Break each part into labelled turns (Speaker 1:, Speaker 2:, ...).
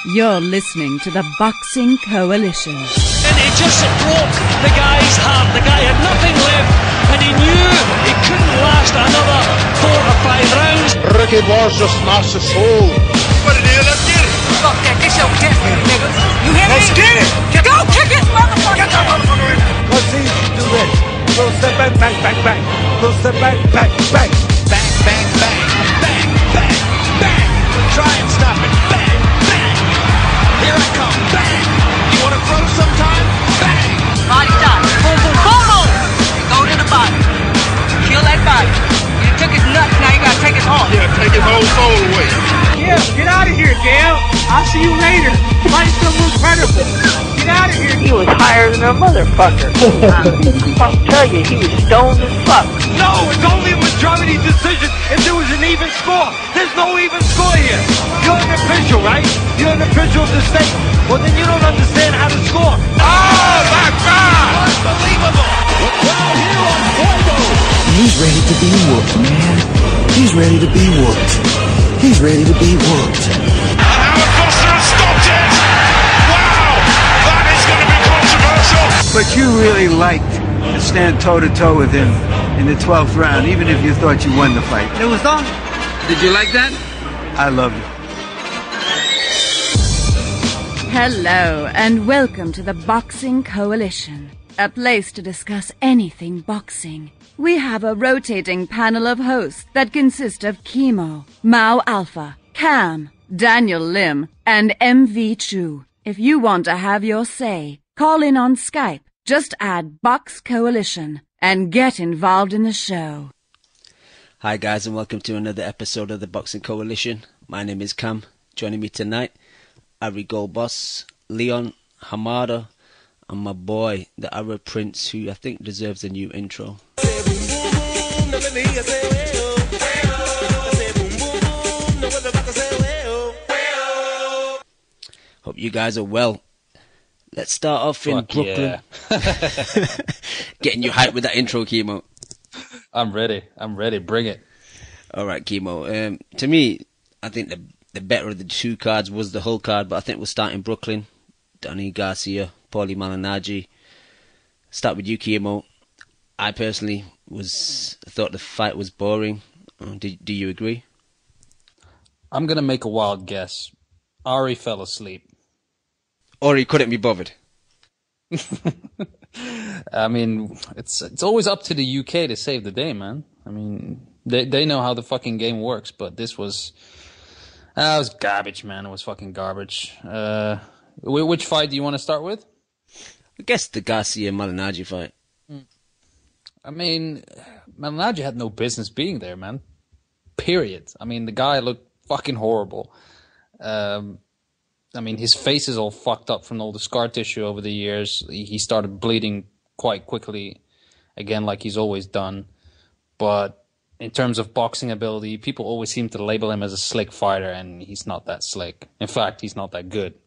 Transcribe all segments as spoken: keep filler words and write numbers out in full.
Speaker 1: You're listening to the Boxing Coalition.
Speaker 2: And he just broke the guy's heart. The guy had nothing left, and he knew he couldn't last another four or five rounds.
Speaker 3: Ricky Wars just smashed his soul.
Speaker 4: What it is, let's get it.
Speaker 5: Fuck that, this your test, nigga. You hear me?
Speaker 4: Let's get it.
Speaker 5: Go kick his motherfucker.
Speaker 4: Get that motherfucker in there.
Speaker 6: Let's see you do this. Little step back, bang, bang, bang. Little step back, bang, bang.
Speaker 2: Bang, bang, bang, bang, bang, bang. Try and stop it. Bang, bang. Here I come. Bang. You want to throw sometime? Bang.
Speaker 5: Body shot. Boom, boom, boom, boom. Go to the body. Kill that body. You took his nuts, now you gotta take his heart.
Speaker 4: Yeah, take his whole soul away.
Speaker 6: Yeah, get out of here, Dale. I'll see you later. Fight some incredible. Get out of here.
Speaker 7: He was higher than a motherfucker. I'll tell you, he was stoned as fuck.
Speaker 6: No, it's only a majority decision if there was an even score. There's no even score here. You're an official, right? You're an official of the state. Well, then you don't understand how to score.
Speaker 4: Oh, my God.
Speaker 2: Unbelievable. Well, here on Fuego.
Speaker 8: He's ready to be whooped, man. He's ready to be whooped. He's ready to be whooped.
Speaker 4: And Alan Foster has stopped it. Wow, that is going to be controversial.
Speaker 6: But you really liked to stand toe-to-toe with him in the twelfth round, even if you thought you won the fight. It was on. Did you like that? I love you.
Speaker 1: Hello, and welcome to the Boxing Coalition, a place to discuss anything boxing. We have a rotating panel of hosts that consist of Chemo, Mao Alpha, Cam, Daniel Lim, and M V Chu. If you want to have your say, call in on Skype. Just add Box Coalition and get involved in the show.
Speaker 9: Hi guys, and welcome to another episode of the Boxing Coalition. My name is Cam. Joining me tonight, Ari Goldboss, Leon Hamada, and my boy, the Arab Prince, who I think deserves a new intro. Hope you guys are well. Let's start off in
Speaker 10: Fuck
Speaker 9: Brooklyn.
Speaker 10: Yeah.
Speaker 9: Getting you hyped with that intro, Chemo.
Speaker 10: I'm ready. I'm ready. Bring it.
Speaker 9: All right, Chemo. Um, to me, I think the the better of the two cards was the Hull card, but I think we'll start in Brooklyn. Danny Garcia, Paulie Malignaggi. Start with you, Chemo. I personally was thought the fight was boring. Uh, do, do you agree?
Speaker 10: I'm going to make a wild guess. Ari fell asleep.
Speaker 9: Or he couldn't be bothered.
Speaker 10: I mean, it's it's always up to the U K to save the day, man. I mean, they they know how the fucking game works, but this was... Uh, it was garbage, man. It was fucking garbage. Uh, which fight do you want to start with?
Speaker 9: I guess the Garcia Malignaggi fight.
Speaker 10: I mean, Malignaggi had no business being there, man. Period. I mean, the guy looked fucking horrible. Um, I mean, his face is all fucked up from all the scar tissue over the years. He started bleeding quite quickly, again, like he's always done. But in terms of boxing ability, people always seem to label him as a slick fighter, and he's not that slick. In fact, he's not that good.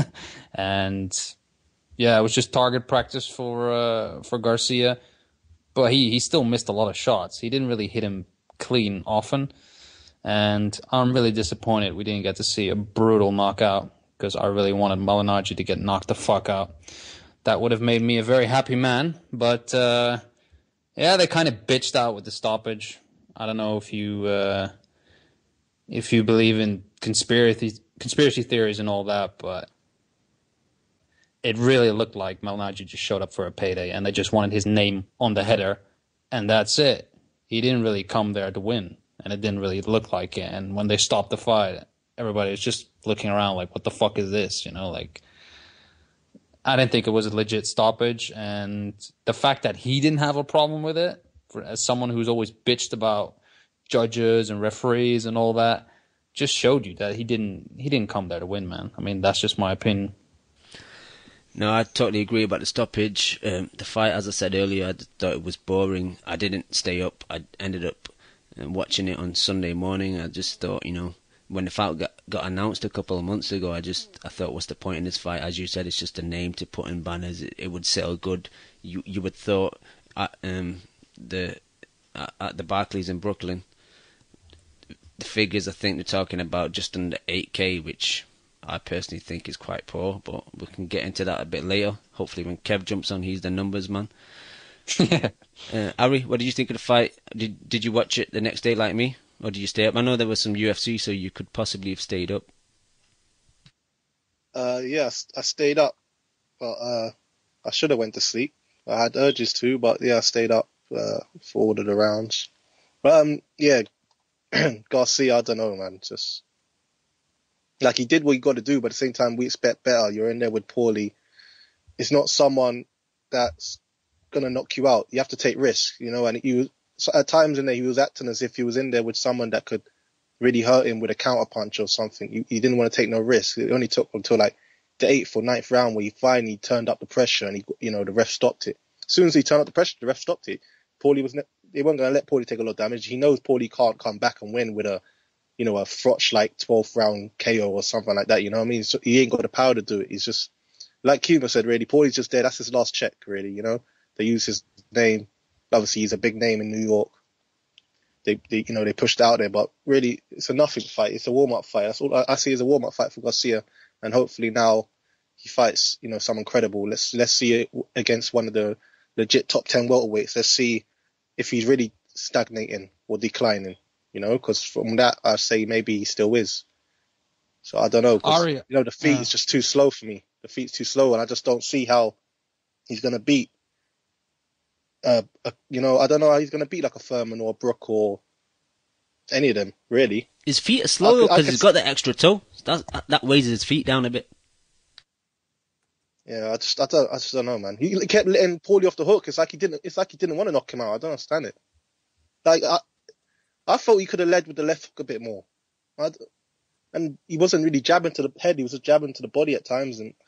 Speaker 10: And yeah, it was just target practice for uh, for Garcia. But he, he still missed a lot of shots. He didn't really hit him clean often. And I'm really disappointed we didn't get to see a brutal knockout, because I really wanted Malignaggi to get knocked the fuck out. That would have made me a very happy man. But uh, yeah, they kind of bitched out with the stoppage. I don't know if you uh, if you believe in conspiracy conspiracy theories and all that, but it really looked like Malignaggi just showed up for a payday, and they just wanted his name on the header, and that's it. He didn't really come there to win, and it didn't really look like it. And when they stopped the fight, everybody was just looking around like, what the fuck is this? You know, like, I didn't think it was a legit stoppage, and the fact that he didn't have a problem with it, for, as someone who's always bitched about judges and referees and all that, just showed you that he didn't he didn't come there to win, man. I mean, that's just my opinion.
Speaker 9: No, I totally agree about the stoppage. Um, the fight, as I said earlier, I thought it was boring. I didn't stay up. I ended up uh, watching it on Sunday morning. I just thought, you know, when the fight got, got announced a couple of months ago, I just I thought, what's the point in this fight? As you said, it's just a name to put in banners. It, it would settle good. You you would thought at um the at, at the Barclays in Brooklyn, the figures I think they're talking about just under eight K, which I personally think is quite poor, but we can get into that a bit later. Hopefully when Kev jumps on, he's the numbers man.
Speaker 10: Yeah.
Speaker 9: Uh, Ari, what did you think of the fight? Did did you watch it the next day like me? Or did you stay up? I know there was some U F C, so you could possibly have stayed up.
Speaker 3: Uh, yeah, I stayed up, but uh, I should have went to sleep. I had urges to, but yeah, I stayed up uh, for all of the rounds. But um, yeah, Garcia, I don't know, man. Just like he did what he got to do, but at the same time, we expect better. You're in there with Paulie. It's not someone that's gonna knock you out. You have to take risks, you know. And he was, so at times in there, he was acting as if he was in there with someone that could really hurt him with a counter punch or something. He, he didn't want to take no risk. It only took until like the eighth or ninth round where he finally turned up the pressure and he, you know, the ref stopped it. As soon as he turned up the pressure, the ref stopped it. Paulie was, ne- they weren't going to let Paulie take a lot of damage. He knows Paulie can't come back and win with a, you know, a frotch like twelfth round K O or something like that. You know what I mean? So he ain't got the power to do it. He's just, like Cuba said, really, Paulie's just there. That's his last check, really. You know, they use his name. Obviously, he's a big name in New York. They, they, you know, they pushed out there, but really, it's a nothing fight. It's a warm-up fight. That's all I, I see as a warm-up fight for Garcia, and hopefully now he fights, you know, someone credible. Let's let's see it against one of the legit top ten welterweights. Let's see if he's really stagnating or declining. You know, because from that I say maybe he still is. So I don't know.
Speaker 10: Ari,
Speaker 3: you know, the feet
Speaker 10: yeah.
Speaker 3: is just too slow for me. The feet's too slow, and I just don't see how he's gonna beat. Uh, a, you know, I don't know how he's going to beat like a Furman or a Brook or any of them, really.
Speaker 9: His feet are slow because he's got the extra toe. That, that weighs his feet down a bit.
Speaker 3: Yeah, I just, I don't, I just don't know, man. He kept letting Paulie off the hook. It's like he didn't, it's like he didn't want to knock him out. I don't understand it. Like, I, I felt he could have led with the left hook a bit more. I, and he wasn't really jabbing to the head. He was just jabbing to the body at times, and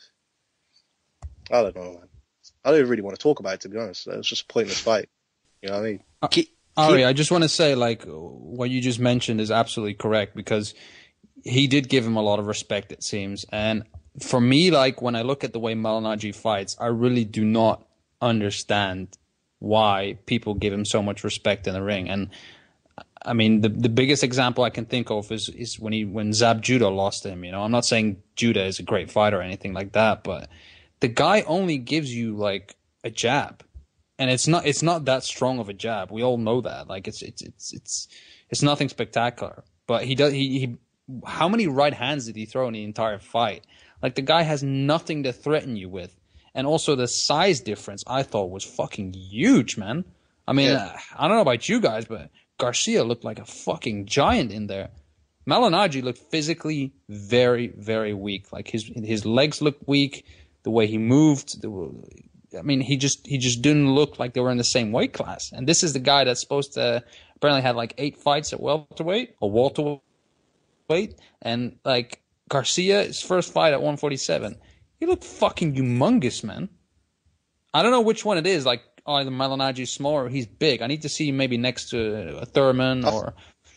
Speaker 3: I don't know, man. I don't really want to talk about it, to be honest. It was just a pointless fight. You know what I mean?
Speaker 10: Uh, Ari, I just want to say, like, what you just mentioned is absolutely correct, because he did give him a lot of respect, it seems. And for me, like, when I look at the way Malignaggi fights, I really do not understand why people give him so much respect in the ring. And I mean, the the biggest example I can think of is is when he when Zab Judah lost to him. You know, I'm not saying Judah is a great fighter or anything like that, but the guy only gives you like a jab, and it's not it's not that strong of a jab. We all know that. Like it's it's it's it's it's nothing spectacular. But he does he, he how many right hands did he throw in the entire fight? Like the guy has nothing to threaten you with. And also the size difference I thought was fucking huge, man. I mean, yeah. I don't know about you guys, but Garcia looked like a fucking giant in there. Malignaggi looked physically very, very weak. Like his his legs looked weak. The way he moved, the, I mean, he just he just didn't look like they were in the same weight class. And this is the guy that's supposed to apparently had like eight fights at welterweight or welterweight, and like Garcia, his first fight at one forty-seven, he looked fucking humongous, man. I don't know which one it is. Like, oh, either Malignaggi is small or he's big. I need to see him maybe next to a Thurman or.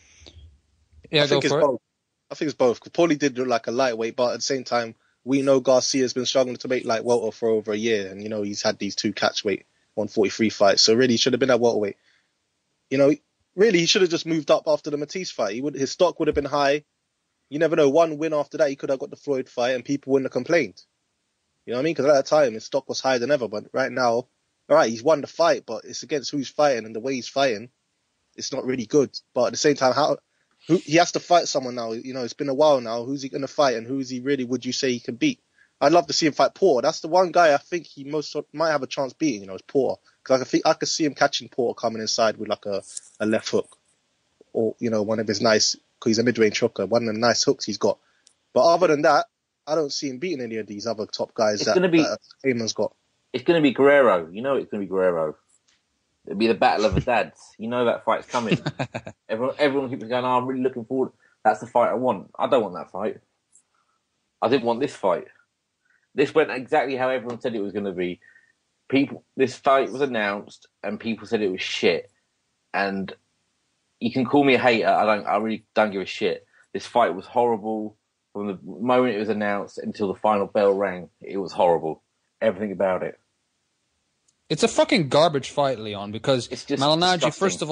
Speaker 10: Yeah,
Speaker 3: I
Speaker 10: go
Speaker 3: think
Speaker 10: for
Speaker 3: it's
Speaker 10: it.
Speaker 3: both. I think it's both. Because Paulie did look like a lightweight, but at the same time, we know Garcia's been struggling to make like welter for over a year, and you know he's had these two catchweight one forty-three fights. So really, he should have been at welterweight. You know, really, he should have just moved up after the Matisse fight. He would, his stock would have been high. You never know. One win after that, he could have got the Floyd fight, and people wouldn't have complained. You know what I mean? Because at that time, his stock was higher than ever. But right now, all right, he's won the fight, but it's against who he's fighting, and the way he's fighting, it's not really good. But at the same time, how who, he has to fight someone now. You know, it's been a while now. Who's he going to fight, and who's he really? Would you say he can beat? I'd love to see him fight Porter. That's the one guy I think he most might have a chance beating. You know, is Porter, because I think I could see him catching Porter coming inside with like a, a left hook, or you know, one of his nice, because he's a mid-range hooker, one of the nice hooks he's got. But other than that, I don't see him beating any of these other top guys
Speaker 11: it's
Speaker 3: that,
Speaker 11: gonna be,
Speaker 3: that Heyman's got.
Speaker 11: It's going to be Guerrero. You know it's going to be Guerrero. It'll be the battle of the dads. You know that fight's coming. everyone, everyone keeps going, oh, I'm really looking forward. That's the fight I want. I don't want that fight. I didn't want this fight. This went exactly how everyone said it was going to be. People, this fight was announced, and people said it was shit. And you can call me a hater. I don't. I really don't give a shit. This fight was horrible from the moment it was announced until the final bell rang. It was horrible. Everything about it.
Speaker 10: It's a fucking garbage fight, Leon, because
Speaker 11: it's just
Speaker 10: Malignaggi,
Speaker 11: disgusting.
Speaker 10: first of all,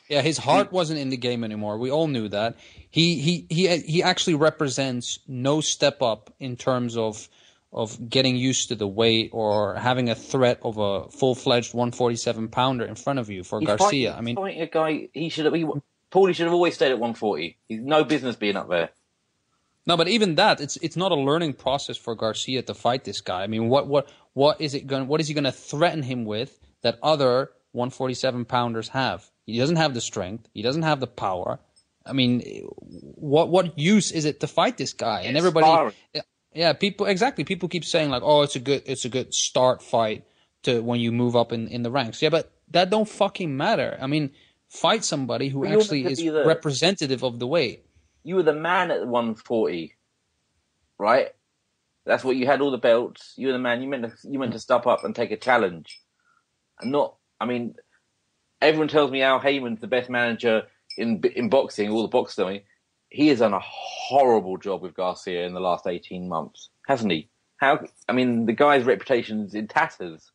Speaker 10: Yeah, his heart wasn't in the game anymore. We all knew that. He he he he actually represents no step up in terms of of getting used to the weight or having a threat of a full-fledged one forty-seven pounder in front of you for
Speaker 11: He's
Speaker 10: Garcia.
Speaker 11: Fighting,
Speaker 10: I mean,
Speaker 11: fighting a guy. He should have. He, Paulie should have always stayed at one forty. He's no business being up there.
Speaker 10: no, but even that, it's it's not a learning process for Garcia to fight this guy. I mean, what what what is it going? What is he going to threaten him with that other one forty-seven pounders have? He doesn't have the strength. He doesn't have the power. I mean, what what use is it to fight this guy? And everybody,
Speaker 11: sparring.
Speaker 10: yeah, people exactly. People keep saying like, oh, it's a good it's a good start fight to when you move up in, in the ranks. Yeah, but that don't fucking matter. I mean, fight somebody who
Speaker 11: But you're
Speaker 10: actually
Speaker 11: meant to
Speaker 10: is
Speaker 11: be the-
Speaker 10: representative of the weight.
Speaker 11: You were the man at one forty, right? That's what you had, all the belts. You were the man. You meant to, you meant to step up and take a challenge, and not. I mean, everyone tells me Al Heyman's the best manager in in boxing. All the boxers tell me he has done a horrible job with Garcia in the last eighteen months, hasn't he? How? I mean, the guy's reputation's in tatters.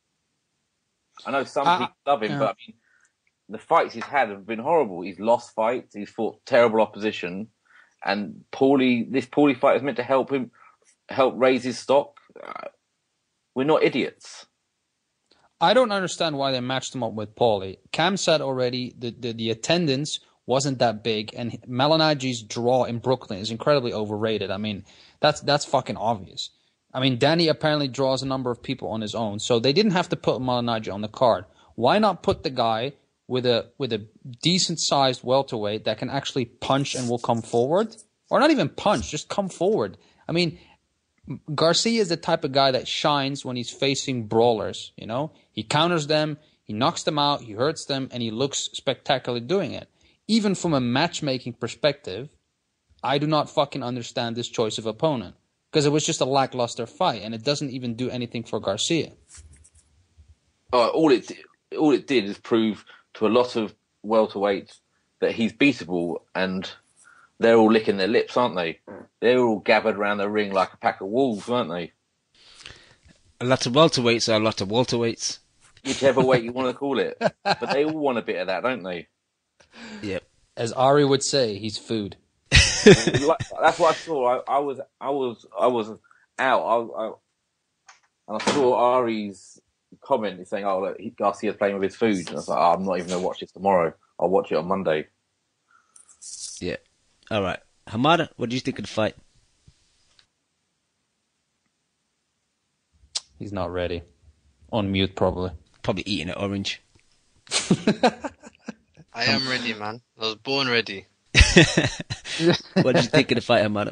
Speaker 11: I know some
Speaker 10: Uh,
Speaker 11: people love him,
Speaker 10: yeah.
Speaker 11: but I mean, the fights he's had have been horrible. He's lost fights. He's fought terrible opposition, and Paulie, this Paulie fight is meant to help him, help raise his stock. Uh, we're not idiots.
Speaker 10: I don't understand why they matched him up with Paulie. Cam said already the, the, the attendance wasn't that big, and Malignaggi's draw in Brooklyn is incredibly overrated. I mean, that's that's fucking obvious. I mean, Danny apparently draws a number of people on his own, so they didn't have to put Malignaggi on the card. Why not put the guy with a with a decent sized welterweight that can actually punch and will come forward, or not even punch, just come forward? I mean, Garcia is the type of guy that shines when he's facing brawlers. You know, he counters them, he knocks them out, he hurts them, and he looks spectacular doing it. Even from a matchmaking perspective, I do not fucking understand this choice of opponent because it was just a lackluster fight, and it doesn't even do anything for Garcia.
Speaker 11: Uh, all it all it did is prove to a lot of welterweights that he's beatable, and they're all licking their lips, aren't they? They're all gathered around the ring like a pack of wolves, aren't they?
Speaker 9: A lot of welterweights are a lot of welterweights.
Speaker 11: Whichever way you want to call it. But they all want a bit of that, don't they?
Speaker 9: Yep.
Speaker 10: As Ari would say, he's food.
Speaker 11: That's what I saw. I, I was, I was, I was out. I, I, and I saw Ari's comment saying, "Oh, look, he- Garcia's playing with his food." And I was like, oh, "I'm not even going to watch this tomorrow. I'll watch it on Monday."
Speaker 9: Yeah. All right. Hamada, what do you think of the fight?
Speaker 10: He's not ready. On mute, probably.
Speaker 9: Probably eating an orange.
Speaker 12: I am ready, man. I was born ready.
Speaker 9: What did you think of the fight, Hamada?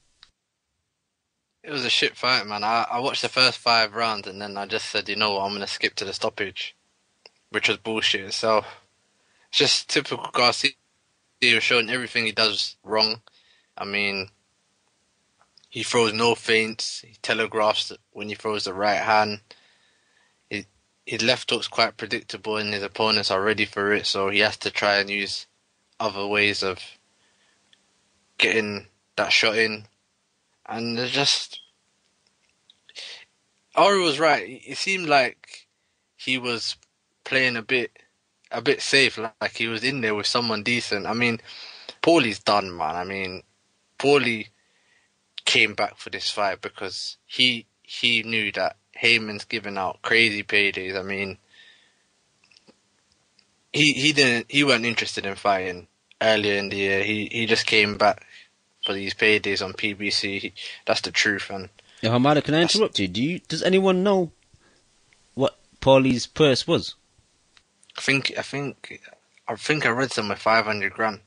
Speaker 12: It was a shit fight, man. I, I watched the first five rounds and then I just said, you know what, I'm going to skip to the stoppage, which was bullshit itself. It's just typical Garcia. He was showing everything he does wrong. I mean, he throws no feints. He telegraphs when he throws the right hand. He, his left hook's quite predictable and his opponents are ready for it, so he has to try and use other ways of getting that shot in. And it's just... Ari was right. It seemed like he was playing a bit a bit safe, like he was in there with someone decent. I mean, Paulie's done, man. I mean, Paulie came back for this fight because he he knew that Heyman's giving out crazy paydays. I mean, he he didn't he wasn't interested in fighting earlier in the year. He he just came back for these paydays on P B C. He, that's the truth. And
Speaker 9: Yeah, Hamada, can I interrupt you? Do you? Does anyone know what Paulie's purse was?
Speaker 12: I think I think I think I read somewhere five hundred grand.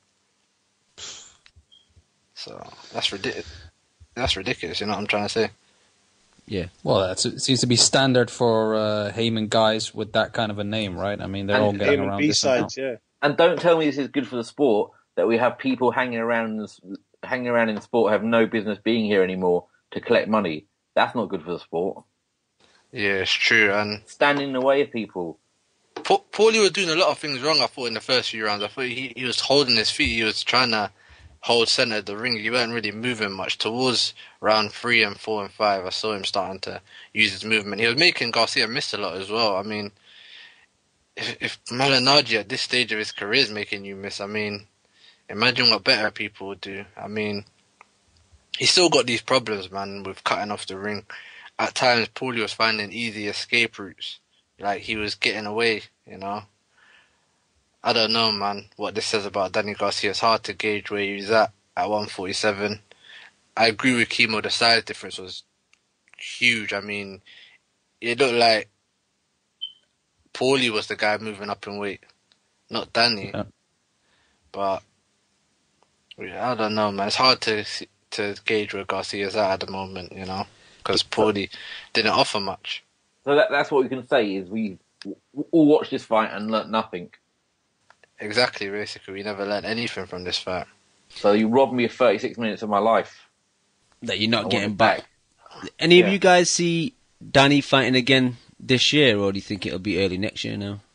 Speaker 12: So that's ridiculous. That's ridiculous. You know what I'm trying to say?
Speaker 9: Yeah.
Speaker 10: Well, that's, it seems to be standard for uh, Heyman guys with that kind of a name, right? I mean, they're
Speaker 11: And
Speaker 10: all getting
Speaker 3: Heyman
Speaker 10: around this
Speaker 3: B-sides,
Speaker 10: now.
Speaker 3: yeah.
Speaker 11: And don't tell me this is good for the sport, that we have people hanging around in the, hanging around in the sport who have no business being here anymore to collect money. That's not good for the sport.
Speaker 12: Yeah, it's true. And
Speaker 11: Standing in the way of people.
Speaker 12: Pa- Paulie was doing a lot of things wrong, I thought, in the first few rounds. I thought he, he was holding his feet. He was trying to hold centre of the ring. He weren't really moving much. Towards round three and four and five, I saw him starting to use his movement. He was making Garcia miss a lot as well. I mean, if, if Malignaggi at this stage of his career is making you miss, I mean, imagine what better people would do. I mean, he's still got these problems, man, with cutting off the ring. At times, Paulie was finding easy escape routes. Like, he was getting away, you know. I don't know, man, what this says about Danny Garcia. It's hard to gauge where he's at at one forty-seven. I agree with Kimo, the size difference was huge. I mean, it looked like Paulie was the guy moving up in weight, not Danny. Yeah. But, yeah, I don't know, man. It's hard to to gauge where Garcia's at at the moment, you know, because Paulie didn't offer much.
Speaker 11: So that, that's what we can say, is we all watched this fight and learnt nothing.
Speaker 12: Exactly, basically. We never learned anything from this fight.
Speaker 11: So you robbed me of thirty-six minutes of my life.
Speaker 9: That you're not I getting back. back. Any yeah. of you guys see Danny fighting again this year, or do you think it'll be early next year now?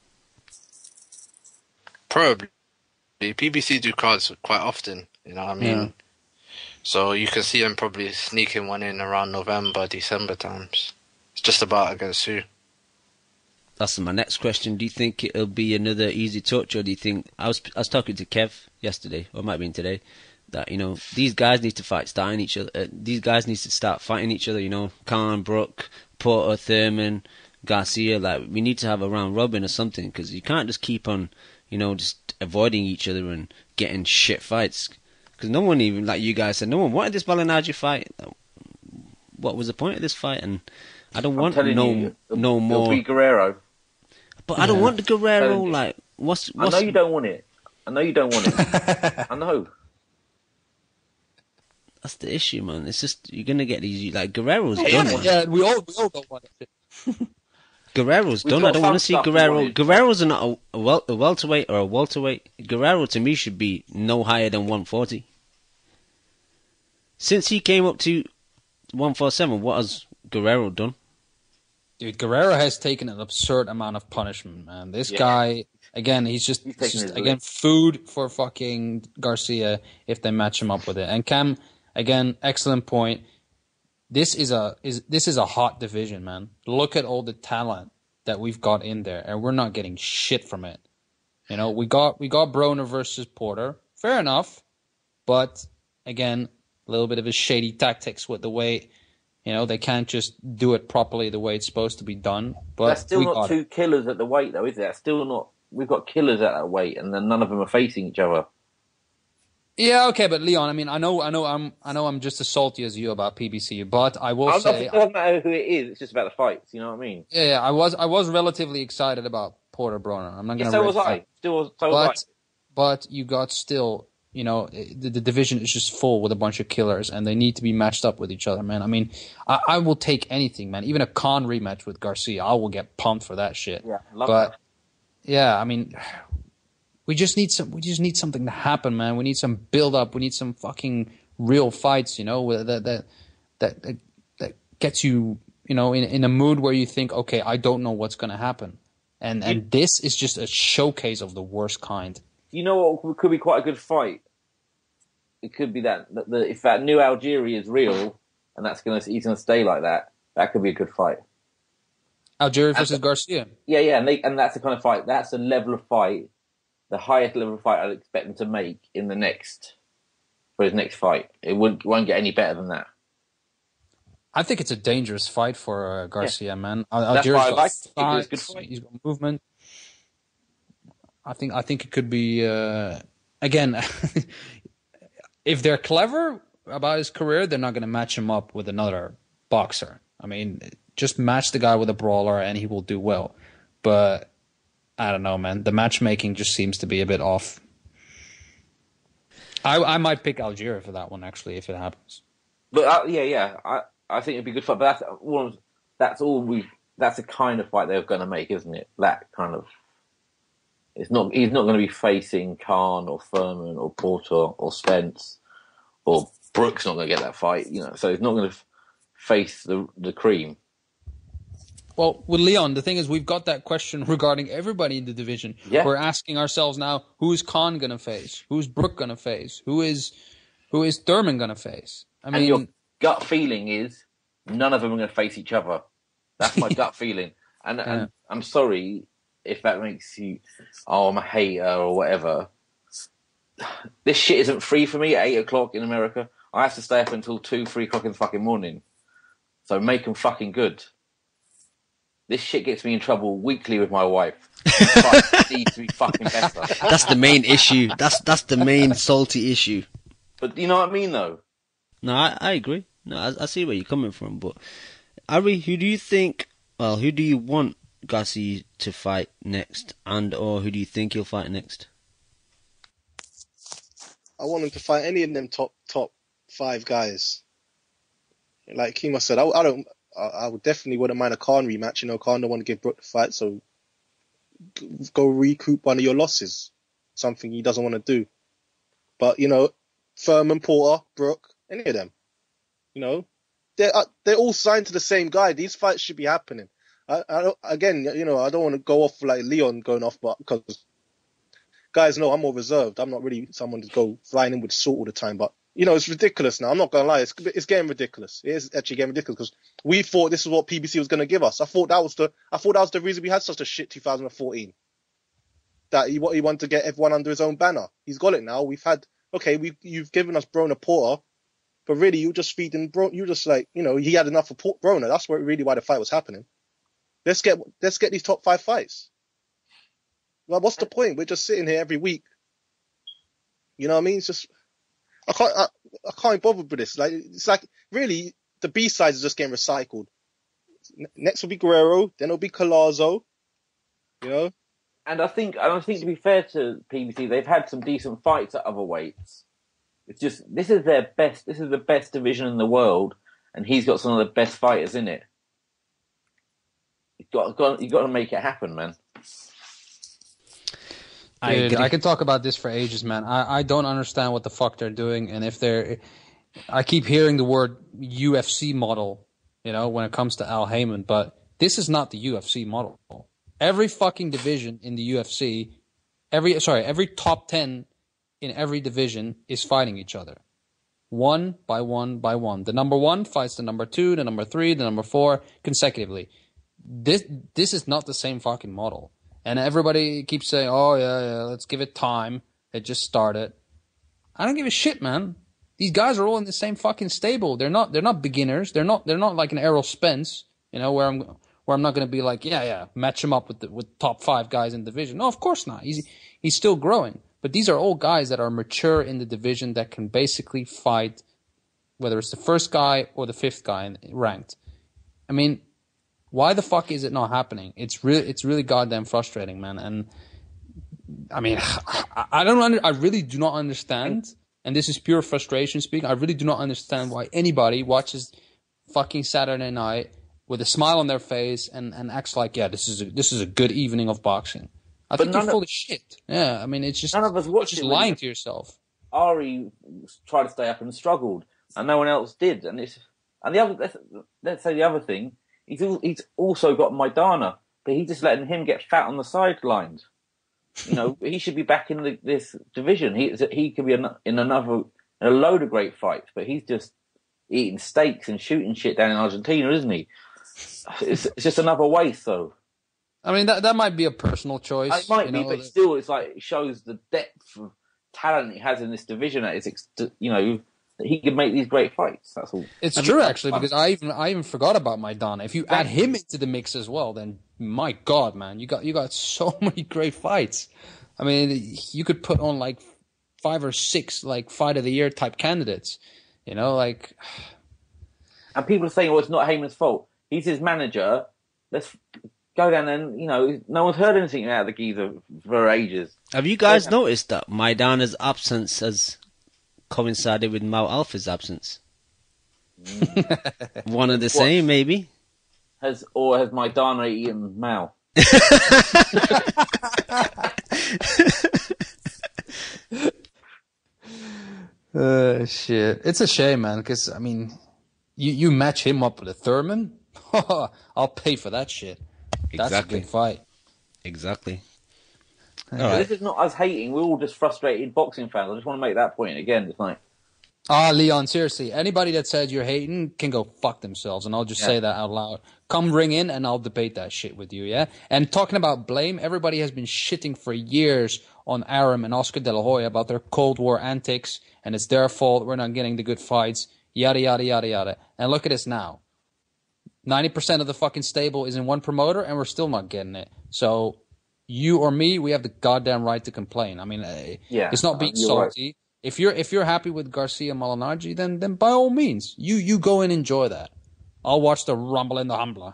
Speaker 12: Probably. P B C do cards quite often, you know what I mean? Yeah. So you can see them probably sneaking one in around November, December times. It's just about against who.
Speaker 9: That's my next question. Do you think it'll be another easy touch, or do you think... I was I was talking to Kev yesterday, or it might have been today, that, you know, these guys need to fight starting each other. Uh, these guys need to start fighting each other, you know, Khan, Brook, Porter, Thurman, Garcia. Like, we need to have a round robin or something, because you can't just keep on, you know, just avoiding each other and getting shit fights. Because no one even, like you guys said, no one wanted this Malignaggi fight. What was the point of this fight? And I don't want no,
Speaker 11: you,
Speaker 9: no more...
Speaker 11: It'll be Guerrero.
Speaker 9: But I don't want the Guerrero, like, what's, what's...
Speaker 11: I know you don't want it. I know you don't want it. I know.
Speaker 9: That's the issue, man. It's just, you're going to get these, like, Guerrero's
Speaker 10: yeah,
Speaker 9: done,
Speaker 10: yeah,
Speaker 9: man.
Speaker 10: Yeah, we all, we all don't want it.
Speaker 9: Guerrero's done. I don't want to see Guerrero. Guerrero's not a, a, wel- a welterweight or a welterweight. Guerrero, to me, should be no higher than one forty. Since he came up to one forty-seven, what has Guerrero done?
Speaker 10: Dude, Guerrero has taken an absurd amount of punishment, man. This yeah. guy, again, he's just, he's he's just again, food for fucking Garcia if they match him up with it. And Cam, again, excellent point. This is a is this is a hot division, man. Look at all the talent that we've got in there, and we're not getting shit from it. You know, we got we got Broner versus Porter, fair enough, but again, a little bit of a shady tactics with the way. You know, they can't just do it properly the way it's supposed to be done. But
Speaker 11: that's still not two it. killers at the weight, though, is it? That's still not. We've got killers at that weight, and then none of them are facing each other.
Speaker 10: Yeah, okay, but Leon, I mean, I know, I know, I'm, I know, I'm just as salty as you about P B C, but I will
Speaker 11: I'm
Speaker 10: say,
Speaker 11: not, it doesn't matter who it is. It's just about the fights. You know what I mean?
Speaker 10: Yeah, yeah I was, I was relatively excited about Porter Broner. I'm not going to.
Speaker 11: Yeah, so was I. Still, so
Speaker 10: but,
Speaker 11: was I.
Speaker 10: But you got still. You know, the, the division is just full with a bunch of killers, and they need to be matched up with each other, man. I mean, I, I will take anything, man. Even a Khan rematch with Garcia, I will get pumped for that shit.
Speaker 11: Yeah, love
Speaker 10: but,
Speaker 11: that.
Speaker 10: yeah, I mean, we just need some. We just need something to happen, man. We need some build up. We need some fucking real fights, you know, that that that that, that gets you, you know, in in a mood where you think, okay, I don't know what's going to happen, and and you, this is just a showcase of the worst kind.
Speaker 11: You know what could be quite a good fight? It could be that, that the, if that new Algeria is real, and that's gonna he's gonna stay like that, that could be a good fight.
Speaker 10: Algeria versus and, Garcia.
Speaker 11: Yeah, yeah, and they, and that's the kind of fight. That's the level of fight, the highest level of fight I'd expect him to make in the next for his next fight. It won't won't get any better than that.
Speaker 10: I think it's a dangerous fight for uh, Garcia, yeah. man.
Speaker 11: That's
Speaker 10: Algeria's
Speaker 11: why I like
Speaker 10: got
Speaker 11: it. Good fight.
Speaker 10: He's got movement. I think I think it could be uh, again. If they're clever about his career, they're not going to match him up with another boxer. I mean, just match the guy with a brawler, and he will do well. But I don't know, man. The matchmaking just seems to be a bit off. I I might pick Algeria for that one actually, if it happens.
Speaker 11: But uh, yeah, yeah, I I think it'd be a good fight. But that's all. That's all we. That's the kind of fight they're going to make, isn't it? That kind of. It's not. He's not going to be facing Khan or Thurman or Porter or Spence or Brooks. Not going to get that fight, you know. So he's not going to f- face the the cream.
Speaker 10: Well, with Leon, the thing is, we've got that question regarding everybody in the division.
Speaker 11: Yeah.
Speaker 10: We're asking ourselves now: who is Khan going to face? Who's Brook going to face? Who is who is Thurman going to face? I mean,
Speaker 11: and your gut feeling is none of them are going to face each other. That's my gut feeling. And, yeah. and I'm sorry. if that makes you, oh, I'm a hater or whatever. This shit isn't free for me at eight o'clock in America. I have to stay up until two, three o'clock in the fucking morning. So make them fucking good. This shit gets me in trouble weekly with my wife. Fight needs to be fucking better.
Speaker 9: That's the main issue. That's that's the main salty issue.
Speaker 11: But you know what I mean, though?
Speaker 9: No, I, I agree. No, I, I see where you're coming from. But, Ari, who do you think, well, who do you want Garcia to fight next? And or who do you think he'll fight next?
Speaker 3: I want him to fight any of them top top five guys. Like Kima said, I, I don't. I, I would definitely wouldn't mind a Khan rematch. You know, Khan don't want to give Brook the fight, so go recoup one of your losses. Something he doesn't want to do. But you know, Furman, Porter, Brook, any of them. You know, they're uh, they're all signed to the same guy. These fights should be happening. I, I don't, again, you know, I don't want to go off like Leon going off, but because guys know I'm more reserved. I'm not really someone to go flying in with salt all the time. But you know, it's ridiculous now. I'm not gonna lie, it's it's getting ridiculous. It is actually getting ridiculous because we thought this is what P B C was gonna give us. I thought that was the I thought that was the reason we had such a shit two thousand fourteen. That he what he wanted to get everyone under his own banner. He's got it now. We've had okay, we you've given us Broner Porter. But really, you just feeding Bro. You just like, you know, he had enough of Broner. That's where really why the fight was happening. Let's get let's get these top five fights. Well, what's the point? We're just sitting here every week. You know what I mean? It's just I can't I, I can't bother with this. Like it's like really the B sides are just getting recycled. Next will be Guerrero, then it'll be Collazo. You know.
Speaker 11: And I think and I think to be fair to P B C, they've had some decent fights at other weights. It's just, this is their best, this is the best division in the world, and he's got some of the best fighters in it. You've got, got, you've got to make it happen, man.
Speaker 10: Dude, I, I could talk about this for ages, man. I, I don't understand what the fuck they're doing, and if they're... I keep hearing the word U F C model, you know, when it comes to Al Heyman, but this is not the U F C model. Every fucking division in the U F C, every, sorry, every top ten in every division is fighting each other. One by one by one. The number one fights the number two, the number three, the number four, consecutively. This this is not the same fucking model. And everybody keeps saying, oh, yeah, yeah, let's give it time. It just started. I don't give a shit, man. These guys are all in the same fucking stable. They're not they're not beginners. They're not they're not like an Errol Spence, you know, where I'm where I'm not going to be like, yeah, yeah, match him up with the, with top five guys in the division. No, of course not. He's he's still growing. But these are all guys that are mature in the division that can basically fight, whether it's the first guy or the fifth guy ranked. I mean, why the fuck is it not happening? It's really, it's really goddamn frustrating, man. And I mean, I don't under, I really do not understand. And this is pure frustration speaking. I really do not understand why anybody watches fucking Saturday Night with a smile on their face and, and acts like, yeah, this is a, this is a good evening of boxing. I
Speaker 11: But
Speaker 10: think you're
Speaker 11: none
Speaker 10: full
Speaker 11: of-
Speaker 10: of shit. Yeah, I mean, it's just,
Speaker 11: None of us watched
Speaker 10: just
Speaker 11: it when
Speaker 10: lying
Speaker 11: it-
Speaker 10: to yourself.
Speaker 11: Ari tried to stay up and struggled, and no one else did. And it's and the other let's, let's say the other thing, he's al- he's also got Maidana, but he's just letting him get fat on the sidelines. You know, he should be back in the, this division. He he could be in, in another in a load of great fights, but he's just eating steaks and shooting shit down in Argentina, isn't he? It's, it's just another waste, though.
Speaker 10: I mean, that that might be a personal choice.
Speaker 11: It might
Speaker 10: you
Speaker 11: be,
Speaker 10: know,
Speaker 11: but
Speaker 10: that-
Speaker 11: still, it's like it shows the depth of talent he has in this division. That is, ex- you know, that he can make these great fights. That's all.
Speaker 10: It's
Speaker 11: I mean,
Speaker 10: true,
Speaker 11: that's
Speaker 10: actually,
Speaker 11: fun.
Speaker 10: because I even I even forgot about Maidana. If you add him into the mix as well, then my God, man, you got you got so many great fights. I mean, you could put on like five or six like fight of the year type candidates. You know, like
Speaker 11: And people are saying, "Well, it's not Heyman's fault. He's his manager. Let's go down and you know, no one's heard anything out of the geezer for ages."
Speaker 9: Have you guys noticed that Maidana's absence has coincided with Mao Alpha's absence? One of the
Speaker 11: What?
Speaker 9: same, maybe.
Speaker 11: Has or has Maidana eaten Mao?
Speaker 10: Uh, shit. It's a shame, man, because, I mean, you, you match him up with a Thurman, I'll pay for that shit. That's
Speaker 9: Exactly.
Speaker 10: a good fight.
Speaker 9: Exactly.
Speaker 11: So This is not us hating. We're all just frustrated boxing fans. I just want to make that point again. It's like,
Speaker 10: Ah, Leon, seriously, anybody that says you're hating can go fuck themselves, and I'll just
Speaker 11: Yeah.
Speaker 10: say that out loud. Come ring in, and I'll debate that shit with you, yeah? And talking about blame, everybody has been shitting for years on Arum and Oscar De La Hoya about their Cold War antics, and it's their fault, we're not getting the good fights, yada, yada, yada, yada. And look at us now. ninety percent of the fucking stable is in one promoter, and we're still not getting it. So, you or me, we have the goddamn right to complain. I mean, uh,
Speaker 11: Yeah,
Speaker 10: it's not being
Speaker 11: you're right.
Speaker 10: salty. If you're if you're happy with Garcia Molinari, then then by all means, you you go and enjoy that. I'll watch the Rumble in the Humbler.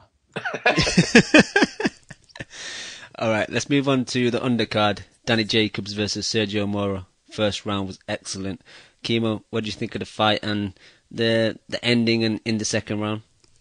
Speaker 9: All right, let's move on to the undercard. Danny Jacobs versus Sergio Mora. First round was excellent. Kimo, what do you think of the fight and the the ending in, in the second round?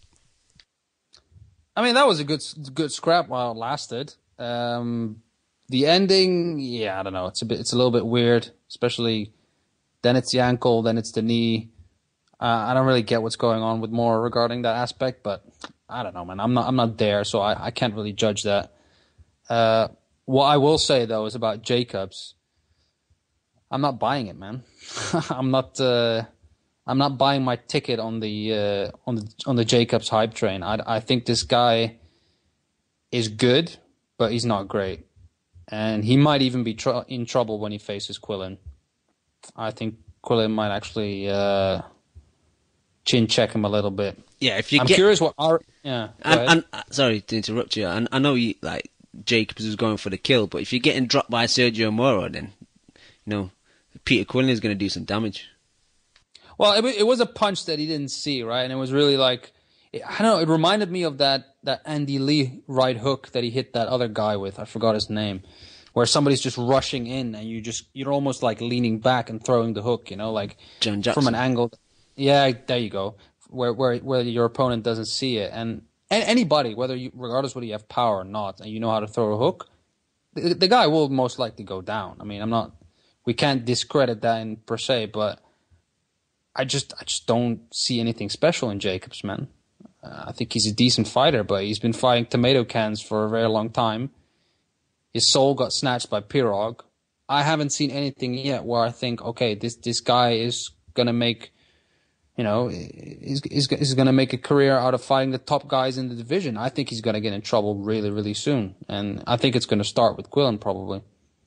Speaker 10: I mean, that was a good good scrap while it lasted. Um, the ending, yeah, I don't know. It's a bit, it's a little bit weird, especially then it's the ankle, then it's the knee. Uh, I don't really get what's going on with Moore regarding that aspect, but I don't know, man. I'm not I'm not there, so I, I can't really judge that. Uh, what I will say though is about Jacobs. I'm not buying it, man. I'm not. Uh, I'm not buying my ticket on the uh, on the on the Jacobs hype train. I I think this guy is good, but he's not great, and he might even be tr- in trouble when he faces Quillen. I think Quillen might actually uh, chin check him a little bit.
Speaker 9: Yeah, if you
Speaker 10: I'm
Speaker 9: get,
Speaker 10: curious what our yeah. go
Speaker 9: and,
Speaker 10: ahead.
Speaker 9: and, uh, sorry to interrupt you. And I know you like Jacobs was going for the kill, but if you're getting dropped by Sergio Moro, then you know Peter Quillen is going to do some damage.
Speaker 10: Well, it, wa- it was a punch that he didn't see, right? And it was really like, I don't know, it reminded me of that, that Andy Lee right hook that he hit that other guy with. I forgot his name. Where somebody's just rushing in and you just, you're almost like leaning back and throwing the hook, you know, like
Speaker 9: John Jackson.
Speaker 10: from an angle. Yeah, there you go. Where, where, where your opponent doesn't see it. And, and anybody, whether you, regardless whether you have power or not, and you know how to throw a hook, the, the guy will most likely go down. I mean, I'm not, we can't discredit that in per se, but I just I just don't see anything special in Jacobs, man. Uh, I think he's a decent fighter, but he's been fighting tomato cans for a very long time. His soul got snatched by Pirog. I haven't seen anything yet where I think, okay, this this guy is gonna make, you know, he's he's, he's gonna make a career out of fighting the top guys in the division. I think he's gonna get in trouble really, really soon, and I think it's gonna start with Quillen probably.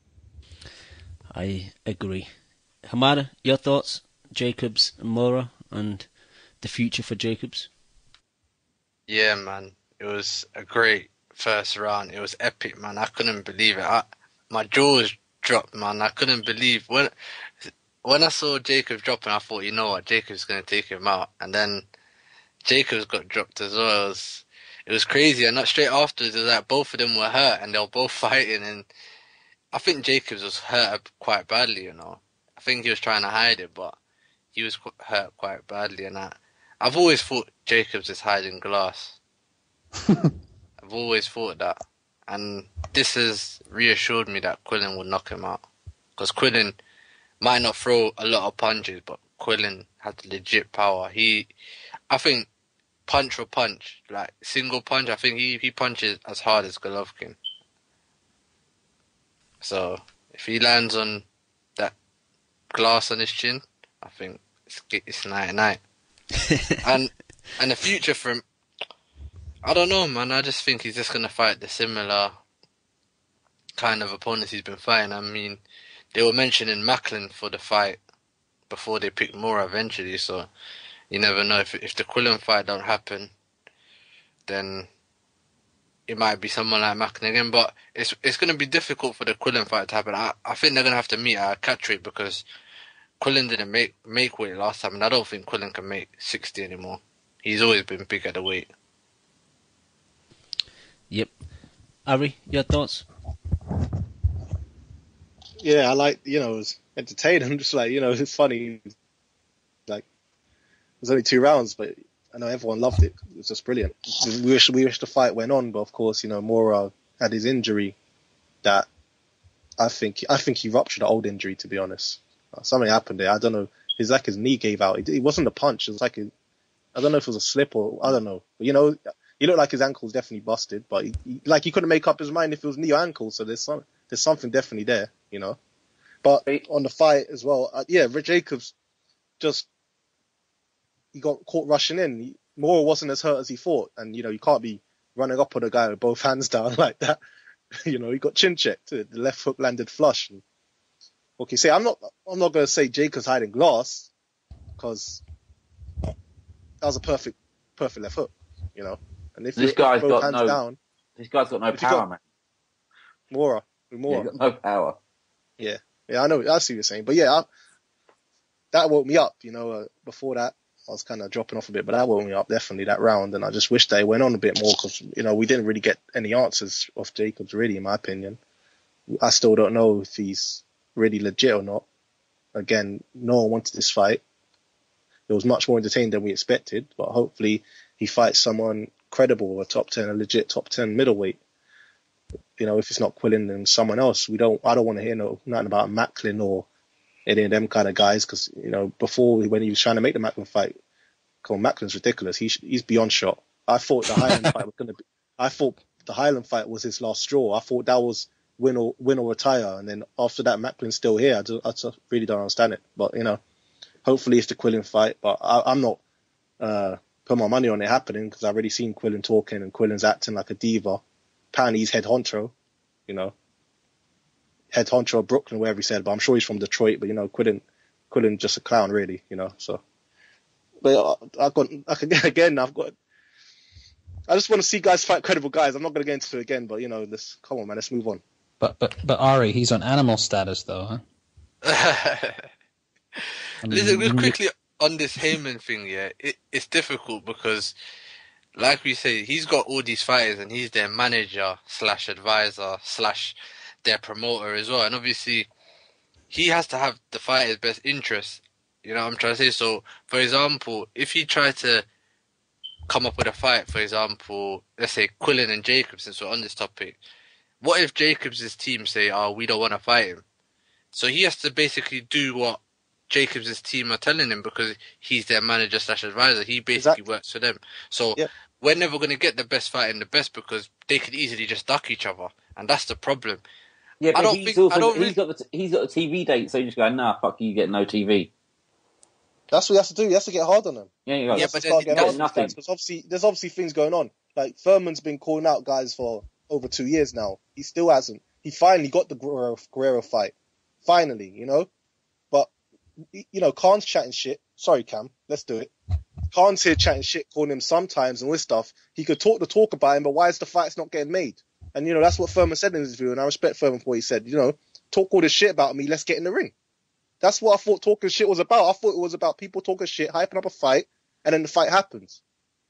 Speaker 9: I agree. Hamada, your thoughts? Jacobs and Mora and the future for Jacobs?
Speaker 12: Yeah, man. It was a great first round. It was epic, man. I couldn't believe it. I, my jaws dropped, man. I couldn't believe when when I saw Jacobs dropping. I thought, you know what, Jacobs gonna take him out, and then Jacobs got dropped as well. It was, it was crazy. And not straight afterwards, it was like both of them were hurt and they were both fighting. And I think Jacobs was hurt quite badly. You know, I think he was trying to hide it, but he was qu- hurt quite badly, and I, I've always thought Jacobs is hiding glass. I've always thought that, and this has reassured me that Quillen would knock him out. Because Quillen might not throw a lot of punches, but Quillen has legit power. He, I think, punch for punch, like single punch, I think he, he punches as hard as Golovkin. So if he lands on that glass on his chin, I think it's it's night night. and and the future for him, I don't know, man. I just think he's just gonna fight the similar kind of opponents he's been fighting. I mean, they were mentioning Macklin for the fight before they picked Mora eventually, so you never know. If if the Quillen fight don't happen, then it might be someone like Macklin again. But it's it's gonna be difficult for the Quillen fight to happen. I, I think they're gonna have to meet at a catch weight because Quillen didn't make make weight last time, and I don't think Quillen can make sixty anymore. He's always been big at the weight.
Speaker 9: Yep. Ari, your thoughts?
Speaker 3: Yeah, I like, you know, it was entertaining. Just like, you know, it's funny. Like, it was only two rounds, but I know everyone loved it. It was just brilliant. We wish, we wish the fight went on, but of course, you know, Mora had his injury that I think, I think he ruptured an old injury, to be honest. Something happened there. I don't know. His like his knee gave out. It, it wasn't a punch. It was like a, I don't know if it was a slip or I don't know. But you know, he looked like his ankle was definitely busted. But he, he, like he couldn't make up his mind if it was knee or ankle. So there's some there's something definitely there, you know. But on the fight as well, uh, yeah, Rick Jacobs just he got caught rushing in. He, Mora wasn't as hurt as he thought, and you know you can't be running up on a guy with both hands down like that. You know, he got chin checked. The left hook landed flush. And, okay, say I'm not. I'm not going to say Jacobs hiding glass because that was a perfect, perfect left hook. You know, and if
Speaker 11: this
Speaker 3: you
Speaker 11: guy's
Speaker 3: both
Speaker 11: got
Speaker 3: hands
Speaker 11: no.
Speaker 3: down,
Speaker 11: this guy's got no
Speaker 3: if you
Speaker 11: power,
Speaker 3: got-
Speaker 11: man.
Speaker 3: Mora, with
Speaker 11: Yeah,
Speaker 3: Mora.
Speaker 11: he's got no power.
Speaker 3: Yeah, yeah, I know. I see what you're saying, but yeah, I, that woke me up. You know, uh, before that, I was kind of dropping off a bit, but that woke me up definitely that round, and I just wish they went on a bit more because you know we didn't really get any answers off Jacobs, really, in my opinion. I still don't know if he's really legit or not. Again, no one wanted this fight. It was much more entertaining than we expected, but hopefully he fights someone credible, a top ten, a legit top ten middleweight. You know, if it's not Quillin, then someone else. We don't. I don't want to hear no nothing about Macklin or any of them kind of guys because you know before when he was trying to make the Macklin fight, come on, Macklin's ridiculous. He he's beyond shot. I thought the Highland fight was gonna be. I thought the Highland fight was his last straw. I thought that was win or win or retire, and then after that Macklin's still here. I, do, I just really don't understand it. But you know, hopefully it's the Quillin fight. But I, I'm not uh, putting my money on it happening because I've already seen Quillin talking and Quillin's acting like a diva. Apparently he's head honcho, you know, head honcho of Brooklyn, wherever he said. But I'm sure he's from Detroit. But you know, Quillin, Quillin just a clown, really. You know, so. But I've got again. I've got. I just want to see guys fight credible guys. I'm not going to get into it again, but you know, this. Come on, man. Let's move on.
Speaker 10: But but but Ari, he's on animal status though, huh? I mean,
Speaker 12: Listen, just
Speaker 10: you-
Speaker 12: quickly on this Heyman thing, yeah, it, it's difficult because, like we say, he's got all these fighters and he's their manager slash advisor slash their promoter as well, and obviously he has to have the fighter's best interests. You know what I'm trying to say? So, for example, if he tried to come up with a fight, for example, let's say Quillin and Jacobs, since we're on this topic, what if Jacobs' team say, oh, we don't want to fight him? So he has to basically do what Jacobs' team are telling him because he's their manager slash advisor. He basically
Speaker 3: Exactly.
Speaker 12: works for them. So
Speaker 3: Yeah.
Speaker 12: we're never going to get the best fight in the best because they could easily just duck each other. And that's the problem.
Speaker 11: Yeah, but
Speaker 12: I don't
Speaker 11: he's
Speaker 12: think-
Speaker 11: also
Speaker 12: I don't
Speaker 11: he's
Speaker 12: really-
Speaker 11: got the t- he's got a T V date, so you just go, nah, fuck you, you get no T V.
Speaker 3: That's what he has to do. He has to get hard on them.
Speaker 11: Yeah, you got
Speaker 12: Yeah,
Speaker 3: He has
Speaker 12: but
Speaker 3: to
Speaker 12: then
Speaker 3: start
Speaker 12: he
Speaker 3: getting
Speaker 12: does
Speaker 3: hard on
Speaker 11: nothing.
Speaker 3: these guys, 'cause obviously there's obviously things going on. Like Furman's been calling out guys for over two years now. He still hasn't. He finally got the Guerrero, Guerrero fight. Finally, you know. But you know, Khan's chatting shit. Sorry, Cam. Let's do it. Khan's here chatting shit, calling him sometimes and all this stuff. He could talk the talk about him, but why is the fight's not getting made? And you know, that's what Furman said in his video, and I respect Furman for what he said. You know, talk all this shit about me. Let's get in the ring. That's what I thought talking shit was about. I thought it was about people talking shit, hyping up a fight, and then the fight happens.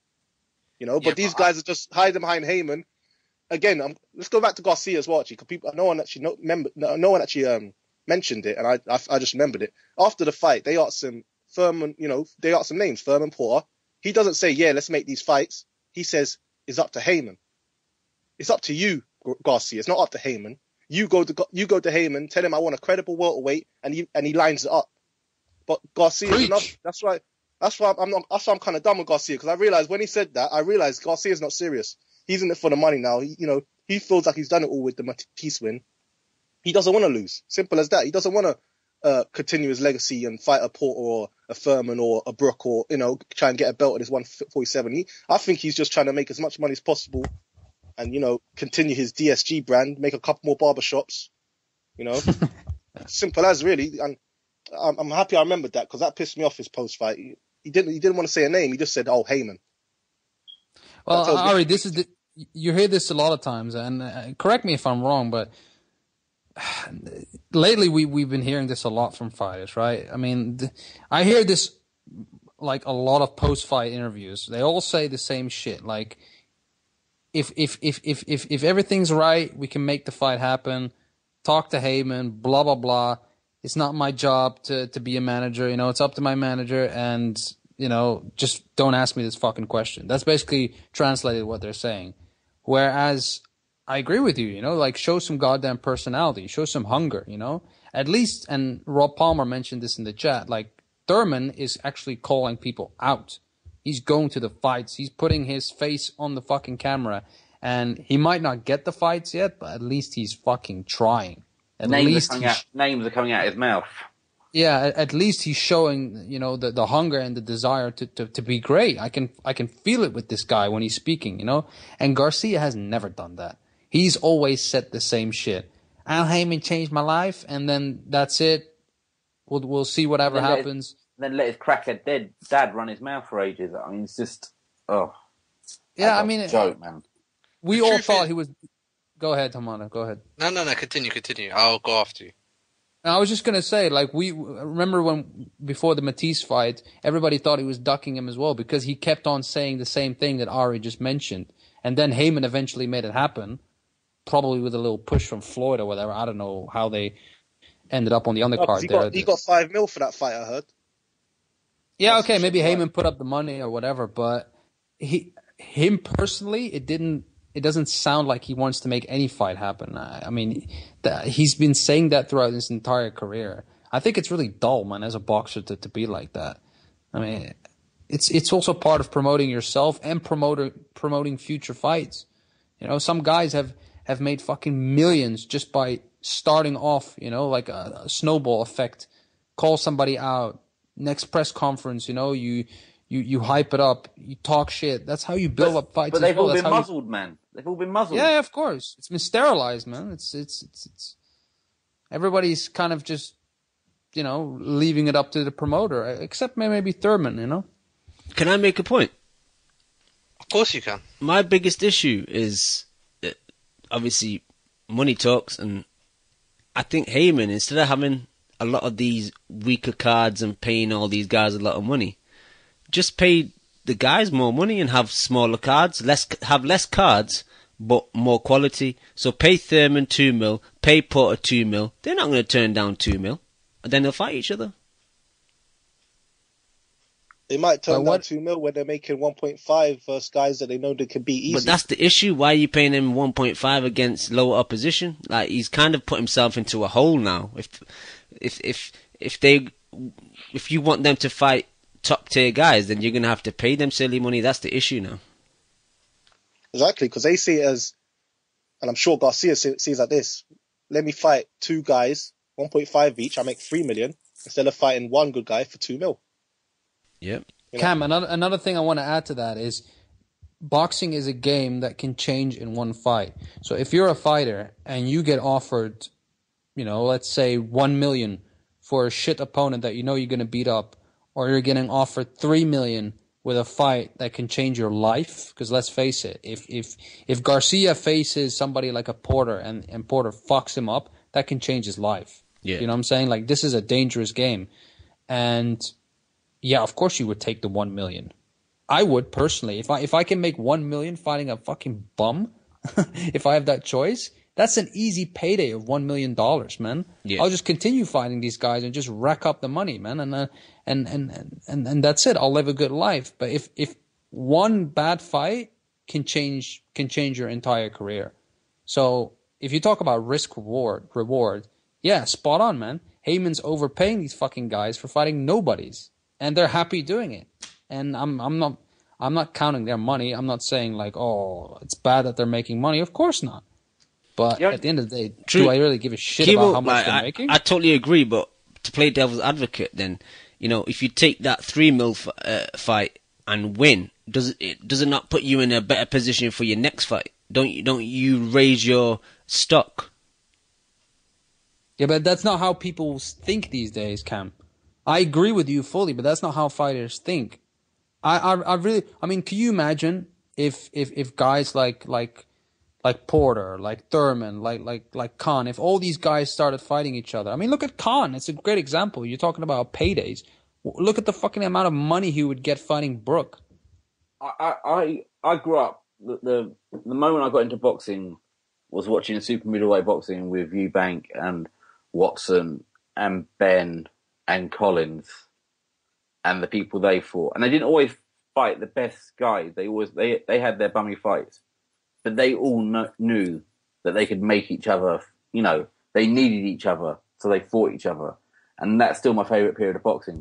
Speaker 3: You know,
Speaker 12: Yeah,
Speaker 3: but these
Speaker 12: but I-
Speaker 3: guys are just hiding behind Heyman. Again, um, let's go back to Garcia as well. Actually, 'cause people, no one actually, no, remember, no, no one actually um, mentioned it, and I, I, I just remembered it. After the fight, they asked him, Furman, you know, they asked him names, Furman, Porter. He doesn't say, yeah, let's make these fights. He says, it's up to Heyman. It's up to you, Gar- Garcia. It's not up to Heyman. You go to Ga- you go to Heyman, tell him I want a credible welterweight, and he and he lines it up. But Garcia,
Speaker 10: Preach.
Speaker 3: enough. That's why. That's why I'm not. That's why I'm kind of done with Garcia because I realized when he said that, I realized Garcia's not serious. He's in it for the money now. He, you know, he feels like he's done it all with the Matisse win. He doesn't want to lose. Simple as that. He doesn't want to uh, continue his legacy and fight a Porter or a Furman or a Brook or you know try and get a belt at his one forty-seven. He, I think he's just trying to make as much money as possible. And, you know, continue his D S G brand, make a couple more barbershops, you know. Simple as, really. And I'm, I'm happy I remembered that because that pissed me off his post-fight. He, he didn't he didn't want to say a name. He just said, oh, Heyman.
Speaker 10: Well,
Speaker 3: That tells me-
Speaker 10: Ari, this is the, you hear this a lot of times, and uh, correct me if I'm wrong, but lately we we've been hearing this a lot from fighters, right? I mean, th- I hear this like a lot of post-fight interviews. They all say the same shit, like. If if, if if if if everything's right, we can make the fight happen. Talk to Heyman, blah blah blah. It's not my job to, to be a manager, you know, it's up to my manager and, you know, just don't ask me this fucking question. That's basically translated what they're saying. Whereas I agree with you, you know, like show some goddamn personality, show some hunger, you know. At least, and Rob Palmer mentioned this in the chat, like Thurman is actually calling people out. He's going to the fights. He's putting his face on the fucking camera. And he might not get the fights yet, but at least he's fucking trying. At
Speaker 11: Names
Speaker 10: least
Speaker 11: are coming
Speaker 10: he's...
Speaker 11: out. Names are coming out of his mouth.
Speaker 10: Yeah, at, at least he's showing, you know, the, the hunger and the desire to, to, to be great. I can I can feel it with this guy when he's speaking, you know. And Garcia has never done that. He's always said the same shit. Al Heyman changed my life, and then that's it. We'll we'll see whatever
Speaker 11: then let
Speaker 10: happens.
Speaker 11: His, then let his crackhead dead dad run his mouth for ages. I mean, it's just oh.
Speaker 10: Yeah, I mean,
Speaker 11: a joke, man.
Speaker 10: We
Speaker 12: The
Speaker 10: all
Speaker 12: truth
Speaker 10: thought
Speaker 12: is-
Speaker 10: he was. Go ahead, Tamana. Go ahead.
Speaker 12: No, no, no. Continue, continue. I'll go after you.
Speaker 10: And I was just gonna say, like, we remember when before the Matisse fight, everybody thought he was ducking him as well because he kept on saying the same thing that Ari just mentioned, and then Heyman eventually made it happen, probably with a little push from Floyd or whatever. I don't know how they ended up on the
Speaker 3: No, 'cause
Speaker 10: undercard
Speaker 3: he
Speaker 10: there.
Speaker 3: got he got five mil for that fight. I heard.
Speaker 10: Yeah,
Speaker 3: That's
Speaker 10: okay, maybe
Speaker 3: right.
Speaker 10: Heyman put up the money or whatever, but he, him personally, it didn't. It doesn't sound like he wants to make any fight happen. I, I mean, that, he's been saying that throughout his entire career. I think it's really dull, man, as a boxer to, to be like that. I mean, it's it's also part of promoting yourself and promoter, promoting future fights. You know, some guys have, have made fucking millions just by starting off, you know, like a, a snowball effect. Call somebody out. Next press conference, you know, you you, you hype it up. You talk shit. That's how you build
Speaker 11: But,
Speaker 10: up fights
Speaker 11: but
Speaker 10: as
Speaker 11: they've
Speaker 10: well.
Speaker 11: all
Speaker 10: That's
Speaker 11: been
Speaker 10: how you-
Speaker 11: muzzled, man. They've all been muzzled.
Speaker 10: Yeah, of course. It's been sterilized, man. It's it's it's it's everybody's kind of just, you know, leaving it up to the promoter, except maybe Thurman, you know.
Speaker 9: Can I make a point?
Speaker 12: Of course you can.
Speaker 9: My biggest issue is that obviously money talks, and I think Heyman, instead of having a lot of these weaker cards and paying all these guys a lot of money, just pay the guys more money and have smaller cards, less have less cards, but more quality. So pay Thurman two mil, pay Porter two mil. They're not going to turn down two mil, and then they'll fight each other.
Speaker 3: They might turn
Speaker 10: But
Speaker 3: down
Speaker 10: what-
Speaker 3: two mil when they're making one point five versus guys that they know they can beat easy.
Speaker 9: But that's the issue. Why are you paying him one point five against lower opposition? Like, he's kind of put himself into a hole now. If if if if they if you want them to fight top tier guys, then you're gonna have to pay them silly money. That's the issue now.
Speaker 3: Exactly, because they see it as, and I'm sure Garcia see- sees like this. Let me fight two guys, one point five each. I make three million instead of fighting one good guy for two mil.
Speaker 9: Yep.
Speaker 3: You know?
Speaker 10: Cam, another another thing I want to add to that is boxing is a game that can change in one fight. So if you're a fighter and you get offered, you know, let's say one million for a shit opponent that you know you're going to beat up, or you're getting offered three million with a fight that can change your life, because let's face it, if if if Garcia faces somebody like a Porter and, and Porter fucks him up, that can change his life.
Speaker 9: Yeah.
Speaker 10: You know what I'm saying? Like, this is a dangerous game. And yeah, of course you would take the one million. I would personally. If I if I can make one million fighting a fucking bum, if I have that choice, that's an easy payday of one million dollars, man.
Speaker 9: Yeah.
Speaker 10: I'll just continue fighting these guys and just rack up the money, man, and uh, and, and and and that's it. I'll live a good life. But if if one bad fight can change can change your entire career, so if you talk about risk reward reward, yeah, spot on, man. Heyman's overpaying these fucking guys for fighting nobodies, and they're happy doing it. And I'm I'm not I'm not counting their money. I'm not saying like, oh, it's bad that they're making money. Of course not. But
Speaker 11: Yeah.
Speaker 10: at the end of the day,
Speaker 9: True.
Speaker 10: do I really give a shit
Speaker 9: Kimo,
Speaker 10: about how much
Speaker 9: like,
Speaker 10: they're
Speaker 9: I,
Speaker 10: making?
Speaker 9: I totally agree, but to play devil's advocate, then, you know, if you take that three mil f- uh, fight and win, does it does it not put you in a better position for your next fight? Don't you don't you raise your stock?
Speaker 10: Yeah, but that's not how people think these days, Cam. I agree with you fully, but that's not how fighters think. I, I, I really, I mean, can you imagine if, if, if guys like, like, like Porter, like Thurman, like, like, like Khan, if all these guys started fighting each other? I mean, look at Khan. It's a great example. You're talking about paydays. Look at the fucking amount of money he would get fighting Brook.
Speaker 11: I, I I grew up the, the the moment I got into boxing was watching a super middleweight boxing with Eubank and Watson and Ben and Collins and the people they fought, and they didn't always fight the best guys. They always they they had their bummy fights, but they all kn- knew that they could make each other. You know, they needed each other, so they fought each other, and that's still my favorite period of boxing.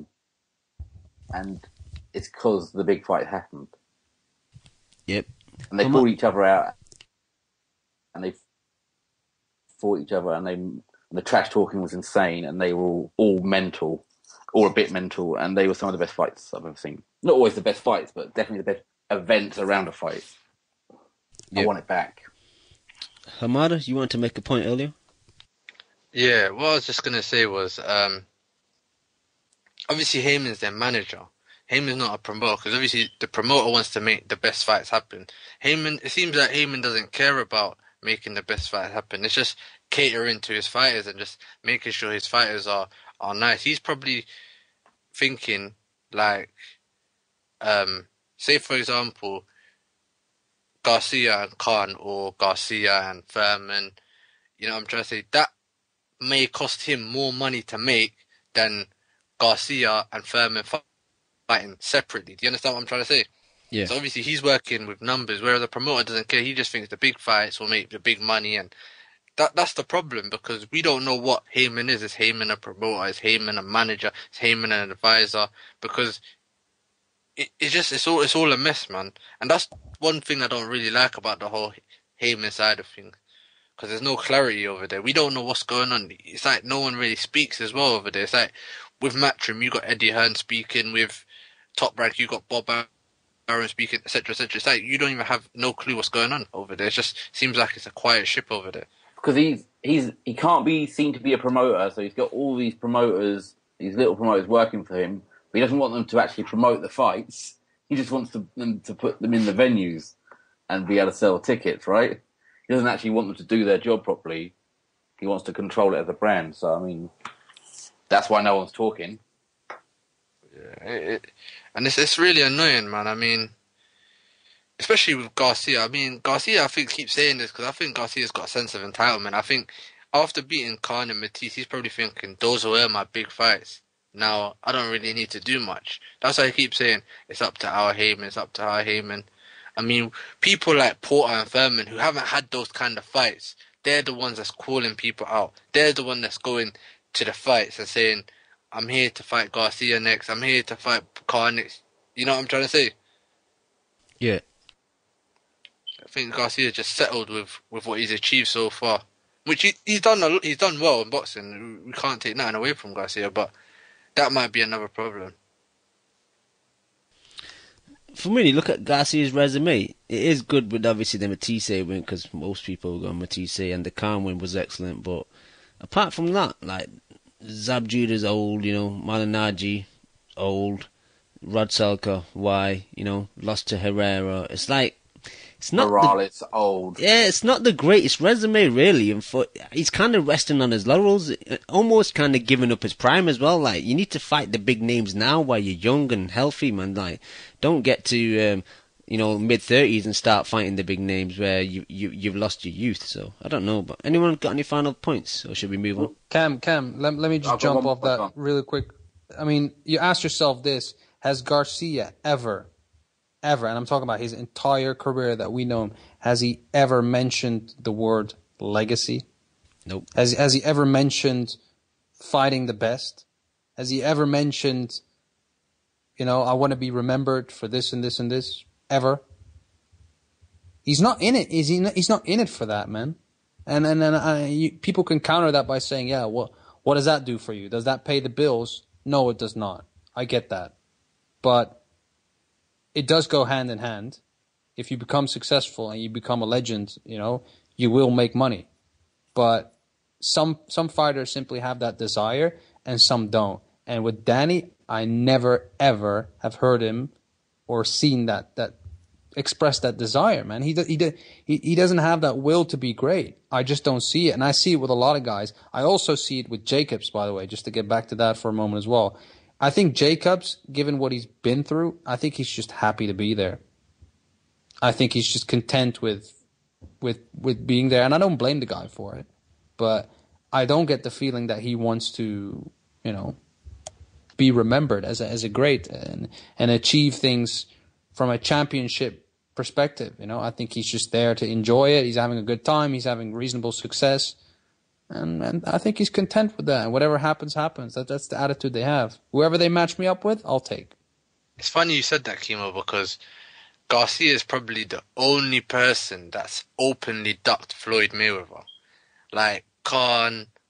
Speaker 11: And it's because the big fight happened.
Speaker 9: Yep.
Speaker 11: And they
Speaker 9: Come on.
Speaker 11: pulled each other out, and they fought each other, and they The trash talking was insane, and they were all, all mental, or a bit mental, and they were some of the best fights I've ever seen. Not always the best fights, but definitely the best events around a fight. Yep. I want it back.
Speaker 9: Hamada, you wanted to make a point earlier?
Speaker 12: Yeah, what I was just going to say was, um, obviously Heyman's their manager. Heyman's not a promoter, because obviously the promoter wants to make the best fights happen. Heyman, it seems like Heyman doesn't care about making the best fight happen. It's just catering to his fighters and just making sure his fighters are, are nice. He's probably thinking, like, um, say for example, Garcia and Khan, or Garcia and Furman, you know what I'm trying to say, that may cost him more money to make than Garcia and Furman fighting separately. Do you understand what I'm trying to say?
Speaker 9: Yeah.
Speaker 12: So obviously he's working with numbers, whereas the promoter doesn't care. He just thinks the big fights will make the big money, and that that's the problem, because we don't know what Heyman is. Is Heyman a promoter? Is Heyman a manager? Is Heyman an advisor? Because it, it's just it's all it's all a mess, man. And that's one thing I don't really like about the whole Heyman side of things, because there's no clarity over there. We don't know what's going on. It's like no one really speaks as well over there. It's like with Matchroom, you got Eddie Hearn speaking. With Top Rank, you got Bob Arum speaking, et cetera, et cetera. It's like you don't even have no clue what's going on over there. It just seems like it's a quiet ship over there.
Speaker 11: Because he's he's he can't be seen to be a promoter, so he's got all these promoters, these little promoters working for him, but he doesn't want them to actually promote the fights. He just wants to, them to put them in the venues and be able to sell tickets, right? He doesn't actually want them to do their job properly. He wants to control it as a brand. So, I mean, that's why no one's talking.
Speaker 12: Yeah, it, it, and it's it's really annoying, man. I mean, especially with Garcia. I mean, Garcia, I think, keeps saying this because I think Garcia's got a sense of entitlement. I think after beating Khan and Matisse, he's probably thinking, those were my big fights. Now, I don't really need to do much. That's why he keeps saying, it's up to our Heyman, it's up to our Heyman. I mean, people like Porter and Furman who haven't had those kind of fights, they're the ones that's calling people out. They're the one that's going to the fights and saying, I'm here to fight Garcia next, I'm here to fight Khan next. You know what I'm trying to say?
Speaker 9: Yeah.
Speaker 12: I think Garcia just settled with, with what he's achieved so far. Which he, he's done a, he's done well in boxing. We can't take nothing away from Garcia, but that might be another problem.
Speaker 9: For me, look at Garcia's resume. It is good with obviously the Matisse win, because most people go on Matisse, and the Khan win was excellent. But apart from that, like Zab Judah's old, you know, Malignaggi old, Rod Selka, why, you know, lost to Herrera. It's like it's not
Speaker 11: Morales
Speaker 9: the,
Speaker 11: old.
Speaker 9: Yeah, it's not the greatest resume really, and for he's kind of resting on his laurels, almost kind of giving up his prime as well. Like, you need to fight the big names now while you're young and healthy, man. Like, don't get to um, you know, mid thirties and start fighting the big names where you you you've lost your youth. So I don't know, but anyone got any final points, or should we move on?
Speaker 10: Cam, Cam, let let me just
Speaker 11: I'll
Speaker 10: jump off that
Speaker 11: on.
Speaker 10: really quick. I mean, you ask yourself this: has Garcia ever? Ever, and I'm talking about his entire career that we know him, has he ever mentioned the word legacy?
Speaker 9: Nope.
Speaker 10: Has has he ever mentioned fighting the best? Has he ever mentioned, you know, I want to be remembered for this and this and this? Ever? He's not in it. Is he? Not, he's not in it for that, man. And and then uh, you, people can counter that by saying, yeah, what what does that do for you? Does that pay the bills? No, it does not. I get that, but it does go hand in hand. If you become successful and you become a legend, you know, you will make money. But some some fighters simply have that desire and some don't. And with Danny, I never ever have heard him or seen that that express that desire, man. He he he he doesn't have that will to be great. I just don't see it. And I see it with a lot of guys. I also see it with Jacobs, by the way, just to get back to that for a moment as well. I think Jacobs, given what he's been through, I think he's just happy to be there. I think he's just content with with with being there, and I don't blame the guy for it. But I don't get the feeling that he wants to, you know, be remembered as a, as a great and and achieve things from a championship perspective. You know, I think he's just there to enjoy it. He's having a good time. He's having reasonable success. And and I think he's content with that. And whatever happens, happens. That that's the attitude they have. Whoever they match me up with, I'll take.
Speaker 12: It's funny you said that, Kimo, because Garcia is probably the only person that's openly ducked Floyd Mayweather. Like Khan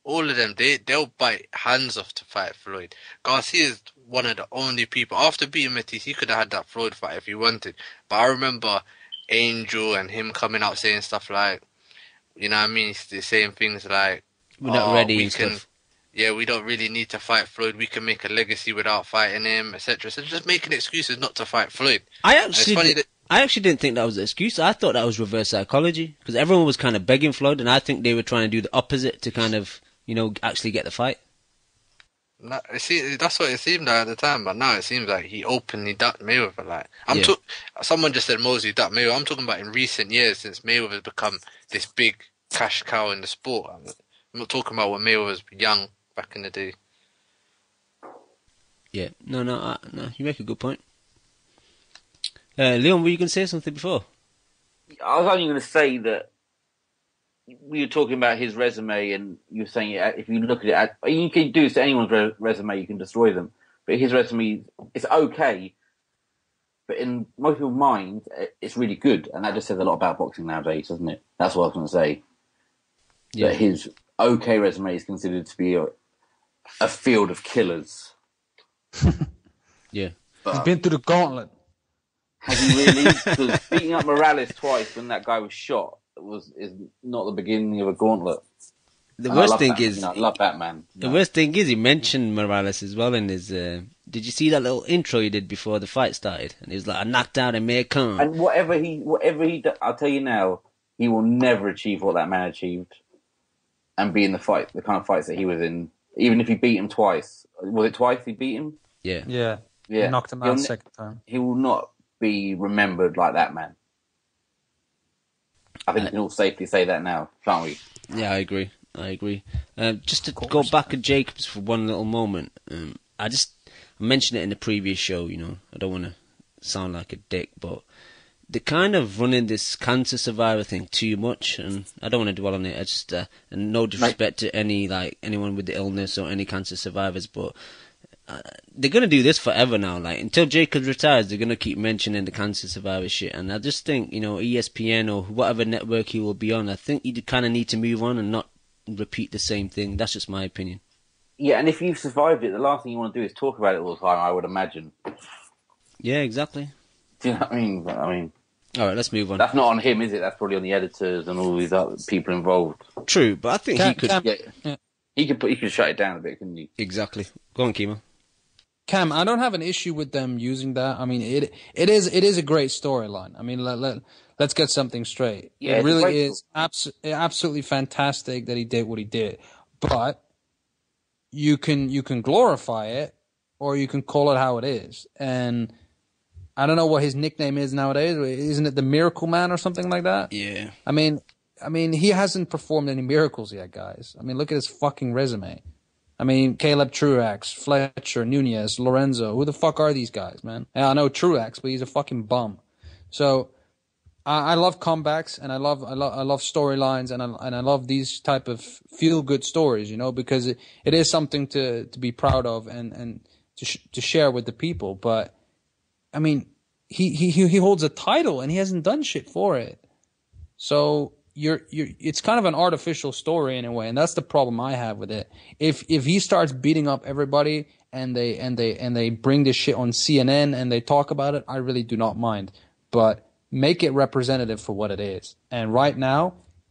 Speaker 12: all of them, they, they'll bite hands off to fight Floyd. Garcia is one of the only people. After beating Matisse, he could have had that Floyd fight if he wanted. But I remember Angel and him coming out saying stuff like, you know what I mean? They're saying things like,
Speaker 9: We're not
Speaker 12: oh,
Speaker 9: ready
Speaker 12: we
Speaker 9: and
Speaker 12: can,
Speaker 9: stuff.
Speaker 12: Yeah, we don't really need to fight Floyd. We can make a legacy without fighting him, et cetera. So just making excuses not to fight Floyd.
Speaker 9: I
Speaker 12: And it's
Speaker 9: actually,
Speaker 12: funny
Speaker 9: di-
Speaker 12: that
Speaker 9: I actually didn't think that was an excuse. I thought that was reverse psychology because everyone was kind of begging Floyd, and I think they were trying to do the opposite to kind of, you know, actually get the fight.
Speaker 12: No, it see, that's what it seemed like at the time, but now it seems like he openly ducked Mayweather. Like I'm
Speaker 9: Yeah.
Speaker 12: talk- someone just said Mosley ducked Mayweather. I'm talking about in recent years since Mayweather has become this big cash cow in the sport. I'm I'm not talking about when Mayweather was young back in the day.
Speaker 9: Yeah, no, no, uh, no. You make a good point. Uh, Leon, were you going to say something before?
Speaker 11: I was only going to say that we were talking about his resume, and you were saying if you look at it, you can do this to anyone's re- resume, you can destroy them. But his resume, it's okay, but in most people's mind, it's really good, and that just says a lot about boxing nowadays, doesn't it? That's what I was going to say.
Speaker 9: Yeah.
Speaker 11: That his okay resume is considered to be a, a field of killers.
Speaker 9: Yeah.
Speaker 10: He's been through the gauntlet.
Speaker 11: Has he really? Because beating up Morales twice when that guy was shot was is not the beginning of a gauntlet.
Speaker 9: The
Speaker 11: And I
Speaker 9: worst
Speaker 11: love
Speaker 9: thing
Speaker 11: that,
Speaker 9: is,
Speaker 11: you know, I love that man.
Speaker 9: the worst thing is, he mentioned Morales as well in his. Uh, did you see that little intro he did before the fight started? And he was like, "I knocked out Amir Khan."
Speaker 11: And whatever he, whatever he, do, I'll tell you now, he will never achieve what that man achieved, and be in the fight, the kind of fights that he was in. Even if he beat him twice, was it twice he beat him?
Speaker 9: Yeah.
Speaker 10: Yeah.
Speaker 11: Yeah.
Speaker 10: He knocked him
Speaker 11: He'll
Speaker 10: out
Speaker 11: ne-
Speaker 10: second time.
Speaker 11: He will not be remembered like that man. I think we can all safely say that now, can't we?
Speaker 9: Yeah, I agree. I agree. Uh, just to go back at Jacobs for one little moment, um, I just I mentioned it in the previous show. You know, I don't want to sound like a dick, but they're kind of running this cancer survivor thing too much, and I don't want to dwell on it. I just uh, and no disrespect to any like anyone with the illness or any cancer survivors, but uh, they're gonna do this forever now. Like until Jacobs retires, they're gonna keep mentioning the cancer survivor shit, and I just think you know E S P N or whatever network he will be on, I think you kind of need to move on and not repeat the same thing. That's just my opinion.
Speaker 11: Yeah, and if you've survived it, the last thing you want to do is talk about it all the time, I would imagine.
Speaker 9: Yeah, exactly.
Speaker 11: Do you know what I mean? I mean,
Speaker 9: all right, let's move on.
Speaker 11: That's not on him, is it? That's probably on the editors and all these other people involved.
Speaker 9: True, but I think
Speaker 10: Cam,
Speaker 9: he could.
Speaker 10: Cam,
Speaker 11: Yeah,
Speaker 10: yeah.
Speaker 11: he could put, he could shut it down a bit, couldn't he?
Speaker 9: Exactly. Go on, Kimo.
Speaker 10: Cam, I don't have an issue with them using that. I mean, it it is it is a great storyline. I mean, let, let let's get something straight.
Speaker 11: Yeah,
Speaker 10: it
Speaker 11: it's a
Speaker 10: really
Speaker 11: great
Speaker 10: is abso- absolutely fantastic that he did what he did. But you can you can glorify it, or you can call it how it is. And I don't know what his nickname is nowadays. Isn't it the Miracle Man or something like that?
Speaker 9: Yeah.
Speaker 10: I mean, I mean, he hasn't performed any miracles yet, guys. I mean, look at his fucking resume. I mean, Caleb Truax, Fletcher, Nunez, Lorenzo. Who the fuck are these guys, man? Yeah, I know Truax, but he's a fucking bum. So I, I love comebacks, and I love I love I love storylines, and I and I love these type of feel good stories, you know, because it, it is something to, to be proud of and and to sh- to share with the people. But I mean, he he he holds a title and he hasn't done shit for it. So you're you're it's kind of an artificial story in a way, and that's the problem I have with it. If if he starts beating up everybody and they and they and they bring this shit on C N N and they talk about it, I really do not mind. But make it representative for what it is. And right now,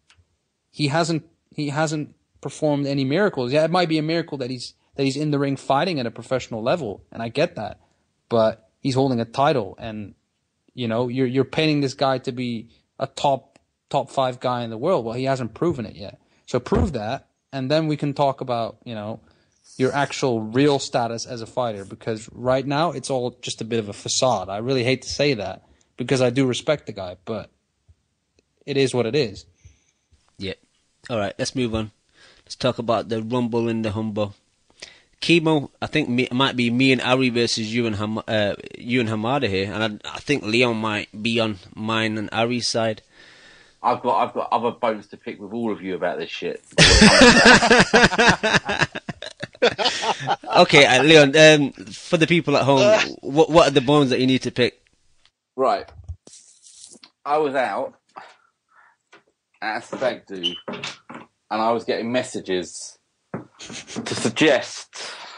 Speaker 10: he hasn't he hasn't performed any miracles. Yeah, it might be a miracle that he's that he's in the ring fighting at a professional level, and I get that. But he's holding a title, and you know, you're you're painting this guy to be a top top five guy in the world. Well, he hasn't proven it yet. So prove that, and then we can talk about, you know, your actual real status as a fighter, because right now it's all just a bit of a facade. I really hate to say that because I do respect the guy, but it is what it is.
Speaker 9: Yeah. All right, let's move on. Let's talk about the Rumble in the Humble. Kimo, I think me, it might be me and Ari versus you and Ham, uh, you and Hamada here, and I, I think Leon might be on mine and Ari's side.
Speaker 11: I've got I've got other bones to pick with all of you about this shit.
Speaker 9: Okay, uh, Leon. Um, for the people at home, what what are the bones that you need to pick?
Speaker 11: Right, I was out at a stag do, and I was getting messages to suggest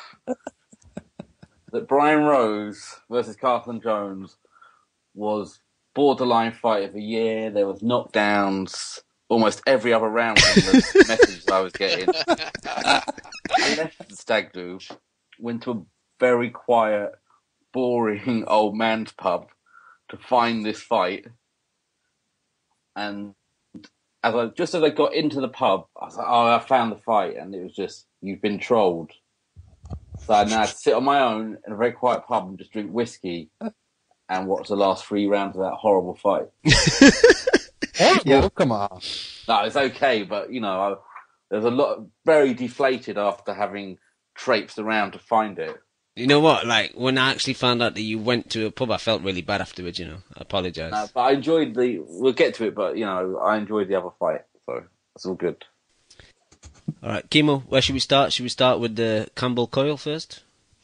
Speaker 11: that Brian Rose versus Carlton Jones was borderline fight of the year. There was knockdowns almost every other round in the messages I was getting. I left the stag do, went to a very quiet, boring old man's pub to find this fight. And as I, just as I got into the pub, I was like, oh, I found the fight. And it was just, you've been trolled. So I now had to sit on my own in a very quiet pub and just drink whiskey and watch the last three rounds of that horrible fight.
Speaker 10: Horrible? Yeah. Come on.
Speaker 11: No, it's okay, but, you know, I, there's a lot, very deflated after having traipsed around to find it.
Speaker 9: You know what? Like, when I actually found out that you went to a pub, I felt really bad afterwards, you know. I apologise.
Speaker 11: No, but I enjoyed the, we'll get to it, but, you know, I enjoyed the other fight, so it's all good.
Speaker 9: All right, Kimo, where should we start? Should we start with the Campbell Coyle first?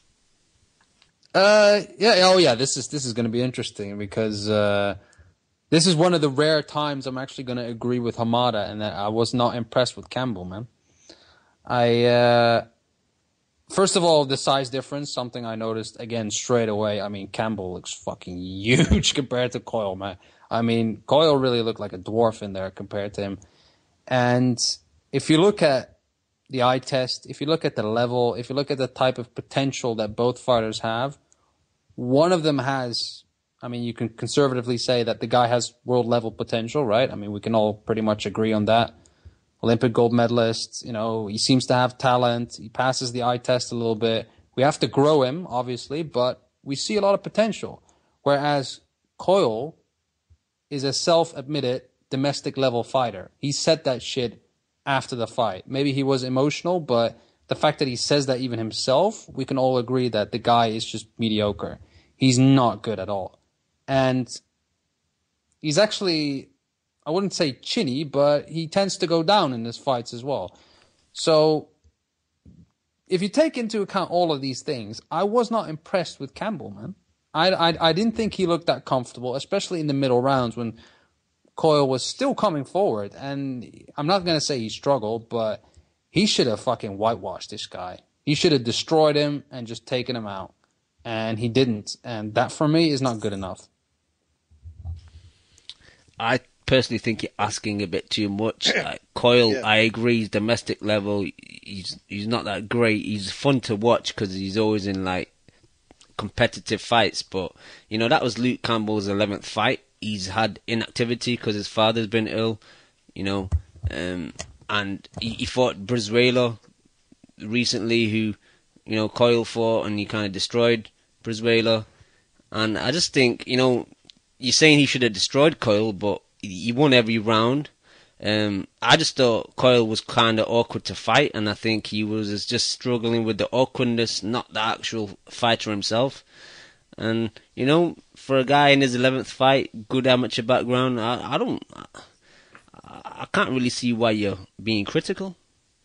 Speaker 10: Uh, yeah, oh yeah, this is this is going to be interesting because uh, this is one of the rare times I'm actually going to agree with Hamada and that I was not impressed with Campbell, man. I uh, first of all, the size difference, something I noticed again straight away. I mean, Campbell looks fucking huge compared to Coyle, man. I mean, Coyle really looked like a dwarf in there compared to him. And if you look at the eye test, if you look at the level, if you look at the type of potential that both fighters have, one of them has, I mean, you can conservatively say that the guy has world level potential, right? I mean, we can all pretty much agree on that. Olympic gold medalist, you know, he seems to have talent. He passes the eye test a little bit. We have to grow him, obviously, but we see a lot of potential. Whereas Coyle is a self-admitted domestic level fighter. He said that shit after the fight. Maybe he was emotional, but the fact that he says that even himself, we can all agree that the guy is just mediocre. He's not good at all. And he's actually, I wouldn't say chinny, but he tends to go down in his fights as well. So if you take into account all of these things, I was not impressed with Campbell, man. I, I, I didn't think he looked that comfortable, especially in the middle rounds when Coyle was still coming forward. And I'm not going to say he struggled, but he should have fucking whitewashed this guy. He should have destroyed him and just taken him out. And he didn't. And that, for me, is not good enough.
Speaker 9: I personally think you're asking a bit too much. Like, Coyle, yeah. I agree, he's domestic level. He's he's not that great. He's fun to watch because he's always in, like, competitive fights. But, you know, that was Luke Campbell's eleventh fight. He's had inactivity because his father's been ill, you know. Um, and he, he fought Brizuela recently, who, you know, Coyle fought, and he kind of destroyed Brizuela. And I just think, you know, you're saying he should have destroyed Coyle, but he won every round. Um, I just thought Coyle was kind of awkward to fight, and I think he was just struggling with the awkwardness, not the actual fighter himself. And, you know, for a guy in his eleventh fight, good amateur background, I, I don't... I, I can't really see why you're being critical.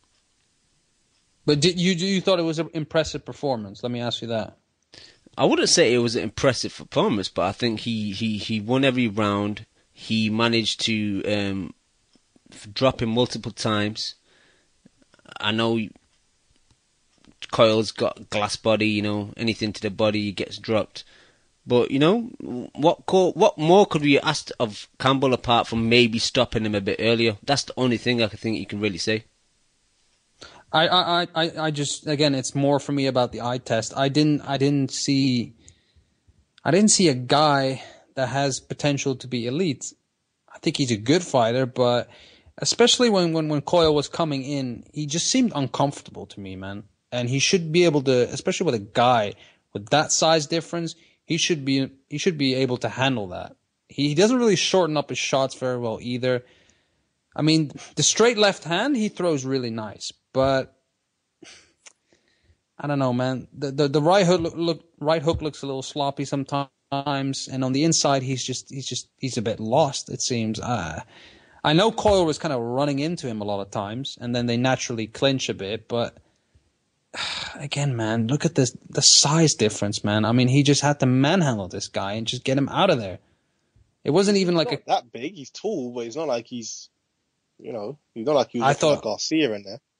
Speaker 10: But did you you thought it was an impressive performance? Let me ask you that.
Speaker 9: I wouldn't say it was an impressive performance, but I think he, he, he won every round. He managed to um, drop him multiple times. I know Coyle's got glass body, you know, anything to the body gets dropped. But, you know, what co- what more could we ask of Campbell apart from maybe stopping him a bit earlier? That's the only thing I think you can really say.
Speaker 10: I, I, I, I just, again, it's more for me about the eye test. I didn't I didn't see I didn't see a guy that has potential to be elite. I think he's a good fighter, but especially when, when, when Coyle was coming in, he just seemed uncomfortable to me, man. And he should be able to, especially with a guy with that size difference, he should be he should be able to handle that. He, he doesn't really shorten up his shots very well either. I mean, the straight left hand he throws really nice, but I don't know, man. The the, the right hook look, look right hook looks a little sloppy sometimes, and on the inside he's just he's just he's a bit lost. It seems. Uh, I know Coyle was kind of running into him a lot of times, and then they naturally clinch a bit, but. Again, man, look at this, the size difference, man. I mean, he just had to manhandle this guy and just get him out of there. It wasn't even
Speaker 3: he's
Speaker 10: like
Speaker 3: not
Speaker 10: a...
Speaker 3: that big. He's tall, but he's not like he's, you know, he's not like he was
Speaker 10: I
Speaker 3: thought,
Speaker 10: thought
Speaker 3: Garcia in there.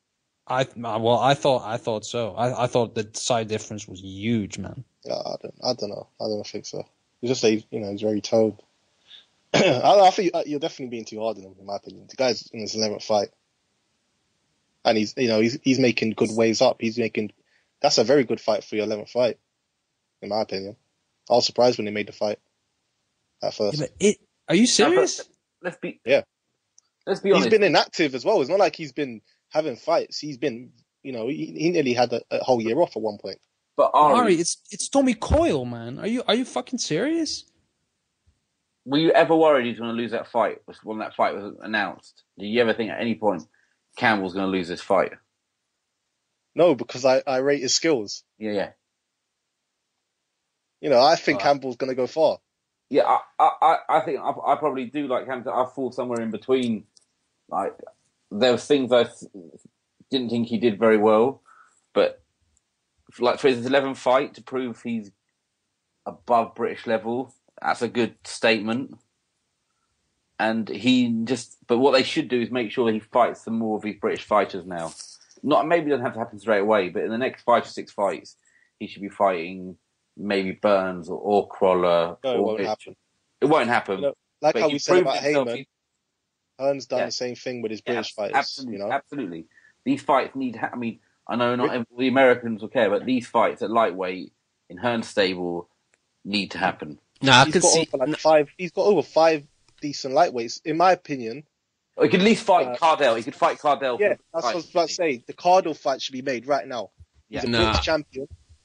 Speaker 10: I well, I thought I thought so. I, I thought the side difference was huge, man.
Speaker 3: Yeah, I don't, I don't know. I don't think so. You just say, you know, he's very toned. I, I think you're definitely being too hard on him, in my opinion. The guy's in his eleventh fight, and he's, you know, he's he's making good waves up. He's making that's a very good fight for your eleventh fight, in my opinion. I was surprised when he made the fight at first.
Speaker 10: Yeah, but it, are you serious?
Speaker 11: Let's be
Speaker 3: yeah.
Speaker 11: Let's be honest.
Speaker 3: He's been inactive as well. It's not like he's been having fights. He's been, you know, he, he nearly had a, a whole year off at one point.
Speaker 11: But Ari,
Speaker 10: Ari, it's it's Tommy Coyle, man. Are you are you fucking serious?
Speaker 11: were you ever worried he was going to lose that fight when that fight was announced? Did you ever think at any point Campbell's going to lose this fight?
Speaker 3: No, because I, I rate his skills.
Speaker 11: Yeah, yeah.
Speaker 3: You know, I think
Speaker 11: Right.
Speaker 3: Campbell's going to go far.
Speaker 11: Yeah, I, I, I think I, I probably do like Campbell. I fall somewhere in between. Like, there was things I th- didn't think he did very well, but like for his eleventh fight to prove he's above British level, that's a good statement. And he just, but what they should do is make sure he fights some more of these British fighters now. Not maybe it doesn't have to happen straight away, but in the next five to six fights, he should be fighting maybe Burns or, or Crawler.
Speaker 3: No, it
Speaker 11: or
Speaker 3: won't
Speaker 11: Mitch.
Speaker 3: happen.
Speaker 11: It won't happen.
Speaker 3: You know, like
Speaker 11: But
Speaker 3: how
Speaker 11: he
Speaker 3: we said
Speaker 11: proved
Speaker 3: about
Speaker 11: himself.
Speaker 3: Heyman,
Speaker 11: He-
Speaker 3: Hearn's done
Speaker 11: Yeah.
Speaker 3: the same thing with his British
Speaker 11: Yeah,
Speaker 3: fighters.
Speaker 11: absolutely,
Speaker 3: You know,
Speaker 11: absolutely. These fights need. Ha- I mean, I know not every, the Americans will care, but these fights at lightweight in Hearn's stable need to happen.
Speaker 9: No, I
Speaker 3: he's
Speaker 9: could
Speaker 3: got
Speaker 9: see.
Speaker 3: over like five. He's got over five decent lightweights, in my opinion.
Speaker 11: Or he could at least fight
Speaker 3: Uh,
Speaker 11: Cardell. He could fight Cardell.
Speaker 3: Yeah,
Speaker 11: for
Speaker 3: that's what
Speaker 11: the
Speaker 3: I was
Speaker 11: fight.
Speaker 3: about to say. The Cardle fight should be made right now. He's
Speaker 11: Yeah.
Speaker 3: a
Speaker 9: Nah.
Speaker 3: British champion.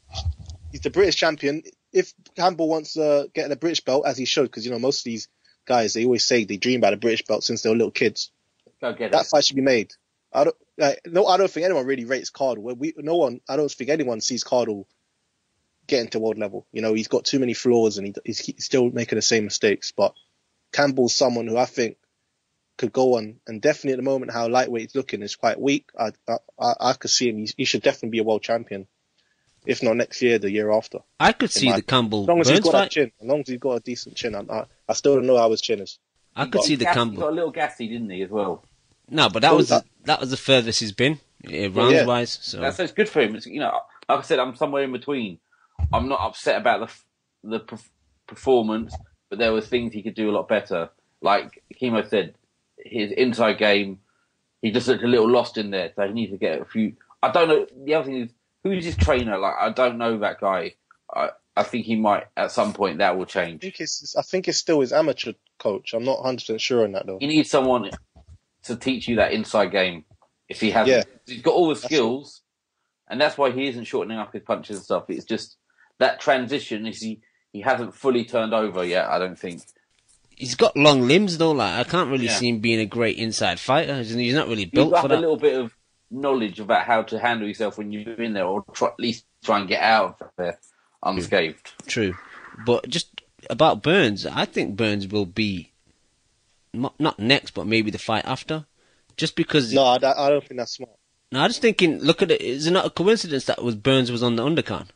Speaker 3: He's the British champion. If Campbell wants to get a British belt, as he should, because you know most of these guys, they always say they dream about a British belt since they were little kids.
Speaker 11: Go get
Speaker 3: That
Speaker 11: it.
Speaker 3: fight should be made. I don't like no. I don't think anyone really rates Cardle. We no one. I don't think anyone sees Cardle getting to world level. You know, he's got too many flaws and he, he's, he's still making the same mistakes. But Campbell's someone who I think could go on, and definitely at the moment how lightweight's looking is quite weak. I I, I could see him. He, he should definitely be a world champion, if not next year, the year after.
Speaker 9: I could see
Speaker 3: my-
Speaker 9: the Campbell
Speaker 3: As long as he's
Speaker 9: Burns
Speaker 3: got that
Speaker 9: fight.
Speaker 3: chin, as long as he's got a decent chin, I, I, I still don't know how his chin is.
Speaker 9: I
Speaker 11: He
Speaker 9: could
Speaker 11: got
Speaker 9: see the
Speaker 11: gassy- He
Speaker 9: Campbell.
Speaker 11: got a little gassy, didn't he, as well?
Speaker 9: No, but that
Speaker 3: Well,
Speaker 9: was
Speaker 3: that-
Speaker 9: that was the furthest he's been uh,
Speaker 3: yeah.
Speaker 9: rounds wise. So
Speaker 11: That's it's good for him. It's, you know, like I said, I'm somewhere in between. I'm not upset about the f- the perf- performance, but there were things he could do a lot better. Like Kimo said, his inside game, he just looked a little lost in there. So he needs to get a few. I don't know. The other thing is, who's his trainer? Like, I don't know that guy. I I think he might at some point that will
Speaker 3: I
Speaker 11: change.
Speaker 3: think it's I think it's still his amateur coach. I'm not one hundred percent sure on that though.
Speaker 11: He needs someone to teach you that inside game. If he hasn't,
Speaker 3: Yeah.
Speaker 11: he's got all the
Speaker 3: That's
Speaker 11: skills, and that's why he isn't shortening up his punches and stuff. It's just that transition is he he hasn't fully turned over yet. I don't think.
Speaker 9: he's got long limbs though. Like I can't really
Speaker 11: Yeah.
Speaker 9: see him being a great inside fighter. He's he's not really
Speaker 11: You've
Speaker 9: built
Speaker 11: got
Speaker 9: for
Speaker 11: a
Speaker 9: that.
Speaker 11: little bit of knowledge about how to handle yourself when you're in there, or try, at least try and get out of there unscathed.
Speaker 9: True, but just about Burns, I think Burns will be not, not next, but maybe the fight after. Just because,
Speaker 3: No, I, I don't think that's smart.
Speaker 9: no, I'm just thinking. Look at it. Is it not a coincidence that was Burns was on the undercard?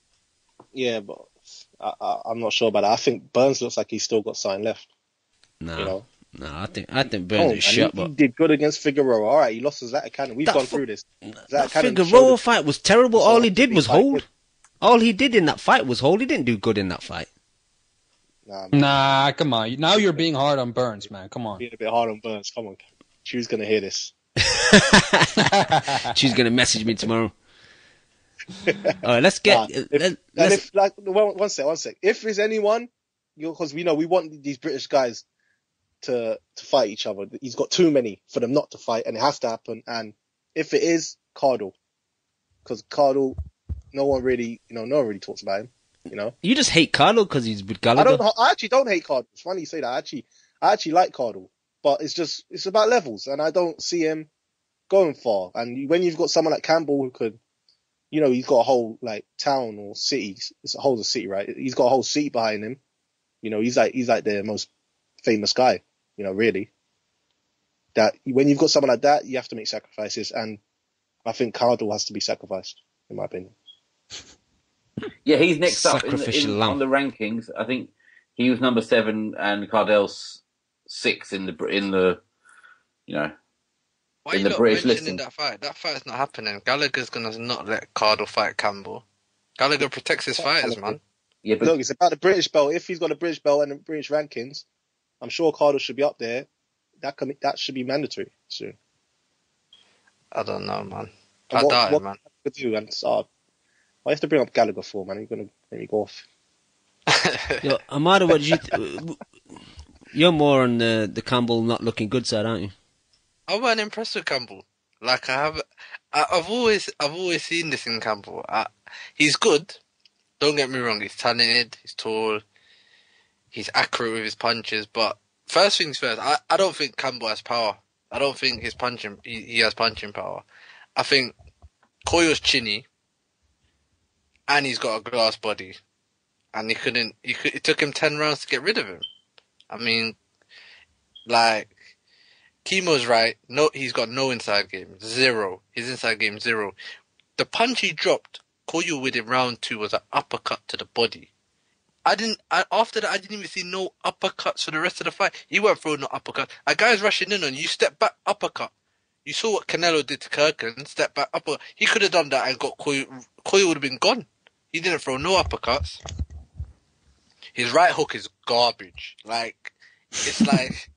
Speaker 3: Yeah, but I, I, I'm not sure about that. I think Burns looks like he's still got something left.
Speaker 9: No,
Speaker 3: You know?
Speaker 9: no, I think I think
Speaker 3: Oh,
Speaker 9: Burns
Speaker 3: man,
Speaker 9: is
Speaker 3: he,
Speaker 9: shot,
Speaker 3: he
Speaker 9: but
Speaker 3: did good against Figueroa. All right, he lost to Zach Cannon. We've
Speaker 9: That
Speaker 3: gone
Speaker 9: fu-
Speaker 3: through this.
Speaker 9: that
Speaker 3: Zach Cannon
Speaker 9: Figueroa
Speaker 3: showed-
Speaker 9: fight was terrible.
Speaker 3: So
Speaker 9: All he did
Speaker 3: he
Speaker 9: was
Speaker 3: fight
Speaker 9: hold.
Speaker 3: good.
Speaker 9: All he did in that fight was hold. He didn't do good in that fight.
Speaker 3: Nah, man,
Speaker 10: Nah, come on. Now you're being hard on Burns, man. Come on.
Speaker 3: being a bit hard on Burns. Come on, Chew's gonna hear this.
Speaker 9: She's gonna message me tomorrow. All right, let's get.
Speaker 3: Nah, if,
Speaker 9: let,
Speaker 3: and
Speaker 9: let's,
Speaker 3: if like one, one sec, one sec. If there's anyone, because we know we want these British guys to to fight each other. He's got too many for them not to fight, and it has to happen. And if it is Cardle, because Cardle, no one really, you know, no one really talks about him. You know,
Speaker 9: you just hate Carlo because he's with
Speaker 3: I
Speaker 9: Gallagher.
Speaker 3: don't. I actually don't hate Cardle. It's funny you say that. I actually, I actually like Cardle, but it's just it's about levels, and I don't see him going far. And when you've got someone like Campbell who could, you know, he's got a whole like town or city. It's a whole city, right? He's got a whole city behind him. You know, he's like he's like the most famous guy. You know, really. That when you've got someone like that, you have to make sacrifices, and I think Cardle has to be sacrificed, in my opinion.
Speaker 11: Yeah, he's next up in the,
Speaker 9: Sacrificial
Speaker 11: in,
Speaker 9: lamb.
Speaker 11: on the rankings. I think he was number seven and Cardell's six in the in the, you know.
Speaker 12: Why
Speaker 11: in
Speaker 12: you
Speaker 11: the
Speaker 12: not
Speaker 11: British
Speaker 12: mentioning
Speaker 11: listing.
Speaker 12: that fight? That fight's not happening. Gallagher's gonna not let Cardle fight Campbell. Gallagher protects his fighters, man.
Speaker 11: Yeah, but
Speaker 3: Look, it's about the British belt. If he's got a British belt and the British rankings, I'm sure Cardle should be up there. That can, that should be mandatory soon.
Speaker 12: I don't know, man.
Speaker 3: And
Speaker 12: I
Speaker 3: what,
Speaker 12: doubt
Speaker 3: what
Speaker 12: it, man.
Speaker 3: could do and uh, I have to bring up Gallagher for, man. You're gonna make me go off.
Speaker 9: Yo, Amada, what did you? Th- you're more on the the Campbell not looking good side, aren't you?
Speaker 12: I wasn't impressed with Campbell. Like I have, I, I've always, I've always seen this in Campbell. I, he's good. Don't get me wrong. He's talented. He's tall. He's accurate with his punches. But first things first, I, I don't think Campbell has power. I don't think his punching, he, he has punching power. I think Koyo's chinny, and he's got a glass body, and he couldn't. He could, it took him ten rounds to get rid of him. I mean, like. Chemo's right. No, he's got no inside game. Zero. His inside game zero. The punch he dropped, Koyo with in round two was an uppercut to the body. I didn't. I, after that, I didn't even see no uppercuts for the rest of the fight. He weren't throwing no uppercut. A guy's rushing in on you. Step back, uppercut. You saw what Canelo did to Kirkland. Step back, uppercut. He could have done that and got Koyo. Koyo would have been gone. He didn't throw no uppercuts. His right hook is garbage. Like it's like.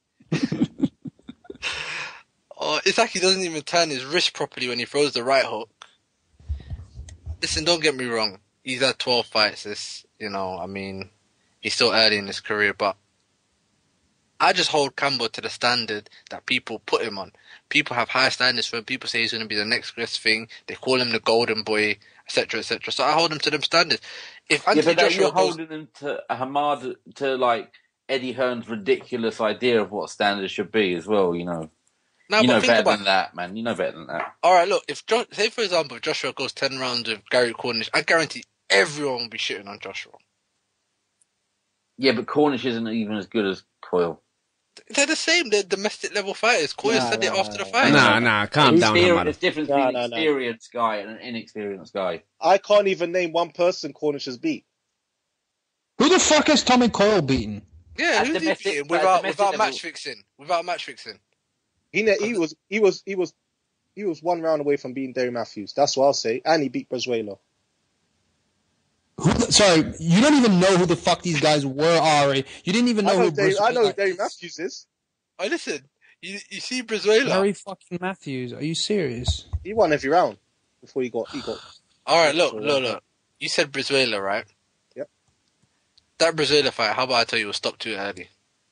Speaker 12: Oh, it's like he doesn't even turn his wrist properly when he throws the right hook. Listen, don't get me wrong. He's had twelve fights. This, you know, I mean, he's still early in his career, but I just hold Campbell to the standard that people put him on. People have high standards for him. People say he's going to be the next greatest thing. They call him the golden boy, et cetera, et cetera. So I hold him to them standards. If
Speaker 11: yeah,
Speaker 12: Anthony
Speaker 11: but that
Speaker 12: Joshua
Speaker 11: you're
Speaker 12: goes,
Speaker 11: holding them to Hamad, to like Eddie Hearn's ridiculous idea of what standards should be as well. You know,
Speaker 12: No,
Speaker 11: you
Speaker 12: but
Speaker 11: know
Speaker 12: think
Speaker 11: better
Speaker 12: about-
Speaker 11: than that, man. You know better than that.
Speaker 12: all right, look, if jo- say for example, if Joshua goes ten rounds with Gary Cornish, I guarantee everyone will be shitting on Joshua.
Speaker 11: Yeah, but Cornish isn't even as good as Coyle.
Speaker 12: They're the same. They're domestic level fighters. Koyo
Speaker 3: Nah,
Speaker 12: said it
Speaker 3: nah,
Speaker 12: after the
Speaker 3: nah,
Speaker 12: fight.
Speaker 9: Nah, nah, calm down,
Speaker 11: Experience-
Speaker 9: Hamada.
Speaker 11: There's difference
Speaker 3: No,
Speaker 11: between
Speaker 3: no,
Speaker 11: an
Speaker 3: no.
Speaker 11: experienced guy and an inexperienced guy.
Speaker 3: I can't even name one person Cornish has beat.
Speaker 10: Who the fuck has Tommy Coyle beaten?
Speaker 12: Yeah,
Speaker 11: At
Speaker 12: who's he
Speaker 11: domestic-
Speaker 12: beating
Speaker 11: at
Speaker 12: without
Speaker 11: domestic
Speaker 12: without
Speaker 11: level.
Speaker 12: match fixing? Without match fixing.
Speaker 3: He ne- he was he was he was he was one round away from beating Derry Matthews. That's what I'll say. And he beat Brazuelo.
Speaker 10: Who, sorry, you don't even know who the fuck these guys were, Ari. You didn't even know,
Speaker 3: I know,
Speaker 10: who
Speaker 3: Derry, I know who
Speaker 10: Brazuela
Speaker 3: Derry
Speaker 10: is.
Speaker 3: Matthews is.
Speaker 12: Oh, listen, you you see Brazuela.
Speaker 10: Harry fucking Matthews. Are you serious?
Speaker 3: He won every round before he got he got.
Speaker 12: All right, look, look, look. You said Brazuela, right?
Speaker 3: Yep.
Speaker 12: That Brazuela fight. How about I tell you, it was stopped too early.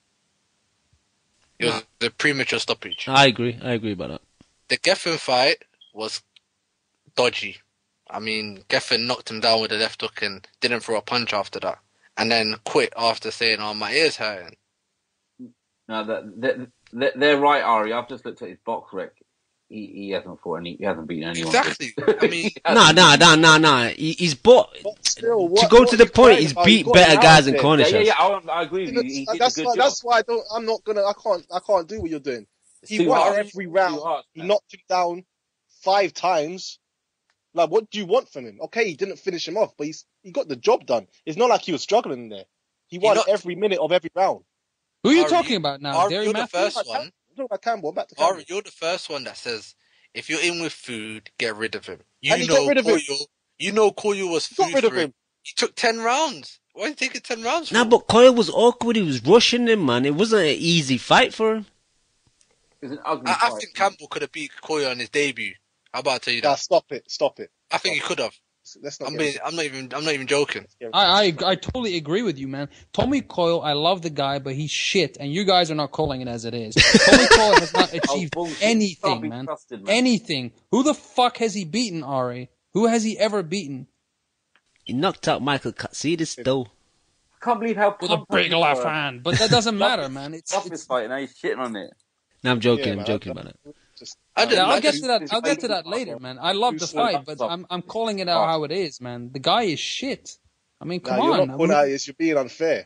Speaker 12: It was the premature stoppage.
Speaker 9: I agree. I agree about that.
Speaker 12: The Geffen fight was dodgy. I mean, Geffen knocked him down with a left hook and didn't throw a punch after that, and then quit after saying, "Oh, my ears hurting."
Speaker 11: No, that, that, that, they're right, Ari. I've just looked at his box rec. He, he hasn't fought any. He hasn't beaten anyone.
Speaker 12: Exactly. I mean,
Speaker 9: Nah, nah, nah, nah, nah. He, he's bought.
Speaker 3: But still,
Speaker 9: To
Speaker 3: what,
Speaker 9: go
Speaker 3: what
Speaker 9: to
Speaker 3: are
Speaker 9: the
Speaker 3: you
Speaker 9: point,
Speaker 3: crying
Speaker 9: he's
Speaker 3: about? He
Speaker 9: beat
Speaker 3: got
Speaker 9: better
Speaker 3: it out
Speaker 9: guys than
Speaker 3: there.
Speaker 9: Cornish
Speaker 11: Yeah, yeah,
Speaker 9: has.
Speaker 11: yeah. I, I agree with you. He did
Speaker 3: That's
Speaker 11: a good
Speaker 3: why.
Speaker 11: job.
Speaker 3: That's why I don't. I'm not gonna. I can't. I can't do what you're doing.
Speaker 11: It's
Speaker 3: He
Speaker 11: too
Speaker 3: won
Speaker 11: hard.
Speaker 3: every
Speaker 11: Too
Speaker 3: round.
Speaker 11: hard,
Speaker 3: He
Speaker 11: man.
Speaker 3: knocked him down five times. Like, what do you want from him? Okay, he didn't finish him off, but he's he got the job done. It's not like he was struggling there. He won
Speaker 12: knocked-
Speaker 3: every minute of every round.
Speaker 10: Who are you
Speaker 12: Ari,
Speaker 10: talking about now?
Speaker 12: Ari,
Speaker 10: Derry
Speaker 12: you're the
Speaker 10: Matthews?
Speaker 12: first one.
Speaker 3: I'm talking about Campbell. I'm back to Campbell.
Speaker 12: Ari, you're the first one that says, if you're in with food, get rid of him. You
Speaker 3: And he
Speaker 12: know
Speaker 3: got rid of him.
Speaker 12: Koyo, you know Koyo was
Speaker 3: He got
Speaker 12: food
Speaker 3: rid of
Speaker 12: for him.
Speaker 3: him.
Speaker 12: He took ten rounds. Why are you taking ten rounds for?
Speaker 9: Nah, but Coyle was awkward. He was rushing him, man. It wasn't an easy fight for him.
Speaker 11: It was an ugly
Speaker 12: I, I
Speaker 11: fight.
Speaker 12: think Campbell could have beat Koyo on his debut. How about I tell you
Speaker 3: Nah,
Speaker 12: that?
Speaker 3: stop it. Stop it.
Speaker 12: I think he could have.
Speaker 3: Let's not.
Speaker 12: I'm
Speaker 3: get
Speaker 12: being, I'm not even, I'm not even joking.
Speaker 10: I, I I totally agree with you, man. Tommy Coyle, I love the guy, but he's shit, and you guys are not calling it as it is. Tommy Coyle has not achieved
Speaker 11: bullshit. Can't
Speaker 10: anything,
Speaker 11: be
Speaker 10: man.
Speaker 11: trusted, man.
Speaker 10: Anything. Who the fuck has he beaten, Ari? Who has he ever beaten?
Speaker 9: He knocked out Michael Katsidis, though.
Speaker 11: I can't believe how
Speaker 10: With a
Speaker 11: pumped
Speaker 10: big
Speaker 11: you
Speaker 10: left
Speaker 11: were.
Speaker 10: hand, but that doesn't matter, man. It's,
Speaker 11: Off this
Speaker 10: it's
Speaker 11: fight, and now he's shitting on it.
Speaker 9: No, I'm joking.
Speaker 3: Yeah,
Speaker 9: I'm
Speaker 3: man,
Speaker 9: joking
Speaker 3: I-
Speaker 9: about it.
Speaker 3: Just,
Speaker 12: I didn't
Speaker 10: Yeah, I'll
Speaker 12: like
Speaker 10: get
Speaker 12: it.
Speaker 10: to that.
Speaker 3: It's
Speaker 10: I'll get to
Speaker 3: fake.
Speaker 10: that later, man. I love the
Speaker 3: Too slow.
Speaker 10: fight, but I'm I'm calling it out how it is, man. The guy is shit. I mean,
Speaker 3: Nah,
Speaker 10: come
Speaker 3: you're
Speaker 10: on.
Speaker 3: not calling out this. You're being unfair.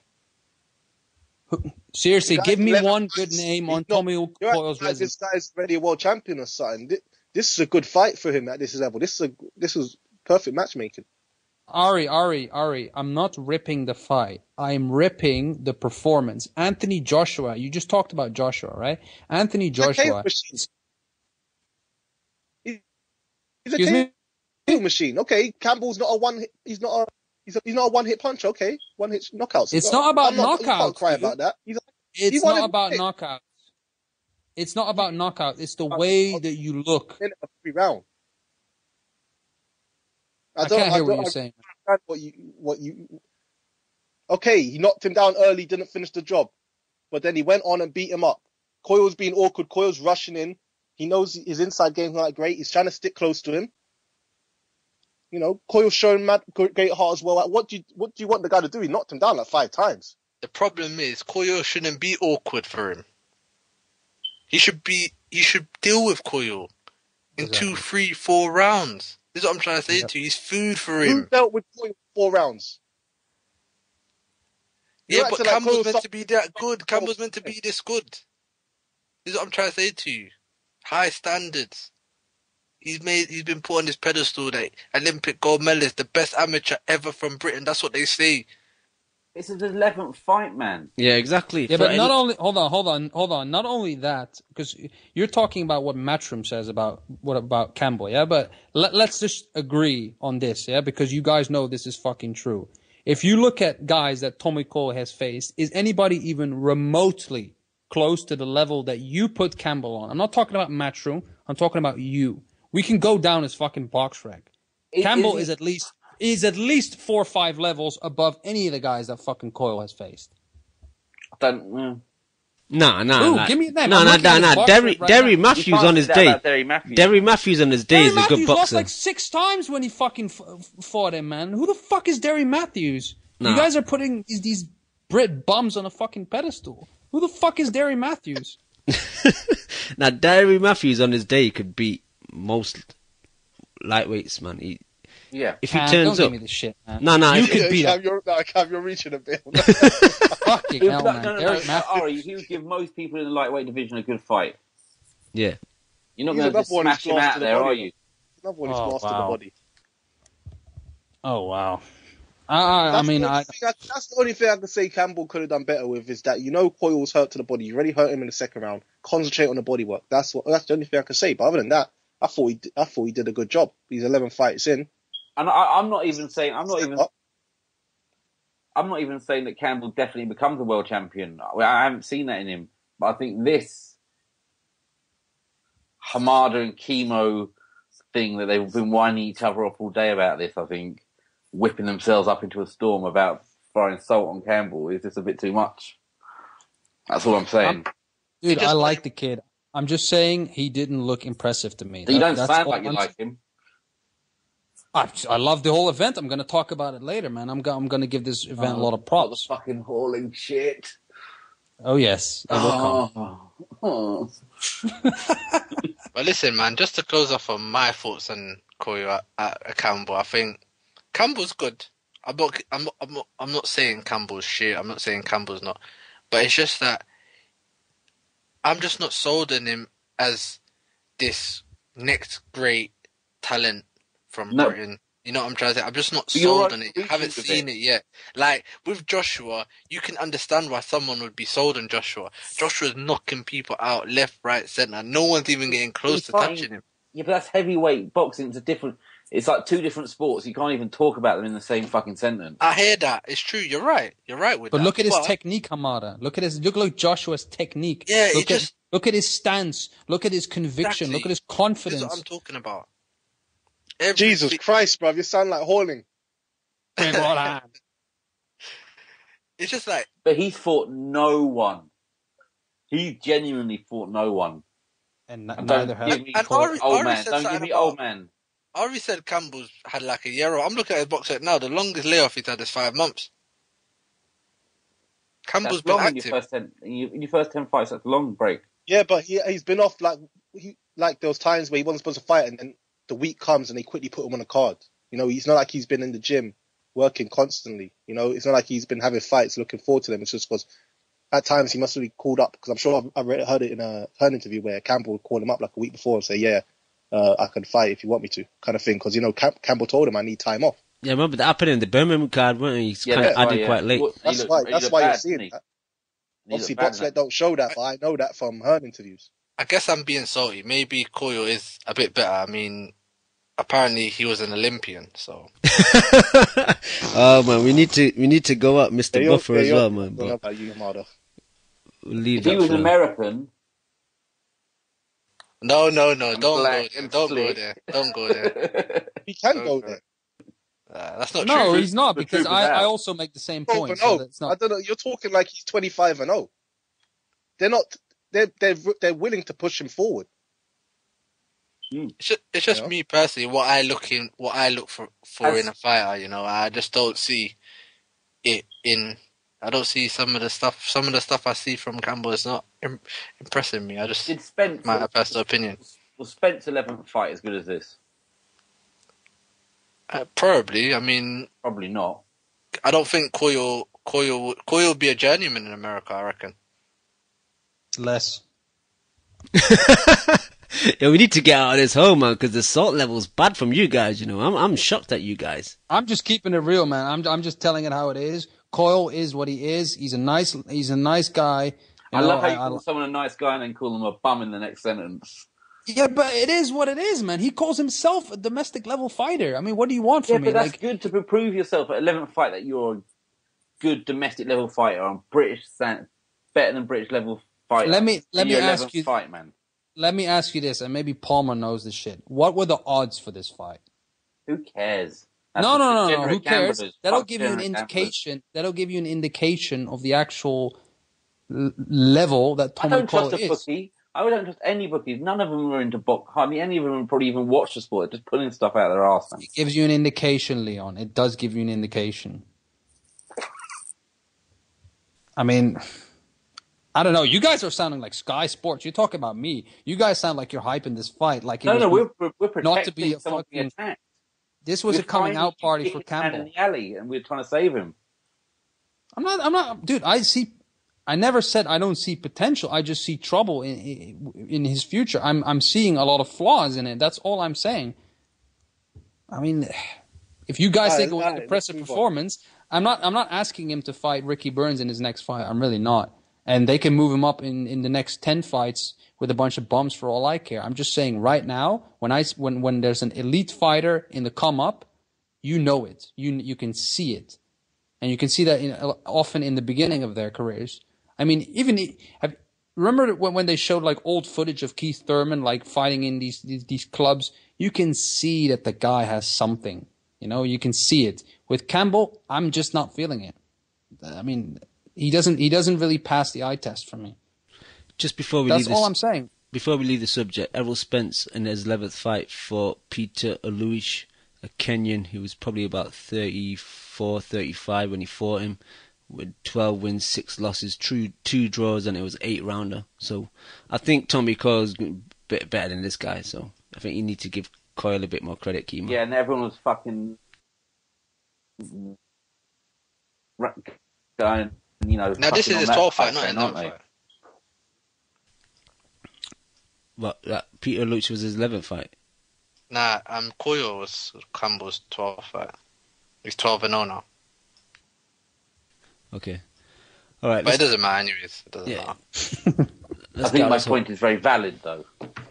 Speaker 10: Seriously,
Speaker 3: The guy-
Speaker 10: give me
Speaker 3: eleven
Speaker 10: one
Speaker 3: fights.
Speaker 10: good name
Speaker 3: He's
Speaker 10: on
Speaker 3: not-
Speaker 10: Tommy
Speaker 3: You're
Speaker 10: Coyle's
Speaker 3: acting like
Speaker 10: resume.
Speaker 3: this guy's already a world champion or something. Thi- This is a good fight for him at this level. This is a this was perfect matchmaking.
Speaker 10: Ari, Ari, Ari, I'm not ripping the fight. I'm ripping the performance. Anthony Joshua, you just talked about Joshua, right? Anthony Joshua.
Speaker 3: Okay, He's a
Speaker 10: Excuse me?
Speaker 3: K O machine. Okay, Campbell's not a one. Hit, he's not a. He's, a, he's not a one hit puncher. Okay, one hit knockouts.
Speaker 10: It's not about
Speaker 3: I'm not, You can't
Speaker 10: knockouts,
Speaker 3: cry
Speaker 10: dude.
Speaker 3: about that. He's,
Speaker 10: It's
Speaker 3: he won
Speaker 10: not
Speaker 3: every
Speaker 10: about
Speaker 3: hit.
Speaker 10: knockouts. It's not about knockout. It's the way that you look.
Speaker 3: In every round.
Speaker 10: I
Speaker 3: don't,
Speaker 10: can't hear
Speaker 3: I
Speaker 10: what
Speaker 3: don't
Speaker 10: you're saying.
Speaker 3: understand What you, what you? Okay, he knocked him down early, didn't finish the job, but then he went on and beat him up. Coyle's being awkward. Coyle's rushing in. He knows his inside game's not great. He's trying to stick close to him. You know, Coyle's showing mad, great heart as well. Like, what do you what do you want the guy to do? He knocked him down like five times.
Speaker 12: The problem is Coyle shouldn't be awkward for him. He should be. He should deal with Coyle in
Speaker 10: Exactly.
Speaker 12: two, three, four rounds. This is what I'm trying to say
Speaker 10: Yep.
Speaker 12: to you. He's food for
Speaker 3: Who
Speaker 12: him.
Speaker 3: dealt with Coyle four rounds? You
Speaker 12: Yeah,
Speaker 3: acted
Speaker 12: but
Speaker 3: like
Speaker 12: Campbell's
Speaker 3: Coyle's
Speaker 12: meant
Speaker 3: some-
Speaker 12: to be that good. Campbell's meant to be this good. This is what I'm trying to say to you. High standards. He's made. He's been put on this pedestal that Olympic gold medalist, the best amateur ever from Britain. That's what they say.
Speaker 11: It's his eleventh fight, man.
Speaker 9: Yeah, exactly.
Speaker 10: Yeah,
Speaker 9: For
Speaker 10: but not
Speaker 9: any-
Speaker 10: only hold on, hold on, hold on. Not only that, because you're talking about what Matchroom says about what about Campbell, yeah. But let, let's just agree on this, yeah, because you guys know this is fucking true. If you look at guys that Tommy Cole has faced, is anybody even remotely close to the level that you put Campbell on? I'm not talking about Matchroom. I'm talking about you. We can go down as fucking box rec.
Speaker 11: Is-
Speaker 10: Campbell
Speaker 11: is
Speaker 10: is
Speaker 11: he-
Speaker 10: at least is at least four or five levels above any of the guys that fucking Coyle has faced.
Speaker 11: I don't. Uh,
Speaker 9: Nah, nah,
Speaker 10: Ooh,
Speaker 9: nah.
Speaker 10: give me a name.
Speaker 9: No,
Speaker 10: I'm
Speaker 9: no,
Speaker 10: looking
Speaker 9: no,
Speaker 10: at his
Speaker 9: no.
Speaker 10: box
Speaker 9: Derry,
Speaker 10: rec right
Speaker 9: Derry
Speaker 10: now.
Speaker 9: Matthews
Speaker 11: You can't
Speaker 9: on
Speaker 11: say
Speaker 9: his
Speaker 11: that
Speaker 9: day.
Speaker 11: about Derry Matthews.
Speaker 9: Derry Matthews on his day
Speaker 10: Derry
Speaker 9: is a
Speaker 10: Matthews
Speaker 9: good
Speaker 10: lost
Speaker 9: boxer.
Speaker 10: like six times when he fucking f- f- fought him, man. Who the fuck is Derry Matthews?
Speaker 9: Nah.
Speaker 10: You guys are putting these, these Brit bums on a fucking pedestal. Who the fuck is Derry Matthews?
Speaker 9: Now, Derry Matthews on his day could beat most lightweights, man. He,
Speaker 11: yeah.
Speaker 9: if he
Speaker 10: Man,
Speaker 9: turns
Speaker 10: don't
Speaker 9: up,
Speaker 10: give me this shit, man.
Speaker 9: no, no,
Speaker 10: You
Speaker 9: if-
Speaker 10: could beat
Speaker 3: Cam,
Speaker 10: him.
Speaker 3: you're, no, Cam, you're reaching a bit.
Speaker 10: Fucking
Speaker 11: No,
Speaker 10: hell,
Speaker 11: no,
Speaker 10: man.
Speaker 11: no, no,
Speaker 10: Derry
Speaker 11: no.
Speaker 10: Matthews.
Speaker 11: Ari, he would give most people in the lightweight division a good fight.
Speaker 9: yeah.
Speaker 11: You're not
Speaker 3: He's
Speaker 11: going to
Speaker 3: another
Speaker 11: just
Speaker 3: one who's
Speaker 11: smash him
Speaker 3: lost
Speaker 11: out
Speaker 3: to the
Speaker 11: there,
Speaker 3: body.
Speaker 11: are you?
Speaker 3: Another one who's
Speaker 10: Oh,
Speaker 3: lost to the
Speaker 10: wow.
Speaker 3: body.
Speaker 10: Oh, wow. I, I, I
Speaker 3: That's
Speaker 10: mean,
Speaker 3: the only
Speaker 10: I,
Speaker 3: thing I, that's the only thing I can say Campbell could have done better with is that you know Coyle's hurt to the body. You already hurt him in the second round. Concentrate on the body work. That's what. That's the only thing I can say. But other than that, I thought he. I thought he did a good job. He's eleven fights in.
Speaker 11: And I, I'm not even saying. I'm not even.
Speaker 3: Up.
Speaker 11: I'm not even saying that Campbell definitely becomes a world champion. I I haven't seen that in him. But I think this Hamada and Chemo thing that they've been winding each other off all day about this, I think, whipping themselves up into a storm about throwing salt on Campbell is just a bit too much. That's all I'm saying.
Speaker 10: dude,
Speaker 12: just-
Speaker 10: I like the kid. I'm just saying he didn't look impressive to me.
Speaker 11: you
Speaker 10: That-
Speaker 11: don't
Speaker 10: that's
Speaker 11: sound
Speaker 10: all
Speaker 11: like you
Speaker 10: I'm
Speaker 11: like him.
Speaker 10: I, I love the whole event. I'm going to talk about it later, man. I'm, go, I'm going to give this event a lot of
Speaker 11: Not the
Speaker 10: props.
Speaker 11: fucking hauling shit.
Speaker 10: Oh, yes. It will come.
Speaker 11: Oh.
Speaker 12: But listen, man, just to close off on my thoughts on Coyle at, at Campbell, I think Campbell's good. I'm not, I'm not, I'm not, I'm not saying Campbell's shit. I'm not saying Campbell's not, but it's just that I'm just not sold on him as this next great talent from
Speaker 11: No.
Speaker 12: Britain. You know what I'm trying to say? I'm just not
Speaker 11: But you're
Speaker 12: sold
Speaker 11: right
Speaker 12: on it.
Speaker 11: to
Speaker 12: I haven't
Speaker 11: reach with
Speaker 12: seen
Speaker 11: it.
Speaker 12: it yet. Like with Joshua, you can understand why someone would be sold on Joshua. Joshua's knocking people out left, right, centre. No one's even getting close
Speaker 11: He's
Speaker 12: to
Speaker 11: fighting-
Speaker 12: touching him.
Speaker 11: Yeah, but that's heavyweight boxing. It's a different. It's like two different sports. You can't even talk about them in the same fucking sentence.
Speaker 12: I hear that. It's true. You're right. You're right with
Speaker 10: But
Speaker 12: that.
Speaker 10: look at his
Speaker 12: But-
Speaker 10: technique, Hamada. Look at his look at Joshua's technique.
Speaker 12: Yeah, it
Speaker 10: look at
Speaker 12: just-
Speaker 10: look at his stance. Look at his conviction.
Speaker 12: Exactly.
Speaker 10: Look at his
Speaker 12: This is
Speaker 10: confidence.
Speaker 12: what I'm talking about. Every
Speaker 3: Jesus
Speaker 12: fi-
Speaker 3: Christ, bruv, you sound like hauling.
Speaker 10: Big right hand.
Speaker 12: It's just like
Speaker 11: But he's fought no one. He genuinely fought no one.
Speaker 10: And n-
Speaker 11: And
Speaker 10: neither
Speaker 11: don't
Speaker 10: has
Speaker 11: give me
Speaker 12: And
Speaker 11: old
Speaker 12: Ari- Ari
Speaker 11: man.
Speaker 12: said
Speaker 11: Don't give
Speaker 12: something
Speaker 11: me
Speaker 12: about-
Speaker 11: old man.
Speaker 12: Ari said Campbell's had like a year off. I'm looking at his box set now. The longest layoff he's had is five months. Campbell's
Speaker 11: That's long
Speaker 12: been
Speaker 11: in your
Speaker 12: active.
Speaker 11: first ten. In your, in your first ten fights, that's a long break.
Speaker 3: Yeah, but he he's been off like he like those times where he wasn't supposed to fight, and then the week comes and they quickly put him on a card. You know, he's not like he's been in the gym working constantly. You know, it's not like he's been having fights, looking forward to them. It's just because at times he must have been called up. Because I'm sure I've, I've read, heard it in a Hearn interview where Campbell would call him up like a week before and say, "Yeah, uh, I can fight if you want me to," kind of thing. Because you know, Cam- Campbell told him, "I need time off."
Speaker 9: Yeah, remember that happened in the Birmingham card, weren't he? He's
Speaker 11: Yeah,
Speaker 9: kind of
Speaker 11: that's why,
Speaker 9: added
Speaker 11: yeah.
Speaker 9: quite late.
Speaker 11: Well, he
Speaker 3: That's
Speaker 11: looked-
Speaker 3: why.
Speaker 11: he
Speaker 3: That's
Speaker 11: looked
Speaker 3: why
Speaker 11: bad,
Speaker 3: you're seeing
Speaker 11: didn't he?
Speaker 3: that.
Speaker 11: He
Speaker 3: Obviously,
Speaker 11: looked bad in
Speaker 3: Boxlet don't show that, but I know that from Hearn interviews.
Speaker 12: I guess I'm being salty. Maybe Coyle is a bit better. I mean, apparently he was an Olympian. So.
Speaker 9: Oh man, we need to we need to go up Mister
Speaker 3: Yeah, you're-
Speaker 9: Buffer
Speaker 3: yeah,
Speaker 9: as
Speaker 3: you're-
Speaker 9: well, man.
Speaker 3: don't
Speaker 9: But
Speaker 3: know about you, Yamada.
Speaker 9: we'll leave
Speaker 11: If
Speaker 9: that
Speaker 11: he was
Speaker 9: for now.
Speaker 11: American,
Speaker 12: No, no, no!
Speaker 11: I'm
Speaker 12: Don't go
Speaker 11: black
Speaker 12: there!
Speaker 11: and
Speaker 12: Don't go
Speaker 11: slick.
Speaker 12: there! Don't go there!
Speaker 3: He can
Speaker 12: Don't
Speaker 3: go
Speaker 12: go
Speaker 3: there.
Speaker 12: Uh, that's not
Speaker 10: No,
Speaker 12: true.
Speaker 10: he's not,
Speaker 11: The
Speaker 10: because
Speaker 11: truth is
Speaker 10: I,
Speaker 11: out.
Speaker 10: I also make the same
Speaker 3: twelve
Speaker 10: point.
Speaker 3: and
Speaker 10: So
Speaker 3: oh.
Speaker 10: that's
Speaker 3: I
Speaker 10: not.
Speaker 3: don't know. You're talking like he's twenty-five and oh. They're not. They're they're they're willing to push him forward.
Speaker 12: It's just, it's just
Speaker 3: You know?
Speaker 12: me personally. What I look in, what I look for for
Speaker 11: As-
Speaker 12: in a fighter. You know, I just don't see it in. I don't see some of the stuff. Some of the stuff I see from Campbell is not im- impressing me. I just
Speaker 11: did Spence
Speaker 12: my personal opinion.
Speaker 11: was Spence eleventh fight as good as this?
Speaker 12: Uh, probably. I mean,
Speaker 11: Probably not.
Speaker 12: I don't think Coyle Coyle would- Coyle would be a journeyman in America. I reckon.
Speaker 10: Less.
Speaker 9: Yeah, we need to get out of this hole, man, because the salt level's bad from you guys. You know, I'm I'm shocked at you guys.
Speaker 10: I'm just keeping it real, man. I'm I'm just telling it how it is. Coyle is what he is. He's a nice he's a nice guy. You
Speaker 11: I
Speaker 10: know,
Speaker 11: love how you
Speaker 10: I-
Speaker 11: call someone a nice guy and then call them a bum in the next sentence.
Speaker 10: Yeah, but it is what it is, man. He calls himself a domestic level fighter. I mean, what do you want
Speaker 11: Yeah,
Speaker 10: from
Speaker 11: but
Speaker 10: me?
Speaker 11: that's
Speaker 10: Like,
Speaker 11: good to prove yourself at eleventh fight that you're a good domestic level fighter on British stand, better than British level fighter.
Speaker 10: Let me- let
Speaker 11: in
Speaker 10: me
Speaker 11: your
Speaker 10: ask
Speaker 11: eleventh
Speaker 10: you-
Speaker 11: fight, man.
Speaker 10: let me ask you this, and maybe Palmer knows this shit. What were the odds for this fight?
Speaker 11: Who cares? That's
Speaker 10: no,
Speaker 11: the
Speaker 10: no, no, no.
Speaker 11: degenerate
Speaker 10: Who cares?
Speaker 11: gamblers.
Speaker 10: That'll
Speaker 11: Fuck
Speaker 10: give you an
Speaker 11: degenerate gamblers.
Speaker 10: indication. That'll give you an indication of the actual l- level that
Speaker 11: I
Speaker 10: Tommy
Speaker 11: don't
Speaker 10: Coyle
Speaker 11: trust a
Speaker 10: is.
Speaker 11: bookie. I don't trust any bookies. None of them are into box. Hardly any of them probably even watch the sport. They're just pulling stuff out of their arse, man.
Speaker 10: It gives you an indication, Leon. It does give you an indication. I mean, I don't know. You guys are sounding like Sky Sports. You're talking about me. You guys sound like you're hyping this fight. Like it
Speaker 11: No,
Speaker 10: was
Speaker 11: no, we're we're, we're protecting
Speaker 10: not to be a
Speaker 11: someone being
Speaker 10: fucking.
Speaker 11: attacked.
Speaker 10: This was
Speaker 11: We're
Speaker 10: a coming
Speaker 11: finding
Speaker 10: out party
Speaker 11: him
Speaker 10: for
Speaker 11: kicking his hand
Speaker 10: Campbell.
Speaker 11: in the alley, and we're trying to save him.
Speaker 10: I'm not. I'm not, dude. I see. I never said I don't see potential. I just see trouble in in, in his future. I'm I'm seeing a lot of flaws in it. That's all I'm saying. I mean, if you guys
Speaker 3: Alright,
Speaker 10: think it was an
Speaker 3: alright,
Speaker 10: impressive
Speaker 3: let's move on.
Speaker 10: performance, I'm not. I'm not asking him to fight Ricky Burns in his next fight. I'm really not. And they can move him up in, in the next ten fights with a bunch of bumps for all I care. I'm just saying right now, when I when when there's an elite fighter in the come up, you know it. You you can see it, and you can see that in, often in the beginning of their careers. I mean, even have, remember when when they showed like old footage of Keith Thurman like fighting in these, these these clubs. You can see that the guy has something. You know, you can see it. With Campbell, I'm just not feeling it. I mean, he doesn't he doesn't really pass the eye test for me.
Speaker 9: Just before we
Speaker 10: That's
Speaker 9: leave
Speaker 10: all
Speaker 9: this,
Speaker 10: I'm saying.
Speaker 9: Before we leave the subject, Errol Spence in his eleventh fight fought Peter Aluish, a Kenyan who was probably about thirty-four, thirty-five when he fought him, with twelve wins, six losses, two, two draws, and it was eight rounder. So I think Tommy Coyle's a bit better than this guy. So I think you need to give Coyle a bit more credit, Kima.
Speaker 11: Yeah, and everyone was fucking going, you know.
Speaker 12: Now this
Speaker 11: fucking
Speaker 12: is
Speaker 11: on
Speaker 12: his
Speaker 11: that
Speaker 12: twelfth fight, not
Speaker 11: train, aren't
Speaker 12: eleventh
Speaker 11: they?
Speaker 12: fight.
Speaker 9: But that Peter Aluish was his eleventh fight.
Speaker 12: Nah, um, Coyle was Campbell's twelfth fight. He's twelve and oh now.
Speaker 9: Okay. All right.
Speaker 12: But it doesn't matter anyways. It doesn't
Speaker 9: Yeah.
Speaker 12: matter.
Speaker 11: I think my point is very valid, though.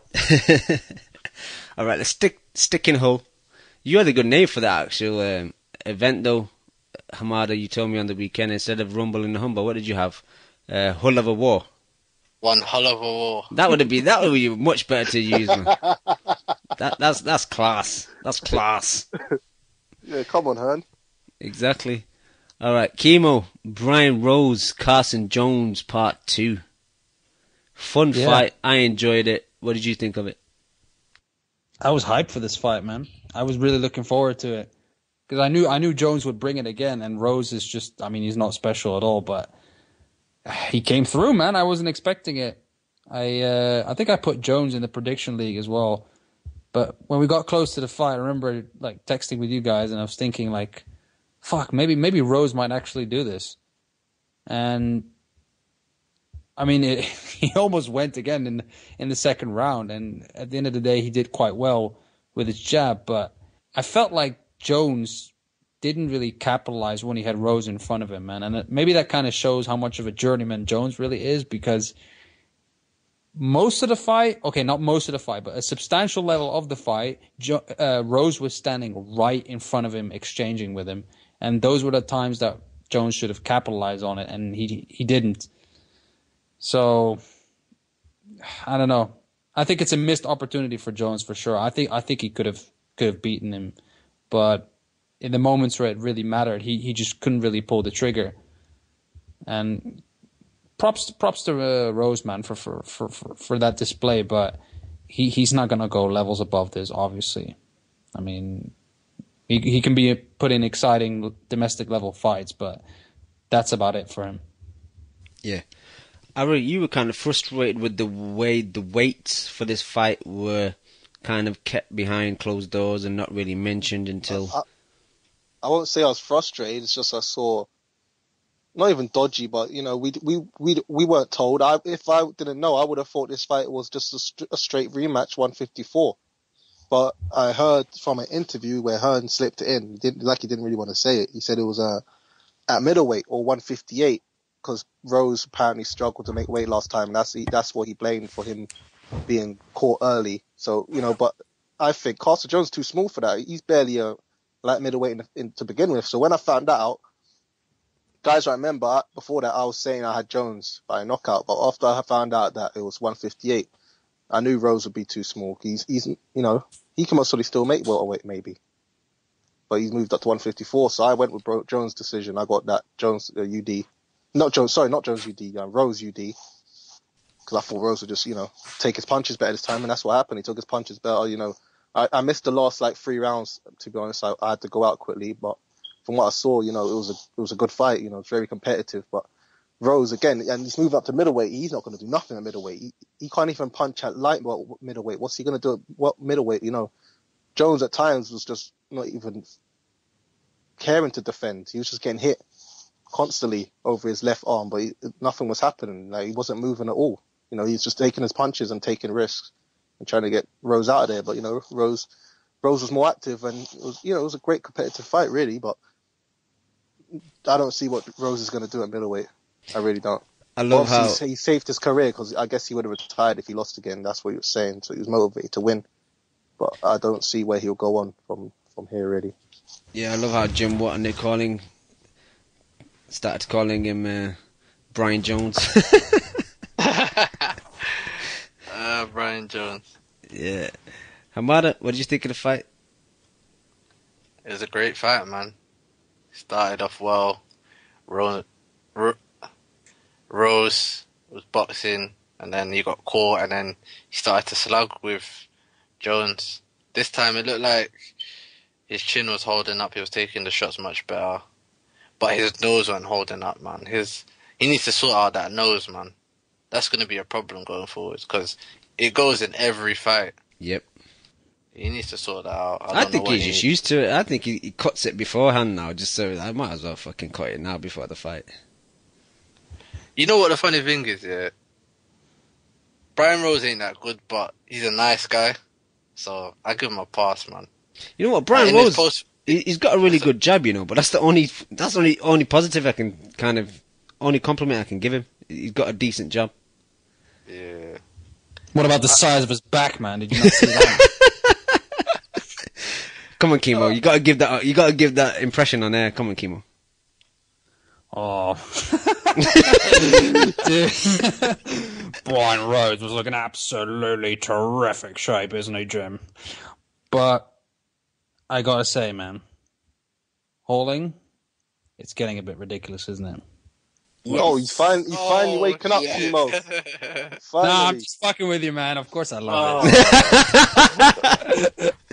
Speaker 9: All right, let's stick stick in Hull. You had a good name for that actual um, event, though, Hamada. You told me on the weekend instead of Rumble in the Humber, what did you have? Uh, Hull of a War.
Speaker 12: One hell of a war.
Speaker 9: That would have been that would be much better to use, man. That that's that's class. That's class.
Speaker 3: Yeah, come on, Hearn.
Speaker 9: Exactly. All right, Chemo, Brian Rose, Carson Jones, part two. Fun
Speaker 10: Yeah.
Speaker 9: fight. I enjoyed it. What did you think of it?
Speaker 10: I was hyped for this fight, man. I was really looking forward to it because I knew I knew Jones would bring it again, and Rose is just—I mean, he's not special at all, but he came through, man. I wasn't expecting it. I uh, I think I put Jones in the prediction league as well, but when we got close to the fight, I remember like texting with you guys, and I was thinking like, "Fuck, maybe maybe Rose might actually do this," and I mean, it, he almost went again in in the second round, and at the end of the day, he did quite well with his jab. But I felt like Jones didn't really capitalize when he had Rose in front of him, man. And it, maybe that kind of shows how much of a journeyman Jones really is, because most of the fight, okay, not most of the fight, but a substantial level of the fight, jo- uh, Rose was standing right in front of him, exchanging with him. And those were the times that Jones should have capitalized on it, and he he didn't. So, I don't know. I think it's a missed opportunity for Jones for sure. I think I think he could have could have beaten him, but in the moments where it really mattered, he, he just couldn't really pull the trigger. And props props to uh, Rose, man, for, for, for, for, for that display, but he, he's not gonna go levels above this, obviously. I mean, he he can be put in exciting domestic level fights, but that's about it for him.
Speaker 9: Yeah. Ari, you were kind of frustrated with the way the weights for this fight were kind of kept behind closed doors and not really mentioned until...
Speaker 3: I, I won't say I was frustrated, it's just I saw... Not even dodgy, but, you know, we we we we weren't told. I, if I didn't know, I would have thought this fight was just a, st- a straight rematch, one fifty-four. But I heard from an interview where Hearn slipped it in, he didn't, like he didn't really want to say it. He said it was uh, at middleweight or one fifty-eight, because Rose apparently struggled to make weight last time, and that's that's what he blamed for him being caught early. So, you know, but I think Castle Jones is too small for that. He's barely a light middleweight in, in, to begin with. So when I found that out, guys, I remember before that I was saying I had Jones by a knockout, but after I found out that it was one fifty-eight, I knew Rose would be too small. He's, he's, you know, he can mostly still make welterweight maybe, but he's moved up to one fifty-four. So I went with Bro- Jones' decision. I got that Jones uh, U D, not Jones, sorry, not Jones U D, uh, Rose U D, because I thought Rose would just, you know, take his punches better this time, and that's what happened. He took his punches better. You know, I, I missed the last like three rounds. To be honest, I, I had to go out quickly, but from what I saw, you know, it was a it was a good fight. You know, it's very competitive. But Rose again, and he's moved up to middleweight. He's not going to do nothing at middleweight. He, he can't even punch at light well, middleweight. What's he going to do at what middleweight? You know, Jones at times was just not even caring to defend. He was just getting hit constantly over his left arm, but he, nothing was happening. Like, he wasn't moving at all. You know, he's just taking his punches and taking risks and trying to get Rose out of there. But you know, Rose Rose was more active, and it was, you know, it was a great competitive fight, really. But I don't see what Rose is going to do at middleweight. I really don't.
Speaker 9: I love
Speaker 3: Obviously,
Speaker 9: how
Speaker 3: he saved his career, because I guess he would have retired if he lost again. That's what he was saying. So he was motivated to win. But I don't see where he'll go on from, from here, really.
Speaker 9: yeah, I love how Jim Watt they're calling started calling him uh, Brian Jones.
Speaker 12: uh, Brian Jones.
Speaker 9: Yeah, Hamada, what did you think of the fight?
Speaker 12: It was a great fight, man. Started off well. Rose, Ro- Rose was boxing, and then he got caught, and then he started to slug with Jones. This time it looked like his chin was holding up. He was taking the shots much better, but his nose wasn't holding up, man. His he needs to sort out that nose, man. That's going to be a problem going forward, because it goes in every fight.
Speaker 9: Yep.
Speaker 12: He needs to sort that out. I,
Speaker 9: I,
Speaker 12: don't
Speaker 9: think
Speaker 12: know what
Speaker 9: he's
Speaker 12: he
Speaker 9: just
Speaker 12: needs.
Speaker 9: used to it. I think he, he cuts it beforehand now, just so I might as well fucking cut it now before the fight.
Speaker 12: You know what the funny thing is, yeah? Brian Rose ain't that good, but he's a nice guy, so I give him a pass, man.
Speaker 9: You know what, Brian
Speaker 12: Uh, in his
Speaker 9: Rose,
Speaker 12: post-
Speaker 9: he- he's got a really good jab, you know, but that's the only that's the only only positive I can kind of only compliment I can give him. He's got a decent jab.
Speaker 12: Yeah.
Speaker 10: What about the size of his back, man? Did you not see that?
Speaker 9: Come on, Kimo, you gotta give that you gotta give that impression on air. Come on, Kimo.
Speaker 10: Oh. Brian Rose was looking absolutely terrific shape, isn't he, Jim? But I gotta say, man, Halling, it's getting a bit ridiculous, isn't it?
Speaker 3: Oh, he's finally, he's finally
Speaker 12: Oh,
Speaker 3: waking up,
Speaker 12: yeah.
Speaker 3: Kimo.
Speaker 10: No,
Speaker 3: Finally.
Speaker 10: I'm just fucking with you, man. Of course I love it.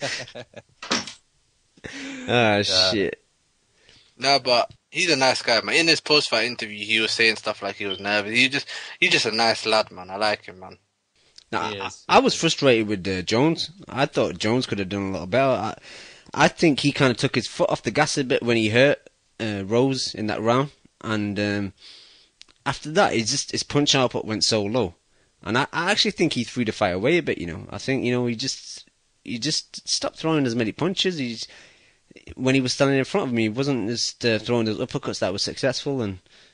Speaker 9: Ah, shit.
Speaker 12: No, but he's a nice guy, man. In his post-fight interview, he was saying stuff like he was nervous. He just, he's just a nice lad, man. I like him, man.
Speaker 9: No, I,
Speaker 10: Yes.
Speaker 9: I was frustrated with uh, Jones. I thought Jones could have done a lot better. I, I think he kind of took his foot off the gas a bit when he hurt uh, Rose in that round, and um, after that, he just his punch output went so low, and I, I actually think he threw the fight away a bit. You know, I think you know he just he just stopped throwing as many punches. He's when he was standing in front of me, he wasn't just uh, throwing those uppercuts that were successful, and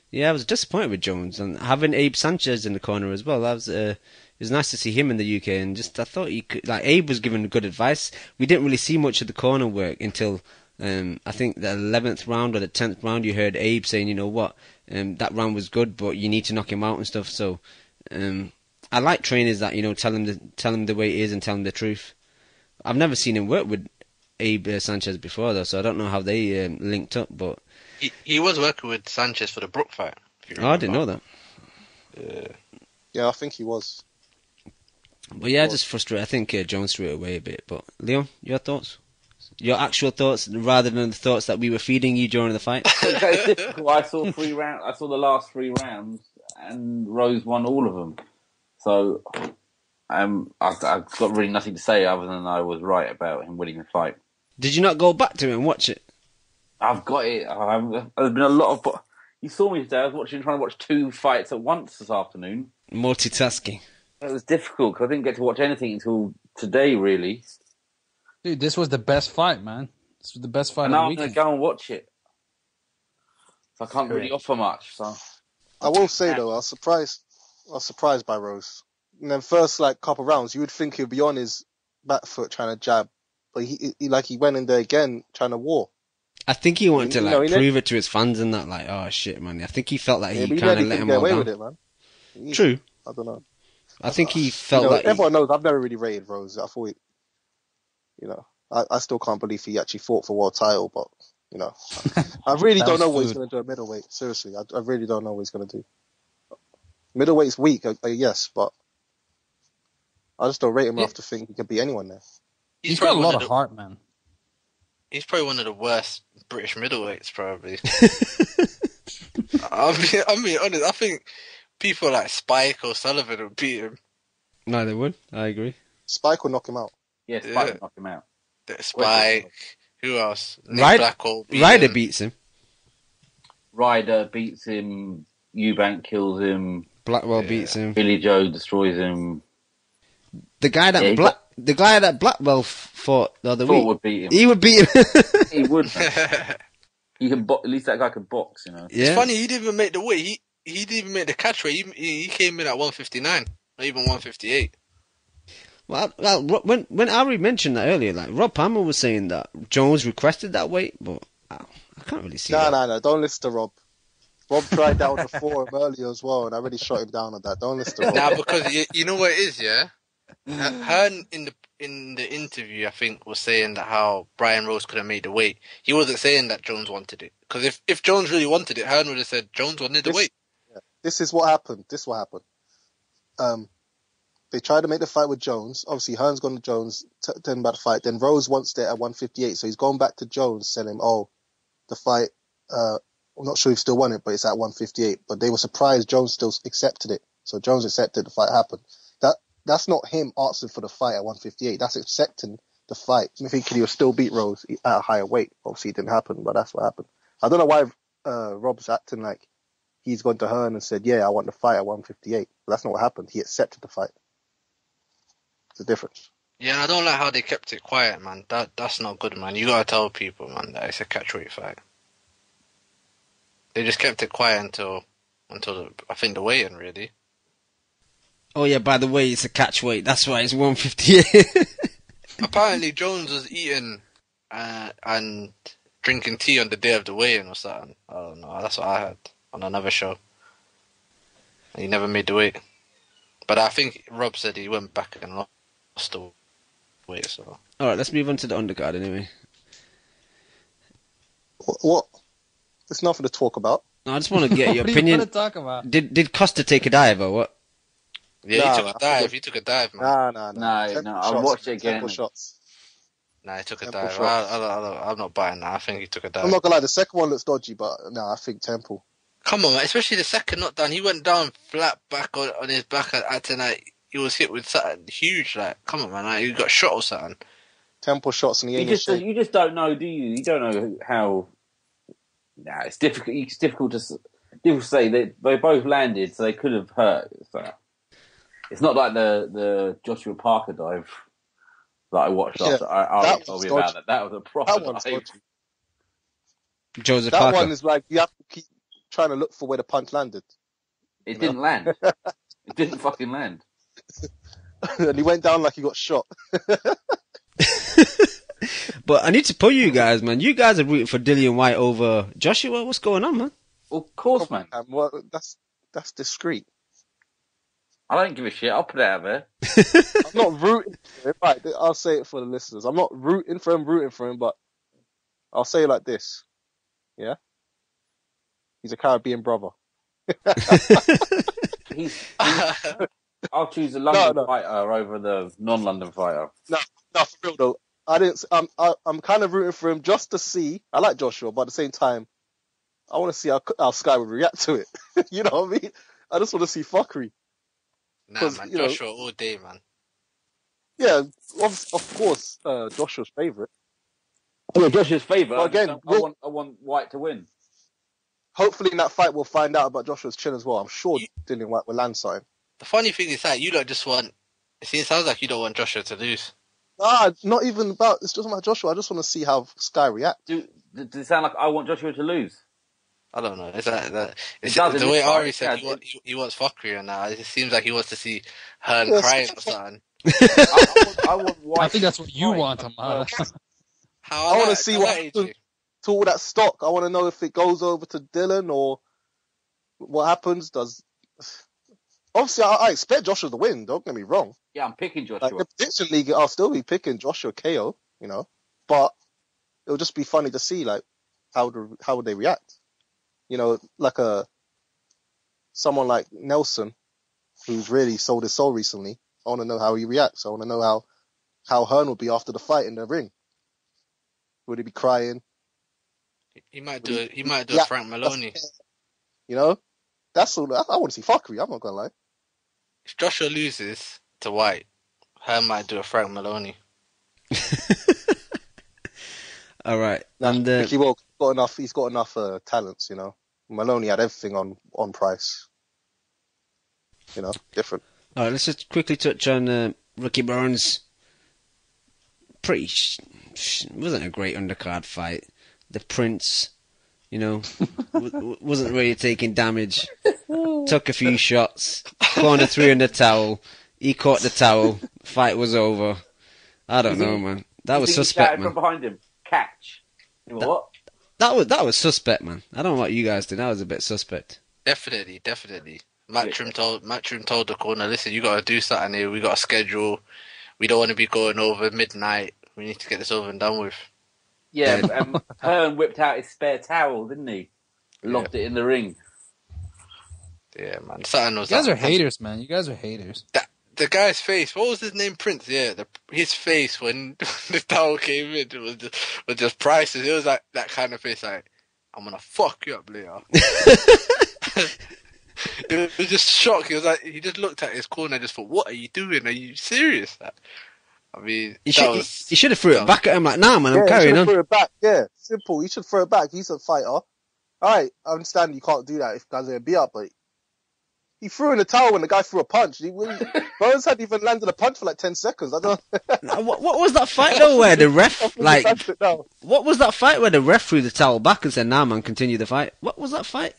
Speaker 9: Yeah, I was disappointed with Jones and having Abe Sanchez in the corner as well. That was uh, it was nice to see him in the U K, and just I thought he could, like Abe was giving good advice. We didn't really see much of the corner work until um, I think the eleventh round or the tenth round. You heard Abe saying, you know what, um, that round was good, but you need to knock him out and stuff. So um, I like trainers that you know tell him the, tell him the way it is and tell him the truth. I've never seen him work with Abe uh, Sanchez before though, so I don't know how they um, linked up, but.
Speaker 12: He, he was working with Sanchez for the Brook fight.
Speaker 9: Oh, I didn't know that.
Speaker 12: Yeah.
Speaker 3: Yeah, I think he was.
Speaker 9: But yeah, just frustrated. I think uh, Jones threw it away a bit. But Leon, your thoughts? Your actual thoughts, rather than the thoughts that we were feeding you during the fight.
Speaker 11: It's difficult. I saw three rounds. I saw the last three rounds, and Rose won all of them. So, um, I've, I've got really nothing to say other than I was right about him winning the fight.
Speaker 9: Did you not go back to it and watch it?
Speaker 11: I've got it. I've, there's been a lot of. But you saw me today. I was watching, trying to watch two fights at once this afternoon.
Speaker 9: Multitasking.
Speaker 11: It was difficult because I didn't get to watch anything until today, really.
Speaker 10: Dude, this was the best fight, man. This was the best fight
Speaker 11: And
Speaker 10: of
Speaker 11: now
Speaker 10: the
Speaker 11: I'm going
Speaker 10: weekend.
Speaker 11: to go and watch it. So I can't really offer much. So
Speaker 3: I will say though, I was surprised. I was surprised by Rose. And then first like couple rounds, you would think he'd be on his back foot trying to jab, but he, he like he went in there again trying to war.
Speaker 9: I think he wanted to
Speaker 3: You
Speaker 9: like
Speaker 3: know, he
Speaker 9: prove it to his fans and that, like, oh shit, man. I think he felt like
Speaker 3: Yeah,
Speaker 9: he
Speaker 3: but
Speaker 9: kind
Speaker 3: really
Speaker 9: of let
Speaker 3: couldn't
Speaker 9: him
Speaker 3: get
Speaker 9: all
Speaker 3: away
Speaker 9: down.
Speaker 3: with it, man. He-
Speaker 9: True.
Speaker 3: I don't know.
Speaker 9: I think he felt
Speaker 3: You know,
Speaker 9: like he-
Speaker 3: everyone knows I've never really rated Rose. I thought, he, you know, I, I still can't believe he actually fought for world title, but you know, I really
Speaker 10: That
Speaker 3: don't
Speaker 10: was
Speaker 3: know what he's
Speaker 10: food.
Speaker 3: going to do at middleweight. Seriously, I, I really don't know what he's going to do. Middleweight's weak, uh, uh, yes, but I just don't rate him enough to think he could beat anyone there.
Speaker 10: He's got a
Speaker 12: probably
Speaker 10: lot
Speaker 12: one
Speaker 10: of
Speaker 12: the-
Speaker 10: heart, man.
Speaker 12: He's probably one of the worst British middleweights, probably. I mean, I mean, honest, I think people like Spike or Sullivan would beat him.
Speaker 9: No, they would. I agree.
Speaker 3: Spike will knock him out.
Speaker 11: yeah, Spike
Speaker 12: Yeah.
Speaker 11: would knock him out.
Speaker 12: The Spike, who else? Nick
Speaker 9: Ryder,
Speaker 12: Blackwell beat
Speaker 9: Ryder
Speaker 12: him.
Speaker 9: beats him.
Speaker 11: Ryder beats him. Eubank kills him.
Speaker 9: Blackwell beats him.
Speaker 11: Billy Joe destroys him.
Speaker 9: The guy that
Speaker 11: Yeah, he
Speaker 9: Black, the guy that Blackwell f- fought the other
Speaker 11: Thought
Speaker 9: week,
Speaker 11: would beat him.
Speaker 9: he would beat him.
Speaker 11: He would. Man. He can bo- at least that guy can box, you know.
Speaker 9: Yeah.
Speaker 12: It's funny, he didn't even make the weight. He he didn't even make the catch weight. He, he came in at one fifty-nine, not even one fifty-eight.
Speaker 9: Well, well, Ro- when when Ari mentioned that earlier, like Rob Palmer was saying that Jones requested that weight, but I, I can't really see
Speaker 3: No,
Speaker 9: that.
Speaker 3: no, no, don't listen to Rob. Rob tried that on the forum earlier as well, and I really shot him down on that. Don't listen to Rob.
Speaker 12: Nah, because you, you know what it is, yeah. Her- Hearn in the in the interview, I think, was saying that how Brian Rose could have made the weight. He wasn't saying that Jones wanted it, because if if Jones really wanted it, Hearn would have said Jones wanted the
Speaker 3: This-
Speaker 12: weight.
Speaker 3: This is what happened. This is what happened. Um, they tried to make the fight with Jones. Obviously, Hearn's gone to Jones, t- tell him about the fight. Then Rose wants it at one fifty-eight, so he's gone back to Jones, telling him, "Oh, the fight. Uh, I'm not sure if he still won it, but it's at one fifty-eight." But they were surprised Jones still accepted it, so Jones accepted the fight happened. That that's not him asking for the fight at one fifty-eight. That's accepting the fight. I think he would still beat Rose at a higher weight. Obviously, it didn't happen, but that's what happened. I don't know why uh, Rob's acting like he's gone to Hearn and said, "Yeah, I want the fight at one fifty-eight." But that's not what happened. He accepted the fight. It's a difference.
Speaker 12: Yeah, I don't like how they kept it quiet, man. That that's not good, man. You gotta tell people, man, that it's a catchweight fight. They just kept it quiet until until the, I think the weigh-in, really.
Speaker 9: Oh yeah, by the way, it's a catch weight. That's why it's one fifty-eight.
Speaker 12: Apparently, Jones was eating uh, and drinking tea on the day of the weigh-in or something. I don't know. That's what I heard on another show. And he never made the weight. But I think Rob said he went back and lost the weight. So
Speaker 9: All right, let's move on to the undercard anyway.
Speaker 3: What? what? There's nothing to talk about.
Speaker 9: No, I just want to get your
Speaker 10: What are you
Speaker 9: opinion.
Speaker 10: gonna talk about?
Speaker 9: Did did Costa take a dive or what?
Speaker 12: yeah,
Speaker 3: Nah,
Speaker 12: he took
Speaker 3: nah,
Speaker 12: a
Speaker 3: I
Speaker 12: dive.
Speaker 3: think-
Speaker 12: He took a dive, man.
Speaker 3: Nah, nah, nah.
Speaker 11: No,
Speaker 3: Temple
Speaker 11: no, I
Speaker 3: shots,
Speaker 11: watched it again.
Speaker 3: Temple shots.
Speaker 12: Nah, he took a
Speaker 3: Temple
Speaker 12: dive. I,
Speaker 3: shots.
Speaker 12: I, I, I'm not buying that. I think he took a dive.
Speaker 3: I'm not gonna lie. The second one looks dodgy, but no, I think Temple.
Speaker 12: Come on, man. Especially the second knockdown. He went down flat back on, on his back, acting like he was hit with something huge. Like, come on, man. Like, he got shot or something.
Speaker 3: Temple shots and he
Speaker 11: You
Speaker 3: ain't in
Speaker 11: just
Speaker 3: shape.
Speaker 11: you just don't know, do you? You don't know how. Nah, it's difficult. It's difficult to s- difficult to say that they both landed, so they could have hurt. So it's not like the the Joshua Parker dive that I watched
Speaker 3: Yeah,
Speaker 11: after. I, I
Speaker 3: that
Speaker 11: told
Speaker 3: was
Speaker 11: me about
Speaker 3: dodgy.
Speaker 11: that. That was a proper
Speaker 3: That one's
Speaker 11: dive.
Speaker 3: dodgy.
Speaker 9: Joseph
Speaker 3: That
Speaker 9: Parker.
Speaker 3: one is like you have to keep. trying to look for where the punch landed.
Speaker 11: It
Speaker 3: You
Speaker 11: didn't
Speaker 3: know?
Speaker 11: land. It didn't fucking land.
Speaker 3: And he went down like he got shot.
Speaker 9: But I need to pull you guys, man. You guys are rooting for Dillian White over Joshua. What's going on, man?
Speaker 11: Well, of course, man.
Speaker 3: Um, well, that's that's discreet.
Speaker 11: I don't give a shit. I'll put it out there.
Speaker 3: I'm not rooting for him. Right, I'll say it for the listeners. I'm not rooting for him, rooting for him, but I'll say it like this. Yeah? He's a Caribbean brother.
Speaker 11: He's, he's, I'll choose the London
Speaker 3: No, no.
Speaker 11: fighter over the non-London fighter.
Speaker 3: No, no, for real though. I didn't. I'm. I, I'm kind of rooting for him just to see. I like Joshua, but at the same time, I want to see how how Sky would react to it. You know what I mean? I just want to see fuckery.
Speaker 12: Nah,
Speaker 3: 'Cause,
Speaker 12: man,
Speaker 3: you know-
Speaker 12: Joshua all day, man.
Speaker 3: Yeah, of, of course, uh, Joshua's favourite.
Speaker 11: Oh, yeah, Joshua's favourite.
Speaker 3: But again,
Speaker 11: I
Speaker 3: we'll-
Speaker 11: want, I want White to win.
Speaker 3: Hopefully, in that fight, we'll find out about Joshua's chin as well. I'm sure Dillian White will land something.
Speaker 12: The funny thing is that you don't just want. It seems sounds like you don't want Joshua to lose.
Speaker 3: Ah, not even about. It's just about Joshua. I just want to see how Sky reacts.
Speaker 11: Do, does it sound like I want Joshua to lose?
Speaker 12: I don't know. Is that, that it's,
Speaker 11: does in
Speaker 12: the way
Speaker 11: this fight,
Speaker 12: Ari said
Speaker 11: yeah,
Speaker 12: he, want, he, he wants fuckery and that. It seems like he wants to see Hearn
Speaker 3: Yes.
Speaker 12: crying or something.
Speaker 11: I, I, want, I want White.
Speaker 10: I think that's what you want, Amara.
Speaker 12: How
Speaker 3: I want to
Speaker 12: like-
Speaker 3: see
Speaker 12: I
Speaker 3: what
Speaker 12: like
Speaker 3: happens
Speaker 12: A J.
Speaker 3: to all that stock. I want to know if it goes over to Dylan or what happens. Does obviously I, I expect Joshua to win. Don't get me wrong.
Speaker 11: Yeah, I'm picking Joshua.
Speaker 3: Like the prediction league, I'll still be picking Joshua K O. You know, but it'll just be funny to see like how do, how would they react. You know, like a someone like Nelson, who's really sold his soul recently. I want to know how he reacts. I want to know how how Hearn will be after the fight in the ring. Would he be crying?
Speaker 12: He might do. A, he might do
Speaker 3: Yeah.
Speaker 12: a Frank Maloney.
Speaker 3: You know, that's all. I, I want to see fuckery. I'm not gonna lie.
Speaker 12: If Joshua loses to White, Hearn might do a Frank Maloney.
Speaker 9: All right.
Speaker 3: Nah,
Speaker 9: And uh,
Speaker 3: Ricky Wilk got enough. He's got enough uh, talents. You know, Maloney had everything on on Price. You know, different.
Speaker 9: all right, let's just quickly touch on uh, Ricky Burns. Pretty sh- sh- wasn't a great undercard fight. The Prince, you know, w- w- wasn't really taking damage. Took a few shots. Corner three in the towel. He caught the towel. Fight was over. I don't
Speaker 11: You think-
Speaker 9: know, man. That
Speaker 11: You
Speaker 9: was
Speaker 11: think he
Speaker 9: suspect,
Speaker 11: shouted
Speaker 9: man.
Speaker 11: from behind him, catch. You know what?
Speaker 9: That was that was suspect, man. I don't know what you guys did. That was a bit suspect.
Speaker 12: Definitely, definitely. Matchroom told Matchroom told the corner, listen, you got to do something here. We got a schedule. We don't want to be going over midnight. We need to get this over and done with.
Speaker 11: Yeah, um, Hearn whipped out his spare towel, didn't he? Lobbed it in the ring.
Speaker 12: Yeah, man. Something was
Speaker 10: You guys
Speaker 12: up.
Speaker 10: are haters, man. You guys are haters.
Speaker 12: That, the guy's face. What was his name? Prince. Yeah, the, his face when the towel came in, it was just, was just priceless. It was like that kind of face, like I'm gonna fuck you up later. It was just shock. He was like, he just looked at his corner and just thought, "What are you doing? Are you serious?" That, I mean,
Speaker 9: He
Speaker 12: that
Speaker 9: should,
Speaker 12: was,
Speaker 9: he, he should have threw it back at him like, nah, man, I'm
Speaker 3: Yeah, he
Speaker 9: carrying
Speaker 3: should
Speaker 9: on.
Speaker 3: throw it back. Yeah, simple. He should throw it back. He's a fighter. All right, I understand you can't do that if guys are gonna be up, but he threw in the towel when the guy threw a punch. He, when, Burns hadn't even landed a punch for like ten seconds. I don't.
Speaker 9: Now, what, what was that fight though where the ref, like,
Speaker 3: No.
Speaker 9: what was that fight where the ref threw the towel back and said, nah, man, continue the fight? What was that fight?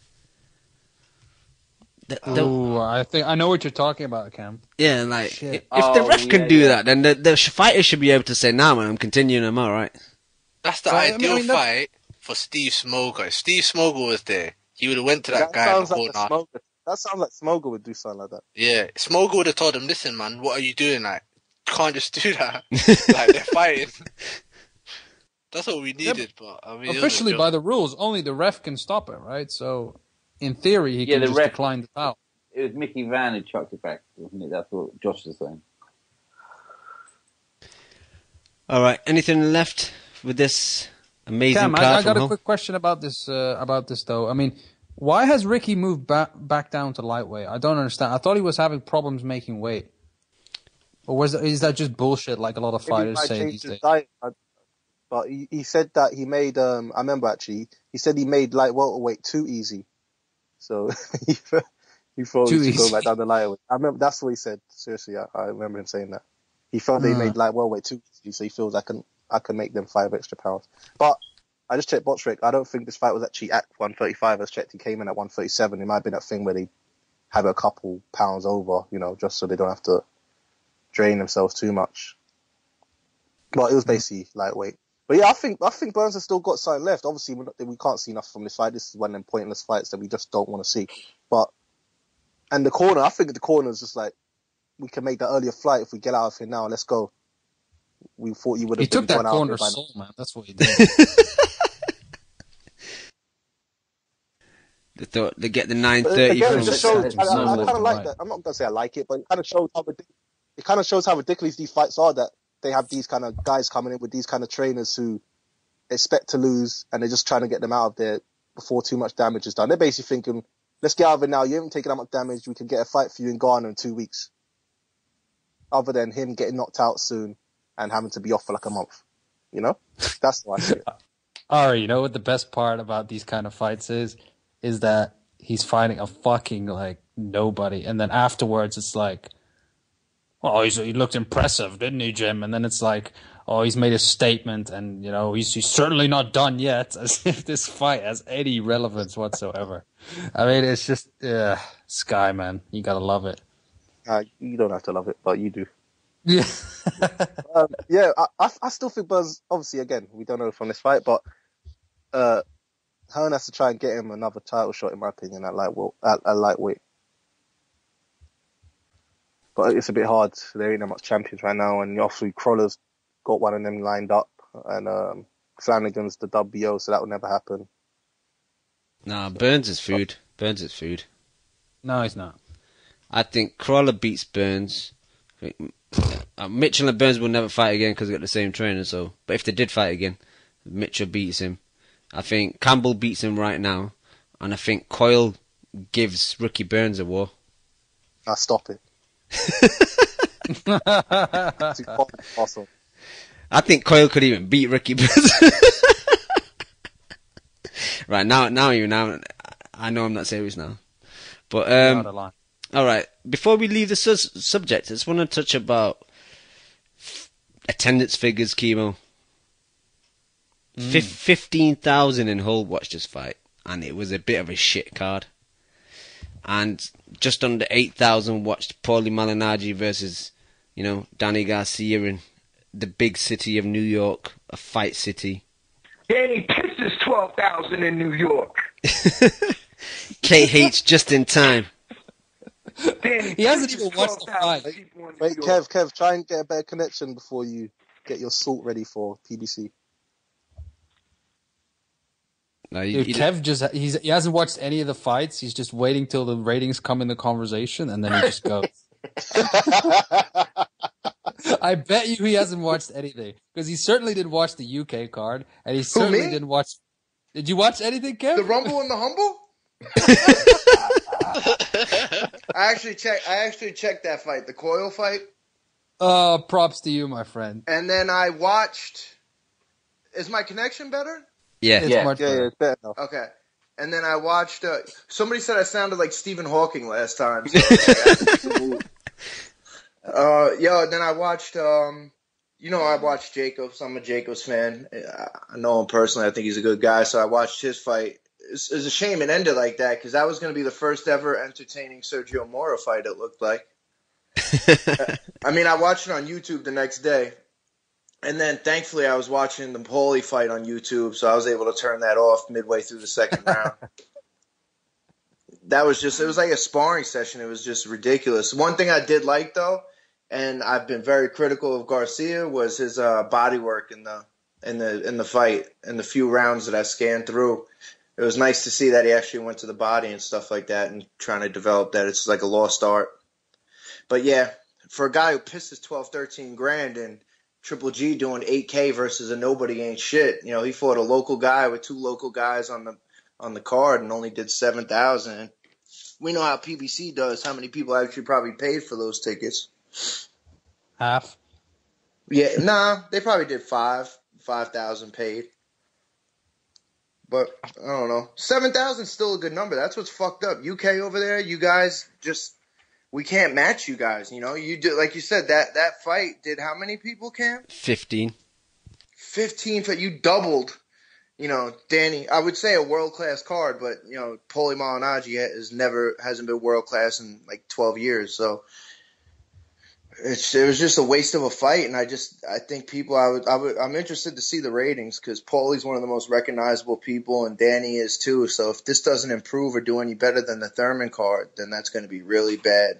Speaker 9: The, the,
Speaker 10: Oh, I think I know what you're talking about, Cam.
Speaker 9: yeah, like,
Speaker 10: Shit.
Speaker 9: if, if the
Speaker 11: Oh,
Speaker 9: ref can
Speaker 11: yeah,
Speaker 9: do
Speaker 11: yeah.
Speaker 9: that, then the, the fighter should be able to say, nah, man, I'm continuing, I'm alright.
Speaker 12: that's the
Speaker 10: So, I
Speaker 12: ideal
Speaker 10: mean, that's-
Speaker 12: fight for Steve Smoger. If Steve Smoger was there, he would have went to that,
Speaker 3: That
Speaker 12: guy in
Speaker 3: sounds
Speaker 12: the
Speaker 3: like a
Speaker 12: corner.
Speaker 3: Smoker. That sounds like Smoger would do something like that.
Speaker 12: Yeah, Smoger would have told him, "Listen, man, what are you doing? Like, you can't just do that. Like, they're fighting." That's what we needed, but I mean, it was a
Speaker 10: Officially,
Speaker 12: joke.
Speaker 10: by the rules, only the ref can stop it, right? So, in theory, he
Speaker 11: Yeah,
Speaker 10: can
Speaker 11: the
Speaker 10: just
Speaker 11: ref-
Speaker 10: decline the foul.
Speaker 11: It was Mickey Van who chucked it back, wasn't it? That's what Josh was saying.
Speaker 9: Alright, anything left with this amazing
Speaker 10: Cam,
Speaker 9: card
Speaker 10: I, I
Speaker 9: from
Speaker 10: got a
Speaker 9: home?
Speaker 10: quick question about this. Uh, about this though, I mean, why has Ricky moved back back down to lightweight? I don't understand. I thought he was having problems making weight, or was is that just bullshit? Like a lot of
Speaker 3: Maybe he
Speaker 10: fighters
Speaker 3: might
Speaker 10: say
Speaker 3: change
Speaker 10: these
Speaker 3: his
Speaker 10: days.
Speaker 3: diet, I- but he, he said that he made. Um, I remember actually, he said he made light welterweight too easy, so he felt- he thought
Speaker 10: Too
Speaker 3: he should
Speaker 10: easy.
Speaker 3: go back down the lightweight. I remember that's what he said. Seriously, I, I remember him saying that. He felt that he
Speaker 10: Uh.
Speaker 3: made light welterweight too easy, so he feels I can I can make them five extra pounds. But I just checked BoxRec. I don't think this fight was actually at one thirty-five. I checked. He came in at one thirty-seven. It might have been that thing where they have a couple pounds over, you know, just so they don't have to drain themselves too much. But it was basically lightweight. But yeah, I think I think Burns has still got something left. Obviously, we're not, we can't see enough from this fight. This is one of them pointless fights that we just don't want to see. But and the corner, I think the corner is just like, we can make that earlier flight if we get out of here now. Let's go. We thought you would have.
Speaker 10: He
Speaker 3: been
Speaker 10: took that
Speaker 3: out
Speaker 10: corner
Speaker 3: by
Speaker 10: soul, man. That's what he did.
Speaker 9: They thought they get the nine thirty
Speaker 3: Again,
Speaker 9: from
Speaker 3: it just shows. I, I, I kind of like
Speaker 10: right.
Speaker 3: that. I'm not gonna say I like it, but it kind of shows how ridic- it kind of shows how ridiculous these fights are. That they have these kind of guys coming in with these kind of trainers who expect to lose, and they're just trying to get them out of there before too much damage is done. They're basically thinking, "Let's get out of it now. You haven't taken that much damage. We can get a fight for you in Ghana in two weeks." Other than him getting knocked out soon and having to be off for like a month, you know, that's why I see it.
Speaker 10: Ari, you know what the best part about these kind of fights is? Is that he's fighting a fucking, like, nobody. And then afterwards it's like, oh, he's, he looked impressive, didn't he, Jim? And then it's like, oh, he's made a statement and, you know, he's, he's certainly not done yet, as if this fight has any relevance whatsoever. I mean, it's just, uh, Sky, man. You gotta love it.
Speaker 3: Uh, you don't have to love it, but you do.
Speaker 10: Yeah.
Speaker 3: um, yeah, I, I, I still think Buzz, obviously, again, we don't know from this fight, but uh, Hearn has to try and get him another title shot, in my opinion, at lightweight. At, at lightweight. But it's a bit hard. There ain't that much champions right now, and obviously Crawler's got one of them lined up, and um, Flanagan's the W O, so that will never happen.
Speaker 9: Nah, Burns is food. Burns is food.
Speaker 10: No, he's not.
Speaker 9: I think Crawler beats Burns. I think, uh, Mitchell and Burns will never fight again because they got the same trainer. So, but if they did fight again, Mitchell beats him. I think Campbell beats him right now, and I think Coyle gives Ricky Burns a war.
Speaker 3: Ah, stop it. Awesome.
Speaker 9: I think Coyle could even beat Ricky Burns. Right now, now you now, I know I'm not serious now, but um. All right. Before we leave the su- subject, I just want to touch about f- attendance figures, Chemo. Mm. F- fifteen thousand in Hull watched this fight, and it was a bit of a shit card. And just under eight thousand watched Paulie Malignaggi versus, you know, Danny Garcia in the big city of New York, a fight city.
Speaker 13: Danny pisses twelve thousand in New York.
Speaker 9: K H just in time.
Speaker 13: Danny,
Speaker 10: he hasn't even watched the fight.
Speaker 3: Wait, Kev, Kev, try and get a better connection before you get your salt ready for P B C.
Speaker 9: No, you,
Speaker 10: Dude, Kev just he's, he hasn't watched any of the fights. He's just waiting till the ratings come in the conversation, and then he just goes. I bet you he hasn't watched anything because he certainly didn't watch the U K card, and he certainly
Speaker 14: me?
Speaker 10: didn't watch. Did you watch anything, Kev?
Speaker 14: The Rumble and the Humble? I actually checked. I actually checked that fight, the Coyle fight.
Speaker 10: Uh, props to you, my friend.
Speaker 14: And then I watched. Is my connection better?
Speaker 9: Yeah,
Speaker 10: it's
Speaker 3: yeah,
Speaker 10: much
Speaker 3: yeah,
Speaker 10: better.
Speaker 3: yeah, it's better now.
Speaker 14: Okay. And then I watched. Uh, somebody said I sounded like Stephen Hawking last time. So uh, yo, then I watched. Um, you know, I watched Jacobs. I'm a Jacobs fan. I know him personally. I think he's a good guy. So I watched his fight. It's, it's a shame it ended like that because that was going to be the first ever entertaining Sergio Mora fight. It looked like. I mean, I watched it on YouTube the next day, and then thankfully I was watching the Paulie fight on YouTube, so I was able to turn that off midway through the second round. That was just, it was like a sparring session. It was just ridiculous. One thing I did like though, and I've been very critical of Garcia, was his uh, body work in the in the in the fight in the few rounds that I scanned through. It was nice to see that he actually went to the body and stuff like that, and trying to develop that. It's like a lost art. But yeah, for a guy who pisses twelve, thirteen grand and Triple G doing eight K versus a nobody ain't shit. You know, he fought a local guy with two local guys on the on the card and only did seven thousand. We know how P B C does, how many people actually probably paid for those tickets.
Speaker 10: Half.
Speaker 14: Yeah, nah, they probably did five, five thousand paid. But I don't know. seven thousand is still a good number. That's what's fucked up. U K over there, you guys just, we can't match you guys, you know? You do, like you said, that, that fight did how many people, Cam?
Speaker 9: Fifteen.
Speaker 14: Fifteen, for you doubled. you know, Danny, I would say a world class card, but you know, Paulie Malignaggi has never hasn't been world class in like twelve years. So it's it was just a waste of a fight, and I just I think people I would I would I'm interested to see the ratings because Paulie's one of the most recognizable people, and Danny is too. So if this doesn't improve or do any better than the Thurman card, then that's going to be really bad.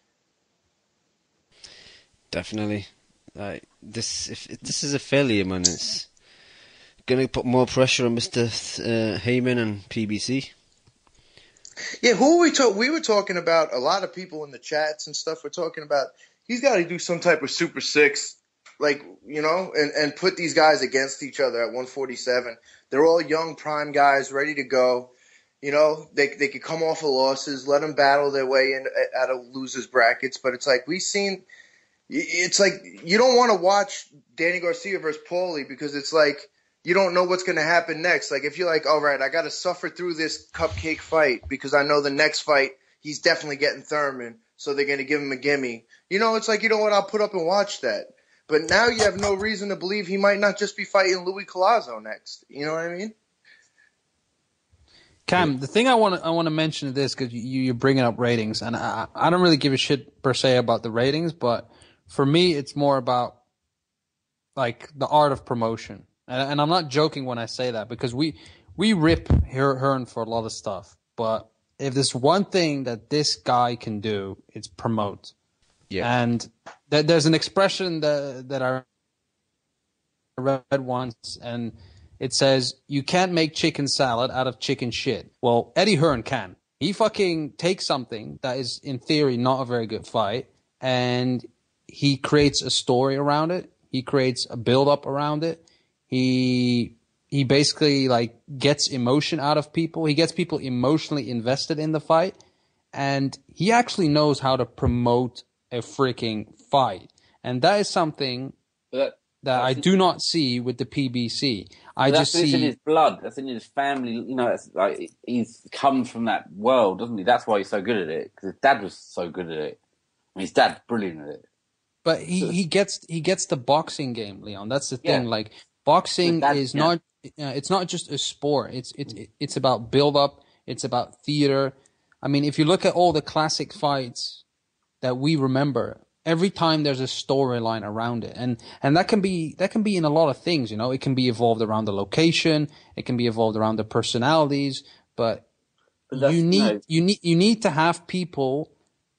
Speaker 9: Definitely, like this. If, if this is a failure, man, it's going to put more pressure on Mister Uh, Heyman and P B C.
Speaker 14: Yeah, who we talk? We were talking about a lot of people in the chats and stuff. We're talking about he's got to do some type of Super Six, like you know, and and put these guys against each other at one forty-seven. They're all young prime guys, ready to go. You know, they they could come off of losses, let them battle their way in out of losers brackets. But it's like we've seen. It's like you don't want to watch Danny Garcia versus Paulie because it's like you don't know what's going to happen next. Like if you're like, all right, I got to suffer through this cupcake fight because I know the next fight he's definitely getting Thurman, so they're going to give him a gimme. You know, it's like, you know what, I'll put up and watch that. But now you have no reason to believe he might not just be fighting Louis Collazo next. You know what I mean?
Speaker 10: Cam, the thing I want to I want to mention is this because you you're bringing up ratings, and I I don't really give a shit per se about the ratings, but for me, it's more about like the art of promotion, and, and I'm not joking when I say that because we we rip Hearn for a lot of stuff, but if there's one thing that this guy can do, it's promote.
Speaker 9: Yeah.
Speaker 10: And th- there's an expression that that I read once, and it says you can't make chicken salad out of chicken shit. Well, Eddie Hearn can. He fucking takes something that is in theory not a very good fight, and he creates a story around it. He creates a build-up around it. He he basically like gets emotion out of people. He gets people emotionally invested in the fight, and he actually knows how to promote a freaking fight. And that is something
Speaker 11: that,
Speaker 10: that I do not see with the P B C. I
Speaker 11: that's
Speaker 10: just see
Speaker 11: in his blood. That's in his family. You know, it's like he's come from that world, doesn't he? That's why he's so good at it. Because his dad was so good at it. And his dad's brilliant at it.
Speaker 10: But he, he gets he gets the boxing game, Leon. That's the thing.
Speaker 11: Yeah.
Speaker 10: Like boxing
Speaker 11: That-
Speaker 10: is
Speaker 11: yeah.
Speaker 10: not uh, it's not just a sport. It's it's it's about build up. It's about theater. I mean, if you look at all the classic fights that we remember, every time there's a storyline around it, and and that can be that can be in a lot of things. You know, it can be evolved around the location. It can be evolved around the personalities. But,
Speaker 11: But that's-
Speaker 10: you need
Speaker 11: no.
Speaker 10: you need you need to have people.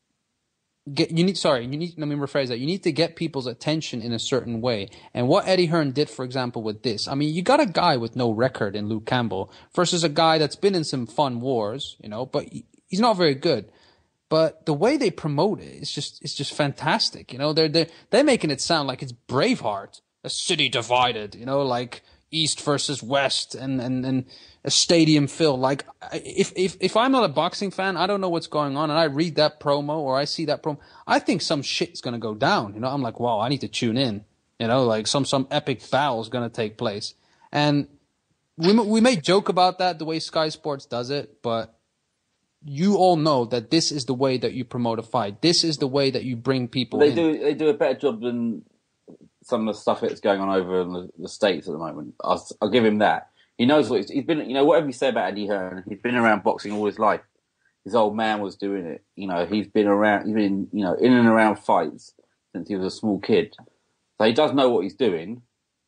Speaker 10: Get you need sorry you need let me rephrase that you need to get people's attention in a certain way, and what Eddie Hearn did, for example, with this, I mean, you got a guy with no record in Luke Campbell versus a guy that's been in some fun wars, you know, but he, he's not very good. But the way they promote it, it's just it's just fantastic, you know. They're they they're making it sound like it's Braveheart, a city divided, you know, like East versus West, and and and a stadium filled. Like if if if I'm not a boxing fan, I don't know what's going on, and I read that promo or I see that promo, I think some shit's gonna go down. You know, I'm like, wow, I need to tune in. You know, like some some epic battle is gonna take place, and we we may joke about that the way Sky Sports does it, but you all know that this is the way that you promote a fight. This is the way that you bring people
Speaker 11: They
Speaker 10: in.
Speaker 11: do they do a better job than some of the stuff that's going on over in the, the States at the moment. I'll, I'll give him that. He knows what he's, he's been. You know, whatever you say about Eddie Hearn, he's been around boxing all his life. His old man was doing it. You know, he's been around. He's been, you know, in and around fights since he was a small kid. So he does know what he's doing.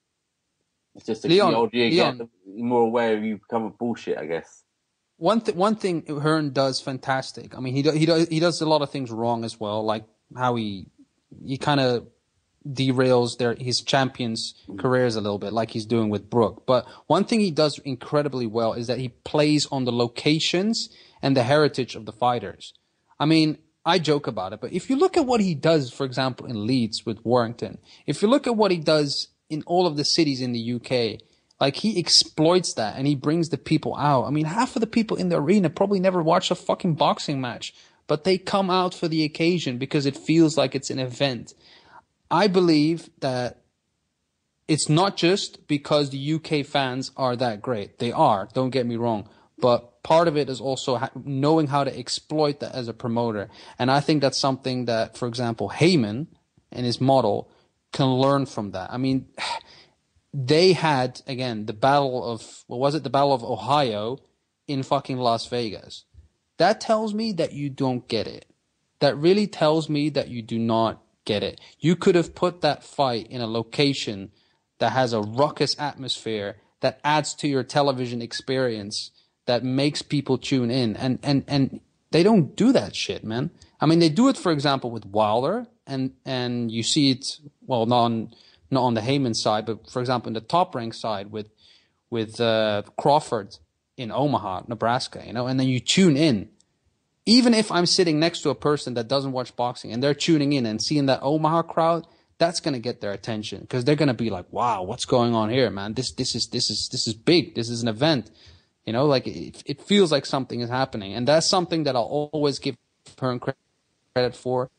Speaker 11: It's just that
Speaker 10: Leon,
Speaker 11: the older you
Speaker 10: Leon.
Speaker 11: get, the more aware you become of bullshit, I guess.
Speaker 10: One th- one thing Hearn does fantastic. I mean, he do- he does he does a lot of things wrong as well, like how he he kind of derails their his champions' careers a little bit, like he's doing with Brooke. But one thing he does incredibly well is that he plays on the locations and the heritage of the fighters. I mean, I joke about it, but if you look at what he does, for example, in Leeds with Warrington, if you look at what he does in all of the cities in the U K, like he exploits that and he brings the people out. I mean, half of the people in the arena probably never watched a fucking boxing match, but they come out for the occasion because it feels like it's an event. I believe that it's not just because the U K fans are that great. They are, don't get me wrong. But part of it is also ha- knowing how to exploit that as a promoter. And I think that's something that, for example, Heyman and his model can learn from that. I mean, they had, again, the battle of, what was it? The Battle of Ohio in fucking Las Vegas. That tells me that you don't get it. That really tells me that you do not get it. You could have put that fight in a location that has a ruckus atmosphere that adds to your television experience, that makes people tune in. And, and, and they don't do that shit, man. I mean, they do it, for example, with Wilder, and, and you see it, well, not on, not on the Heyman side, but for example, in the Top Rank side with, with, uh, Crawford in Omaha, Nebraska, you know, and then you tune in. Even if I'm sitting next to a person that doesn't watch boxing and they're tuning in and seeing that Omaha crowd, that's going to get their attention, because they're going to be like, wow, what's going on here, man? This, this is, this is, this is big. This is an event. You know, like it, it feels like something is happening. And that's something that I'll always give Hearn credit for.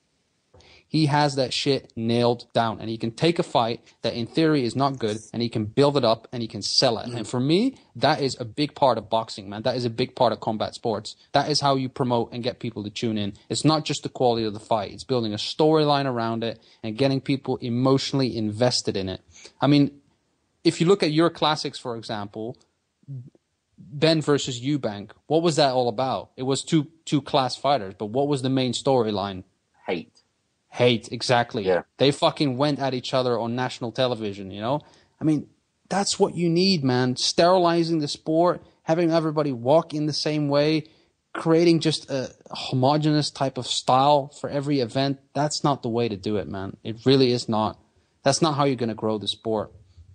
Speaker 10: He has that shit nailed down, and he can take a fight that in theory is not good, and he can build it up and he can sell it. Mm. And for me, that is a big part of boxing, man. That is a big part of combat sports. That is how you promote and get people to tune in. It's not just the quality of the fight. It's building a storyline around it and getting people emotionally invested in it. I mean, if you look at your classics, for example, Ben versus Eubank, what was that all about? It was two, two class fighters, but what was the main storyline?
Speaker 11: Hate.
Speaker 10: Hate, exactly.
Speaker 11: Yeah.
Speaker 10: They fucking went at each other on national television, you know? I mean, that's what you need, man. Sterilizing the sport, having everybody walk in the same way, creating just a homogenous type of style for every event. That's not the way to do it, man. It really is not. That's not how you're going to grow the sport.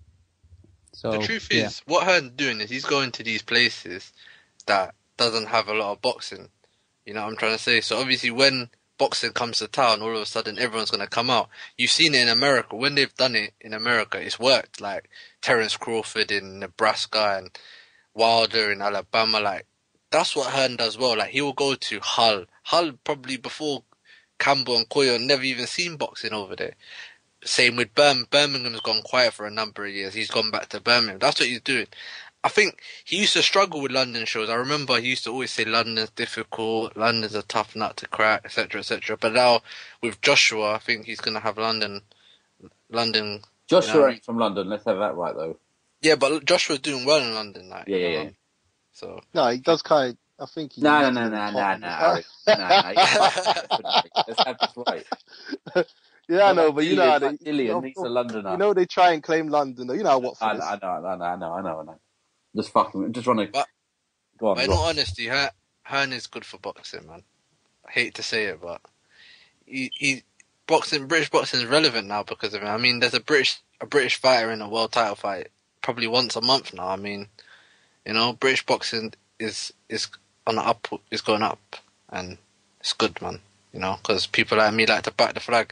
Speaker 10: So,
Speaker 12: the truth
Speaker 10: yeah.
Speaker 12: is, what Hearn's doing is he's going to these places that doesn't have a lot of boxing. You know what I'm trying to say? So obviously when boxing comes to town, all of a sudden everyone's going to come out. You've seen it in America. When they've done it in America, it's worked. Like Terence Crawford in Nebraska and Wilder in Alabama. Like, that's what Hearn does well. Like, he will go to Hull. Hull probably before Campbell and Coyle never even seen boxing over there. Same with Birmingham. Birmingham's gone quiet for a number of years. He's gone back to Birmingham. That's what he's doing. I think he used to struggle with London shows. I remember he used to always say London's difficult, London's a tough nut to crack, et cetera, et cetera. But now with Joshua, I think he's going to have London. London.
Speaker 11: Joshua
Speaker 12: you know,
Speaker 11: ain't from London. Let's have that right, though.
Speaker 12: Yeah, but Joshua's doing well in London, like.
Speaker 11: Yeah, yeah,
Speaker 12: you know?
Speaker 11: yeah.
Speaker 12: So.
Speaker 3: No, he does kind of, I think he.
Speaker 11: No, no, no, no, no, no, no, no. Let's have this right.
Speaker 3: Yeah, I know, but you know how they.
Speaker 11: Dillian, he's a Londoner.
Speaker 3: You know they try and claim London, though. You know what?
Speaker 11: I know, I know, I know, I know, I know, I know. Just fucking, just want to.
Speaker 12: But,
Speaker 11: go on,
Speaker 12: but
Speaker 11: go
Speaker 12: in all
Speaker 11: on.
Speaker 12: honesty, Hearn, Hearn is good for boxing, man. I hate to say it, but he, he boxing, British boxing is relevant now because of him. I mean, there's a British a British fighter in a world title fight probably once a month now. I mean, you know, British boxing is is on the up, is going up, and it's good, man. You know, because people like me like to back the flag.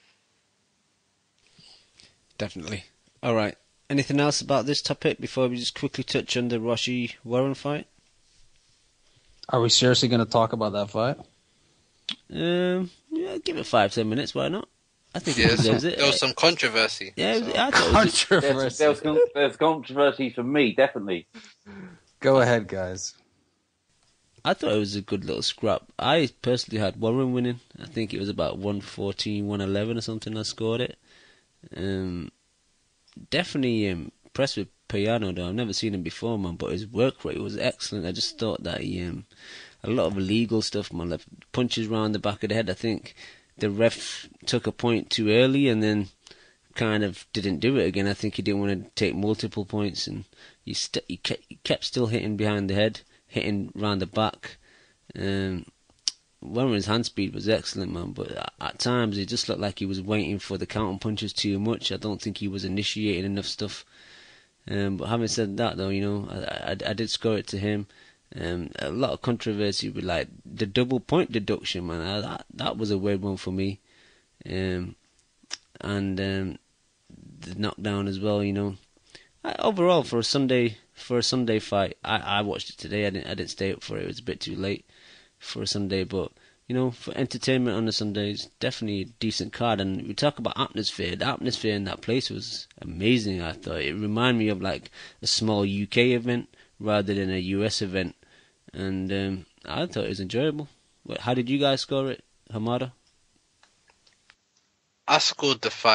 Speaker 9: Definitely. All right. Anything else about this topic before we just quickly touch on the Rossi Warren fight?
Speaker 10: Are we seriously going to talk about that fight?
Speaker 9: Um, yeah, give it five, ten minutes. Why not? I think
Speaker 12: Yeah,
Speaker 9: it deserves it.
Speaker 12: there was some controversy.
Speaker 9: Yeah,
Speaker 12: so.
Speaker 9: I thought it was a-
Speaker 10: Controversy.
Speaker 11: There was, there was, there's controversy for me, definitely.
Speaker 10: Go ahead, guys.
Speaker 9: I thought it was a good little scrap. I personally had Warren winning. I think it was about one fourteen, one eleven or something. I scored it. Um, definitely um, impressed with Payano, though. I've never seen him before, man, but his work rate was excellent. I just thought that he, um, a lot of illegal stuff, man, like punches round the back of the head. I think the ref took a point too early and then kind of didn't do it again. I think he didn't want to take multiple points, and he, st- he, kept, he kept still hitting behind the head, hitting round the back. Um, Warren's hand speed was excellent, man, but at, at times it just looked like he was waiting for the counter punches too much. I don't think he was initiating enough stuff. Um, but having said that, though, you know, I, I, I did score it to him. Um, a lot of controversy with like the double point deduction, man. I, that that was a weird one for me. Um, and um, the knockdown as well, you know. I, overall, for a Sunday for a Sunday fight, I, I watched it today. I didn't I didn't stay up for it. It was a bit too late for a Sunday, but you know, for entertainment on a Sunday, it's definitely a decent card. And we talk about atmosphere. The atmosphere in that place was amazing. I thought it reminded me of like a small U K event rather than a U S event, and um, I thought it was enjoyable. How did you guys score it, Hamada?
Speaker 12: I scored the fight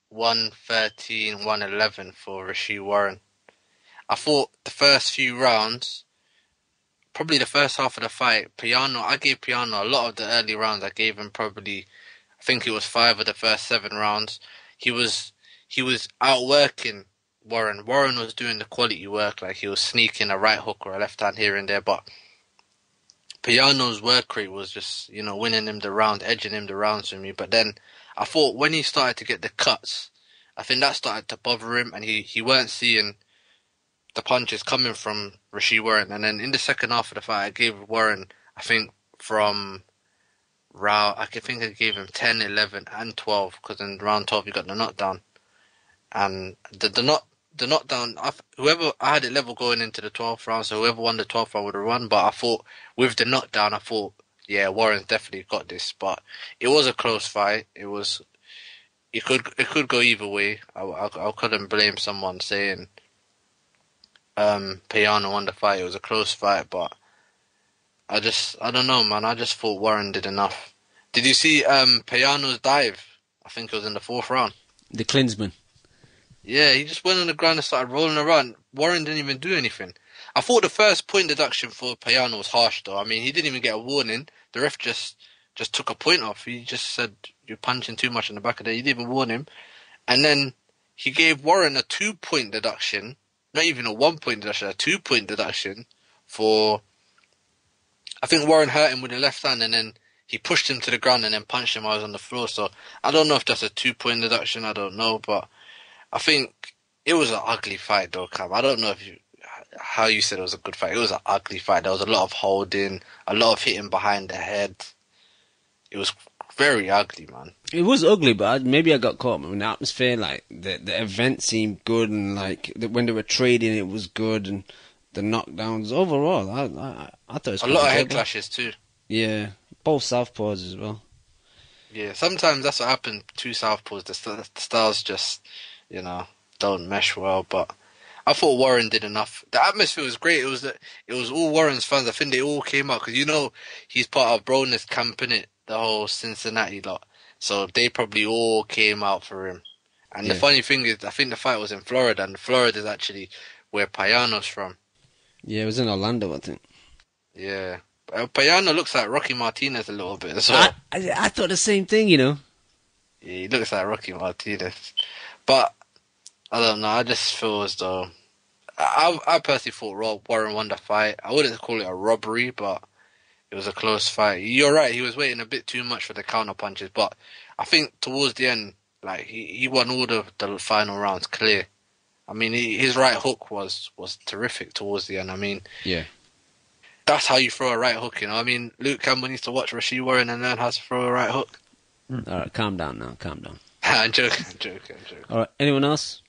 Speaker 12: one thirteen, one eleven for Rasheed Warren. I thought the first few rounds, probably the first half of the fight, Piano, I gave Piano a lot of the early rounds. I gave him probably, I think it was five of the first seven rounds. He was he was outworking Warren. Warren was doing the quality work, like he was sneaking a right hook or a left hand here and there, but Piano's work rate was just, you know, winning him the round, edging him the rounds for me. But then I thought when he started to get the cuts, I think that started to bother him, and he, he weren't seeing the punches coming from Rasheed Warren. And then in the second half of the fight, I gave Warren, I think from round, I think I gave him ten, eleven, and twelve, because in round twelve he got the knockdown. And the the not the knockdown, I, whoever I had it level going into the twelfth round, so whoever won the twelfth round would have won. But I thought with the knockdown, I thought, yeah, Warren's definitely got this. But it was a close fight. It was, it could it could go either way. I, I, I couldn't blame someone saying um, Piano won the fight. It was a close fight, but I just I don't know, man. I just thought Warren did enough. Did you see um, Piano's dive? I think it was in the fourth round.
Speaker 9: The Klinsman.
Speaker 12: Yeah, he just went on the ground and started rolling around. Warren didn't even do anything. I thought the first point deduction for Piano was harsh, though. I mean, he didn't even get a warning. The ref just just took a point off. He just said, you're punching too much in the back of the head. He didn't even warn him. And then he gave Warren a two-point deduction, not even a one-point deduction, a two-point deduction for... I think Warren hurt him with the left hand, and then he pushed him to the ground and then punched him while he was on the floor. So I don't know if that's a two-point deduction. I don't know, but I think it was an ugly fight, though, Cam. I don't know if you, how you said it was a good fight. It was an ugly fight. There was a lot of holding, a lot of hitting behind the head. It was very ugly, man.
Speaker 9: It was ugly, but I, maybe I got caught in the atmosphere. Like the the event seemed good, and like the, when they were trading, it was good, and the knockdowns overall, I I, I thought it was
Speaker 12: a lot of head
Speaker 9: good.
Speaker 12: clashes too.
Speaker 9: Yeah, both southpaws as well.
Speaker 12: Yeah, sometimes that's what happened. Two southpaws, the, st- the styles just, you know, don't mesh well. But I thought Warren did enough. The atmosphere was great. It was the, it was all Warren's fans. I think they all came out because, you know, he's part of Broner's camp, innit? The whole Cincinnati lot. So they probably all came out for him. And
Speaker 9: Yeah.
Speaker 12: the funny thing is, I think the fight was in Florida, and Florida is actually where Piano's from.
Speaker 9: Yeah, it was in Orlando, I think.
Speaker 12: Yeah. Uh, Piano looks like Rocky Martinez a little bit as well.
Speaker 9: I, I I thought the same thing, you know.
Speaker 12: Yeah, he looks like Rocky Martinez. But, I don't know, I just feel as though... I, I personally thought Warren won the fight. I wouldn't call it a robbery, but it was a close fight. You're right, he was waiting a bit too much for the counter punches, but I think towards the end, like, he, he won all the, the final rounds clear. I mean, he, his right hook was, was terrific towards the end. I mean,
Speaker 9: Yeah.
Speaker 12: that's how you throw a right hook, you know. I mean, Luke Campbell needs to watch Rasheed Warren and learn how to throw a right hook.
Speaker 9: All right, calm down now, calm down.
Speaker 12: I'm joking, I'm joking, I'm joking.
Speaker 9: All right, anyone else?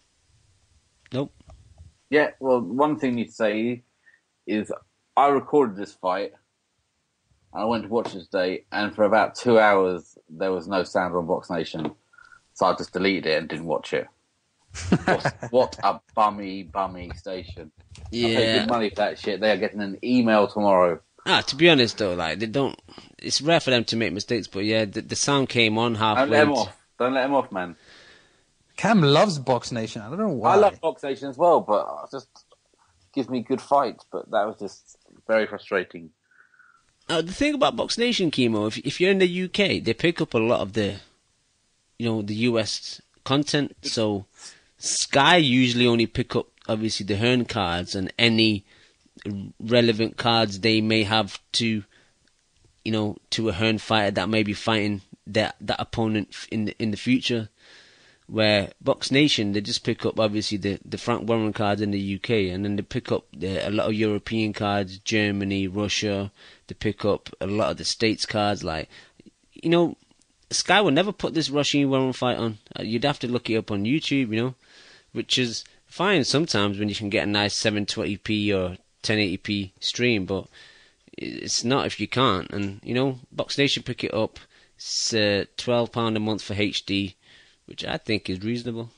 Speaker 9: Nope.
Speaker 11: Yeah, well, one thing you say is I recorded this fight. I went to watch this day, and for about two hours there was no sound on Box Nation, so I just deleted it and didn't watch it. what, what a bummy, bummy station! I paid
Speaker 9: Yeah.
Speaker 11: good money for that shit. They are getting an email tomorrow.
Speaker 9: Ah, to be honest though, like they don't. It's rare for them to make mistakes, but yeah, the, the sound came on halfway.
Speaker 11: Don't let him off. Don't let him off, man.
Speaker 10: Cam loves Box Nation. I don't know why.
Speaker 11: I love Box Nation as well, but it just gives me good fights. But that was just very frustrating.
Speaker 9: Uh, the thing about Box Nation, Chemo, if if you're in the U K, they pick up a lot of the, you know, the U S content. So Sky usually only pick up obviously the Hearn cards and any relevant cards they may have to, you know, to a Hearn fighter that may be fighting that that opponent in the in the future. Where Box Nation, they just pick up obviously the, the Frank Warren cards in the U K, and then they pick up the, a lot of European cards, Germany, Russia. They pick up a lot of the States cards. Like, you know, Sky will never put this Rasheed Warren fight on. Uh, you'd have to look it up on YouTube, you know, which is fine sometimes when you can get a nice seven twenty p or ten eighty p stream, but it's not if you can't. And you know, Box Nation pick it up. It's uh, twelve pounds a month for H D. Which I think is reasonable.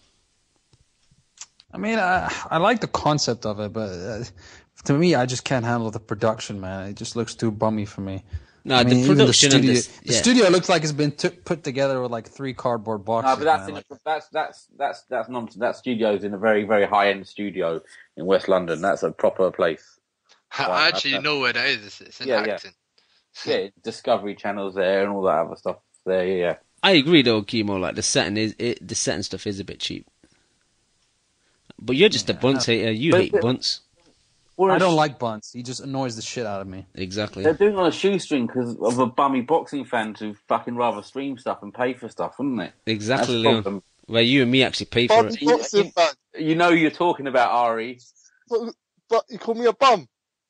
Speaker 10: I mean, I I like the concept of it, but uh, to me, I just can't handle the production, man. It just looks too bummy for me.
Speaker 9: No,
Speaker 10: I
Speaker 9: the
Speaker 10: mean, even
Speaker 9: production
Speaker 10: the
Speaker 9: of
Speaker 10: studio,
Speaker 9: this,
Speaker 10: the
Speaker 9: yeah.
Speaker 10: studio looks like it's been t- put together with like three cardboard boxes.
Speaker 11: No, but that's
Speaker 10: man.
Speaker 11: in
Speaker 10: Like,
Speaker 11: a, that's that's that's that's nonsense. That studio's in a very very high end studio in West London. That's a proper place.
Speaker 12: I
Speaker 11: Right,
Speaker 12: actually
Speaker 11: that's-
Speaker 12: know where that is. It's in
Speaker 11: Yeah, yeah.
Speaker 12: Acton.
Speaker 11: Yeah, Discovery Channel's there and all that other stuff there. Yeah, yeah.
Speaker 9: I agree though, Chemo. Like the setting is, it, the setting stuff is a bit cheap. But you're just a bunts hater. You
Speaker 11: But-
Speaker 9: hate
Speaker 11: but-
Speaker 9: bunts.
Speaker 10: I don't like Bunce. He just annoys the shit out of me.
Speaker 9: Exactly.
Speaker 11: They're doing it on a shoestring because of a bummy boxing fans who fucking rather stream stuff and pay for stuff, wouldn't they?
Speaker 9: Exactly,
Speaker 11: That's the
Speaker 9: Leon.
Speaker 11: problem.
Speaker 9: Where you and me actually pay for
Speaker 3: Bobby
Speaker 9: it.
Speaker 3: Boxing fan.
Speaker 11: You know you're talking about Ari.
Speaker 3: But, but you call me a bum.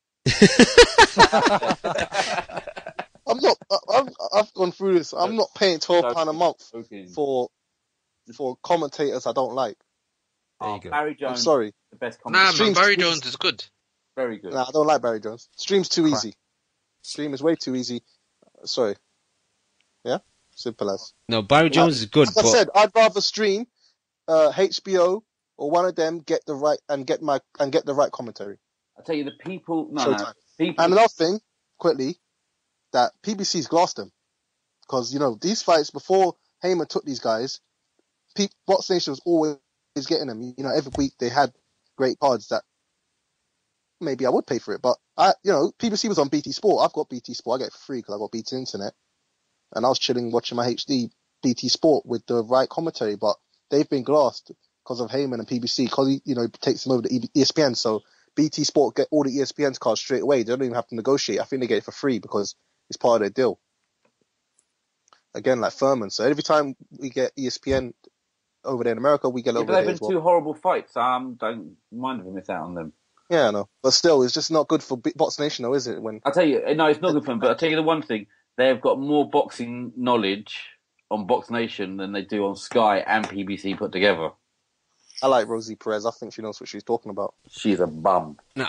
Speaker 3: I'm not. I've, I've gone through this. I'm not paying twelve pound a month for for commentators I don't like.
Speaker 10: There you go.
Speaker 11: Barry Jones.
Speaker 3: I'm sorry.
Speaker 11: The best
Speaker 12: Nah, man,
Speaker 3: Stream's
Speaker 12: Barry
Speaker 3: too
Speaker 12: Jones
Speaker 3: easy.
Speaker 12: is good.
Speaker 11: Very good.
Speaker 3: Nah, I don't like Barry Jones. Stream's too easy. Stream is way too easy. Sorry. Yeah, simple as.
Speaker 9: No, Barry Jones is good,
Speaker 3: Like
Speaker 9: but
Speaker 3: I said, I'd rather stream uh, H B O or one of them get the right and get my and get the right commentary.
Speaker 11: I tell you, the people. No, no.
Speaker 3: Showtime.
Speaker 11: People.
Speaker 3: And another thing, quickly, that P B C's glassed them. Because, you know, these fights, before Heyman took these guys, P- Box Nation was always getting them. You know, every week they had great cards that maybe I would pay for it. But, I, you know, P B C was on B T Sport. I've got B T Sport. I get it for free because I've got B T Internet. And I was chilling watching my H D B T Sport with the right commentary. But they've been glassed because of Heyman and P B C. Because, you know, he takes them over to E S P N. So B T Sport get all the E S P N's cards straight away. They don't even have to negotiate. I think they get it for free because it's part of their deal. Again, like Furman. So every time we get E S P N over there in America, we get
Speaker 11: Yeah,
Speaker 3: over
Speaker 11: but
Speaker 3: there
Speaker 11: they've
Speaker 3: as
Speaker 11: been
Speaker 3: well.
Speaker 11: two horrible fights. Um, don't mind if we miss out on them.
Speaker 3: Yeah, I know. But still, it's just not good for B- Box Nation, though, is it? When
Speaker 11: I'll tell you, no, it's not good for them. But I'll tell you the one thing: they've got more boxing knowledge on Box Nation than they do on Sky and P B C put together.
Speaker 3: I like Rosie Perez. I think she knows what she's talking about.
Speaker 11: She's a bum.
Speaker 9: Nah,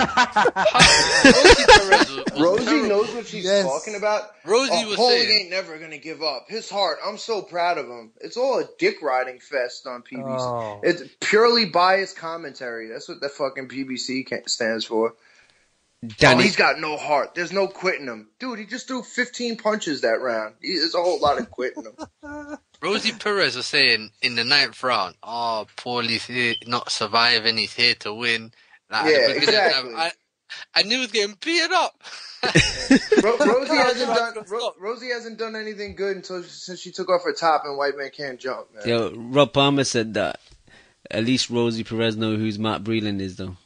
Speaker 14: Rosie knows what she's
Speaker 10: Yes.
Speaker 14: talking about.
Speaker 12: Rosie
Speaker 14: oh,
Speaker 12: was
Speaker 14: Holy
Speaker 12: saying-
Speaker 14: ain't never gonna give up. His heart, I'm so proud of him. It's all a dick riding fest on P B C.
Speaker 10: Oh.
Speaker 14: It's purely biased commentary. That's what the fucking P B C ca- stands for. Oh,
Speaker 9: Danny.
Speaker 14: he's got no heart. There's no quitting him. Dude, he just threw fifteen punches that round. He, there's a whole lot of quitting him.
Speaker 12: Rosie Perez was saying in the ninth round, "Oh, Paulie's here, not surviving. He's here to win." Like,
Speaker 14: Yeah,
Speaker 12: at the beginning of the
Speaker 14: exactly.
Speaker 12: time, I, I knew he was getting beat up.
Speaker 14: Ro- Rosie hasn't done. Ro- Rosie hasn't done anything good until since she took off her top and White Man Can't Jump. Man.
Speaker 9: Yo, Rob Palmer said that at least Rosie Perez know who's Matt Breland is, though.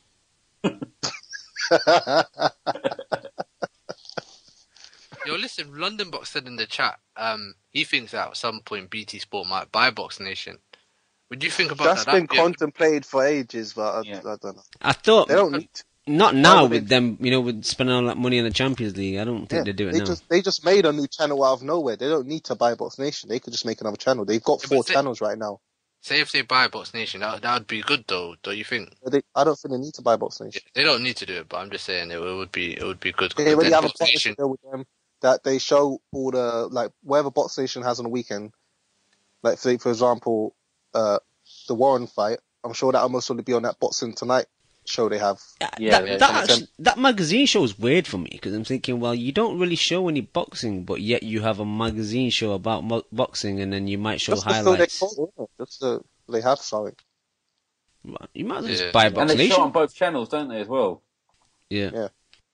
Speaker 12: Yo, listen, London Box said in the chat, um, he thinks that at some point B T Sport might buy Box Nation. Would you think about
Speaker 3: That's
Speaker 12: that?
Speaker 3: been
Speaker 12: That'd be a-
Speaker 3: contemplated for ages, but I,
Speaker 11: Yeah.
Speaker 3: I don't know.
Speaker 9: I thought
Speaker 3: They don't need to.
Speaker 9: not now
Speaker 3: would
Speaker 9: with
Speaker 3: they-
Speaker 9: them, you know, with spending all that money on the Champions League. I don't think
Speaker 3: Yeah,
Speaker 9: they do it
Speaker 3: they
Speaker 9: now.
Speaker 3: just they just made a new channel out of nowhere. They don't need to buy Box Nation. They could just make another channel. They've got
Speaker 12: Yeah,
Speaker 3: four
Speaker 12: but they-
Speaker 3: channels right now.
Speaker 12: Say if they buy Box Nation, that that would be good though. Don't you think?
Speaker 3: But They, I don't think they need to buy Box Nation.
Speaker 12: They don't need to do it, but I'm just saying it would be it would be good.
Speaker 3: They
Speaker 12: But
Speaker 3: already
Speaker 12: then
Speaker 3: have a
Speaker 12: Box
Speaker 3: partnership
Speaker 12: Nation,
Speaker 3: deal with them that they show all the like whatever Box Nation has on the weekend. Like for for example, uh, the Warren fight. I'm sure that will most probably be on that Boxing Tonight show they have.
Speaker 11: Yeah,
Speaker 9: that,
Speaker 11: yeah,
Speaker 9: that,
Speaker 11: yeah.
Speaker 9: actually- that magazine show is weird for me because I'm thinking, well, you don't really show any boxing, but yet you have a magazine show about mo- boxing, and then you might show
Speaker 3: Just to fill their
Speaker 9: highlights.
Speaker 3: quota, yeah. Just to, they have something.
Speaker 9: You might as well just
Speaker 12: Yeah.
Speaker 9: buy
Speaker 11: And
Speaker 9: Box
Speaker 11: they show
Speaker 9: Nation.
Speaker 11: on both channels, don't they, as well?
Speaker 9: Yeah.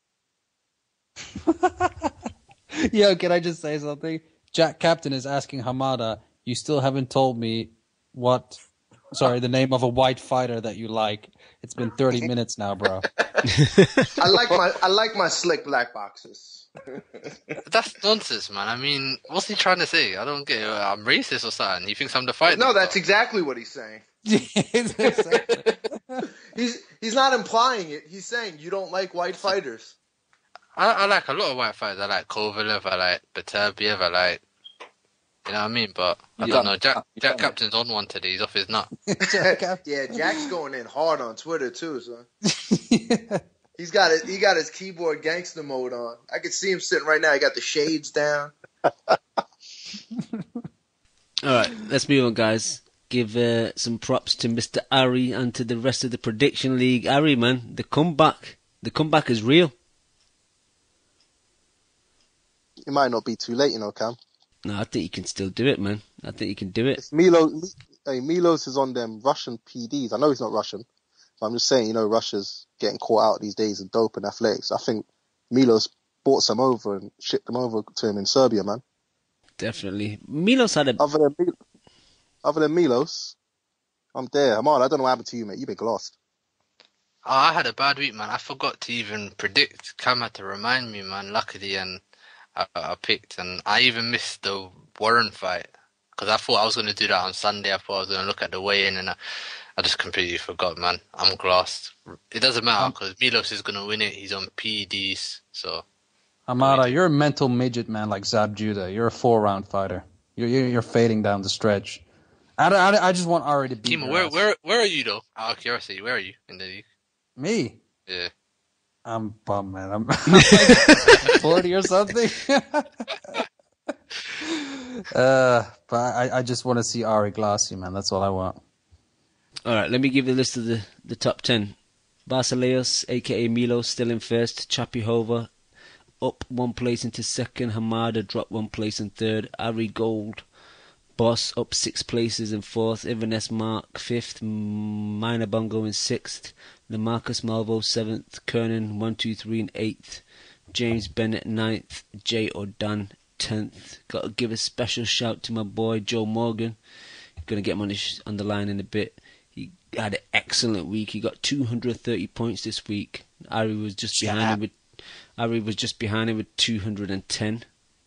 Speaker 3: Yeah.
Speaker 10: Yo, can I just say something? Jack Captain is asking Hamada, you still haven't told me what, sorry, the name of a white fighter that you like. It's been thirty minutes now, bro.
Speaker 14: I like my I like my slick black boxes.
Speaker 12: that's nonsense, man. I mean, what's he trying to say? I don't get it. I'm racist or something. He thinks I'm the fighter.
Speaker 14: No, that's exactly what he's saying. He's he's not implying it. He's saying you don't like white fighters.
Speaker 12: I, I like a lot of white fighters. I like Kovalev. I like Beterbiev. I like, you know what I mean? But I
Speaker 11: You
Speaker 12: don't
Speaker 11: done-
Speaker 12: know. Jack
Speaker 11: you
Speaker 12: Jack
Speaker 11: done it.
Speaker 12: Captain's on one today. He's off his nut.
Speaker 14: Yeah, Jack's going in hard on Twitter too, son. He's got it. He got his keyboard gangster mode on. I can see him sitting right now. He got the shades down.
Speaker 9: All right, let's move on, guys. Give uh, some props to Mister Ari and to the rest of the prediction league. Ari, man, the comeback, the comeback is real.
Speaker 3: it might not be too late, you know, Cam.
Speaker 9: No, I think you can still do it, man. I think you can do it.
Speaker 3: If Milo, hey, Milos is on them Russian P Ds. I know he's not Russian, but I'm just saying, you know, Russia's getting caught out these days in dope and athletics. I think Milos bought some over and shipped them over to him in Serbia, man.
Speaker 9: Definitely. Milos had a...
Speaker 3: Other than, other than Milos, I'm there. Amal, I don't know what happened to you, mate. You've been lost.
Speaker 12: Oh, I had a bad week, man. I forgot to even predict. Cam had to remind me, man. Luckily, and I, I picked, and I even missed the Warren fight because I thought I was going to do that on Sunday. I thought I was going to look at the weigh-in, and I, I just completely forgot, man. I'm glassed. It doesn't matter because Milos is going to win it. He's on P E Ds, so.
Speaker 10: Amara, you're a mental midget, man, like Zab Judah. You're a four-round fighter. You're you're, you're fading down the stretch. I, I, I just want Ari to beat
Speaker 12: Kima,
Speaker 10: your
Speaker 12: where
Speaker 10: ass.
Speaker 12: where where are you though? Out of curiosity, where are you in the league?
Speaker 10: Me?
Speaker 12: Yeah.
Speaker 10: I'm bummed, man. I'm, I'm like forty or something. uh, but I, I just want to see Ari Glassy, man. That's all I want.
Speaker 9: All right, let me give you a list of the, the top ten. Basileos, a k a. Milos, still in first. Chapihova, up one place into second. Hamada dropped one place in third. Ari Gold, Boss, up six places in fourth. Ivanes Mark, fifth. Minor Bongo in sixth. Lamarcus Malvo, seventh. Kernan, one, two, three, in eighth. James Bennett, ninth. Jay O'Dan, tenth. Got to give a special shout to my boy, Joe Morgan. Going to get him on, his, on the line in a bit. He had an excellent week. He got two hundred thirty points this week. Ari was just behind him with Ari was just behind him with two hundred ten.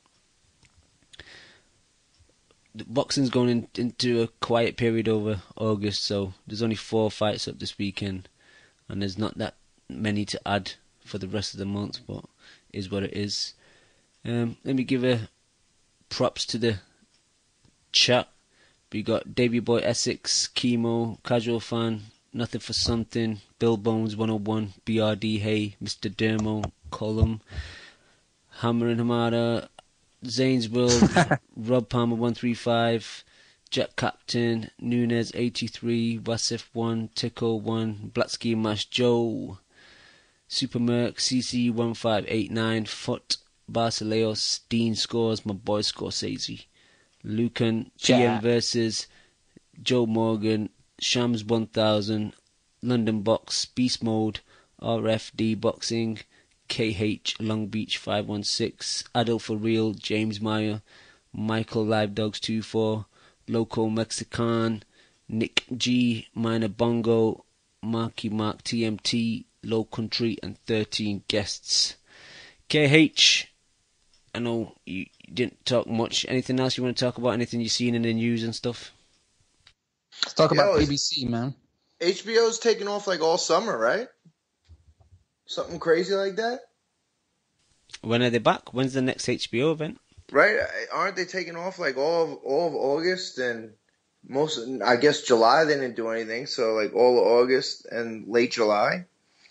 Speaker 9: The boxing's going in, into a quiet period over August, so there's only four fights up this weekend, and there's not that many to add for the rest of the month, but it is what it is. Um, let me give a props to the chat. We got Davey Boy Essex, Chemo, Casual Fan, Nothing for Something, Bill Bones one oh one, B R D Hey, Mister Dermo, Column, Hammer and Hamada, Zane's World, Rob Palmer one three five, Jack Captain, Nunez eighty-three, Wasif one, Tico one, Blacksky Mash Joe, Super Merc, C C one five eight nine, Foot, Basileos, Dean Scores, my boy Scorsese, Lucan, G M versus Joe Morgan, Shams one thousand, London Box, Beast Mode, R F D Boxing, K H Long Beach five one six, Adel for Real, James Meyer, Michael Live Dogs two four, Loco Mexican, Nick G, Minor Bongo, Marky Mark T M T, Low Country, and thirteen guests. K H, I know you didn't talk much. Anything else you want to talk about? Anything you've seen in the news and stuff?
Speaker 10: Let's talk
Speaker 14: Yo,
Speaker 10: about P B C, man.
Speaker 14: H B O's taking off like all summer, right? Something crazy like that?
Speaker 9: When are they back? When's the next H B O event?
Speaker 14: Right? Aren't they taking off like all of all of August and most? I guess July they didn't do anything, so like all of August and late July.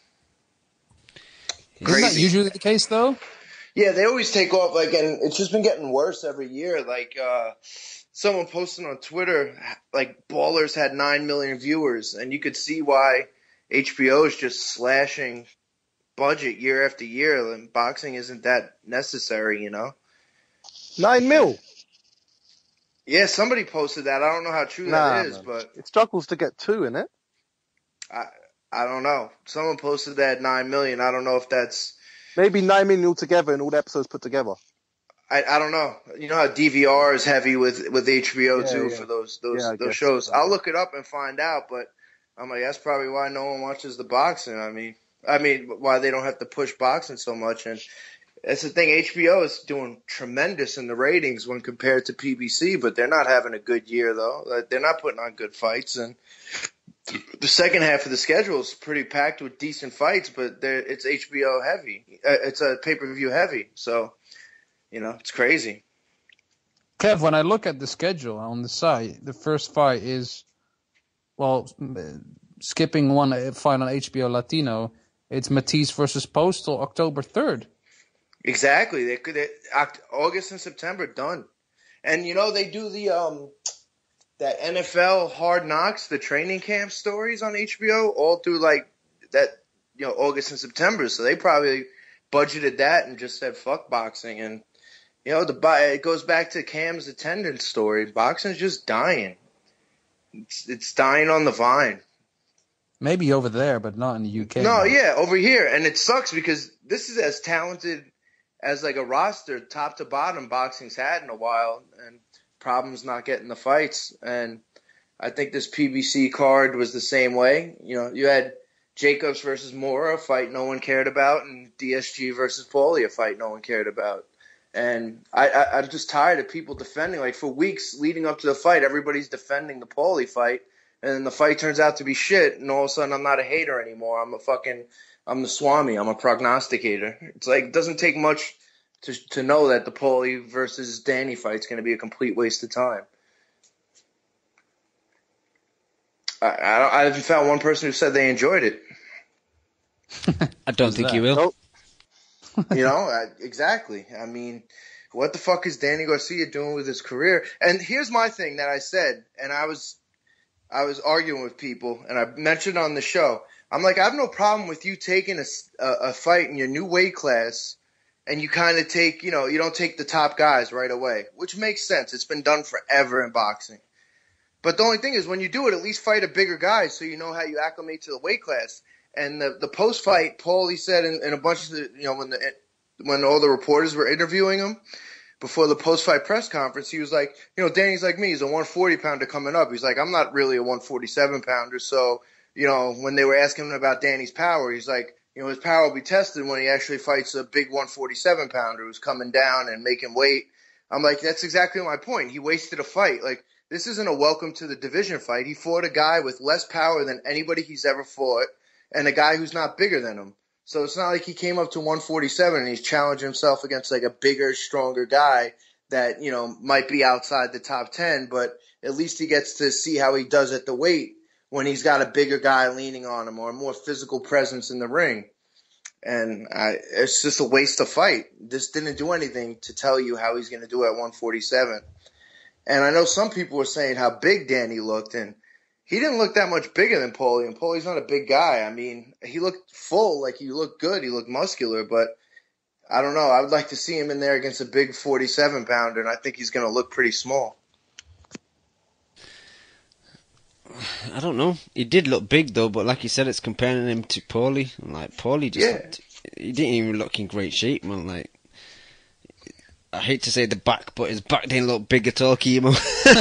Speaker 10: Isn't that usually the case, though?
Speaker 14: Yeah, they always take off, like, and it's just been getting worse every year. Like, uh, someone posted on Twitter, like, Ballers had nine million viewers, and you could see why H B O is just slashing budget year after year, and boxing isn't that necessary, you know?
Speaker 3: Nine mil?
Speaker 14: Yeah, somebody posted that. I don't know how true
Speaker 3: Nah,
Speaker 14: that is,
Speaker 3: man.
Speaker 14: but
Speaker 3: It struggles to get two, innit?
Speaker 14: I I don't know. Someone posted that nine million. I don't know if that's...
Speaker 3: Maybe nine million altogether and all the episodes put together.
Speaker 14: I, I don't know. You know how D V R is heavy with, with H B O
Speaker 3: Yeah,
Speaker 14: too
Speaker 3: yeah.
Speaker 14: for those those
Speaker 3: Yeah, I
Speaker 14: those
Speaker 3: guess.
Speaker 14: shows. I'll look it up and find out, but I'm like, that's probably why no one watches the boxing. I mean, I mean, why they don't have to push boxing so much. And that's the thing. H B O is doing tremendous in the ratings when compared to P B C, but they're not having a good year though. Like, they're not putting on good fights, and the second half of the schedule is pretty packed with decent fights, but they're- it's H B O heavy. Uh, It's a pay-per-view heavy, so you know it's crazy.
Speaker 10: Kev, when I look at the schedule on the site, the first fight is, well, m- skipping one uh, fight on H B O Latino, it's Matisse versus Postal, October third.
Speaker 14: Exactly. They could they, Oct- August and September done, and you know they do the um that N F L Hard Knocks, the training camp stories on H B O all through like that you know August and September. So they probably budgeted that and just said fuck boxing, and You know, the it goes back to Cam's attendance story. Boxing's just dying. It's, it's dying on the vine.
Speaker 10: Maybe over there, but not in the U K.
Speaker 14: No,
Speaker 10: man.
Speaker 14: yeah, over here. And it sucks because this is as talented as like a roster, top to bottom, boxing's had in a while, and problems not getting the fights. And I think this P B C card was the same way. You know, you had Jacobs versus Mora, a fight no one cared about, and D S G versus Paulie, a fight no one cared about. And I, I, I'm just tired of people defending. Like, for weeks leading up to the fight, everybody's defending the Paulie fight, and then the fight turns out to be shit, and all of a sudden I'm not a hater anymore. I'm a fucking, I'm the Swami. I'm a prognosticator. It's like, it doesn't take much to to know that the Paulie versus Danny fight's going to be a complete waste of time. I, I, I haven't found one person who said they enjoyed it.
Speaker 9: I don't think
Speaker 10: that?
Speaker 9: you will.
Speaker 14: Nope. You know, I, exactly. I mean, what the fuck is Danny Garcia doing with his career? And here's my thing that I said, and I was, I was arguing with people, and I mentioned on the show. I'm like, I have no problem with you taking a, a, a fight in your new weight class, and you kind of take, you know, you don't take the top guys right away, which makes sense. It's been done forever in boxing. But the only thing is, when you do it, at least fight a bigger guy so you know how you acclimate to the weight class. And the the post fight, Paulie said in, in a bunch of the, you know, when the when all the reporters were interviewing him before the post fight press conference, he was like, you know, Danny's like me, he's a one forty pounder coming up. He's like, I'm not really a one forty-seven pounder. So, you know, when they were asking him about Danny's power, he's like, you know, his power will be tested when he actually fights a big one forty-seven pounder who's coming down and making weight. I'm like, that's exactly my point. He wasted a fight. Like, this isn't a welcome to the division fight. He fought a guy with less power than anybody he's ever fought, and a guy who's not bigger than him. So it's not like he came up to one forty-seven and he's challenging himself against like a bigger, stronger guy that, you know, might be outside the top ten, but at least he gets to see how he does at the weight when he's got a bigger guy leaning on him or a more physical presence in the ring. And I, it's just a waste of fight. This didn't do anything to tell you how he's going to do at one forty-seven. And I know some people were saying how big Danny looked, and he didn't look that much bigger than Paulie, and Paulie's not a big guy. I mean, he looked full, like he looked good, he looked muscular, but I don't know. I would like to see him in there against a big forty-seven pounder, and I think he's going to look pretty small.
Speaker 9: I don't know. He did look big though, but like you said, it's comparing him to Paulie. Like Paulie just,
Speaker 14: Yeah.
Speaker 9: looked, he didn't even look in great shape, man. Like, I hate to say the back, but his back didn't look big at all, Kimo.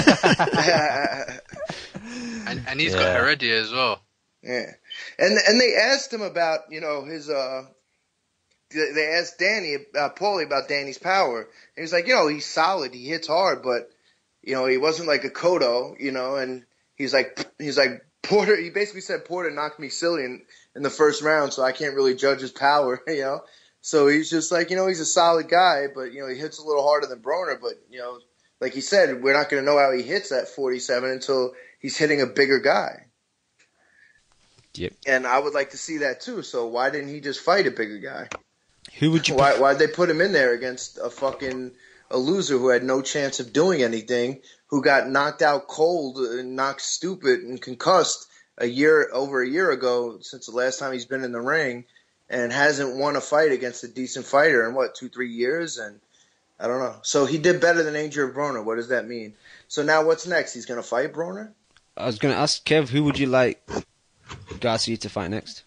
Speaker 12: and and he's
Speaker 9: Yeah.
Speaker 12: got Heredia as well.
Speaker 14: Yeah, and and they asked him about, you know, his uh, they asked Danny uh, Paulie about Danny's power. And he was like, you know, he's solid, he hits hard, but you know, he wasn't like a Cotto, you know. And he's like, he's like Porter. He basically said Porter knocked me silly in, in the first round, so I can't really judge his power, you know. So he's just like, you know, he's a solid guy, but you know, he hits a little harder than Broner. But you know, like he said, we're not going to know how he hits at forty-seven until he's hitting a bigger guy.
Speaker 9: Yep.
Speaker 14: And I would like to see that too. So why didn't he just fight a bigger guy?
Speaker 9: Who would you?
Speaker 14: Why why'd they put him in there against a fucking a loser who had no chance of doing anything, who got knocked out cold and knocked stupid and concussed a year over a year ago since the last time he's been in the ring, and hasn't won a fight against a decent fighter in what, two, three years? And I don't know. So he did better than Adrian Broner. What does that mean? So now what's next? He's going to fight Broner?
Speaker 9: I was going to ask Kev, who would you like Garcia to fight next?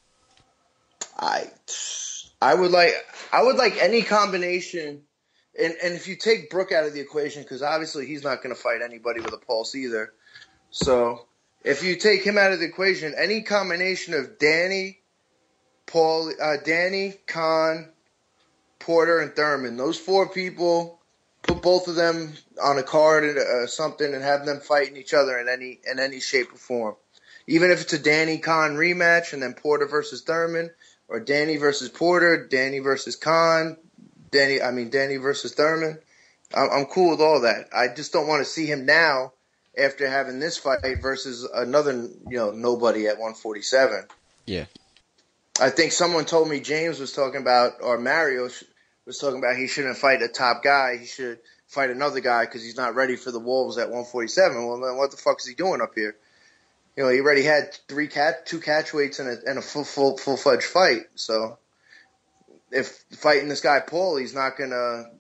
Speaker 14: I I would like I would like any combination, and and if you take Brook out of the equation, because obviously he's not going to fight anybody with a pulse either. So if you take him out of the equation, any combination of Danny, Paul, uh, Danny, Khan, Porter, and Thurman, those four people, put both of them on a card or uh, something, and have them fighting each other in any in any shape or form. Even if it's a Danny Khan rematch and then Porter versus Thurman, or Danny versus Porter, Danny versus Khan, Danny I mean Danny versus Thurman, I'm, I'm cool with all that. I just don't want to see him now after having this fight versus another, you know, nobody at one forty-seven.
Speaker 9: Yeah.
Speaker 14: I think someone told me James was talking about, or Mario was talking about, he shouldn't fight a top guy. He should fight another guy because he's not ready for the Wolves at one forty-seven. Well, then what the fuck is he doing up here? You know, he already had three cat, two catch weights and a, and a full, full, full-fledged fight. So if fighting this guy Paul, he's not gonna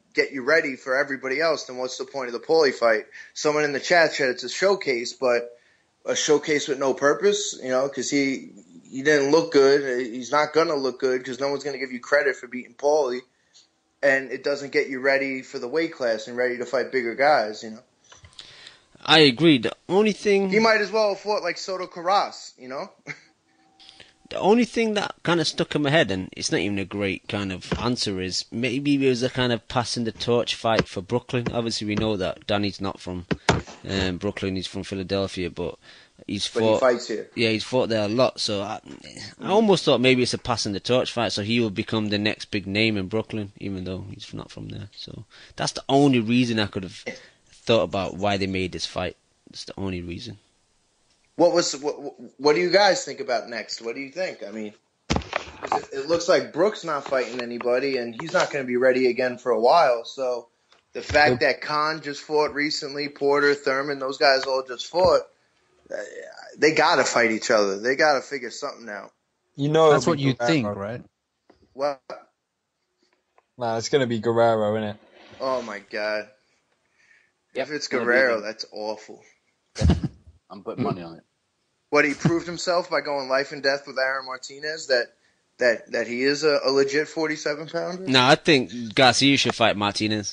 Speaker 14: get you ready for everybody else, then what's the point of the Paulie fight? Someone in the chat said it's a showcase, but a showcase with no purpose, you know, because he he didn't look good. He's not gonna look good because no one's gonna give you credit for beating Paulie, and it doesn't get you ready for the weight class and ready to fight bigger guys, you know.
Speaker 9: I agree. The only thing
Speaker 14: he might as well have fought like Soto Carras, you know.
Speaker 9: The only thing that kind of stuck in my head, and it's not even a great kind of answer, is maybe it was a kind of passing the torch fight for Brooklyn. Obviously, we know that Danny's not from um, Brooklyn; he's from Philadelphia, but he's
Speaker 14: but
Speaker 9: fought.
Speaker 14: He fights here.
Speaker 9: Yeah, he's fought there a lot. So I, I almost thought maybe it's a passing the torch fight, so he will become the next big name in Brooklyn, even though he's not from there. So that's the only reason I could have thought about why they made this fight. That's the only reason.
Speaker 14: What was what, what do you guys think about next? What do you think? I mean, it, it looks like Brooks not fighting anybody, and he's not going to be ready again for a while. So the fact that Khan just fought recently, Porter, Thurman, those guys all just fought, they got to fight each other. They got to figure something out.
Speaker 15: You know,
Speaker 10: that's what you think, right?
Speaker 14: What?
Speaker 15: Nah, it's going to be Guerrero, isn't it?
Speaker 14: Oh my God!
Speaker 11: Yep,
Speaker 14: if it's Guerrero, that's awful.
Speaker 11: I'm putting money on it.
Speaker 14: What, he proved himself by going life and death with Aaron Martinez, that that, that he is a, a legit forty-seven pounder?
Speaker 9: No, I think Garcia should fight Martinez.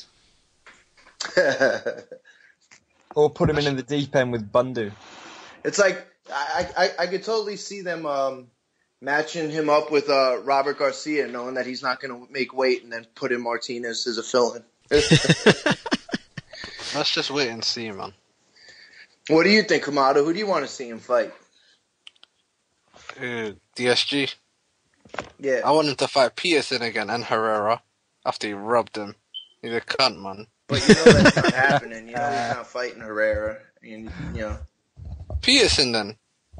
Speaker 15: Or put him in, in the deep end with Bundu.
Speaker 14: It's like, I, I, I could totally see them um, matching him up with uh, Robert Garcia, knowing that he's not going to make weight, and then put in Martinez as a fill-in.
Speaker 12: Let's just wait and see, man.
Speaker 14: What do you think, Kamado? Who do you want to see him fight?
Speaker 12: Uh, D S G.
Speaker 14: Yeah.
Speaker 12: I want him to fight Peterson again and Herrera after he robbed him. He's a cunt, man.
Speaker 14: But you know that's not happening. You know he's not fighting Herrera. And, you know.
Speaker 12: Peterson, then.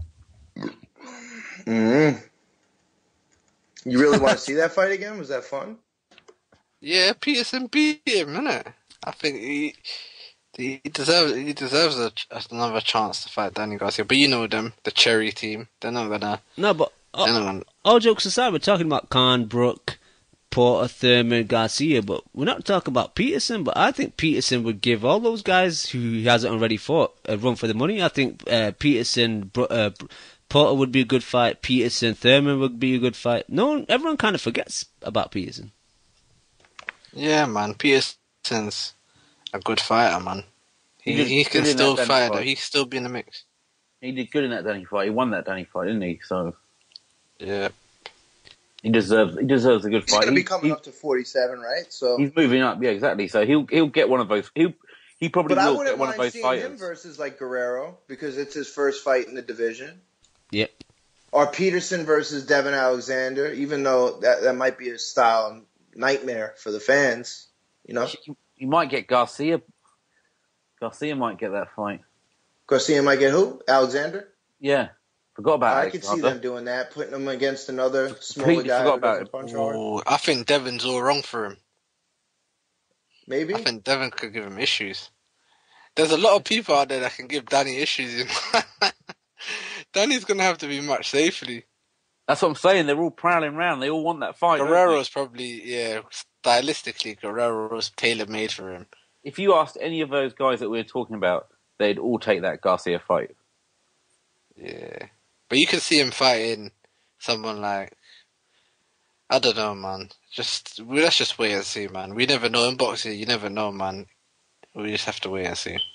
Speaker 14: Mm-hmm. You really want to see that fight again? Was that fun?
Speaker 12: Yeah, Peterson beat him, innit? I think he... He deserves he deserves a, another chance to fight Danny Garcia, but you know them, the Cherry team. They're not gonna.
Speaker 9: No, but all,
Speaker 12: gonna,
Speaker 9: all jokes aside, we're talking about Khan, Brook, Porter, Thurman, Garcia, but we're not talking about Peterson. But I think Peterson would give all those guys who he hasn't already fought a run for the money. I think uh, Peterson, uh, Porter would be a good fight. Peterson, Thurman would be a good fight. No one, everyone kind of forgets about Peterson.
Speaker 12: Yeah, man, Peterson's a good fighter, man. He
Speaker 11: He did
Speaker 12: he can
Speaker 11: good in
Speaker 12: still
Speaker 11: that Danny
Speaker 12: fight.
Speaker 11: fight.
Speaker 12: He can still be in the mix.
Speaker 11: He did good in that Danny fight. He won that Danny fight, didn't he? So
Speaker 12: yeah,
Speaker 11: he deserves he deserves a good
Speaker 14: He's
Speaker 11: fight.
Speaker 14: going to be
Speaker 11: He-
Speaker 14: coming
Speaker 11: he-
Speaker 14: up to forty-seven, right? So,
Speaker 11: He's moving up, yeah, exactly. So he'll he'll get one of those. He'll he probably
Speaker 14: but I
Speaker 11: will
Speaker 14: wouldn't
Speaker 11: get one of
Speaker 14: mind
Speaker 11: those
Speaker 14: seeing
Speaker 11: fighters.
Speaker 14: him versus like Guerrero because it's his first fight in the division.
Speaker 9: Yep.
Speaker 14: Or Peterson versus Devin Alexander, even though that that might be a style nightmare for the fans. You know,
Speaker 11: You might get Garcia. Garcia might get that fight.
Speaker 14: Garcia might get who? Alexander.
Speaker 11: Yeah, forgot about
Speaker 14: I
Speaker 11: Alex
Speaker 14: could see
Speaker 11: Alexander.
Speaker 14: them doing that, putting him against another smaller
Speaker 11: Completely
Speaker 14: guy
Speaker 11: forgot
Speaker 14: who
Speaker 11: about
Speaker 14: doesn't
Speaker 11: it.
Speaker 14: punch hard.
Speaker 12: Ooh, I think Devon's all wrong for him.
Speaker 14: Maybe.
Speaker 12: I think Devon could give him issues. There's a lot of people out there that can give Danny issues. You know? Danny's gonna have to be much safely.
Speaker 11: That's what I'm saying. They're all prowling around. They all want that fight. don't
Speaker 12: Guerrero's probably yeah, stylistically Guerrero's tailor made for him.
Speaker 11: they? If you asked any of those guys that we were talking about, they'd all take that Garcia fight.
Speaker 12: Yeah, but you can see him fighting someone like I don't know, man. Just we let's just wait and see, man. We never know in boxing. You never know, man. We just have to wait and see.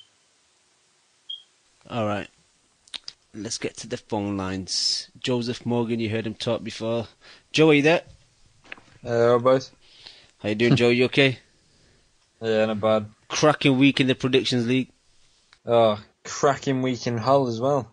Speaker 9: All right. Let's get to the phone lines. Joseph Morgan, you heard him talk before. Joe, are you there?
Speaker 15: Uh, boys.
Speaker 9: How you doing, Joe? You okay?
Speaker 15: Yeah, not bad.
Speaker 9: Cracking week in the Predictions League.
Speaker 15: Oh, cracking week in Hull as well.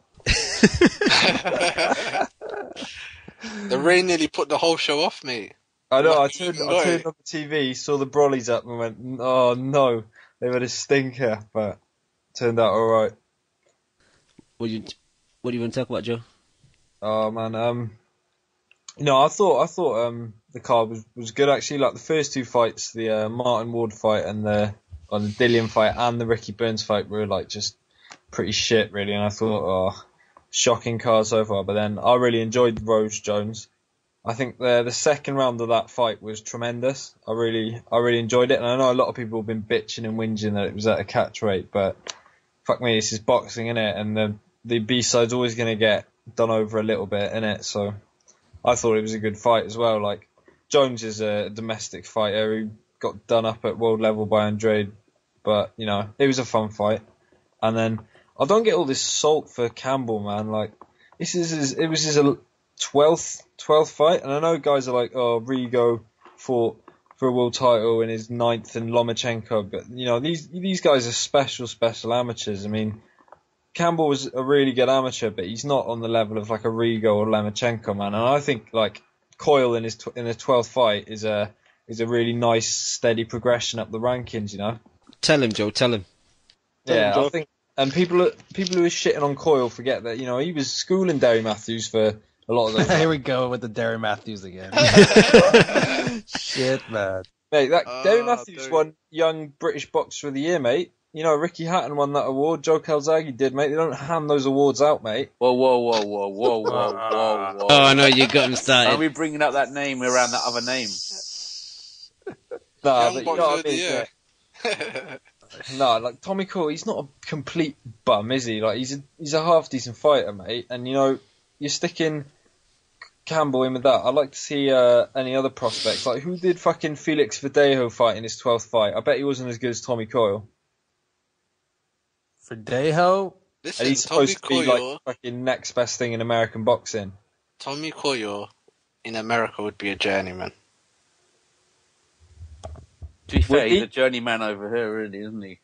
Speaker 12: The rain nearly put the whole show off, mate.
Speaker 15: I know, I
Speaker 12: Lucky
Speaker 15: turned,
Speaker 12: you
Speaker 15: I
Speaker 12: got
Speaker 15: turned
Speaker 12: it.
Speaker 15: on the T V, saw the brollies up and went, oh no, they've had a stinker, but turned out alright.
Speaker 9: What do you What do you want to talk about, Joe?
Speaker 15: Oh man, um, no, I thought, I thought, um, the card was, was good actually, like the first two fights, the, uh, Martin Ward fight and the, or the Dillian fight and the Ricky Burns fight were like just pretty shit really, and I thought, oh, shocking card so far, but then I really enjoyed Rose Jones. I think the the second round of that fight was tremendous. I really I really enjoyed it, and I know a lot of people have been bitching and whinging that it was at a catch rate, but fuck me, this is boxing, innit? And the the B side's always going to get done over a little bit, innit? So I thought it was a good fight as well. Like, Jones is a domestic fighter who got done up at world level by Andrade, but you know, it was a fun fight. And then I don't get all this salt for Campbell, man. Like, this is his, it was his twelfth twelfth fight, and I know guys are like, oh, Rigo fought for a world title in his ninth, and Lomachenko, but you know, these these guys are special special amateurs. I mean, Campbell was a really good amateur, but he's not on the level of like a Rigo or Lomachenko, man. And I think like Coyle in his tw- in his twelfth fight is a is a really nice steady progression up the rankings, you know.
Speaker 9: Tell him, Joe. Tell him.
Speaker 15: Yeah, I think, and people people who are shitting on Coyle forget that, you know, he was schooling Derry Matthews for a lot of those.
Speaker 10: Here we go with the Derry Matthews again. Shit, man.
Speaker 15: Mate, that
Speaker 10: Oh,
Speaker 15: Derry Matthews
Speaker 10: Derry.
Speaker 15: won Young British Boxer of the Year, mate. You know, Ricky Hatton won that award. Joe Calzaghe did, mate. They don't hand those awards out, mate.
Speaker 16: Whoa, whoa, whoa, whoa, whoa, whoa, whoa, whoa.
Speaker 9: Oh, I know you got him started.
Speaker 16: Are we bringing up that name around that other name?
Speaker 15: Nah,
Speaker 16: Young
Speaker 15: but you
Speaker 16: Boxer
Speaker 15: know what
Speaker 16: of
Speaker 15: I
Speaker 16: the
Speaker 15: mean?
Speaker 16: Year.
Speaker 15: Yeah. No, like Tommy Coyle, he's not a complete bum, is he? Like, he's a he's a half decent fighter, mate. And you know, you're sticking Campbell in with that. I'd like to see uh, any other prospects. Like, who did fucking Felix Verdejo fight in his twelfth fight? I bet he wasn't as good as Tommy Coyle.
Speaker 10: Verdejo?
Speaker 12: Listen,
Speaker 15: And he's
Speaker 12: Tommy
Speaker 15: supposed to be
Speaker 12: Coyle,
Speaker 15: like fucking next best thing in American boxing.
Speaker 12: Tommy Coyle in America would be a journeyman.
Speaker 16: To be fair,
Speaker 15: Would
Speaker 16: he's
Speaker 15: he?
Speaker 16: a journeyman over here, really, isn't he?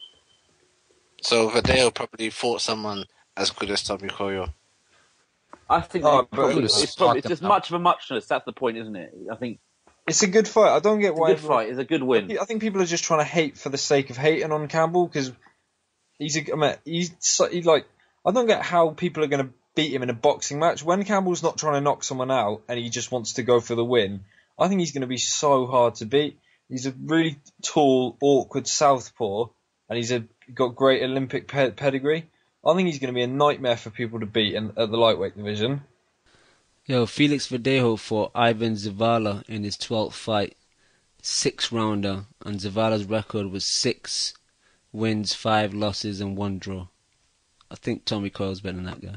Speaker 12: So Verdeo probably fought someone as good as Tommy Coyle.
Speaker 16: I think
Speaker 15: Oh,
Speaker 16: they probably,
Speaker 15: but-
Speaker 16: it's, probably, it's just much of a muchness. That's the point, isn't it? I think
Speaker 15: It's a good fight. I don't get
Speaker 16: it's a
Speaker 15: why.
Speaker 16: good
Speaker 15: everyone-
Speaker 16: fight. It's a good win.
Speaker 15: I think people are just trying to hate for the sake of hating on Campbell because he's a. I mean, he's so- he like. I don't get how people are going to beat him in a boxing match when Campbell's not trying to knock someone out and he just wants to go for the win. I think he's going to be so hard to beat. He's a really tall, awkward southpaw, and he's a, got great Olympic pe- pedigree. I think he's going to be a nightmare for people to beat in, at the lightweight division.
Speaker 9: Yo, Felix Verdejo fought Ivan Zavala in his twelfth fight, six rounder, and Zavala's record was six wins, five losses, and one draw. I think Tommy Coyle's better than that guy.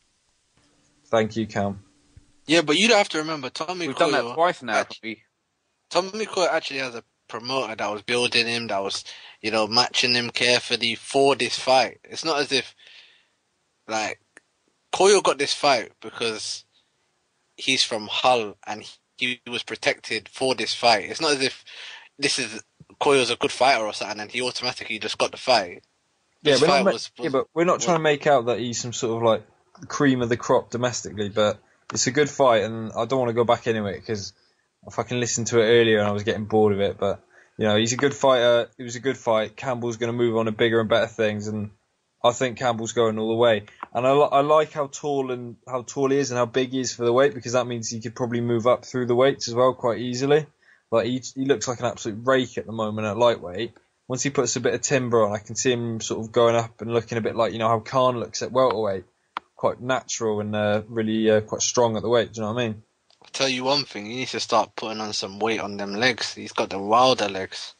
Speaker 15: Thank you, Cam.
Speaker 12: Yeah, but you don't have to remember Tommy
Speaker 16: We've
Speaker 12: Coyle.
Speaker 16: done that twice now.
Speaker 12: Actually, Tommy Coyle actually has a promoter that was building him, that was, you know, matching him carefully for this fight. It's not as if, like, Coyle got this fight because he's from Hull and he was protected for this fight. It's not as if this is Coyle's a good fighter or something and he automatically just got the fight.
Speaker 15: Yeah,
Speaker 12: This
Speaker 15: we're
Speaker 12: fight
Speaker 15: not, ma-
Speaker 12: was-
Speaker 15: yeah, but we're not trying to make out that he's some sort of like cream of the crop domestically, but it's a good fight, and I don't want to go back into it because I fucking listened to it earlier and I was getting bored of it. But you know, he's a good fighter. It was a good fight. Campbell's going to move on to bigger and better things, and I think Campbell's going all the way. And I, li- I like how tall and how tall he is and how big he is for the weight, because that means he could probably move up through the weights as well quite easily. Like he he looks like an absolute rake at the moment at lightweight. Once he puts a bit of timber on, I can see him sort of going up and looking a bit like, you know, how Khan looks at welterweight. Quite natural and uh, really uh, quite strong at the weight, do you know what I mean?
Speaker 12: I'll tell you one thing, he needs to start putting on some weight on them legs. He's got the wilder legs.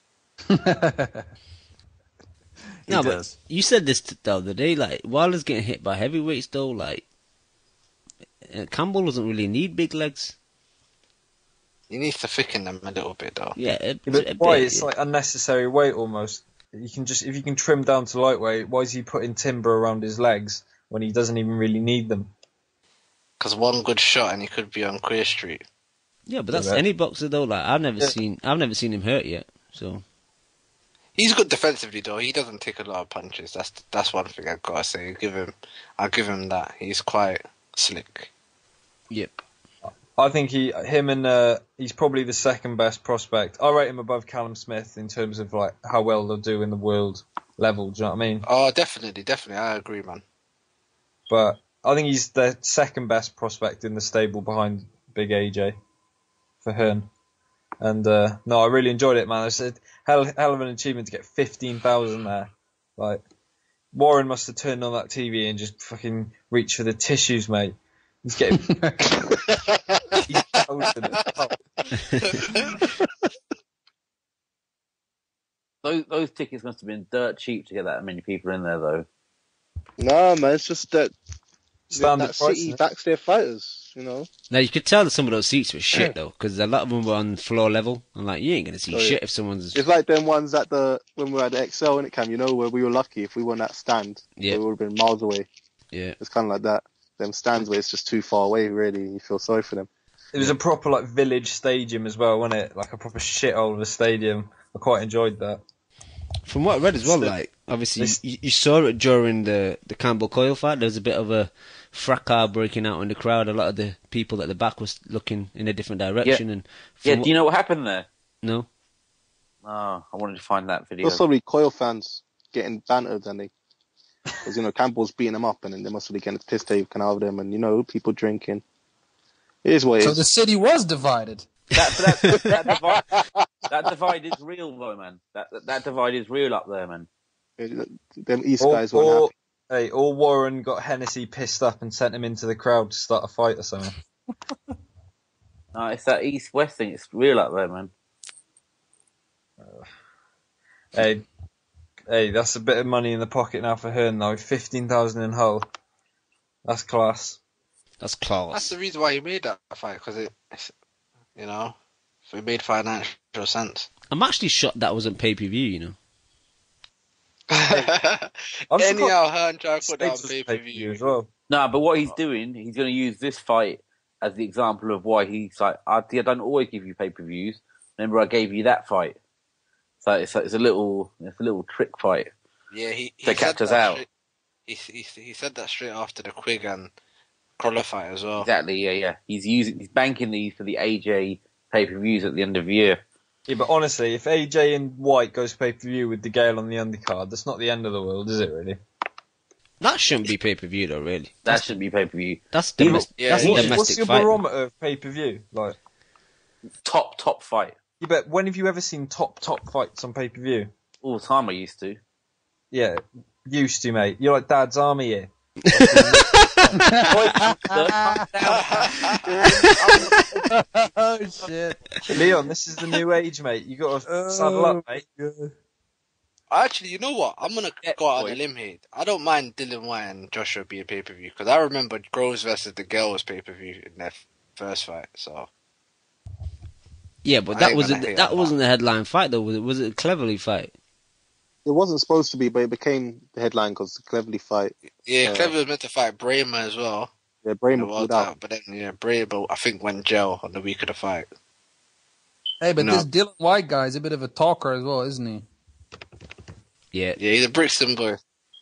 Speaker 9: No, but
Speaker 10: does.
Speaker 9: you said this t- the other day, like, Wilder's getting hit by heavyweights though, like, uh, Campbell doesn't really need big legs.
Speaker 12: He needs to thicken them a little bit though.
Speaker 9: Yeah, a,
Speaker 15: Yeah, but
Speaker 9: a
Speaker 15: why?
Speaker 9: bit,
Speaker 15: It's
Speaker 9: yeah.
Speaker 15: like unnecessary weight almost. You can just, if you can trim down to lightweight, why is he putting timber around his legs when he doesn't even really need them?
Speaker 12: Because one good shot and he could be on Queer Street.
Speaker 9: Yeah, but that's
Speaker 15: Yeah.
Speaker 9: any boxer though. Like, I've never
Speaker 15: Yeah.
Speaker 9: seen, I've never seen him hurt yet. So
Speaker 12: He's good defensively though. He doesn't take a lot of punches. That's that's one thing I've got to say. Give him, I'll give him that. He's quite slick.
Speaker 9: yep.
Speaker 15: I think he, him and uh, he's probably the second best prospect. I rate him above Callum Smith in terms of like how well they'll do in the world level. Do you know what I mean?
Speaker 12: Oh, definitely, definitely. I agree, man.
Speaker 15: But I think he's the second best prospect in the stable behind Big A J for Hearn. And uh, no, I really enjoyed it, man. It's a hell, hell of an achievement to get fifteen thousand there. Like, Warren must have turned on that T V and just fucking reached for the tissues, mate. He's getting, he's, thousand.
Speaker 16: Those those tickets must have been dirt cheap to get that many people in there, though.
Speaker 3: No, man, it's just that
Speaker 15: Standard
Speaker 3: that City
Speaker 15: price,
Speaker 3: backs their fighters, you know.
Speaker 9: Now you could tell that some of those seats were shit though, because a lot of them were on floor level. I'm like, you ain't gonna see
Speaker 3: Oh,
Speaker 9: shit
Speaker 3: yeah.
Speaker 9: if someone's.
Speaker 3: It's like them ones at the when we were at the X L in it, Cam. You know, where we were lucky if we were on that stand,
Speaker 9: Yeah.
Speaker 3: we would have been miles away.
Speaker 9: Yeah.
Speaker 3: It's kind of like that. Them stands where it's just too far away, really. You feel sorry for them.
Speaker 15: It was a proper like village stadium as well, wasn't it? Like a proper shithole of a stadium. I quite enjoyed that.
Speaker 9: From what I read as well, like obviously you, you saw it during the the Campbell Coyle fight. There was a bit of a fracas breaking out in the crowd. A lot of the people at the back was looking in a different direction.
Speaker 16: Yeah.
Speaker 9: And
Speaker 16: Yeah,
Speaker 9: from
Speaker 16: do you know what happened there?
Speaker 9: No.
Speaker 16: Oh, I wanted to find that video.
Speaker 3: There's probably Coyle fans getting bantered, and they, because you know Campbell's beating them up, and then they must be getting pissed taken out of them, and you know people drinking. It is what it
Speaker 10: So
Speaker 3: is.
Speaker 10: the city was divided.
Speaker 16: That, that, that, divide, that divide is real, though, man. That, that that divide is real up there, man.
Speaker 3: Them East
Speaker 15: Or,
Speaker 3: guys weren't
Speaker 15: or,
Speaker 3: happy.
Speaker 15: hey, or Warren got Hennessy pissed up and sent him into the crowd to start a fight or something.
Speaker 16: No, it's that East-West thing. It's real up there, man.
Speaker 15: Hey, hey, that's a bit of money in the pocket now for Hearn, though. fifteen thousand in Hull. That's class.
Speaker 9: That's class.
Speaker 12: That's the reason why he made that fight, because it, it's, you know, so it made financial sense.
Speaker 9: I'm actually shocked that wasn't pay per view. You know.
Speaker 12: Anyhow, Hearn tried to put that on
Speaker 15: States was
Speaker 12: pay per view
Speaker 15: as well.
Speaker 16: No, but what he's doing, he's going to use this fight as the example of why he's like, I, I don't always give you pay-per-views. Remember, I gave you that fight. So it's, it's a little, it's a little trick fight.
Speaker 12: Yeah, he, he
Speaker 16: to catch
Speaker 12: said
Speaker 16: us
Speaker 12: that
Speaker 16: out.
Speaker 12: Straight, he, he he said that straight after the Quigg and Crawler fight as well.
Speaker 16: Exactly. Yeah, yeah. He's using, he's banking these for the A J pay-per-views at the end of the year.
Speaker 15: Yeah, but honestly, if A J and White goes pay per view with De Gale on the undercard, that's not the end of the world, is it? Really?
Speaker 9: That shouldn't be pay per view though. Really.
Speaker 16: That shouldn't be pay-per-view.
Speaker 9: That's domestic.
Speaker 12: Yeah,
Speaker 9: that's a
Speaker 12: what's-
Speaker 9: domestic
Speaker 15: What's your
Speaker 9: fight.
Speaker 15: barometer of pay per view? Like,
Speaker 16: Top, top fight.
Speaker 15: yeah, but when have you ever seen top top fights on pay per view?
Speaker 16: All the time I used to.
Speaker 15: Yeah, used to, mate. You're like Dad's Army here.
Speaker 10: Oh shit!
Speaker 15: Leon, this is the new age, mate. You got to saddle up, mate.
Speaker 12: Actually, you know what? I'm gonna go out on
Speaker 16: boy.
Speaker 12: a limb here. I don't mind Dylan White and Joshua being pay per view because I remember Groves versus the Girl was pay per view in their f- first fight. So
Speaker 9: Yeah, but
Speaker 12: I
Speaker 9: that
Speaker 12: ain't
Speaker 9: was
Speaker 12: gonna
Speaker 9: a,
Speaker 12: hate
Speaker 9: that
Speaker 12: on
Speaker 9: wasn't the headline fight though. Was it? Was it a Cleverly fight?
Speaker 3: It wasn't supposed to be, but it became the headline because the Cleverly fight.
Speaker 12: yeah,
Speaker 3: Uh,
Speaker 12: Clever was meant to fight Brahma as well.
Speaker 3: Yeah,
Speaker 12: in
Speaker 3: Brahma
Speaker 12: the World
Speaker 3: pulled out.
Speaker 12: title, but then yeah, Brahma I think went jail on the week of the fight.
Speaker 10: Hey, but
Speaker 12: No.
Speaker 10: this Dylan White guy is a bit of a talker as well, isn't he?
Speaker 9: Yeah.
Speaker 12: Yeah, he's a Brixton boy.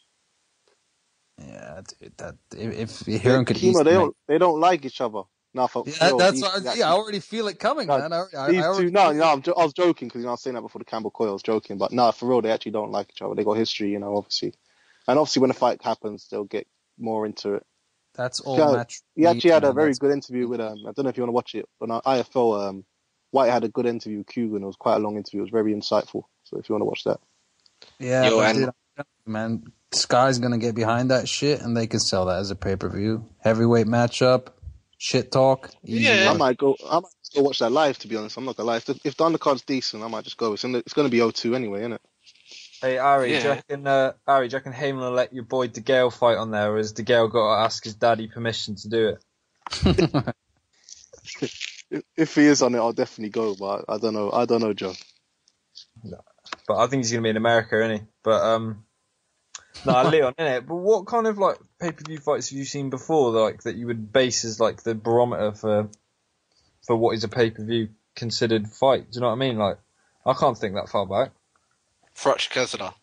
Speaker 10: Yeah, dude, that if, if Hearn could
Speaker 3: Chemo,
Speaker 10: easily
Speaker 3: they
Speaker 10: make-
Speaker 3: don't they don't like each other. No, for,
Speaker 10: Yeah,
Speaker 3: real,
Speaker 10: that's
Speaker 3: these-
Speaker 10: what I,
Speaker 3: these
Speaker 10: yeah, I already feel it coming,
Speaker 3: No,
Speaker 10: man. I, I,
Speaker 3: These
Speaker 10: I already
Speaker 3: two, no,
Speaker 10: feel
Speaker 3: no,
Speaker 10: it.
Speaker 3: I'm jo- I was joking because you know I was saying that before the Campbell Coyle. I was joking, but no, for real, they actually don't like each other. They got history, you know, obviously, and obviously when the fight happens, they'll get more into it.
Speaker 10: That's all
Speaker 3: Yeah,
Speaker 10: match.
Speaker 3: He actually had a
Speaker 10: man,
Speaker 3: very
Speaker 10: that's-
Speaker 3: good interview with um. I don't know if you want to watch it, but on I F L, um, White had a good interview with Kugan. It was quite a long interview. It was very insightful. So if you want to watch that,
Speaker 10: Yeah,
Speaker 12: Yo,
Speaker 10: but
Speaker 12: and-
Speaker 10: dude, I'm telling you, man, Sky's gonna get behind that shit, and they can sell that as a pay per view heavyweight matchup. Shit talk. Easy
Speaker 12: Yeah.
Speaker 3: I
Speaker 10: work.
Speaker 3: might go. I might just go watch that live. To be honest, I'm not gonna lie. If the, if the undercard's decent, I might just go. It's in the, it's going to be O two anyway, isn't it?
Speaker 15: Hey, Ari, do you
Speaker 12: Yeah.
Speaker 15: reckon, uh, Ari, do you reckon Heyman will let your boy De Gale fight on there, or has De Gale got to ask his daddy permission to do it?
Speaker 3: If, if he is on it, I'll definitely go. But I don't know. I don't know, Joe.
Speaker 15: But I think he's going to be in America, isn't he? But, um, no, Leon, innit? But what kind of, like, pay-per-view fights have you seen before, like, that you would base as, like, the barometer for, for what is a pay-per-view considered fight? Do you know what I mean? Like, I can't think that far back.
Speaker 12: Frotch Kessler.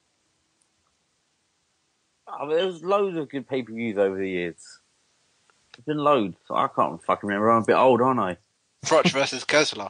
Speaker 16: Oh, but there's loads of good pay-per-views over the years. There's been loads. I can't fucking remember. I'm a bit old, aren't I?
Speaker 12: Frotch versus Kessler.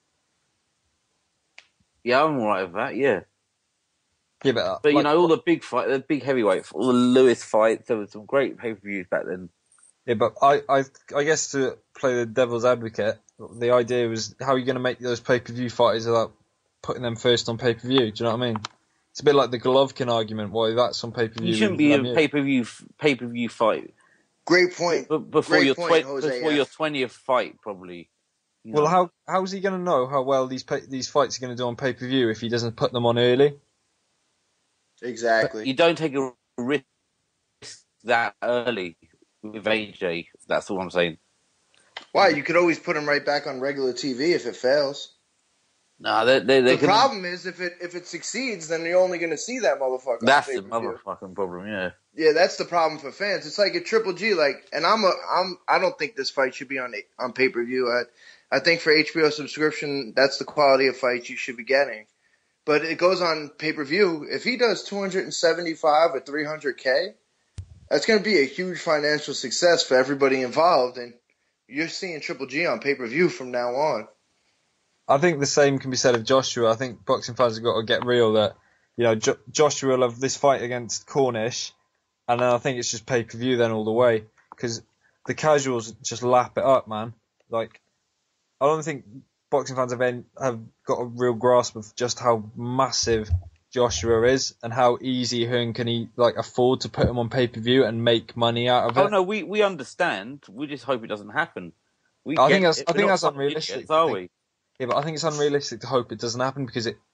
Speaker 16: Yeah, I'm alright with that, yeah.
Speaker 15: Yeah, but,
Speaker 16: But, you
Speaker 15: like,
Speaker 16: know, all the big fight, the big heavyweight, all the Lewis fights, there were some great pay-per-views back then.
Speaker 15: Yeah, but I, I, I guess to play the devil's advocate, the idea was how are you going to make those pay-per-view fighters without putting them first on pay-per-view? Do you know what I mean? It's a bit like the Golovkin argument, why that's on pay-per-view.
Speaker 16: You shouldn't be a pay-per-view pay-per-view fight
Speaker 14: Great point.
Speaker 16: b- before
Speaker 14: Great
Speaker 16: your
Speaker 14: point,
Speaker 16: twen-
Speaker 14: Jose,
Speaker 16: before
Speaker 14: yeah.
Speaker 16: your twentieth fight, probably. You
Speaker 15: Well,
Speaker 16: know.
Speaker 15: how how's he going to know how well these pay, these fights are going to do on pay per view if he doesn't put them on early?
Speaker 14: Exactly.
Speaker 16: You don't take a risk that early with A J. That's all I'm saying.
Speaker 14: Why? You could always put him right back on regular T V if it fails.
Speaker 16: No, they they
Speaker 14: The
Speaker 16: gonna,
Speaker 14: problem is if it if it succeeds, then you're only going to see that motherfucker. on
Speaker 16: That's the
Speaker 14: pay-per-view.
Speaker 16: motherfucking problem. Yeah.
Speaker 14: Yeah, that's the problem for fans. It's like a Triple G, like, and I'm a, I'm, I don't think this fight should be on on pay per view. I, I think for H B O subscription, that's the quality of fights you should be getting. But it goes on pay per view. If he does two hundred seventy-five or three hundred K, that's going to be a huge financial success for everybody involved, and you're seeing Triple G on pay per view from now on.
Speaker 15: I think the same can be said of Joshua. I think boxing fans have got to get real that, you know, jo- Joshua will have this fight against Cornish, and then I think it's just pay-per-view then all the way. Because the casuals just lap it up, man. Like, I don't think boxing fans have, en- have got a real grasp of just how massive Joshua is and how easy Hearn can he, like, afford to put him on pay-per-view and make money out of it.
Speaker 16: Oh no, we we understand. We just hope it doesn't happen. We
Speaker 15: I
Speaker 16: get
Speaker 15: think that's
Speaker 16: it.
Speaker 15: I
Speaker 16: We're
Speaker 15: think
Speaker 16: not
Speaker 15: that's
Speaker 16: fucking
Speaker 15: unrealistic.
Speaker 16: idiots, are we?
Speaker 15: Yeah, but I think it's unrealistic to hope it doesn't happen because it.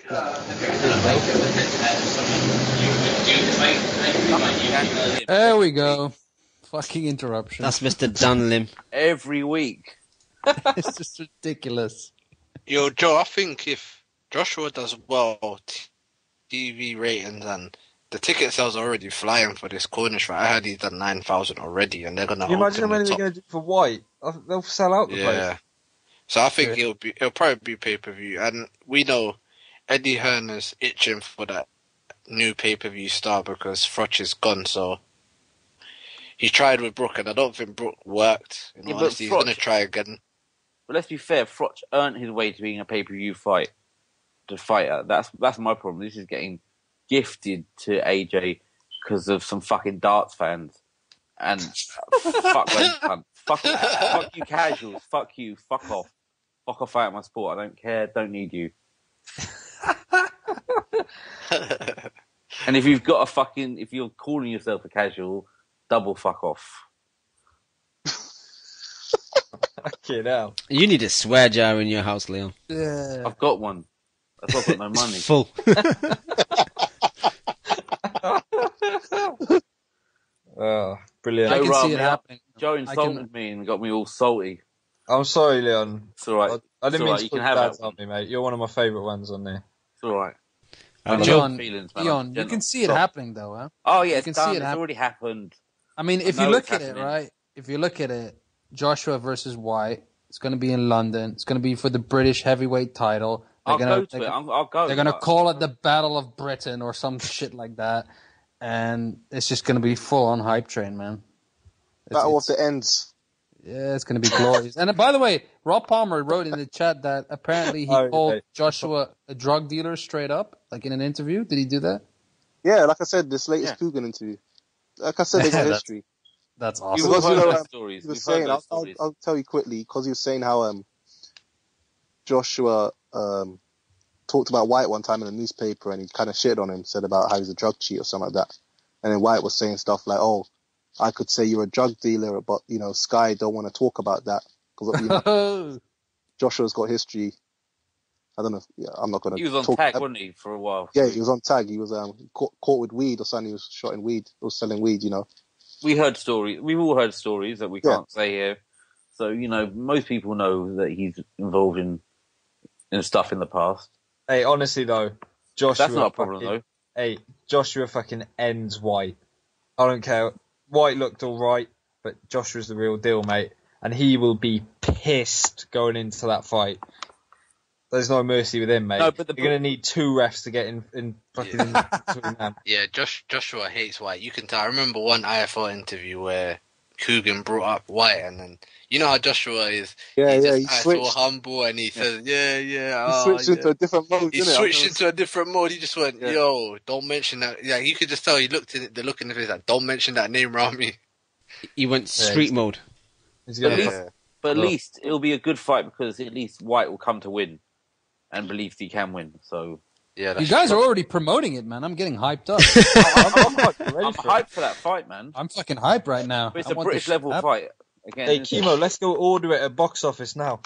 Speaker 10: There we go. Fucking interruption.
Speaker 9: That's Mister Dunlim.
Speaker 16: Every week.
Speaker 10: It's just ridiculous.
Speaker 12: Yo, Joe, I think if Joshua does well, T V ratings and the ticket sales are already flying for this Cornish fight. I heard he's done nine thousand already, and they're gonna.
Speaker 15: Can you imagine how
Speaker 12: open
Speaker 15: many
Speaker 12: the
Speaker 15: they're
Speaker 12: top.
Speaker 15: going to do for White? I think they'll sell out the
Speaker 12: Yeah.
Speaker 15: place.
Speaker 12: So I think
Speaker 15: Yeah.
Speaker 12: it'll be it'll probably be pay per view, and we know Eddie Hearn is itching for that new pay per view star because Froch is gone. So he tried with Brook, and I don't think Brook worked. In
Speaker 16: Yeah,
Speaker 12: all
Speaker 16: but
Speaker 12: honesty, he's
Speaker 16: Froch-
Speaker 12: gonna try again.
Speaker 16: But let's be fair, Froch earned his way to being a pay per view fight. To fighter. That's that's my problem. This is getting gifted to A J because of some fucking darts fans. And fuck them, cunt. Fuck, fuck you casuals. Fuck you. Fuck off. Fuck off out of my sport. I don't care. Don't need you. And if you've got a fucking, if you're calling yourself a casual, double fuck off.
Speaker 15: Fucking hell.
Speaker 9: You need a swear jar in your house, Leon.
Speaker 10: Yeah.
Speaker 16: I've got one. That's why I've got no
Speaker 9: It's
Speaker 16: money.
Speaker 9: full.
Speaker 15: Oh, brilliant.
Speaker 10: I can
Speaker 16: Joe
Speaker 10: see
Speaker 16: riled
Speaker 10: it
Speaker 16: me up.
Speaker 10: happening.
Speaker 16: Joe
Speaker 10: I
Speaker 16: insulted
Speaker 10: can-
Speaker 16: me and got me all salty.
Speaker 15: I'm sorry, Leon.
Speaker 16: It's alright.
Speaker 15: I, I
Speaker 16: It's
Speaker 15: didn't mean
Speaker 16: alright,
Speaker 15: to
Speaker 16: you
Speaker 15: put
Speaker 16: can have
Speaker 15: that
Speaker 16: that
Speaker 15: on me, mate. You're one of my favourite ones on there.
Speaker 16: It's alright.
Speaker 9: Um,
Speaker 16: Joe,
Speaker 10: Leon,
Speaker 16: feelings, man.
Speaker 10: Leon,
Speaker 16: I'm
Speaker 10: you
Speaker 16: gentle.
Speaker 10: can see it
Speaker 16: Stop.
Speaker 10: happening though, huh?
Speaker 16: Oh yeah,
Speaker 10: You
Speaker 16: it's
Speaker 10: can
Speaker 16: done.
Speaker 10: see it
Speaker 16: It's
Speaker 10: happen.
Speaker 16: already happened.
Speaker 10: I mean,
Speaker 16: I
Speaker 10: if you
Speaker 16: know
Speaker 10: look
Speaker 16: it's
Speaker 10: at it,
Speaker 16: happening.
Speaker 10: right? If you look at it, Joshua versus White, it's going to be in London. It's going to be for the British heavyweight title. They're
Speaker 16: I'll
Speaker 10: gonna,
Speaker 16: go to
Speaker 10: they're
Speaker 16: it.
Speaker 10: gonna-
Speaker 16: I'll, I'll go.
Speaker 10: They're going to
Speaker 16: but-
Speaker 10: call it the Battle of Britain or some shit like that. And it's just going to be full on hype train, man. It's,
Speaker 3: Battle of
Speaker 10: it's-
Speaker 3: the Ends.
Speaker 10: yeah, it's going to be glorious. And uh, by the way, Rob Palmer wrote in the chat that apparently he
Speaker 15: Oh,
Speaker 10: called
Speaker 15: okay.
Speaker 10: Joshua a drug dealer straight up, like in an interview. Did he do that?
Speaker 3: Yeah, like I said, this latest
Speaker 16: Yeah.
Speaker 3: Coogan interview. Like I said, there's a
Speaker 10: That's-
Speaker 3: history.
Speaker 10: That's
Speaker 16: We've
Speaker 10: awesome.
Speaker 16: all
Speaker 3: Because, you
Speaker 16: heard
Speaker 3: know,
Speaker 16: those
Speaker 3: um,
Speaker 16: stories.
Speaker 3: He
Speaker 16: We've
Speaker 3: was
Speaker 16: heard
Speaker 3: saying,
Speaker 16: those
Speaker 3: I'll, I'll,
Speaker 16: stories.
Speaker 3: I'll tell you quickly, because he was saying how um, Joshua um, talked about White one time in a newspaper and he kind of shit on him, said about how he's a drug cheat or something like that. And then White was saying stuff like, oh, I could say you're a drug dealer, but, you know, Sky don't want to talk about that. Because, you know, Joshua's got history. I don't know. If, yeah, I'm not going to
Speaker 16: He was on
Speaker 3: talk.
Speaker 16: tag, wasn't he, for a while?
Speaker 3: Yeah, he was on tag. He was um, caught, caught with weed or something. He was shot in weed or selling weed, you know.
Speaker 16: We heard stories. We've all heard stories that we
Speaker 3: Yeah.
Speaker 16: can't say here. So you know, most people know that he's involved in in stuff in the past.
Speaker 15: Hey, honestly though, Joshua.
Speaker 16: That's not a problem
Speaker 15: fucking,
Speaker 16: though.
Speaker 15: Hey, Joshua fucking ends White. I don't care. White looked all right, but Joshua's the real deal, mate. And he will be pissed going into that fight. There's no mercy with him, mate.
Speaker 12: No, but the-
Speaker 15: You're going to need two refs to get in, in fucking in between them.
Speaker 12: Yeah, Josh, Joshua hates White. You can tell. I remember one I F L interview where Coogan brought up White, and then you know how Joshua is.
Speaker 3: Yeah,
Speaker 12: he's
Speaker 3: yeah,
Speaker 12: just
Speaker 3: he
Speaker 12: uh,
Speaker 3: switched.
Speaker 12: so humble, and he says, "Yeah, yeah."
Speaker 3: He
Speaker 12: oh,
Speaker 3: switched
Speaker 12: yeah.
Speaker 3: into a different mode,
Speaker 12: He
Speaker 3: didn't
Speaker 12: switched
Speaker 3: it?
Speaker 12: into a different mode. He just went,
Speaker 3: Yeah.
Speaker 12: "Yo, don't mention that." Yeah, you could just tell he looked in it. The look in his face, like, "Don't mention that name around me."
Speaker 9: He went street mode.
Speaker 15: He's
Speaker 16: But
Speaker 15: gonna
Speaker 16: at least,
Speaker 12: Yeah.
Speaker 16: but at
Speaker 15: Well-
Speaker 16: least it'll be a good fight because at least White will come to win, and believes he can win. So
Speaker 12: Yeah,
Speaker 10: You
Speaker 12: that's
Speaker 10: guys
Speaker 12: true.
Speaker 10: are already promoting it, man. I'm getting hyped up.
Speaker 15: I'm, I'm fucking ready
Speaker 16: I'm
Speaker 15: for it.
Speaker 16: hyped for that fight, man.
Speaker 10: I'm fucking hyped right now.
Speaker 16: But it's
Speaker 10: I
Speaker 16: a
Speaker 10: want
Speaker 16: British
Speaker 10: this
Speaker 16: level
Speaker 10: shit
Speaker 16: fight again.
Speaker 15: Hey,
Speaker 16: isn't it?
Speaker 15: Kimo, let's go order it at box office now.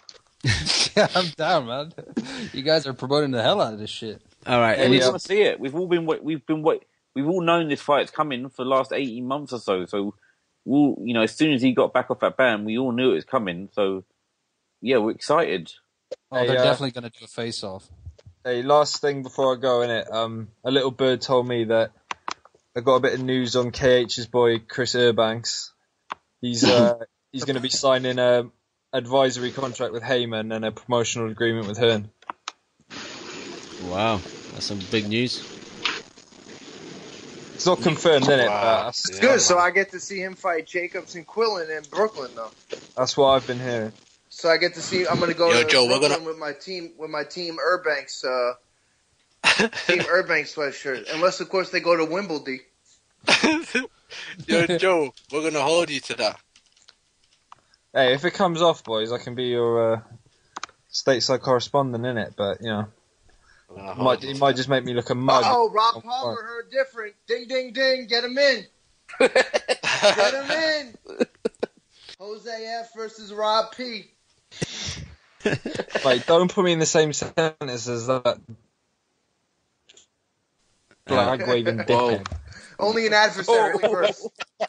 Speaker 10: Yeah, I'm down, man. You guys are promoting the hell out of this shit.
Speaker 9: All right,
Speaker 16: Yeah,
Speaker 9: and
Speaker 16: we
Speaker 9: it's-
Speaker 16: want to see it. We've all been wait- we've been wait- we've all known this fight's coming for the last eighteen months or so. So, we'll, you know, as soon as he got back off that ban, we all knew it was coming. So, yeah, we're excited.
Speaker 10: Oh,
Speaker 15: Hey,
Speaker 10: they're
Speaker 15: uh,
Speaker 10: definitely going to do a face-off.
Speaker 15: Hey, last thing before I go in it, um, a little bird told me that I got a bit of news on K H's boy Chris Eubanks. He's uh, he's going to be signing a advisory contract with Heyman and a promotional agreement with Hearn.
Speaker 9: Wow, that's some big news.
Speaker 15: It's not confirmed, is it? But
Speaker 14: It's
Speaker 15: that's,
Speaker 14: good, so I get to see him fight Jacobs and Quillen in Brooklyn, though.
Speaker 15: that's what I've been hearing.
Speaker 14: So I get to see. I'm gonna go
Speaker 16: Yo,
Speaker 14: to
Speaker 16: Joe, we're
Speaker 14: Brooklyn
Speaker 16: gonna-
Speaker 14: with my team, with my team Urbanks, uh, team Urbanks sweatshirt. Unless, of course, they go to Wimbledon.
Speaker 12: Yo, Joe, we're gonna hold you to that.
Speaker 15: Hey, if it comes off, boys, I can be your uh, stateside correspondent in it. But you know, it might, it might just make me look a mug.
Speaker 14: Oh, Rob Palmer heard different. Ding, ding, ding. Get him in. Get him in. Jose F versus Rob P.
Speaker 15: Wait, don't put me in the same sentence as that flag waving dickhead.
Speaker 14: Only an adversary first.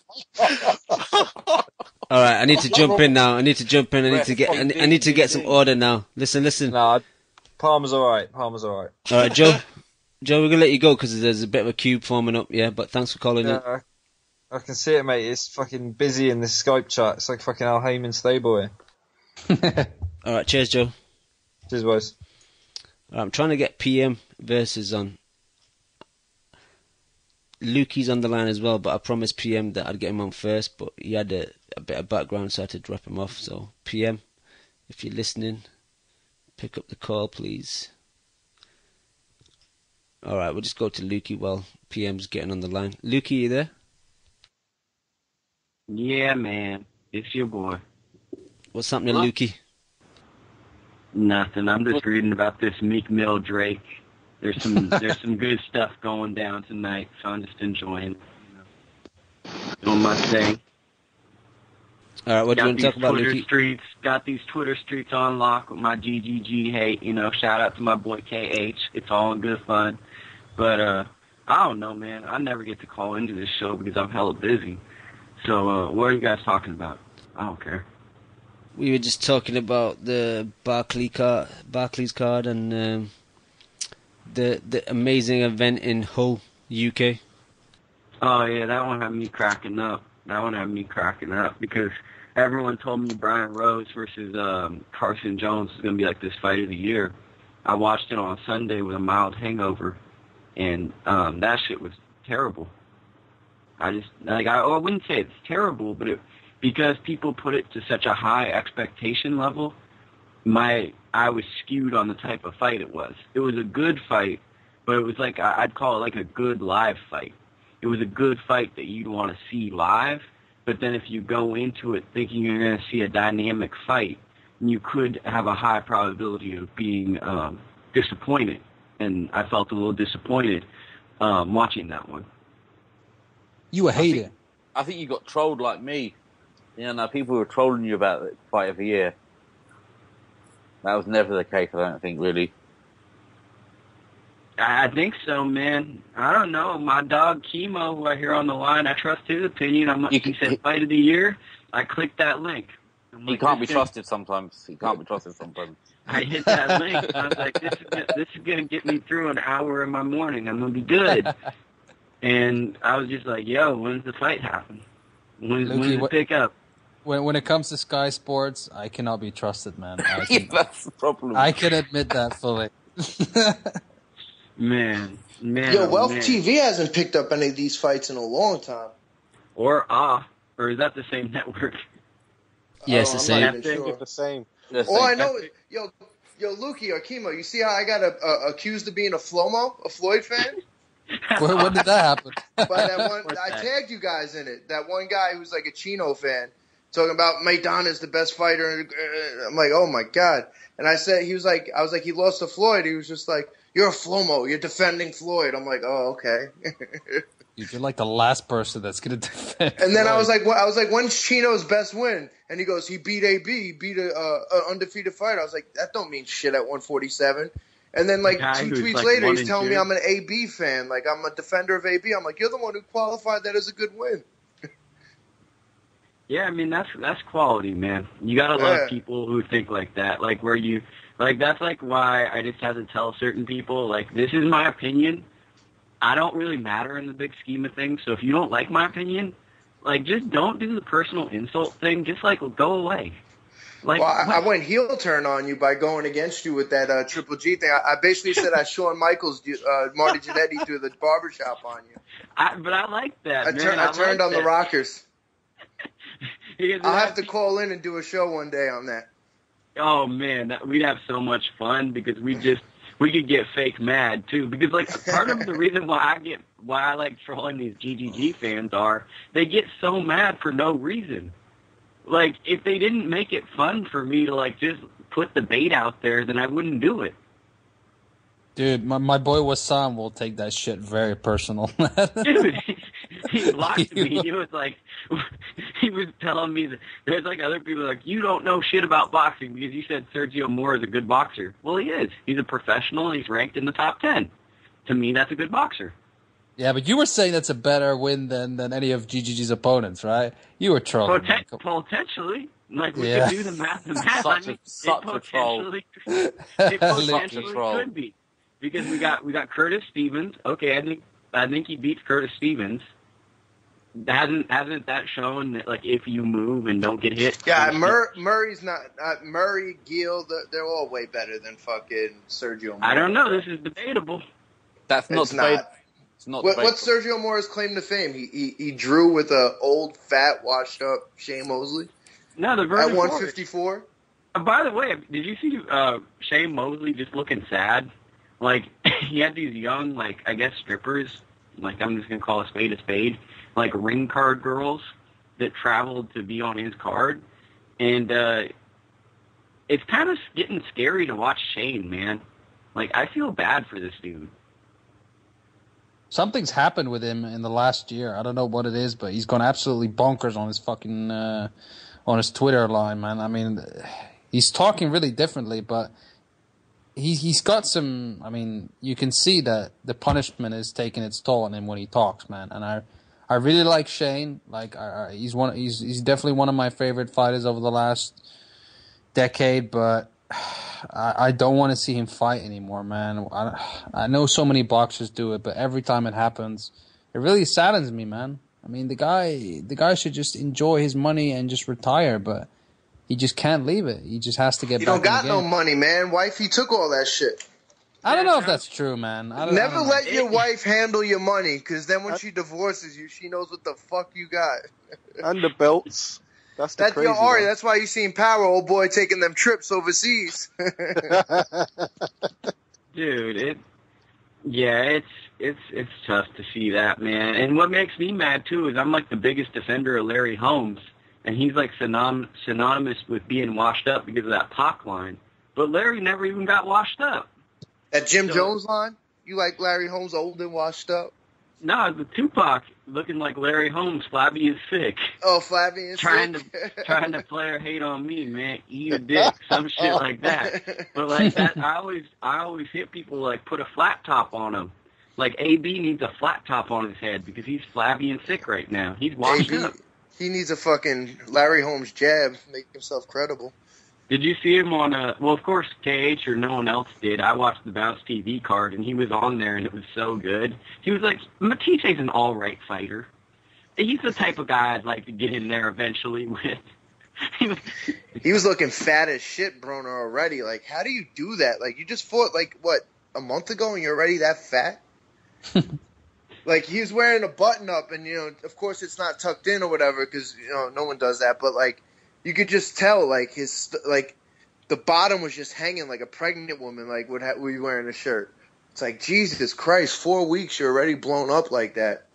Speaker 9: All right, I need to jump in now. I need to jump in. I need to get. I need, I need to get some order now. Listen, listen.
Speaker 15: Nah, Palmer's all right. Palmer's all right.
Speaker 9: All right, Joe. Joe, we're gonna let you go because there's a bit of a queue forming up. Yeah, but thanks for calling in.
Speaker 15: Yeah, I, I can see it, mate. It's fucking busy in this Skype chat. It's like fucking Al Heyman stable here.
Speaker 9: All right, cheers, Joe.
Speaker 15: Cheers, boys.
Speaker 9: All right, I'm trying to get P M versus on. Lukey's on the line as well, but I promised P M that I'd get him on first, but he had a, a bit of background, so I had to drop him off. So, P M, if you're listening, pick up the call, please. All right, we'll just go to Lukey while P M's getting on the line. Lukey, you there?
Speaker 17: Yeah, man. It's your boy.
Speaker 9: What's happening,
Speaker 17: Huh?
Speaker 9: Lukey?
Speaker 17: Nothing. I'm just reading about this Meek Mill Drake. There's some there's some good stuff going down tonight, so I'm just enjoying it. You know. Doing my thing.
Speaker 9: All right, what do you
Speaker 17: got
Speaker 9: want to talk
Speaker 17: these
Speaker 9: about,
Speaker 17: Twitter
Speaker 9: Lukey?
Speaker 17: streets, got these Twitter streets on lock with my G G G hate. You know, shout out to my boy K H. It's all in good fun. But uh, I don't know, man. I never get to call into this show because I'm hella busy. So uh, what are you guys talking about? I don't care.
Speaker 9: We were just talking about the Barclay card, Barclays card, and um, the the amazing event in Hull, U K.
Speaker 17: Oh yeah, that one had me cracking up. That one had me cracking up because everyone told me Brian Rose versus um, Carson Jones was gonna be like this fight of the year. I watched it on Sunday with a mild hangover, and um, that shit was terrible. I just like I, oh, I wouldn't say it's terrible, but it, because people put it to such a high expectation level, my I was skewed on the type of fight it was. It was a good fight, but it was like I'd call it like a good live fight. It was a good fight that you'd want to see live, but then if you go into it thinking you're going to see a dynamic fight, you could have a high probability of being um, disappointed. And I felt a little disappointed um, watching that one.
Speaker 10: You a hater.
Speaker 16: I think you got trolled like me. You know, people were trolling you about the fight of the year. That was never the case, I don't think, really.
Speaker 17: I think so, man. I don't know. My dog Chemo, who I hear on the line, I trust his opinion. I'm, he said fight of the year. I clicked that link. I'm
Speaker 16: He
Speaker 17: like,
Speaker 16: can't be
Speaker 17: this is-
Speaker 16: trusted sometimes. He can't be trusted sometimes.
Speaker 17: I hit that link. I was like, this is gonna, this is gonna get me through an hour in my morning. I'm gonna be good. And I was just like, yo, when's the fight happen? When's,
Speaker 10: Lukey,
Speaker 17: when's the
Speaker 10: what-
Speaker 17: pickup?
Speaker 10: When when it comes to Sky Sports, I cannot be trusted, man. I can,
Speaker 16: That's the problem.
Speaker 10: I can admit that fully.
Speaker 17: Man, man,
Speaker 14: Yo,
Speaker 17: oh,
Speaker 14: Wealth
Speaker 17: man.
Speaker 14: T V hasn't picked up any of these fights in a long time.
Speaker 17: Or ah, or is that the same network?
Speaker 9: Yes,
Speaker 14: Oh,
Speaker 9: the
Speaker 14: I'm
Speaker 9: same.
Speaker 14: not even
Speaker 3: I think
Speaker 14: sure.
Speaker 3: it's the same.
Speaker 14: All I know is, yo, yo, Lukey or Chemo, you see how I got a, a, accused of being a Flomo, a Floyd fan?
Speaker 10: when, when did that happen?
Speaker 14: By that one, I tagged you guys in it. That one guy who's like a Chino fan, talking about Maidana's the best fighter. I'm like, oh my god! And I said, he was like, I was like, he lost to Floyd. He was just like, you're a Flomo, you're defending Floyd. I'm like, oh okay.
Speaker 10: You're like the last person that's gonna defend.
Speaker 14: And then I was like, well, I was like, when's Chino's best win? And he goes, he beat A B, he beat a, uh, an undefeated fighter. I was like, that don't mean shit at one forty-seven. And then like
Speaker 17: Guy
Speaker 14: two
Speaker 17: who's,
Speaker 14: tweets
Speaker 17: like,
Speaker 14: later,
Speaker 17: one
Speaker 14: he's
Speaker 17: and
Speaker 14: telling
Speaker 17: two.
Speaker 14: me I'm an A B fan, like I'm a defender of A B. I'm like, you're the one who qualified that as a good win.
Speaker 17: Yeah, I mean that's that's quality, man. You gotta love
Speaker 14: Yeah.
Speaker 17: people who think like that. Like where you like that's like why I just have to tell certain people, like, this is my opinion. I don't really matter in the big scheme of things, so if you don't like my opinion, like just don't do the personal insult thing. Just like go away. Like
Speaker 14: Well, I, I
Speaker 17: what-
Speaker 14: went heel turn on you by going against you with that uh, Triple G thing. I, I basically said I Shawn Michaels, uh, Marty Jannetty through the barbershop on you.
Speaker 17: I, but I like that.
Speaker 14: I,
Speaker 17: man.
Speaker 14: tur- I turned
Speaker 17: like
Speaker 14: on the
Speaker 17: that.
Speaker 14: Rockers.
Speaker 17: Because
Speaker 14: I'll
Speaker 17: I-
Speaker 14: have to call in and do a show one day on that.
Speaker 17: Oh man, that, we'd have so much fun because we just we could get fake mad too. Because like part of the reason why I get why I like trolling these G G G fans are they get so mad for no reason. Like if they didn't make it fun for me to like just put the bait out there, then I wouldn't do it.
Speaker 10: Dude, my, my boy Wassam will take that shit very personal.
Speaker 17: Dude, he blocked me. He was like, he was telling me that there's like other people like, you don't know shit about boxing because you said Sergio Moore is a good boxer. Well, he is. He's a professional and he's ranked in the top ten. To me, that's a good boxer.
Speaker 10: Yeah, but you were saying that's a better win than, than any of G G G's opponents, right? You were trolling.
Speaker 17: Poten- potentially. Like, we
Speaker 10: Yeah.
Speaker 17: could do the math. The math.
Speaker 16: Such
Speaker 17: I mean,
Speaker 16: a- such
Speaker 17: it
Speaker 16: a troll.
Speaker 17: potentially, it potentially
Speaker 16: Such a troll.
Speaker 17: could be. Because we got we got Curtis Stevens. Okay, I think I think he beats Curtis Stevens. Hasn't hasn't that shown that like if you move and don't get hit?
Speaker 14: Yeah,
Speaker 17: Curtis
Speaker 14: Mur- Murray's not uh, Murray, Gill. They're, they're all way better than fucking Sergio Moore.
Speaker 17: I don't know. This is debatable.
Speaker 16: That's not
Speaker 14: It's
Speaker 16: debate-
Speaker 14: not.
Speaker 16: It's not
Speaker 14: What,
Speaker 16: debatable.
Speaker 14: what's Sergio Moore's claim to fame? He he, he drew with a old, fat, washed up Shane Mosley
Speaker 17: No, the
Speaker 14: at
Speaker 17: verdict
Speaker 14: one
Speaker 17: for it.
Speaker 14: fifty-four.
Speaker 17: Uh, by the way, did you see uh, Shane Mosley just looking sad? Like he had these young, like I guess strippers. Like I'm just gonna call a spade a spade. Like ring card girls that traveled to be on his card, and uh, it's kind of getting scary to watch Shane, man. Like I feel bad for this dude.
Speaker 10: Something's happened with him in the last year. I don't know what it is, but he's gone absolutely bonkers on his fucking uh, on his Twitter line, man. I mean, he's talking really differently, but he he's got some. I mean, you can see that the punishment is taking its toll on him when he talks, man. And I I really like Shane. Like I, I, he's one. He's he's definitely one of my favorite fighters over the last decade, but I, I don't want to see him fight anymore, man. I, I know so many boxers do it, but every time it happens, it really saddens me, man. I mean, the guy, the guy should just enjoy his money and just retire, but he just can't leave it. He just has to get
Speaker 14: You don't
Speaker 10: back
Speaker 14: got
Speaker 10: in the
Speaker 14: no
Speaker 10: game.
Speaker 14: money, man. Wifey took all that shit.
Speaker 10: I don't know if that's true, man. I don't, I
Speaker 14: Never
Speaker 10: don't
Speaker 14: let
Speaker 10: know.
Speaker 14: your wife handle your money, because then when she divorces you, she knows what the fuck you got.
Speaker 3: And the belts. That's the
Speaker 14: That's
Speaker 3: crazy
Speaker 14: your Ari.
Speaker 3: one.
Speaker 14: That's why you seen Power, old boy, taking them trips overseas.
Speaker 17: Dude, it yeah, it's it's it's tough to see that, man. And what makes me mad too is I'm like the biggest defender of Larry Holmes, and he's like synon- synonymous with being washed up because of that Pac line. But Larry never even got washed up.
Speaker 14: That Jim
Speaker 17: So-
Speaker 14: Jones line? You like Larry Holmes old and washed up?
Speaker 17: No, the Tupac looking like Larry Holmes, flabby and sick.
Speaker 14: Oh, flabby and
Speaker 17: trying
Speaker 14: sick.
Speaker 17: to trying to play or hate on me, man. Eat a dick, some shit like that. But like that, I always I always hit people like put a flat top on him. Like A B needs a flat top on his head because he's flabby and sick right now. He's washed
Speaker 14: A B,
Speaker 17: up.
Speaker 14: he needs a fucking Larry Holmes jab, make himself credible.
Speaker 17: Did you see him on a? Well, of course, K H or no one else did. I watched the Bounce T V card, and he was on there, and it was so good. He was like, Matise's an all right fighter. He's the type of guy I'd like to get in there eventually with. he, was,
Speaker 14: He was looking fat as shit, Broner, already. Like, how do you do that? Like, you just fought, like, what, a month ago, and you're already that fat? Like, he was wearing a button-up, and, you know, of course it's not tucked in or whatever, because, you know, no one does that, but, like, you could just tell, like, his, st- like, the bottom was just hanging like a pregnant woman, like, would ha- be wearing a shirt. It's like, Jesus Christ, four weeks, you're already blown up like that.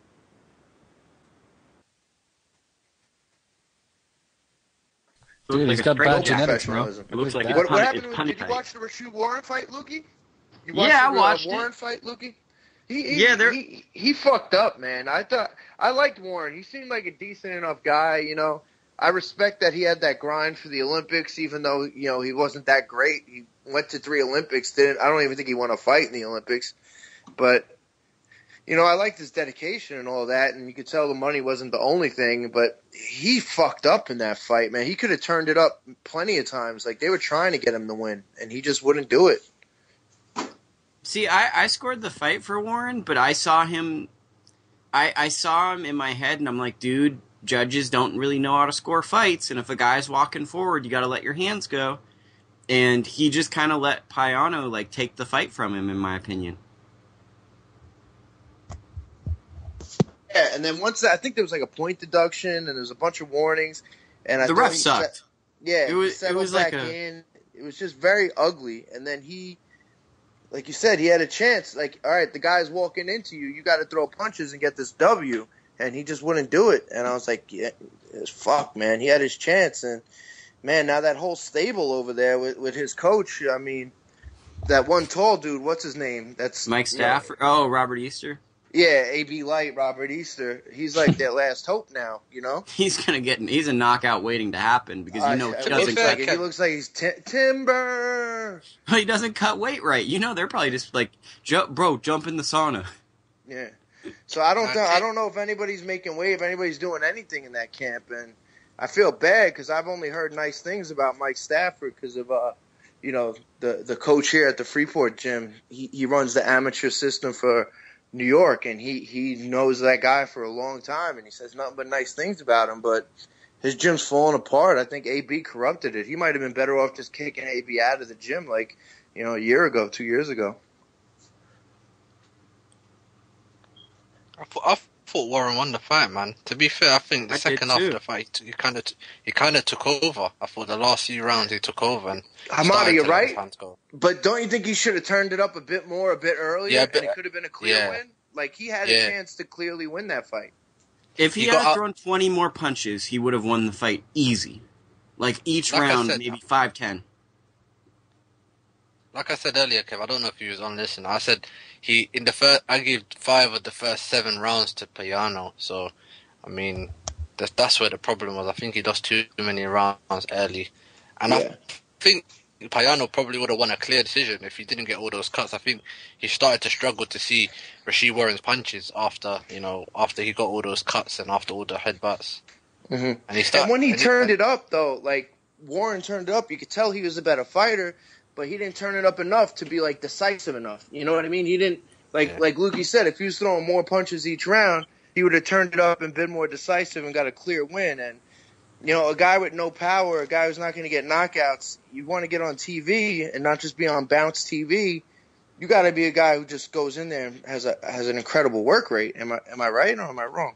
Speaker 10: Dude,
Speaker 17: like
Speaker 10: he's
Speaker 17: a
Speaker 10: got
Speaker 17: straight
Speaker 10: bad
Speaker 17: up
Speaker 10: genetics, bro.
Speaker 14: professionalism.
Speaker 17: It looks like
Speaker 14: What,
Speaker 17: it's
Speaker 14: what
Speaker 17: pun-
Speaker 14: happened?
Speaker 17: it's
Speaker 14: With,
Speaker 17: pun
Speaker 14: did you
Speaker 17: tight.
Speaker 14: watch the Rasheed Warren fight, Lukey? You
Speaker 11: Yeah, I
Speaker 14: the, uh,
Speaker 11: watched it.
Speaker 14: Warren fight, Lukey? He, he,
Speaker 18: Yeah, they're-
Speaker 14: he he fucked up, man. I thought I liked Warren. He seemed like a decent enough guy. You know, I respect that he had that grind for the Olympics, even though you know he wasn't that great. He went to three Olympics. Didn't I don't even think he won a fight in the Olympics, but. You know, I liked his dedication and all that, and you could tell the money wasn't the only thing, but he fucked up in that fight, man. He could have turned it up plenty of times. Like, they were trying to get him to win, and he just wouldn't do it.
Speaker 18: See, I, I scored the fight for Warren, but I saw him I, I saw him in my head, and I'm like, dude, judges don't really know how to score fights, and if a guy's walking forward, you got to let your hands go. And he just kind of let Payano, like, take the fight from him, in my opinion.
Speaker 14: Yeah, and then once that, I think there was like a point deduction, and there was a bunch of warnings. And I
Speaker 18: The
Speaker 14: thought
Speaker 18: ref
Speaker 14: he
Speaker 18: sucked.
Speaker 14: set- yeah,
Speaker 18: It was-
Speaker 14: he settled
Speaker 18: it was like
Speaker 14: back
Speaker 18: a-
Speaker 14: in. It was just very ugly. And then he, like you said, he had a chance. Like, all right, the guy's walking into you. You got to throw punches and get this W. And he just wouldn't do it. And I was like, yeah, it's fuck, man. He had his chance. And, man, now that whole stable over there with, with his coach, I mean, that one tall dude, what's his name? That's
Speaker 18: Mike
Speaker 14: you know,
Speaker 18: Stafford. Oh, Robert Easter.
Speaker 14: Yeah, A B Light, Robert Easter. He's like their last hope now, you know?
Speaker 18: He's gonna get. He's a knockout waiting to happen because you know
Speaker 14: Uh,
Speaker 18: he
Speaker 14: it
Speaker 18: doesn't
Speaker 14: looks
Speaker 18: cut.
Speaker 14: like it. He looks like he's ti- timber.
Speaker 18: He doesn't cut weight right. You know they're probably just like, jump, bro, jump in the sauna.
Speaker 14: Yeah. So I don't know. I don't know if anybody's making weight, if anybody's doing anything in that camp, and I feel bad because I've only heard nice things about Mike Stafford because of uh, you know, the the coach here at the Freeport gym. He he runs the amateur system for New York, and he he knows that guy for a long time, and he says nothing but nice things about him. But his gym's falling apart. I think A B corrupted it. He might have been better off just kicking A B out of the gym, like you know, a year ago, two years ago.
Speaker 12: I thought, I thought Warren won the fight, man. To be fair, I think the
Speaker 18: I
Speaker 12: second
Speaker 18: did
Speaker 12: half
Speaker 18: too.
Speaker 12: of the fight, he kind of he kind of took over. I thought the last few rounds he took over and
Speaker 14: Hamada,
Speaker 12: started
Speaker 14: you're
Speaker 12: to let his
Speaker 14: right.
Speaker 12: hands go.
Speaker 14: But don't you think he should have turned it up a bit more, a bit earlier,
Speaker 12: Yeah,
Speaker 14: and
Speaker 12: but-
Speaker 14: it could have been a clear
Speaker 12: yeah.
Speaker 14: win? Like, he had
Speaker 12: Yeah.
Speaker 14: a chance to clearly win that fight.
Speaker 18: If he
Speaker 12: You
Speaker 18: had
Speaker 12: got-
Speaker 18: thrown twenty more punches, he would have won the fight easy. Like each
Speaker 12: Like I
Speaker 18: round,
Speaker 12: said-
Speaker 18: maybe five ten.
Speaker 12: Like I said earlier, Kev, I don't know if you was on listen. I said he in the first. I gave five of the first seven rounds to Payano. So, I mean, that's that's where the problem was. I think he lost too many rounds early, and
Speaker 14: Yeah.
Speaker 12: I think Payano probably would have won a clear decision if he didn't get all those cuts. I think he started to struggle to see Rasheed Warren's punches after you know after he got all those cuts and after all the headbutts.
Speaker 14: Mm-hmm.
Speaker 12: And he started.
Speaker 14: And when he turned it up, though, like, Warren turned it up, you could tell he was a better fighter, but he didn't turn it up enough to be, like, decisive enough. You know what I mean? He didn't, like,
Speaker 12: Yeah.
Speaker 14: like Lukey said, if he was throwing more punches each round, he would have turned it up and been more decisive and got a clear win. And, you know, a guy with no power, a guy who's not going to get knockouts, you want to get on T V and not just be on bounce T V. You got to be a guy who just goes in there and has a has an incredible work rate. Am I am I right or am I wrong?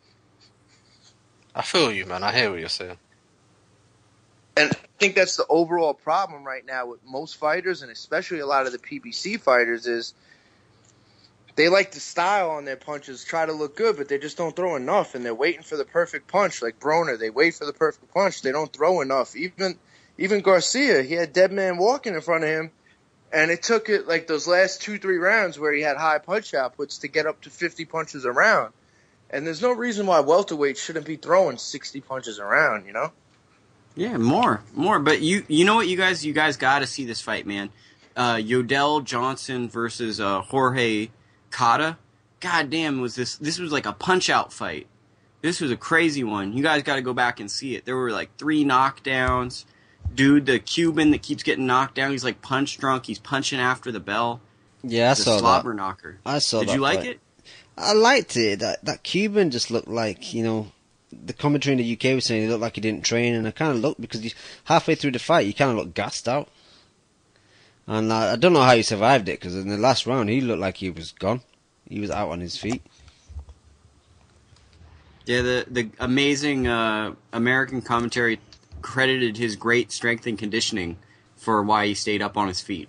Speaker 12: I feel you, man. I hear what you're saying.
Speaker 14: And I think that's the overall problem right now with most fighters, and especially a lot of the P B C fighters, is they like to style on their punches, try to look good, but they just don't throw enough, and they're waiting for the perfect punch. Like Broner, they wait for the perfect punch. They don't throw enough. Even even Garcia, he had dead man walking in front of him, and it took it like those last two, three rounds where he had high punch outputs to get up to fifty punches a round. And there's no reason why welterweights shouldn't be throwing sixty punches a round, you know?
Speaker 18: Yeah, more, more. But you, you know what, you guys, you guys got to see this fight, man. Uh, Yodel Johnson versus uh, Jorge Cota. God damn, was this? This was like a punch out fight. This was a crazy one. You guys got to go back and see it. There were like three knockdowns. Dude, the Cuban that keeps getting knocked down, he's like punch drunk. He's punching after the bell.
Speaker 9: Yeah, I
Speaker 18: the
Speaker 9: saw
Speaker 18: slobber
Speaker 9: that.
Speaker 18: knocker.
Speaker 9: I saw
Speaker 18: Did
Speaker 9: that
Speaker 18: you like
Speaker 9: fight.
Speaker 18: it?
Speaker 9: I liked it. That that Cuban just looked like, you know, the commentary in the U K was saying he looked like he didn't train, and I kind of looked because he, halfway through the fight he kind of looked gassed out, and I, I don't know how he survived it because in the last round he looked like he was gone. He was out on his feet.
Speaker 18: Yeah, the the amazing uh, American commentary credited his great strength and conditioning for why he stayed up on his feet.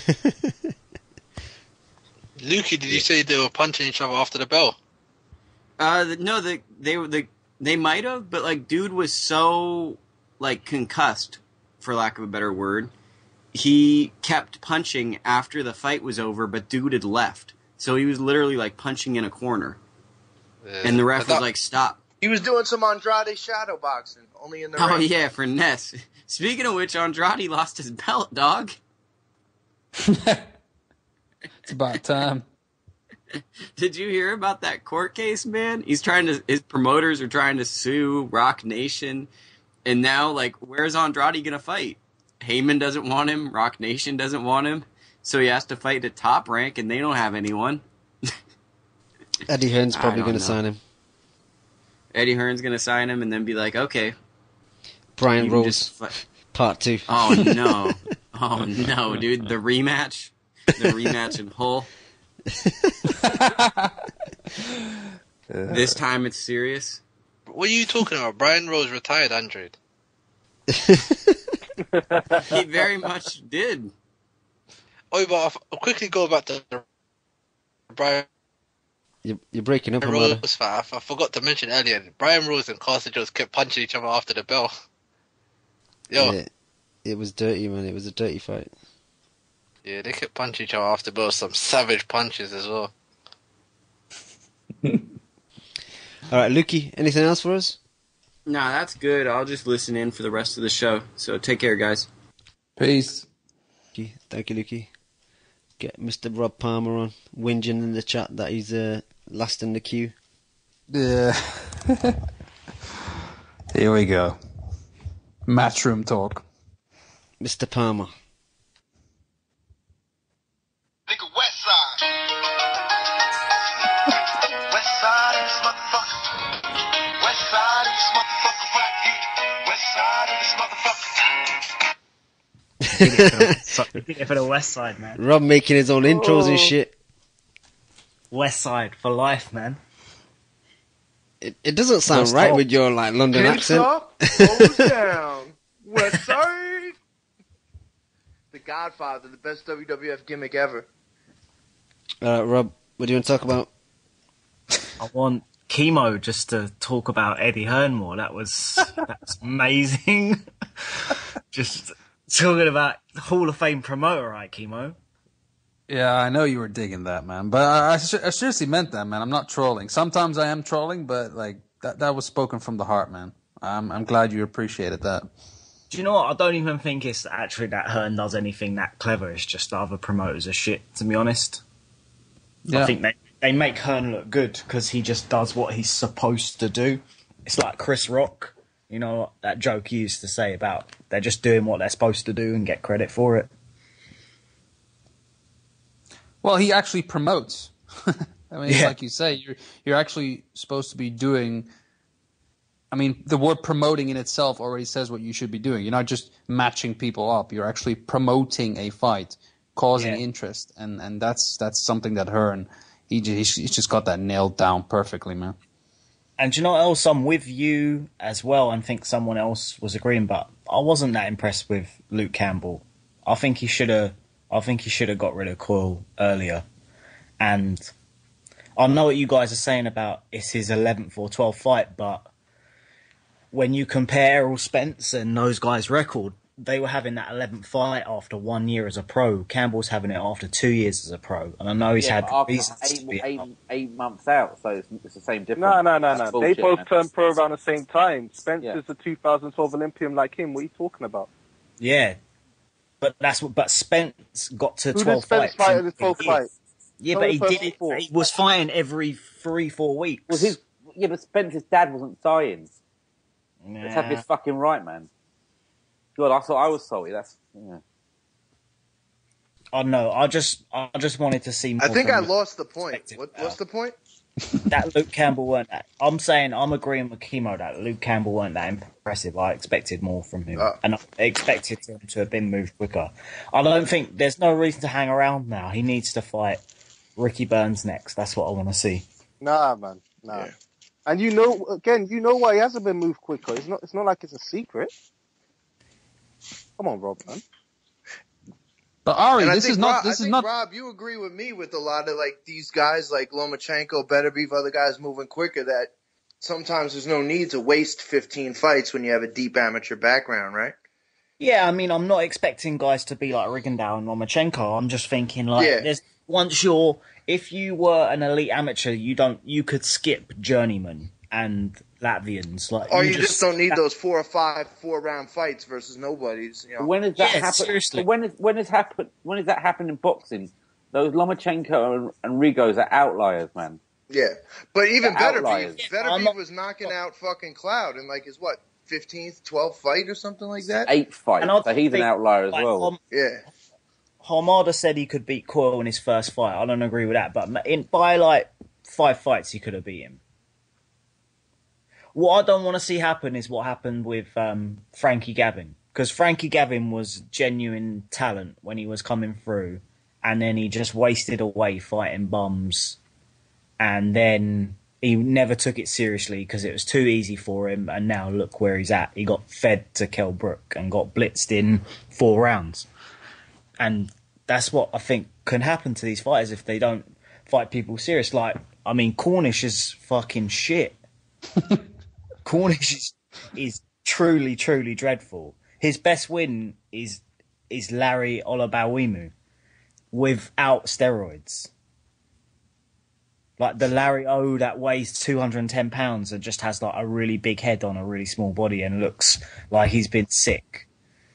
Speaker 12: Lukey, did you say they were punching each other after the bell?
Speaker 18: Uh, the, no, the, they were the they might have, but like, dude was so like concussed, for lack of a better word. He kept punching after the fight was over, but dude had left. So he was literally like punching in a corner.
Speaker 12: Yeah.
Speaker 18: And the ref
Speaker 12: I thought-
Speaker 18: was like, stop.
Speaker 14: He was doing some Andrade shadow boxing, only in the
Speaker 18: Oh,
Speaker 14: ring.
Speaker 18: yeah, for Ness. Speaking of which, Andrade lost his belt, dog.
Speaker 10: It's about time.
Speaker 18: Did you hear about that court case, man? He's trying to, his promoters are trying to sue Rock Nation. And now, like, where's Andrade gonna fight? Heyman doesn't want him. Rock Nation doesn't want him. So he has to fight at Top Rank, and they don't have anyone.
Speaker 9: Eddie Hearn's
Speaker 18: I
Speaker 9: probably
Speaker 18: don't
Speaker 9: going to
Speaker 18: know.
Speaker 9: sign him.
Speaker 18: Eddie Hearn's gonna sign him and then be like, okay.
Speaker 9: Brian
Speaker 18: you can
Speaker 9: Rose,
Speaker 18: just fi-
Speaker 9: part two.
Speaker 18: Oh, no. Oh, no, dude. The rematch. The rematch in Hull. This time it's serious.
Speaker 12: What are you talking about? Brian Rose retired Andrade.
Speaker 18: He very much did.
Speaker 12: Oh, but I'll I'll quickly go back to the Brian
Speaker 9: You're, you're breaking up, Amada.
Speaker 12: Rose fight. I f- I forgot to mention earlier. Brian Rose and Carson Jones kept punching each other after the bell. Yo,
Speaker 9: Yeah, it was dirty, man. It was a dirty fight.
Speaker 12: yeah, they kept punching each other after the bell. Some savage punches as well.
Speaker 9: All right, Lukey, anything else for us?
Speaker 18: Nah, that's good. I'll just listen in for the rest of the show. So take care, guys.
Speaker 10: Peace.
Speaker 9: Thank you, Thank you, Lukey. Get Mister Rob Palmer on, whinging in the chat that he's uh, last in the queue.
Speaker 10: Yeah. Here we go. Matchroom talk.
Speaker 9: Mister Palmer.
Speaker 2: Nigga, West Side. West Side of this motherfucker. West Side of this motherfucker right here. West Side of this motherfucker.
Speaker 19: Did it for the- so- did it for the West Side, man.
Speaker 9: Rob making his own intros and shit.
Speaker 19: West Side for life, man.
Speaker 9: It, it doesn't sound
Speaker 19: West
Speaker 9: right
Speaker 19: up.
Speaker 9: with your like London
Speaker 14: Hands
Speaker 9: accent.
Speaker 14: up, toes down. West Side. The Godfather, the best W W F gimmick ever.
Speaker 9: Uh, Rob, what do you want to talk about?
Speaker 19: I want Chemo just to talk about Eddie Hearn more. That was that was amazing. Just talking about Hall of Fame promoter, right, Chemo?
Speaker 10: Yeah, I know you were digging that, man. But I, I, I seriously meant that, man. I'm not trolling. Sometimes I am trolling, but like that, that was spoken from the heart, man. I'm, I'm glad you appreciated that.
Speaker 19: Do you know what? I don't even think it's actually that Hearn does anything that clever. It's just the other promoters are shit, to be honest.
Speaker 10: Yeah.
Speaker 19: I think they, they make Hearn look good because he just does what he's supposed to do. It's like Chris Rock. You know, that joke he used to say about they're just doing what they're supposed to do and get credit for it.
Speaker 10: Well, he actually promotes. I mean,
Speaker 19: Yeah.
Speaker 10: like you say, you're you're actually supposed to be doing. I mean, the word promoting in itself already says what you should be doing. You're not just matching people up. You're actually promoting a fight, causing
Speaker 19: Yeah.
Speaker 10: interest, and, and that's that's something that Hearn he just, he's just got that nailed down perfectly, man.
Speaker 19: And do you know what else? I'm with you as well, and think someone else was agreeing, but I wasn't that impressed with Luke Campbell. I think he should have. I think he should have got rid of Coyle earlier. And I know what you guys are saying about it's his eleventh or twelfth fight, but when you compare Errol Spence and those guys' record, they were having that eleventh fight after one year as a pro. Campbell's having it after two years as a pro, and I know he's
Speaker 11: Yeah,
Speaker 19: had
Speaker 11: but after
Speaker 19: reasons
Speaker 11: eight,
Speaker 19: to be.
Speaker 11: eight, eight months out, so it's, it's the same difference.
Speaker 20: No, no, no,
Speaker 11: That's
Speaker 20: no. They
Speaker 11: bullshit,
Speaker 20: both
Speaker 11: man.
Speaker 20: turned pro around the same time. Spence
Speaker 11: Yeah.
Speaker 20: is a two thousand twelve Olympian like him. What are you talking about?
Speaker 19: Yeah, but that's what. But Spence got to
Speaker 20: Who did
Speaker 19: twelve
Speaker 20: Spence
Speaker 19: fights.
Speaker 20: fight
Speaker 19: in
Speaker 20: in his twelfth
Speaker 19: a year.
Speaker 20: fight?
Speaker 19: Yeah,
Speaker 20: Tell
Speaker 19: but
Speaker 20: me
Speaker 19: he
Speaker 20: the
Speaker 19: did
Speaker 20: person
Speaker 19: it.
Speaker 20: before.
Speaker 19: He was fighting every three, four weeks.
Speaker 11: Well, his, yeah, but Spence's dad wasn't dying. Let's have
Speaker 19: Nah.
Speaker 11: this fucking right, man. God, I thought I was salty. That's yeah.
Speaker 19: I don't know. I just, I just wanted to see more.
Speaker 14: I think
Speaker 19: from
Speaker 14: I
Speaker 19: Luke.
Speaker 14: lost the point. What, what's the point?
Speaker 19: That Luke Campbell weren't that. I'm saying I'm agreeing with Chemo that Luke Campbell weren't that impressive. I expected more from him,
Speaker 14: Oh.
Speaker 19: and I expected him to have been moved quicker. I don't think there's no reason to hang around now. He needs to fight Ricky Burns next. That's what I want to see.
Speaker 20: Nah, man, nah. And you know, again, you know why he hasn't been moved quicker. It's not. It's not like it's a secret. Come on, Rob, man.
Speaker 10: But Ari,
Speaker 14: And I
Speaker 10: this
Speaker 14: think
Speaker 10: is not.
Speaker 14: Rob,
Speaker 10: This
Speaker 14: I
Speaker 10: is
Speaker 14: think,
Speaker 10: not.
Speaker 14: Rob, you agree with me with a lot of like these guys like Lomachenko, Better Beef, other guys moving quicker. That sometimes there's no need to waste fifteen fights when you have a deep amateur background, right?
Speaker 19: Yeah, I mean, I'm not expecting guys to be like Rigondeaux and Lomachenko. I'm just thinking like
Speaker 14: Yeah.
Speaker 19: there's once you're, if you were an elite amateur, you don't, you could skip journeyman and Latvians. Like,
Speaker 14: Or you, just, don't need those four or five four round fights versus nobodies. You know?
Speaker 11: When has that
Speaker 19: Yeah,
Speaker 11: happened?
Speaker 19: seriously.
Speaker 11: When is when has happened? When has that happened in boxing? Those Lomachenko and, and Rigos are outliers, man.
Speaker 14: Yeah, but even
Speaker 11: They're
Speaker 14: Beterbiev,
Speaker 11: outliers.
Speaker 14: Beterbiev was knocking out fucking Cloud in like his what fifteenth, twelfth fight or something like that.
Speaker 11: Eighth fight,
Speaker 19: And I
Speaker 11: so he's an
Speaker 19: think,
Speaker 11: outlier as
Speaker 19: like,
Speaker 11: well.
Speaker 19: Hom-
Speaker 14: Yeah,
Speaker 19: Hamada said he could beat Coyle in his first fight. I don't agree with that, but in by like five fights, he could have beat him. What I don't want to see happen is what happened with um, Frankie Gavin, because Frankie Gavin was genuine talent when he was coming through, and then he just wasted away fighting bums, and then he never took it seriously because it was too easy for him, and now look where he's at. He got fed to Kell Brook and got blitzed in four rounds. And that's what I think can happen to these fighters if they don't fight people serious. Like, I mean, Cornish is fucking shit. Cornish is, is truly, truly dreadful. His best win is is Larry Olabawimu without steroids. Like the Larry O that weighs two hundred ten pounds and just has like a really big head on a really small body and looks like he's been sick.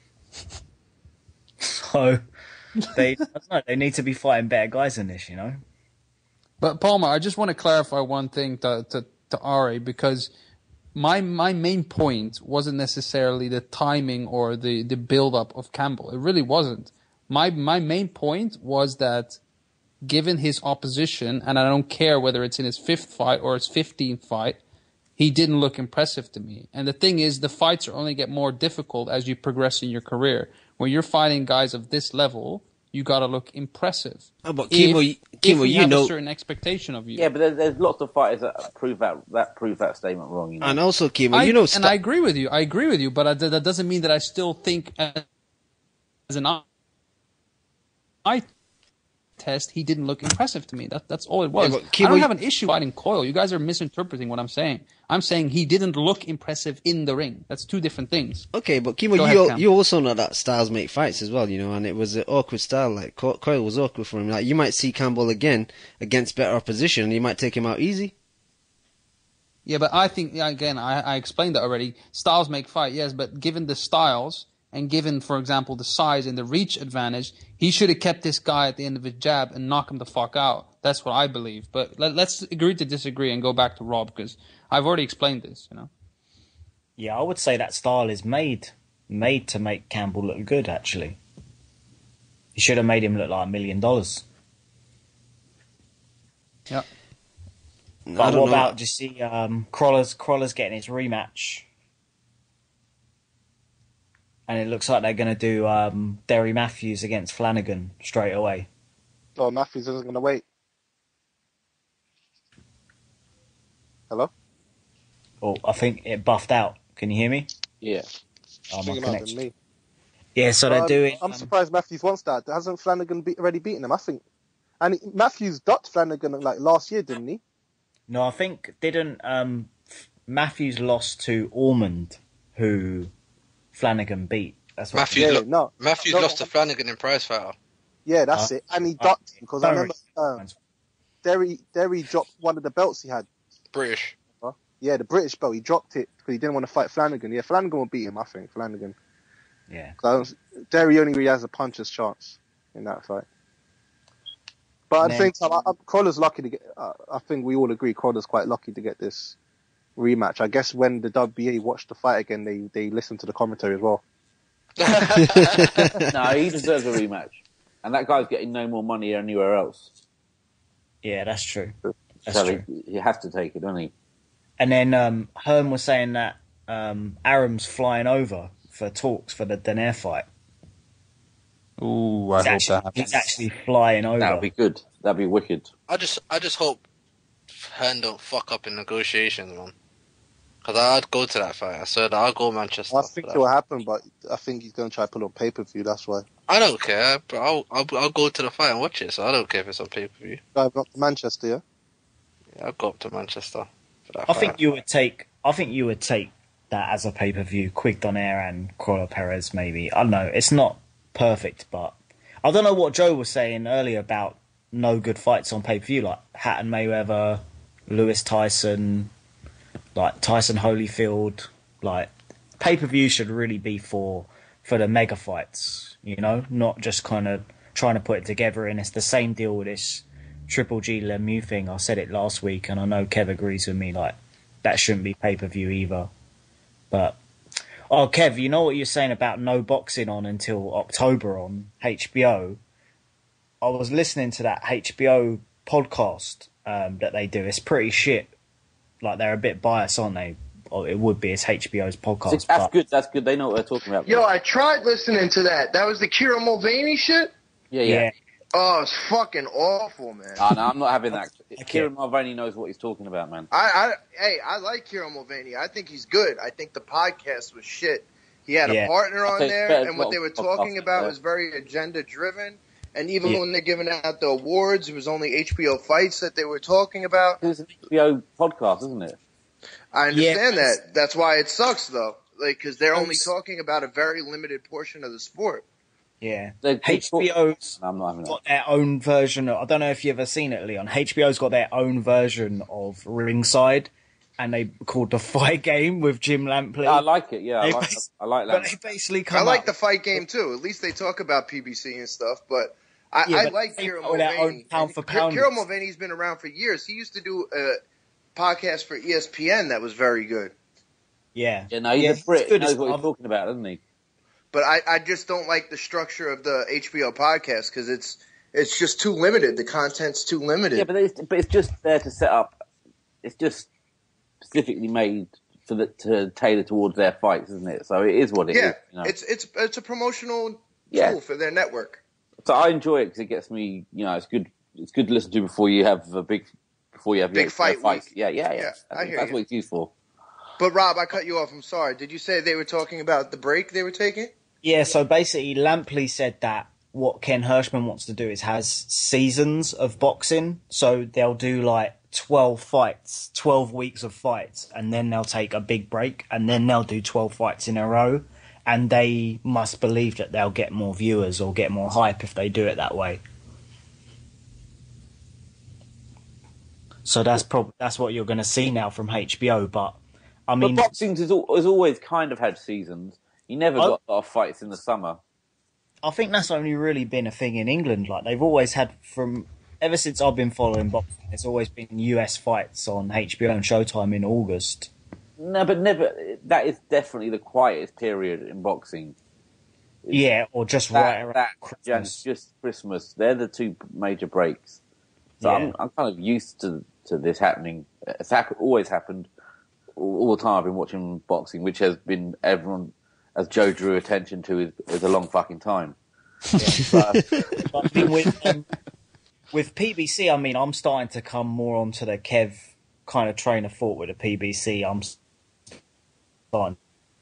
Speaker 19: So they, I don't know, they need to be fighting better guys than this, you know.
Speaker 10: But Palmer, I just want to clarify one thing to to, to Ari, because my my main point wasn't necessarily the timing or the, the build up of Campbell. It really wasn't. My my main point was that given his opposition, and I don't care whether it's in his fifth fight or his fifteenth fight, he didn't look impressive to me. And the thing is, the fights are only get more difficult as you progress in your career. When you're fighting guys of this level, you got to look impressive.
Speaker 9: Oh, but
Speaker 10: if,
Speaker 9: Kimo,
Speaker 10: if
Speaker 9: Kimo,
Speaker 10: we
Speaker 9: you
Speaker 10: have
Speaker 9: know,
Speaker 10: a certain expectation of you.
Speaker 11: Yeah, but there's, there's lots of fighters that prove that that prove that statement wrong. You know?
Speaker 9: and also Kimo,
Speaker 10: I,
Speaker 9: you know,
Speaker 10: and
Speaker 9: st-
Speaker 10: I agree with you. I agree with you, but I, that doesn't mean that I still think as, as an eye test he didn't look impressive to me. That that's all it was.
Speaker 9: Yeah, but
Speaker 10: I
Speaker 9: Kimo,
Speaker 10: don't
Speaker 9: you-
Speaker 10: have an issue fighting Coyle. You guys are misinterpreting what I'm saying. I'm saying he didn't look impressive in the ring. That's two different things.
Speaker 9: Okay, but Kimo,
Speaker 10: Go
Speaker 9: you
Speaker 10: ahead, Cam.
Speaker 9: you also know that styles make fights as well, you know, and it was an awkward style. Like Co- Coyle was awkward for him. Like you might see Campbell again against better opposition, and you might take him out easy.
Speaker 10: Yeah, but I think, yeah, again, I, I explained that already. Styles make fight, yes, but given the styles and given, for example, the size and the reach advantage, he should have kept this guy at the end of his jab and knock him the fuck out. That's what I believe. But let, let's agree to disagree and go back to Rob, because I've already explained this, you know.
Speaker 19: Yeah, I would say that style is made made to make Campbell look good, actually. He should have made him look like a million dollars.
Speaker 10: Yeah.
Speaker 9: I
Speaker 19: But
Speaker 9: don't
Speaker 19: what
Speaker 9: know.
Speaker 19: about, do you see um, Croller's, Croller's getting his rematch? And it looks like they're going to do um, Derry Matthews against Flanagan straight away.
Speaker 20: Oh, Matthews isn't going to wait. Hello?
Speaker 19: Oh, I think it buffed out. Can you hear me?
Speaker 11: Yeah.
Speaker 19: Oh,
Speaker 20: I think
Speaker 19: my
Speaker 20: it might have been
Speaker 19: connection.
Speaker 20: me.
Speaker 19: Yeah, so they're
Speaker 20: Um,
Speaker 19: doing...
Speaker 20: I'm
Speaker 19: um,
Speaker 20: surprised Matthews wants that. Hasn't Flanagan be- already beaten him? I think. And he- Matthews ducked Flanagan like last year, didn't he?
Speaker 19: No, I think didn't um, Matthews lost to Ormond, who Flanagan beat. That's what
Speaker 12: Matthews,
Speaker 20: Yeah,
Speaker 12: lo-
Speaker 20: no.
Speaker 12: Matthews
Speaker 20: No,
Speaker 12: lost to Flanagan in prize fighter.
Speaker 20: Yeah, that's
Speaker 19: Uh,
Speaker 20: it. And he
Speaker 19: uh,
Speaker 20: ducked him because I
Speaker 19: don't
Speaker 20: remember uh, Derry Derry dropped one of the belts he had.
Speaker 12: British.
Speaker 20: Huh? Yeah, the British belt. He dropped it because he didn't want to fight Flanagan. Yeah, Flanagan will beat him. I think Flanagan.
Speaker 19: Yeah.
Speaker 20: 'Cause I don't- Derry only really has a puncher's chance in that fight. But at the
Speaker 19: And
Speaker 20: same
Speaker 19: then-
Speaker 20: time, I, I, Crawler's lucky to get. Uh, I think we all agree Crawler's quite lucky to get this rematch. I guess when the W B A watched the fight again, they they listened to the commentary as well.
Speaker 11: No, he deserves a rematch, and that guy's getting no more money anywhere else.
Speaker 19: Yeah, that's true. That's
Speaker 11: so
Speaker 19: true.
Speaker 11: He, he has to take it, doesn't he?
Speaker 19: And then um, Hearn was saying that um, Aram's flying over for talks for the Daenerys fight.
Speaker 10: Ooh, I
Speaker 19: He's
Speaker 10: hope
Speaker 19: actually,
Speaker 10: that happens.
Speaker 19: he's actually flying over.
Speaker 11: That would be good. That'd be wicked.
Speaker 12: I just, I just hope Hearn don't fuck up in negotiations, man. Because I'd go to that fight. I said I'll go Manchester.
Speaker 20: I think
Speaker 12: for
Speaker 20: it will
Speaker 12: that.
Speaker 20: happen, but I think he's going to try to put it on pay per view. That's why.
Speaker 12: I don't care, but I'll, I'll, I'll go to the fight and watch it. So I don't care if it's on pay per view.
Speaker 20: Drive up to Manchester, yeah.
Speaker 12: Yeah, I'll go up to Manchester for that
Speaker 19: I
Speaker 12: fight.
Speaker 19: think you would take. I think you would take that as a pay per view. Quick Donaire and Crawler Perez, maybe. I don't know. It's not perfect, but I don't know what Joe was saying earlier about no good fights on pay per view, like Hatton Mayweather, Lewis Tyson, like Tyson Holyfield. Like pay per view should really be for for the mega fights, you know, not just kind of trying to put it together. And it's the same deal with this Triple G Lemieux thing. I said it last week, and I know Kev agrees with me. Like that shouldn't be pay per view either. But oh, Kev, you know what you're saying about no boxing on until October on H B O? I was listening to that H B O podcast um, that they do. It's pretty shit. Like they're a bit biased, aren't they? Or it would be. It's H B O's podcast.
Speaker 16: That's
Speaker 19: but...
Speaker 16: good. That's good. They know what they're talking about.
Speaker 14: Yo, I tried listening to that. That was the Kira Mulvaney shit?
Speaker 16: Yeah, yeah.
Speaker 19: Yeah.
Speaker 14: Oh, it's fucking awful, man.
Speaker 16: Oh, no, I'm not having that. Kieran Mulvaney knows what he's talking about, man.
Speaker 14: I, I, hey, I like Kira Mulvaney. I think he's good. I think the podcast was shit. He had
Speaker 16: Yeah.
Speaker 14: a partner
Speaker 16: I
Speaker 14: on
Speaker 16: think
Speaker 14: there,
Speaker 16: better
Speaker 14: and what they were
Speaker 16: podcast,
Speaker 14: talking about
Speaker 16: yeah.
Speaker 14: was very agenda driven. And even
Speaker 16: Yeah.
Speaker 14: when they're giving out the awards, it was only H B O fights that they were talking about.
Speaker 16: It was an H B O podcast, isn't it?
Speaker 14: I understand
Speaker 19: Yeah.
Speaker 14: that. That's why it sucks, though. Like, because they're only
Speaker 19: It's-
Speaker 14: talking about a very limited portion of the sport.
Speaker 19: Yeah.
Speaker 16: They-
Speaker 19: H B O's
Speaker 16: No, I'm not having that.
Speaker 19: got their own version of, I don't know if you've ever seen it, Leon. H B O's got their own version of Ringside, and they called the Fight Game with Jim Lampley.
Speaker 16: I like it. Yeah, I
Speaker 19: They
Speaker 16: like.
Speaker 19: bas-
Speaker 16: I like
Speaker 19: But
Speaker 16: that.
Speaker 19: they basically
Speaker 14: I
Speaker 19: come
Speaker 14: like
Speaker 19: up,
Speaker 14: the fight game, too. At least they talk about P B C and stuff, but I,
Speaker 19: Yeah,
Speaker 14: I
Speaker 19: but
Speaker 14: like
Speaker 19: they
Speaker 14: Kira
Speaker 19: go their own
Speaker 14: Mulvaney.
Speaker 19: pound for
Speaker 14: And
Speaker 19: pound.
Speaker 14: Kira Mulvaney's been around for years. He used to do a podcast for E S P N that was very good.
Speaker 19: yeah.
Speaker 16: Yeah, no, he's
Speaker 19: Yeah,
Speaker 16: a Brit. He
Speaker 19: good
Speaker 16: knows
Speaker 19: as
Speaker 16: what he's
Speaker 19: well.
Speaker 16: talking about, doesn't he?
Speaker 14: But I, I just don't like the structure of the H B O podcast because it's it's just too limited. The content's too limited.
Speaker 16: Yeah, but it's, but it's just there to set up. It's just specifically made for the to tailor towards their fights, isn't it? So it is what it is.
Speaker 14: yeah,
Speaker 16: You know?
Speaker 14: it's it's it's a promotional
Speaker 16: Yeah.
Speaker 14: tool for their network.
Speaker 16: So I enjoy it because it gets me. You know, it's good. It's good to listen to before you have a big before you have
Speaker 14: Big
Speaker 16: your,
Speaker 14: fight
Speaker 16: your fights.
Speaker 14: week.
Speaker 16: Yeah, yeah, yeah.
Speaker 14: Yeah,
Speaker 16: That's,
Speaker 14: I hear
Speaker 16: that's
Speaker 14: you.
Speaker 16: what it's used for.
Speaker 14: But Rob, I cut you off. I'm sorry. Did you say they were talking about the break they were taking?
Speaker 19: Yeah, so basically Lampley said that what Ken Hirschman wants to do is has seasons of boxing. So they'll do like twelve fights, twelve weeks of fights, and then they'll take a big break, and then they'll do twelve fights in a row. And they must believe that they'll get more viewers or get more hype if they do it that way. So that's prob- that's what you're going to see now from H B O. But I mean,
Speaker 16: but boxing has, al- has always kind of had seasons. You never
Speaker 19: Oh.
Speaker 16: got a lot of fights in the summer.
Speaker 19: I think that's only really been a thing in England. Like they've always had from ever since I've been following boxing. There's always been U S fights on H B O and Showtime in August.
Speaker 16: No, but never. That is definitely the quietest period in boxing.
Speaker 19: Yeah, or just
Speaker 16: That,
Speaker 19: right around
Speaker 16: that
Speaker 19: Christmas.
Speaker 16: just, just Christmas. They're the two major breaks. So
Speaker 19: Yeah.
Speaker 16: I'm, I'm kind of used to to this happening. It's hap- always happened all, all the time. I've been watching boxing, which has been everyone, as Joe drew attention to, is, is a long fucking time.
Speaker 19: But I think with um, with P B C, I mean, I'm starting to come more onto the Kev kind of train of thought with the P B C. I'm starting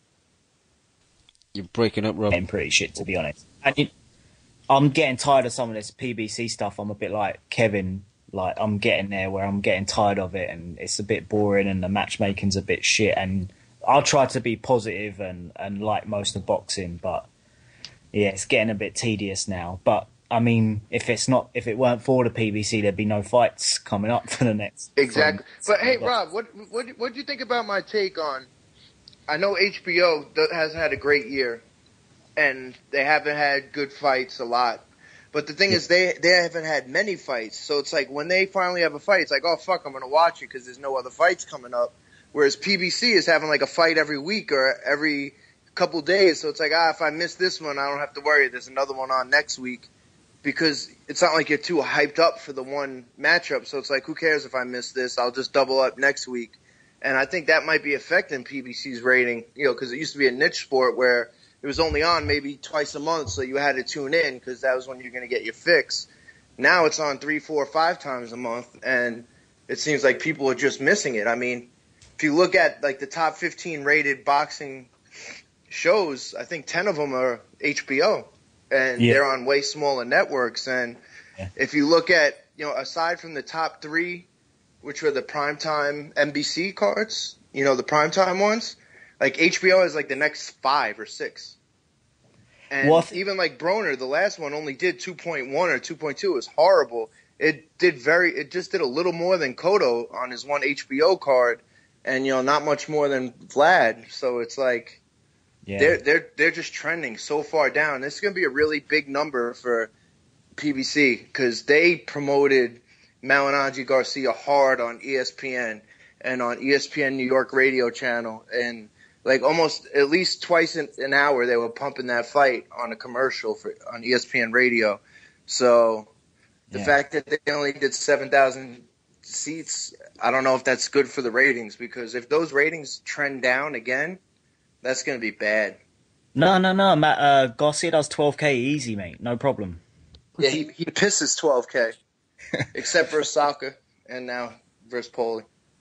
Speaker 9: You're breaking up, Rob.
Speaker 19: getting pretty shit, to be honest. And it, I'm getting tired of some of this P B C stuff. I'm a bit like Kevin. Like, I'm getting there where I'm getting tired of it, and it's a bit boring, and the matchmaking's a bit shit. And I'll try to be positive and, and like most of boxing, but yeah, it's getting a bit tedious now. But I mean, if it's not, if it weren't for the P B C, there'd be no fights coming up for the next.
Speaker 14: Exactly.
Speaker 19: from-
Speaker 14: But hey, Rob, what what what do you think about my take on? I know H B O th- hasn't had a great year, and they haven't had good fights a lot. But the thing is, they they haven't had many fights. So it's like when they finally have a fight, it's like, oh fuck, I'm gonna watch it because there's no other fights coming up. Whereas P B C is having like a fight every week or every couple days. So it's like, ah, if I miss this one, I don't have to worry. There's another one on next week. Because it's not like you're too hyped up for the one matchup. So it's like, who cares if I miss this? I'll just double up next week. And I think that might be affecting P B C's rating, you know, because it used to be a niche sport where it was only on maybe twice a month, so you had to tune in because that was when you're going to get your fix. Now it's on three, four, five times a month, and it seems like people are just missing it. I mean, if you look at like the top fifteen rated boxing shows, I think ten of them are H B O, and
Speaker 19: Yeah.
Speaker 14: they're on way smaller networks. And
Speaker 19: Yeah.
Speaker 14: if you look at, you know, aside from the top three, which were the primetime N B C cards, you know, the primetime ones, like H B O is like the next five or six. And
Speaker 19: Well, I th-
Speaker 14: even like Broner, the last one only did two point one or two point two. It was horrible. it did very, it just did a little more than Cotto on his one H B O card, and you know, not much more than Vlad. So it's like
Speaker 19: Yeah.
Speaker 14: they're they're they're just trending so far down. This is going to be a really big number for P B C because they promoted Malignaggi Garcia hard on E S P N and on E S P N New York radio channel, and like almost at least twice an, an hour they were pumping that fight on a commercial for on E S P N radio. So the
Speaker 19: Yeah.
Speaker 14: fact that they only did seven thousand seats, I don't know if that's good for the ratings, because if those ratings trend down again, that's going to be bad.
Speaker 19: No, no, no. Matt, uh, Garcia does twelve K easy, mate. No problem.
Speaker 14: Yeah, he he pisses twelve K, except for Osaka and now versus Paulie.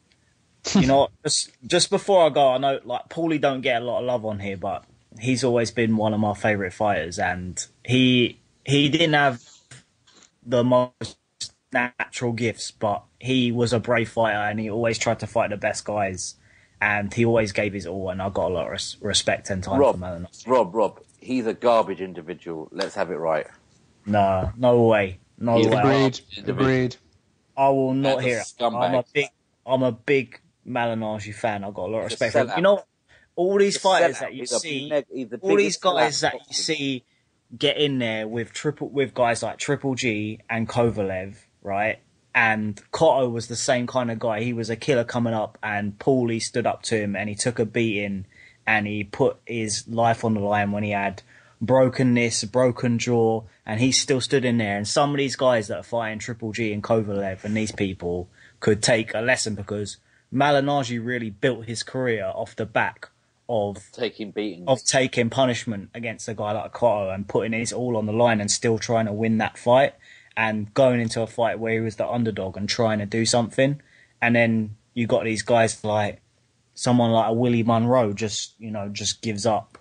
Speaker 19: You know, what, just just before I go, I know like Paulie don't get a lot of love on here, but he's always been one of my favourite fighters, and he he didn't have the most natural gifts, but he was a brave fighter, and he always tried to fight the best guys, and he always gave his all, and I got a lot of res- respect and time
Speaker 11: Rob,
Speaker 19: for Malin.
Speaker 11: Rob, Rob, he's a garbage individual. Let's have it right.
Speaker 19: No, no way, no
Speaker 11: He's a
Speaker 19: way.
Speaker 11: garbage
Speaker 19: I-
Speaker 11: individual. Agreed.
Speaker 19: I will not
Speaker 11: That's a
Speaker 19: hear it.
Speaker 11: scumbag.
Speaker 19: I'm a big, I'm a big Malignaggi fan. I've got a lot of
Speaker 11: He's a
Speaker 19: respect for him.
Speaker 11: sellout.
Speaker 19: You know, all these
Speaker 11: He's a
Speaker 19: fighters
Speaker 11: sellout.
Speaker 19: that you
Speaker 11: He's a
Speaker 19: see,
Speaker 11: big- he's the
Speaker 19: all these
Speaker 11: biggest sellout
Speaker 19: guys that
Speaker 11: in
Speaker 19: you see get in there with triple, with guys like Triple G and Kovalev, right? And Cotto was the same kind of guy. He was a killer coming up, and Paulie stood up to him, and he took a beating, and he put his life on the line when he had broken this, broken jaw, and he still stood in there. And some of these guys that are fighting Triple G and Kovalev and these people could take a lesson, because Malignaggi really built his career off the back of
Speaker 11: taking beatings,
Speaker 19: of taking punishment against a guy like Cotto and putting his all on the line and still trying to win that fight, and going into a fight where he was the underdog and trying to do something. And then you got these guys like someone like a Willie Monroe just, you know, just gives up.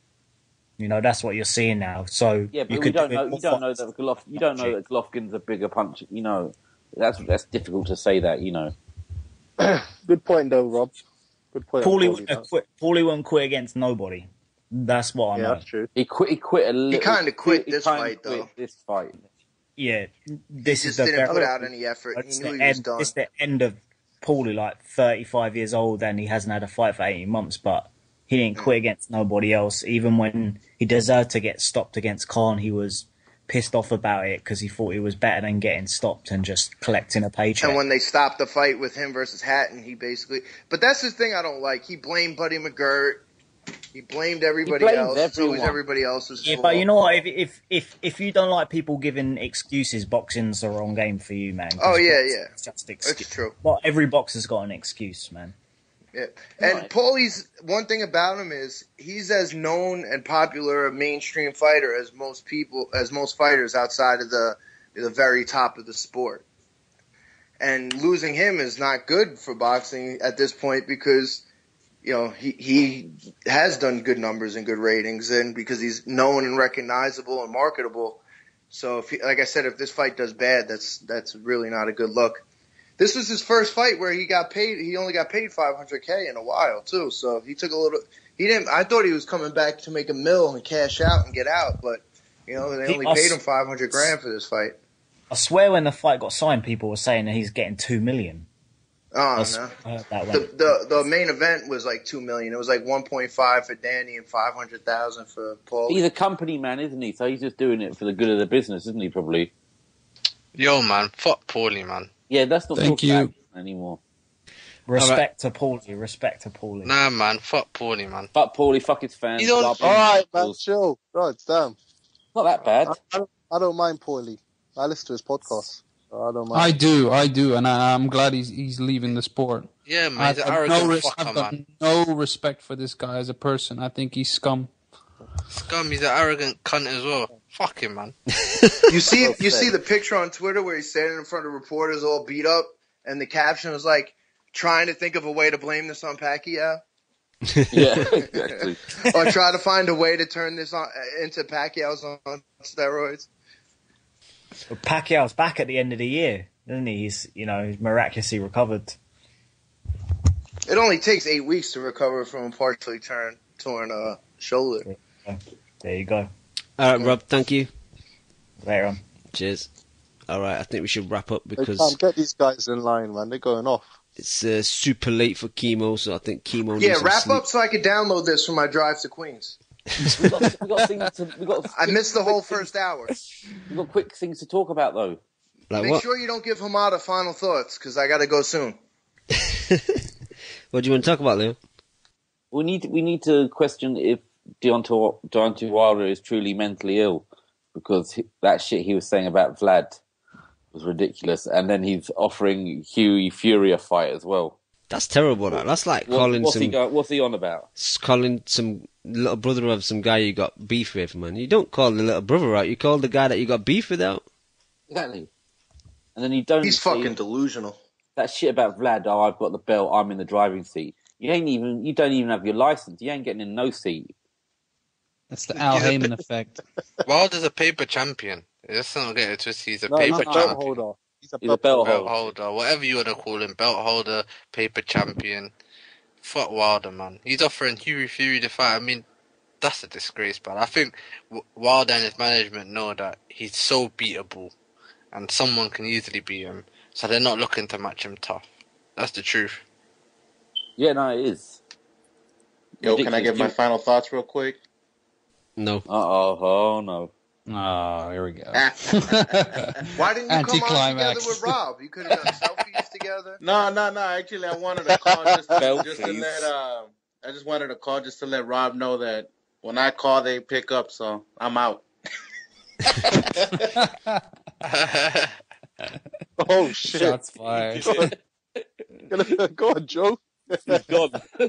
Speaker 19: You know, that's what you're seeing now. So
Speaker 11: Yeah, but
Speaker 19: you
Speaker 11: we
Speaker 19: could
Speaker 11: don't
Speaker 19: do it
Speaker 11: know. You
Speaker 19: more
Speaker 11: don't know
Speaker 19: fights.
Speaker 11: that Golovkin. You don't know that Golovkin's a bigger punch. You know, that's that's difficult to say that. You know.
Speaker 20: Good point, though, Rob. Good point.
Speaker 19: Paulie
Speaker 20: on
Speaker 19: wouldn't
Speaker 20: Paulie,
Speaker 19: have quit. Paulie wouldn't quit against nobody. That's what I
Speaker 20: Yeah,
Speaker 19: know.
Speaker 20: that's true.
Speaker 11: He quit. He quit a little.
Speaker 14: He kind of quit
Speaker 11: he
Speaker 14: this
Speaker 11: kinda
Speaker 14: fight,
Speaker 11: quit
Speaker 14: though.
Speaker 11: This fight.
Speaker 19: Yeah, this
Speaker 14: He
Speaker 19: is
Speaker 14: just
Speaker 19: the
Speaker 14: didn't
Speaker 19: very-
Speaker 14: put out any effort. He
Speaker 19: It's
Speaker 14: knew
Speaker 19: the
Speaker 14: he was
Speaker 19: end.
Speaker 14: done.
Speaker 19: It's the end of Paulie, like thirty-five years old, and he hasn't had a fight for eighteen months. But he didn't quit against nobody else. Even when he deserved to get stopped against Khan, he was pissed off about it because he thought he was better than getting stopped and just collecting a paycheck.
Speaker 14: And when they stopped the fight with him versus Hatton, he basically. But that's the thing I don't like. He blamed Buddy McGirt. He blamed everybody
Speaker 11: blamed
Speaker 14: else. It's always
Speaker 11: everyone.
Speaker 14: everybody else's
Speaker 19: Yeah,
Speaker 14: fault.
Speaker 19: but you know what? If if if if you don't like people giving excuses, boxing's the wrong game for you, man. 'cause
Speaker 14: Oh, yeah,
Speaker 19: boxing's
Speaker 14: yeah.
Speaker 19: Just
Speaker 14: That's
Speaker 19: excuse.
Speaker 14: true.
Speaker 19: Well, every boxer's got an excuse, man.
Speaker 14: Yeah. And Paulie's one thing about him is he's as known and popular a mainstream fighter as most people, as most fighters outside of the the very top of the sport. And losing him is not good for boxing at this point because, you know, he he has done good numbers and good ratings, and because he's known and recognizable and marketable. So, if he, like I said, if this fight does bad, that's that's really not a good look. This was his first fight where he got paid. He only got paid five hundred K in a while too. So he took a little. He didn't. I thought he was coming back to make a mill and cash out and get out, but you know they
Speaker 19: He-
Speaker 14: only
Speaker 19: I
Speaker 14: paid
Speaker 19: s-
Speaker 14: him five hundred grand for this fight.
Speaker 19: I swear, when the fight got signed, people were saying that he's getting two million.
Speaker 14: Oh
Speaker 19: I
Speaker 14: no.
Speaker 19: s- I heard that
Speaker 14: The,
Speaker 19: went.
Speaker 14: the the main event was like two million. It was like one point five for Danny and five hundred thousand for Paul.
Speaker 11: He's a company man, isn't he? So he's just doing it for the good of the business, isn't he? Probably.
Speaker 12: Yo, man, fuck Paulie, man.
Speaker 11: Yeah, that's not
Speaker 12: Thank
Speaker 11: talking
Speaker 12: you.
Speaker 11: about anymore.
Speaker 19: Respect to Paulie. Respect to Paulie.
Speaker 12: Nah, man, fuck Paulie, man.
Speaker 11: Fuck Paulie, fuck his fans.
Speaker 12: You don't-
Speaker 11: blah, blah,
Speaker 20: All right,
Speaker 11: blah.
Speaker 20: man, chill. Right, damn.
Speaker 11: Not that bad.
Speaker 20: I, I, don't, I don't mind Paulie. I listen to his podcast. So I don't mind.
Speaker 10: I do, I do, and I, I'm glad he's he's leaving the sport.
Speaker 12: Yeah, man,
Speaker 10: I've
Speaker 12: he's an
Speaker 10: got
Speaker 12: arrogant
Speaker 10: no, res-
Speaker 12: fucker,
Speaker 10: I've got
Speaker 12: man.
Speaker 10: no respect for this guy as a person. I think he's scum.
Speaker 12: Scum, he's an arrogant cunt as well. Fuck him, man.
Speaker 14: You see, you see the picture on Twitter where he's standing in front of reporters all beat up, and the caption was like, "Trying to think of a way to blame this on Pacquiao."
Speaker 11: Yeah, exactly.
Speaker 14: Or try to find a way to turn this on into Pacquiao's on steroids.
Speaker 19: But Pacquiao's back at the end of the year, isn't he? He's, you know, he's miraculously recovered.
Speaker 14: It only takes eight weeks to recover from a partially torn torn uh, shoulder.
Speaker 19: There you go.
Speaker 9: All right, Rob. Thank you.
Speaker 19: Later on.
Speaker 9: Cheers. All right, I think we should wrap up
Speaker 20: They
Speaker 9: because
Speaker 20: can't get these guys in line, man. They're going off.
Speaker 9: it's uh, super late for Chemo, so I think Chemo
Speaker 14: Yeah,
Speaker 9: needs some
Speaker 14: wrap
Speaker 9: sleep.
Speaker 14: up so I could download this for my drive to Queens.
Speaker 11: we got, we got things to. We got.
Speaker 14: I missed the whole first hour.
Speaker 11: We got quick things to talk about though.
Speaker 9: Like
Speaker 14: Make
Speaker 9: what?
Speaker 14: sure you don't give Hamada final thoughts, because I got to go soon.
Speaker 9: What do you want to talk about, Leo?
Speaker 11: We need we need to question if Deontay, Deontay Wilder is truly mentally ill, because he, that shit he was saying about Vlad was ridiculous, and then he's offering Hughie Fury a fight as well.
Speaker 9: That's terrible. That. That's like
Speaker 11: What-
Speaker 9: calling
Speaker 11: what's
Speaker 9: some
Speaker 11: he go, what's he on about?
Speaker 9: s- calling some little brother of some guy you got beef with, man. You don't call the little brother out. You call the guy that you got beef with out.
Speaker 11: Exactly. And then you don't.
Speaker 14: He's
Speaker 11: say
Speaker 14: fucking delusional.
Speaker 11: that shit about Vlad. Oh, I've got the belt. I'm in the driving seat. You ain't even. You don't even have your license. You ain't getting in no seat.
Speaker 10: That's the Al
Speaker 12: He's a
Speaker 10: Heyman
Speaker 12: bit-
Speaker 10: effect.
Speaker 12: Wilder's a paper champion. Let's not get it twisted. He's a
Speaker 20: No,
Speaker 12: paper
Speaker 20: he's a belt
Speaker 12: champion.
Speaker 20: holder. He's a
Speaker 11: He's a
Speaker 20: belt,
Speaker 11: belt
Speaker 12: Belt
Speaker 11: holder.
Speaker 12: holder, whatever you want to call him, belt holder, paper champion. Fuck Wilder, man. He's offering Hughie Fury the fight. I mean, that's a disgrace, but I think W- Wilder and his management know that he's so beatable, and someone can easily beat him, so they're not looking to match him tough. That's the truth.
Speaker 11: Yeah, no, it is.
Speaker 14: Yo, can I give my final thoughts real quick?
Speaker 9: No.
Speaker 11: Uh oh, oh no.
Speaker 10: Oh, here we go.
Speaker 14: Why didn't you come on together
Speaker 10: Anticlimax.
Speaker 14: with Rob? You could have done selfies together.
Speaker 21: No, no, no. Actually, I wanted to call just to,
Speaker 11: Belt
Speaker 21: just to
Speaker 11: face.
Speaker 21: let uh, I just wanted to call just to let Rob know that when I call, they pick up. So I'm out.
Speaker 20: Oh shit!
Speaker 10: Shots fired.
Speaker 20: Go on, go on Joe.
Speaker 11: He's gone.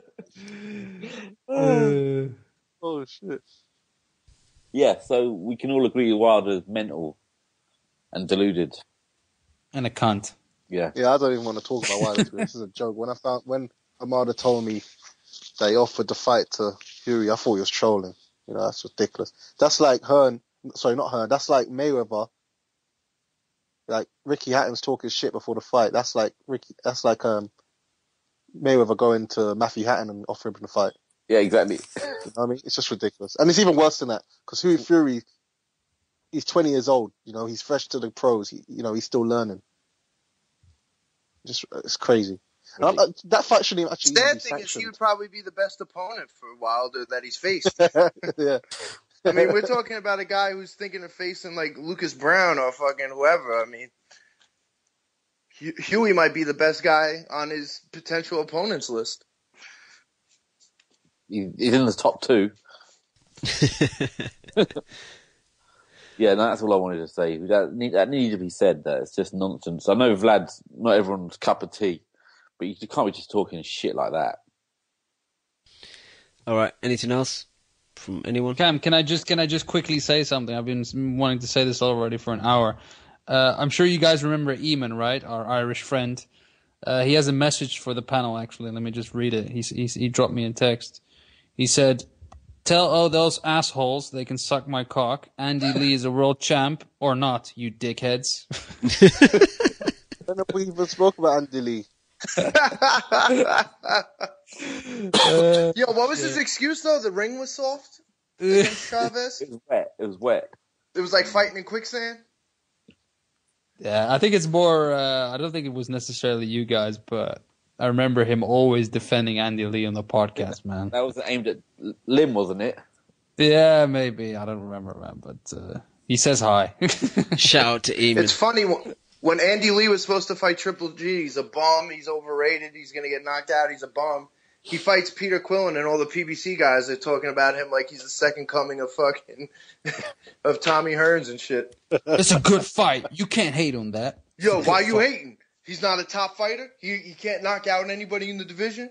Speaker 20: oh, oh shit!
Speaker 11: Yeah, so we can all agree Wilder's mental and deluded.
Speaker 10: And a cunt.
Speaker 11: Yeah.
Speaker 20: Yeah, I don't even want to talk about Wilder. This is a joke. When I found when Hamada told me that he offered the fight to Fury, I thought he was trolling. You know, that's ridiculous. That's like Hearn. Sorry, not Hearn. That's like Mayweather. Like Ricky Hatton's talking shit before the fight. That's like Ricky. That's like um Mayweather going to Matthew Hatton and offering him the fight.
Speaker 11: Yeah, exactly.
Speaker 20: You know what I mean? It's just ridiculous. And it's even worse than that, because Hughie Fury, he's twenty years old, you know, he's fresh to the pros, he, you know, he's still learning. Just, it's crazy. And I'm, uh, that fight shouldn't even actually even
Speaker 14: Sad
Speaker 20: be
Speaker 14: thing is, he
Speaker 20: sanctioned.
Speaker 14: would probably be the best opponent for Wilder that he's faced.
Speaker 20: Yeah.
Speaker 14: I mean, we're talking about a guy who's thinking of facing like Lucas Brown or fucking whoever. I mean, Hu- Huey might be the best guy on his potential opponents list.
Speaker 11: He, he's in the top two. Yeah, no, that's all I wanted to say. That, need, that needed to be said. That it's just nonsense. I know Vlad's not everyone's cup of tea, but you can't be just talking shit like that.
Speaker 9: All right. Anything else from anyone?
Speaker 10: Cam, can I just can I just quickly say something? I've been wanting to say this already for an hour. Uh, I'm sure you guys remember Eamon, right? Our Irish friend. Uh, he has a message for the panel. Actually, let me just read it. He's, he's, he dropped me a text. He said, "Tell all those assholes they can suck my cock. Andy Lee is a world champ or not, you dickheads."
Speaker 20: I don't know if we even spoke about Andy Lee.
Speaker 14: Yo, what was his excuse though? The ring was soft against Chavez.
Speaker 11: It was wet. It was wet.
Speaker 14: It was like fighting in quicksand.
Speaker 10: Yeah, I think it's more. Uh, I don't think it was necessarily you guys, but I remember him always defending Andy Lee on the podcast, man.
Speaker 11: That was aimed at Lim, wasn't it?
Speaker 10: Yeah, maybe. I don't remember, man, but uh, he says hi.
Speaker 9: Shout out to Eamon.
Speaker 14: It's funny when- when Andy Lee was supposed to fight Triple G. He's a bum. He's overrated. He's gonna get knocked out. He's a bum. He fights Peter Quillen, and all the P B C guys are talking about him like he's the second coming of fucking of Tommy Hearns and shit.
Speaker 10: It's a good fight. You can't hate on that.
Speaker 14: Yo, why you hating? He's not a top fighter. He he can't knock out anybody in the division.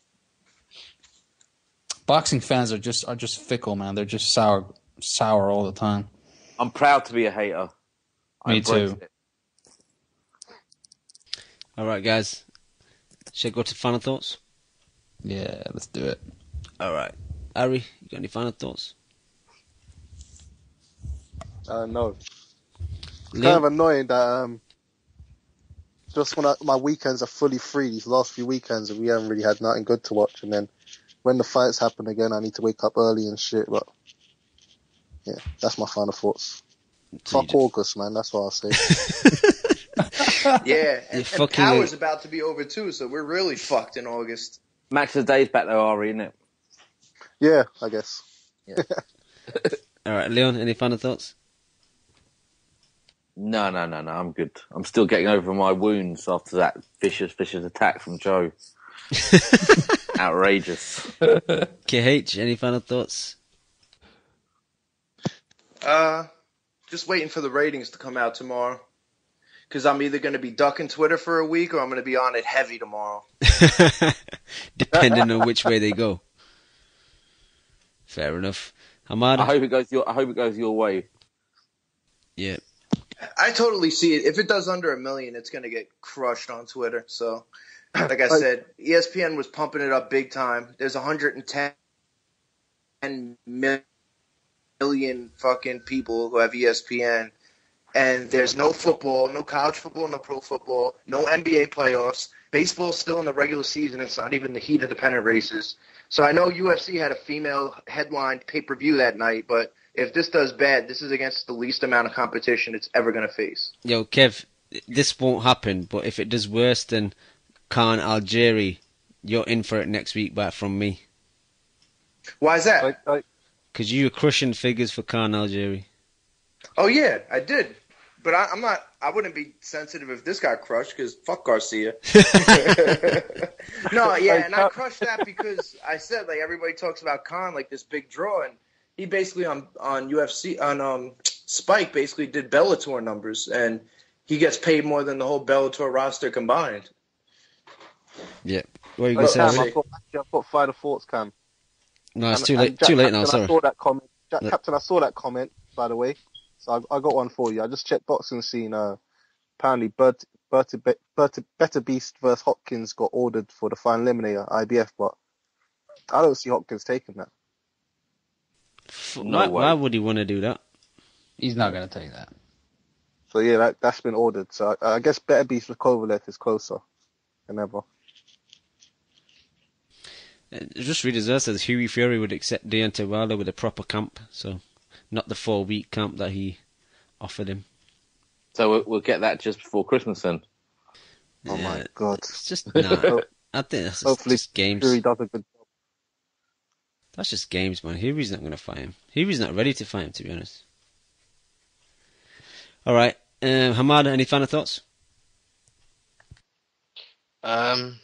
Speaker 10: Boxing fans are just are just fickle, man. They're just sour, sour all the time.
Speaker 11: I'm proud to be a hater. I
Speaker 10: Me
Speaker 11: embrace
Speaker 10: too.
Speaker 11: it.
Speaker 9: All right, guys. Should I go to final thoughts?
Speaker 10: Yeah, let's do it.
Speaker 9: All right. Ari, you got any final thoughts?
Speaker 20: Uh, no. It's
Speaker 9: Liam?
Speaker 20: kind of annoying that um, just when I, my weekends are fully free, these last few weekends, and we haven't really had nothing good to watch, and then when the fights happen again, I need to wake up early and shit, but yeah, that's my final thoughts. Fuck August, man. That's what I'll say.
Speaker 14: Yeah, and, and
Speaker 9: fucking-
Speaker 14: Power's about to be over too, so we're really fucked in August.
Speaker 11: Max of the Day's back though, Ari, isn't it?
Speaker 20: Yeah, I guess.
Speaker 9: All right, Leon, any final thoughts?
Speaker 11: No, no, no, no. I'm good. I'm still getting over my wounds after that vicious, vicious attack from Joe. Outrageous.
Speaker 9: K H, any final thoughts?
Speaker 14: Uh, just waiting for the ratings to come out tomorrow. Because I'm either going to be ducking Twitter for a week or I'm going to be on it heavy tomorrow.
Speaker 9: Depending on which way they go. Fair enough. Hamad?
Speaker 11: I hope it goes your. I hope it goes your way.
Speaker 9: Yeah.
Speaker 14: I totally see it. If it does under a million, it's going to get crushed on Twitter. So, like I said, E S P N was pumping it up big time. There's one hundred ten million fucking people who have E S P N. And there's no football, no college football, no pro football, no N B A playoffs. Baseball's still in the regular season. It's not even the heat of the pennant races. So I know U F C had a female headline pay-per-view that night, but if this does bad, this is against the least amount of competition it's ever going to face.
Speaker 9: Yo, Kev, this won't happen, but if it does worse than Khan Algieri, you're in for it next week back from me.
Speaker 14: Why is that?
Speaker 9: Because you were crushing figures for Khan Algieri.
Speaker 14: Oh, yeah, I did. But I, I'm not. I wouldn't be sensitive if this got crushed because fuck Garcia. No, yeah, and I crushed that because I said like everybody talks about Khan like this big draw, and he basically on on U F C on um Spike basically did Bellator numbers, and he gets paid more than the whole Bellator roster combined.
Speaker 9: Yeah, what are you
Speaker 20: Hey,
Speaker 9: gonna say?
Speaker 20: Cam,
Speaker 9: Harry?
Speaker 20: I've got, actually, I've got final thoughts, Cam.
Speaker 9: No, it's
Speaker 20: And-
Speaker 9: too
Speaker 20: and
Speaker 9: late.
Speaker 20: Jack
Speaker 9: Too late now.
Speaker 20: Captain,
Speaker 9: Sorry.
Speaker 20: I saw that comment. Jack
Speaker 9: Look.
Speaker 20: Captain, I saw that comment, by the way. So I, I got one for you. I just checked boxing scene. Uh, apparently, Bert, Berta, Berta, Better Beast versus Hopkins got ordered for the final eliminator, I B F, but I don't see Hopkins taking that.
Speaker 11: No
Speaker 9: why,
Speaker 11: way.
Speaker 9: why would he want to do that?
Speaker 10: He's not going to take that.
Speaker 20: So yeah, that, that's been ordered. So I, I guess Better Beast with Kovalev is closer than ever.
Speaker 9: Uh, Just read his verse says Huey Fury would accept Deontay Wilder with a proper camp, so not the four week camp that he offered him.
Speaker 11: So we'll, we'll get that just before Christmas then.
Speaker 20: Oh my god!
Speaker 9: It's just nah. I think that's just,
Speaker 20: Hopefully,
Speaker 9: just games.
Speaker 20: Fury does a good job.
Speaker 9: That's just games, man. Huey's not going to fight him. Huey's not ready to fight him, to be honest. All right, um, Hamada, any final thoughts?
Speaker 12: Um,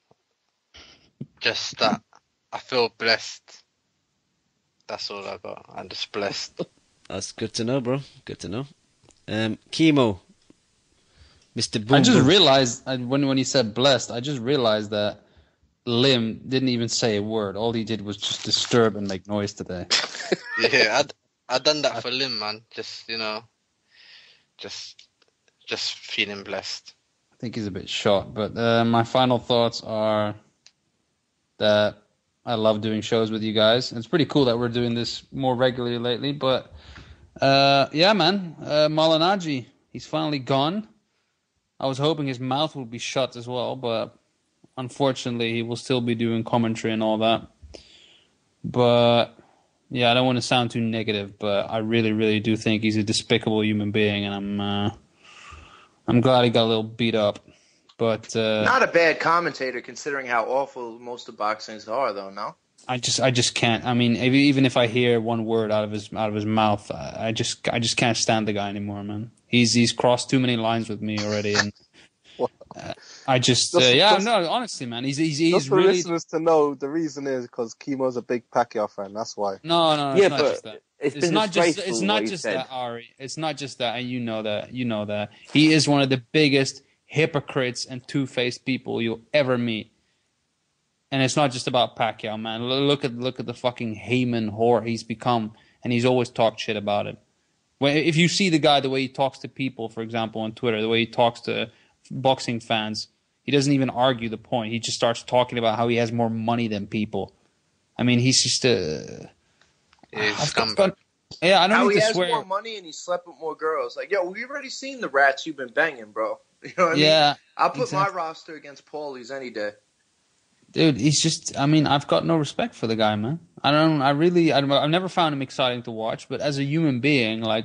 Speaker 12: just that I feel blessed. That's all I got. I'm just blessed.
Speaker 9: That's good to know, bro. Good to know. Um, Chemo, Mister Boom.
Speaker 10: I just
Speaker 9: Boom.
Speaker 10: realized I, when when he said blessed, I just realized that Lim didn't even say a word. All he did was just disturb and make noise today.
Speaker 12: Yeah, I'd I done that for Lim, man. Just you know, just just feeling blessed.
Speaker 10: I think he's a bit short, but uh, my final thoughts are that I love doing shows with you guys. It's pretty cool that we're doing this more regularly lately, but uh, yeah, man, uh, Malinaji, he's finally gone. I was hoping his mouth would be shut as well, but unfortunately he will still be doing commentary and all that. But yeah, I don't want to sound too negative, but I really, really do think he's a despicable human being, and I'm uh, I'm glad he got a little beat up. But uh,
Speaker 14: Not a bad commentator considering how awful most of boxings are, though. No.
Speaker 10: I just, I just can't. I mean, if- even if I hear one word out of his, out of his mouth, I I just, I just can't stand the guy anymore, man. He's, he's crossed too many lines with me already, and uh, I just, uh,
Speaker 20: Just-
Speaker 10: yeah,
Speaker 20: just-
Speaker 10: no, honestly, man, he's, he's, he's
Speaker 20: Just for
Speaker 10: really.
Speaker 20: listeners to know, the reason is because Chemo's a big Pacquiao fan. That's why.
Speaker 10: No, no, no,
Speaker 11: Yeah,
Speaker 10: it's not
Speaker 11: but
Speaker 10: just that.
Speaker 11: it's
Speaker 10: It's
Speaker 11: been
Speaker 10: not just,
Speaker 11: disgraceful
Speaker 10: it's
Speaker 11: what
Speaker 10: not
Speaker 11: he
Speaker 10: just
Speaker 11: said.
Speaker 10: that, Ari. It's not just that, and you know that, you know that. He is one of the biggest hypocrites and two-faced people you'll ever meet. And it's not just about Pacquiao, man. L- Look at look at the fucking Heyman whore he's become, and he's always talked shit about it. When, if you see the guy, the way he talks to people, for example, on Twitter, the way he talks to boxing fans, he doesn't even argue the point. He just starts talking about how he has more money than people. I mean, he's just a...
Speaker 12: He's
Speaker 10: I've
Speaker 12: scumbag.
Speaker 10: got- yeah, I don't
Speaker 14: How
Speaker 10: need
Speaker 14: he
Speaker 10: to
Speaker 14: has
Speaker 10: swear.
Speaker 14: more money and he slept with more girls. Like, yo, we've already seen the rats you've been banging, bro. You know what I
Speaker 10: Yeah,
Speaker 14: mean? I'll put
Speaker 10: exactly.
Speaker 14: my roster against Paulie's any day.
Speaker 10: Dude, he's just, I mean, I've got no respect for the guy, man. I don't, I really, I don't, I've never found him exciting to watch, but as a human being, like, I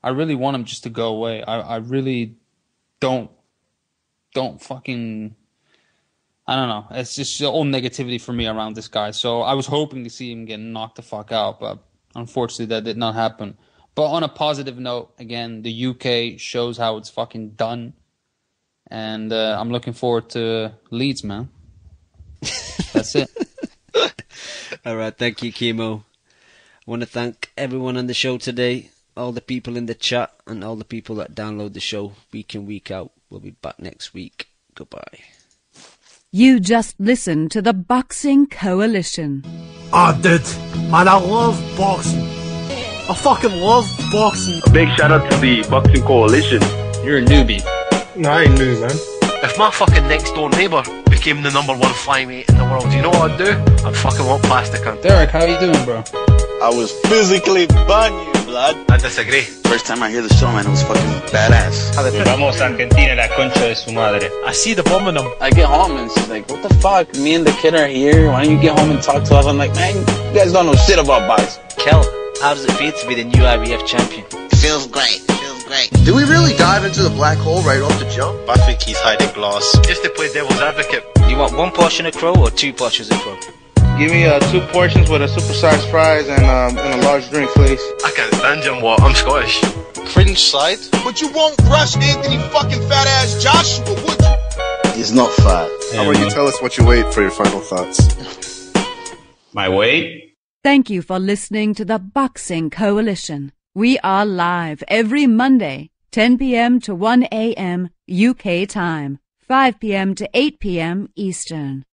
Speaker 10: I really want him just to go away. I, I really don't, don't fucking, I don't know. It's just all negativity for me around this guy. So I was hoping to see him get knocked the fuck out, but unfortunately that did not happen. But on a positive note, again, the U K shows how it's fucking done. And uh, I'm looking forward to Leeds, man. That's it.
Speaker 9: All right, thank you, Kimo. I want to thank everyone on the show today, all the people in the chat, and all the people that download the show week in, week out. We'll be back next week. Goodbye.
Speaker 1: You just listened to the Boxing Coalition.
Speaker 5: Oh, dude, man, I love boxing. I fucking love boxing.
Speaker 22: A big shout out to the Boxing Coalition.
Speaker 10: You're a newbie.
Speaker 22: No, I ain't new, man.
Speaker 23: If my fucking next door neighbour became the number one flyweight in the world, you know what I'd do? I'd fucking walk past the cunt.
Speaker 10: Derek, how you doing, bro?
Speaker 22: I was physically burning you, blood.
Speaker 23: I disagree.
Speaker 22: First time I hear the show, man, it was fucking badass.
Speaker 23: Vamos Argentina, la concha de su madre.
Speaker 22: I see the bomb in them.
Speaker 17: I get home and she's like, what the fuck? Me and the kid are here. Why don't you get home and talk to us? I'm like, man, you guys don't know shit about boxing.
Speaker 23: Kel, how does it feel to be the new I B F champion?
Speaker 22: Feels great. Feels great.
Speaker 14: Do we really dive into the black hole right off the jump?
Speaker 22: I think he's hiding glass.
Speaker 23: Just to play devil's advocate, you want one portion of crow or two portions of crow?
Speaker 21: Give me uh, two portions with a supersized fries and, um, and a large drink, please.
Speaker 23: I can't stand him, what? I'm Scottish.
Speaker 22: Cringe side?
Speaker 2: But you won't rush Anthony fucking fat ass Joshua, would you?
Speaker 22: He's not fat.
Speaker 20: How about you tell us what you weighed for your final thoughts?
Speaker 22: My weight?
Speaker 1: Thank you for listening to the Boxing Coalition. We are live every Monday, ten p.m. to one a.m. U K time, five p.m. to eight p.m. Eastern.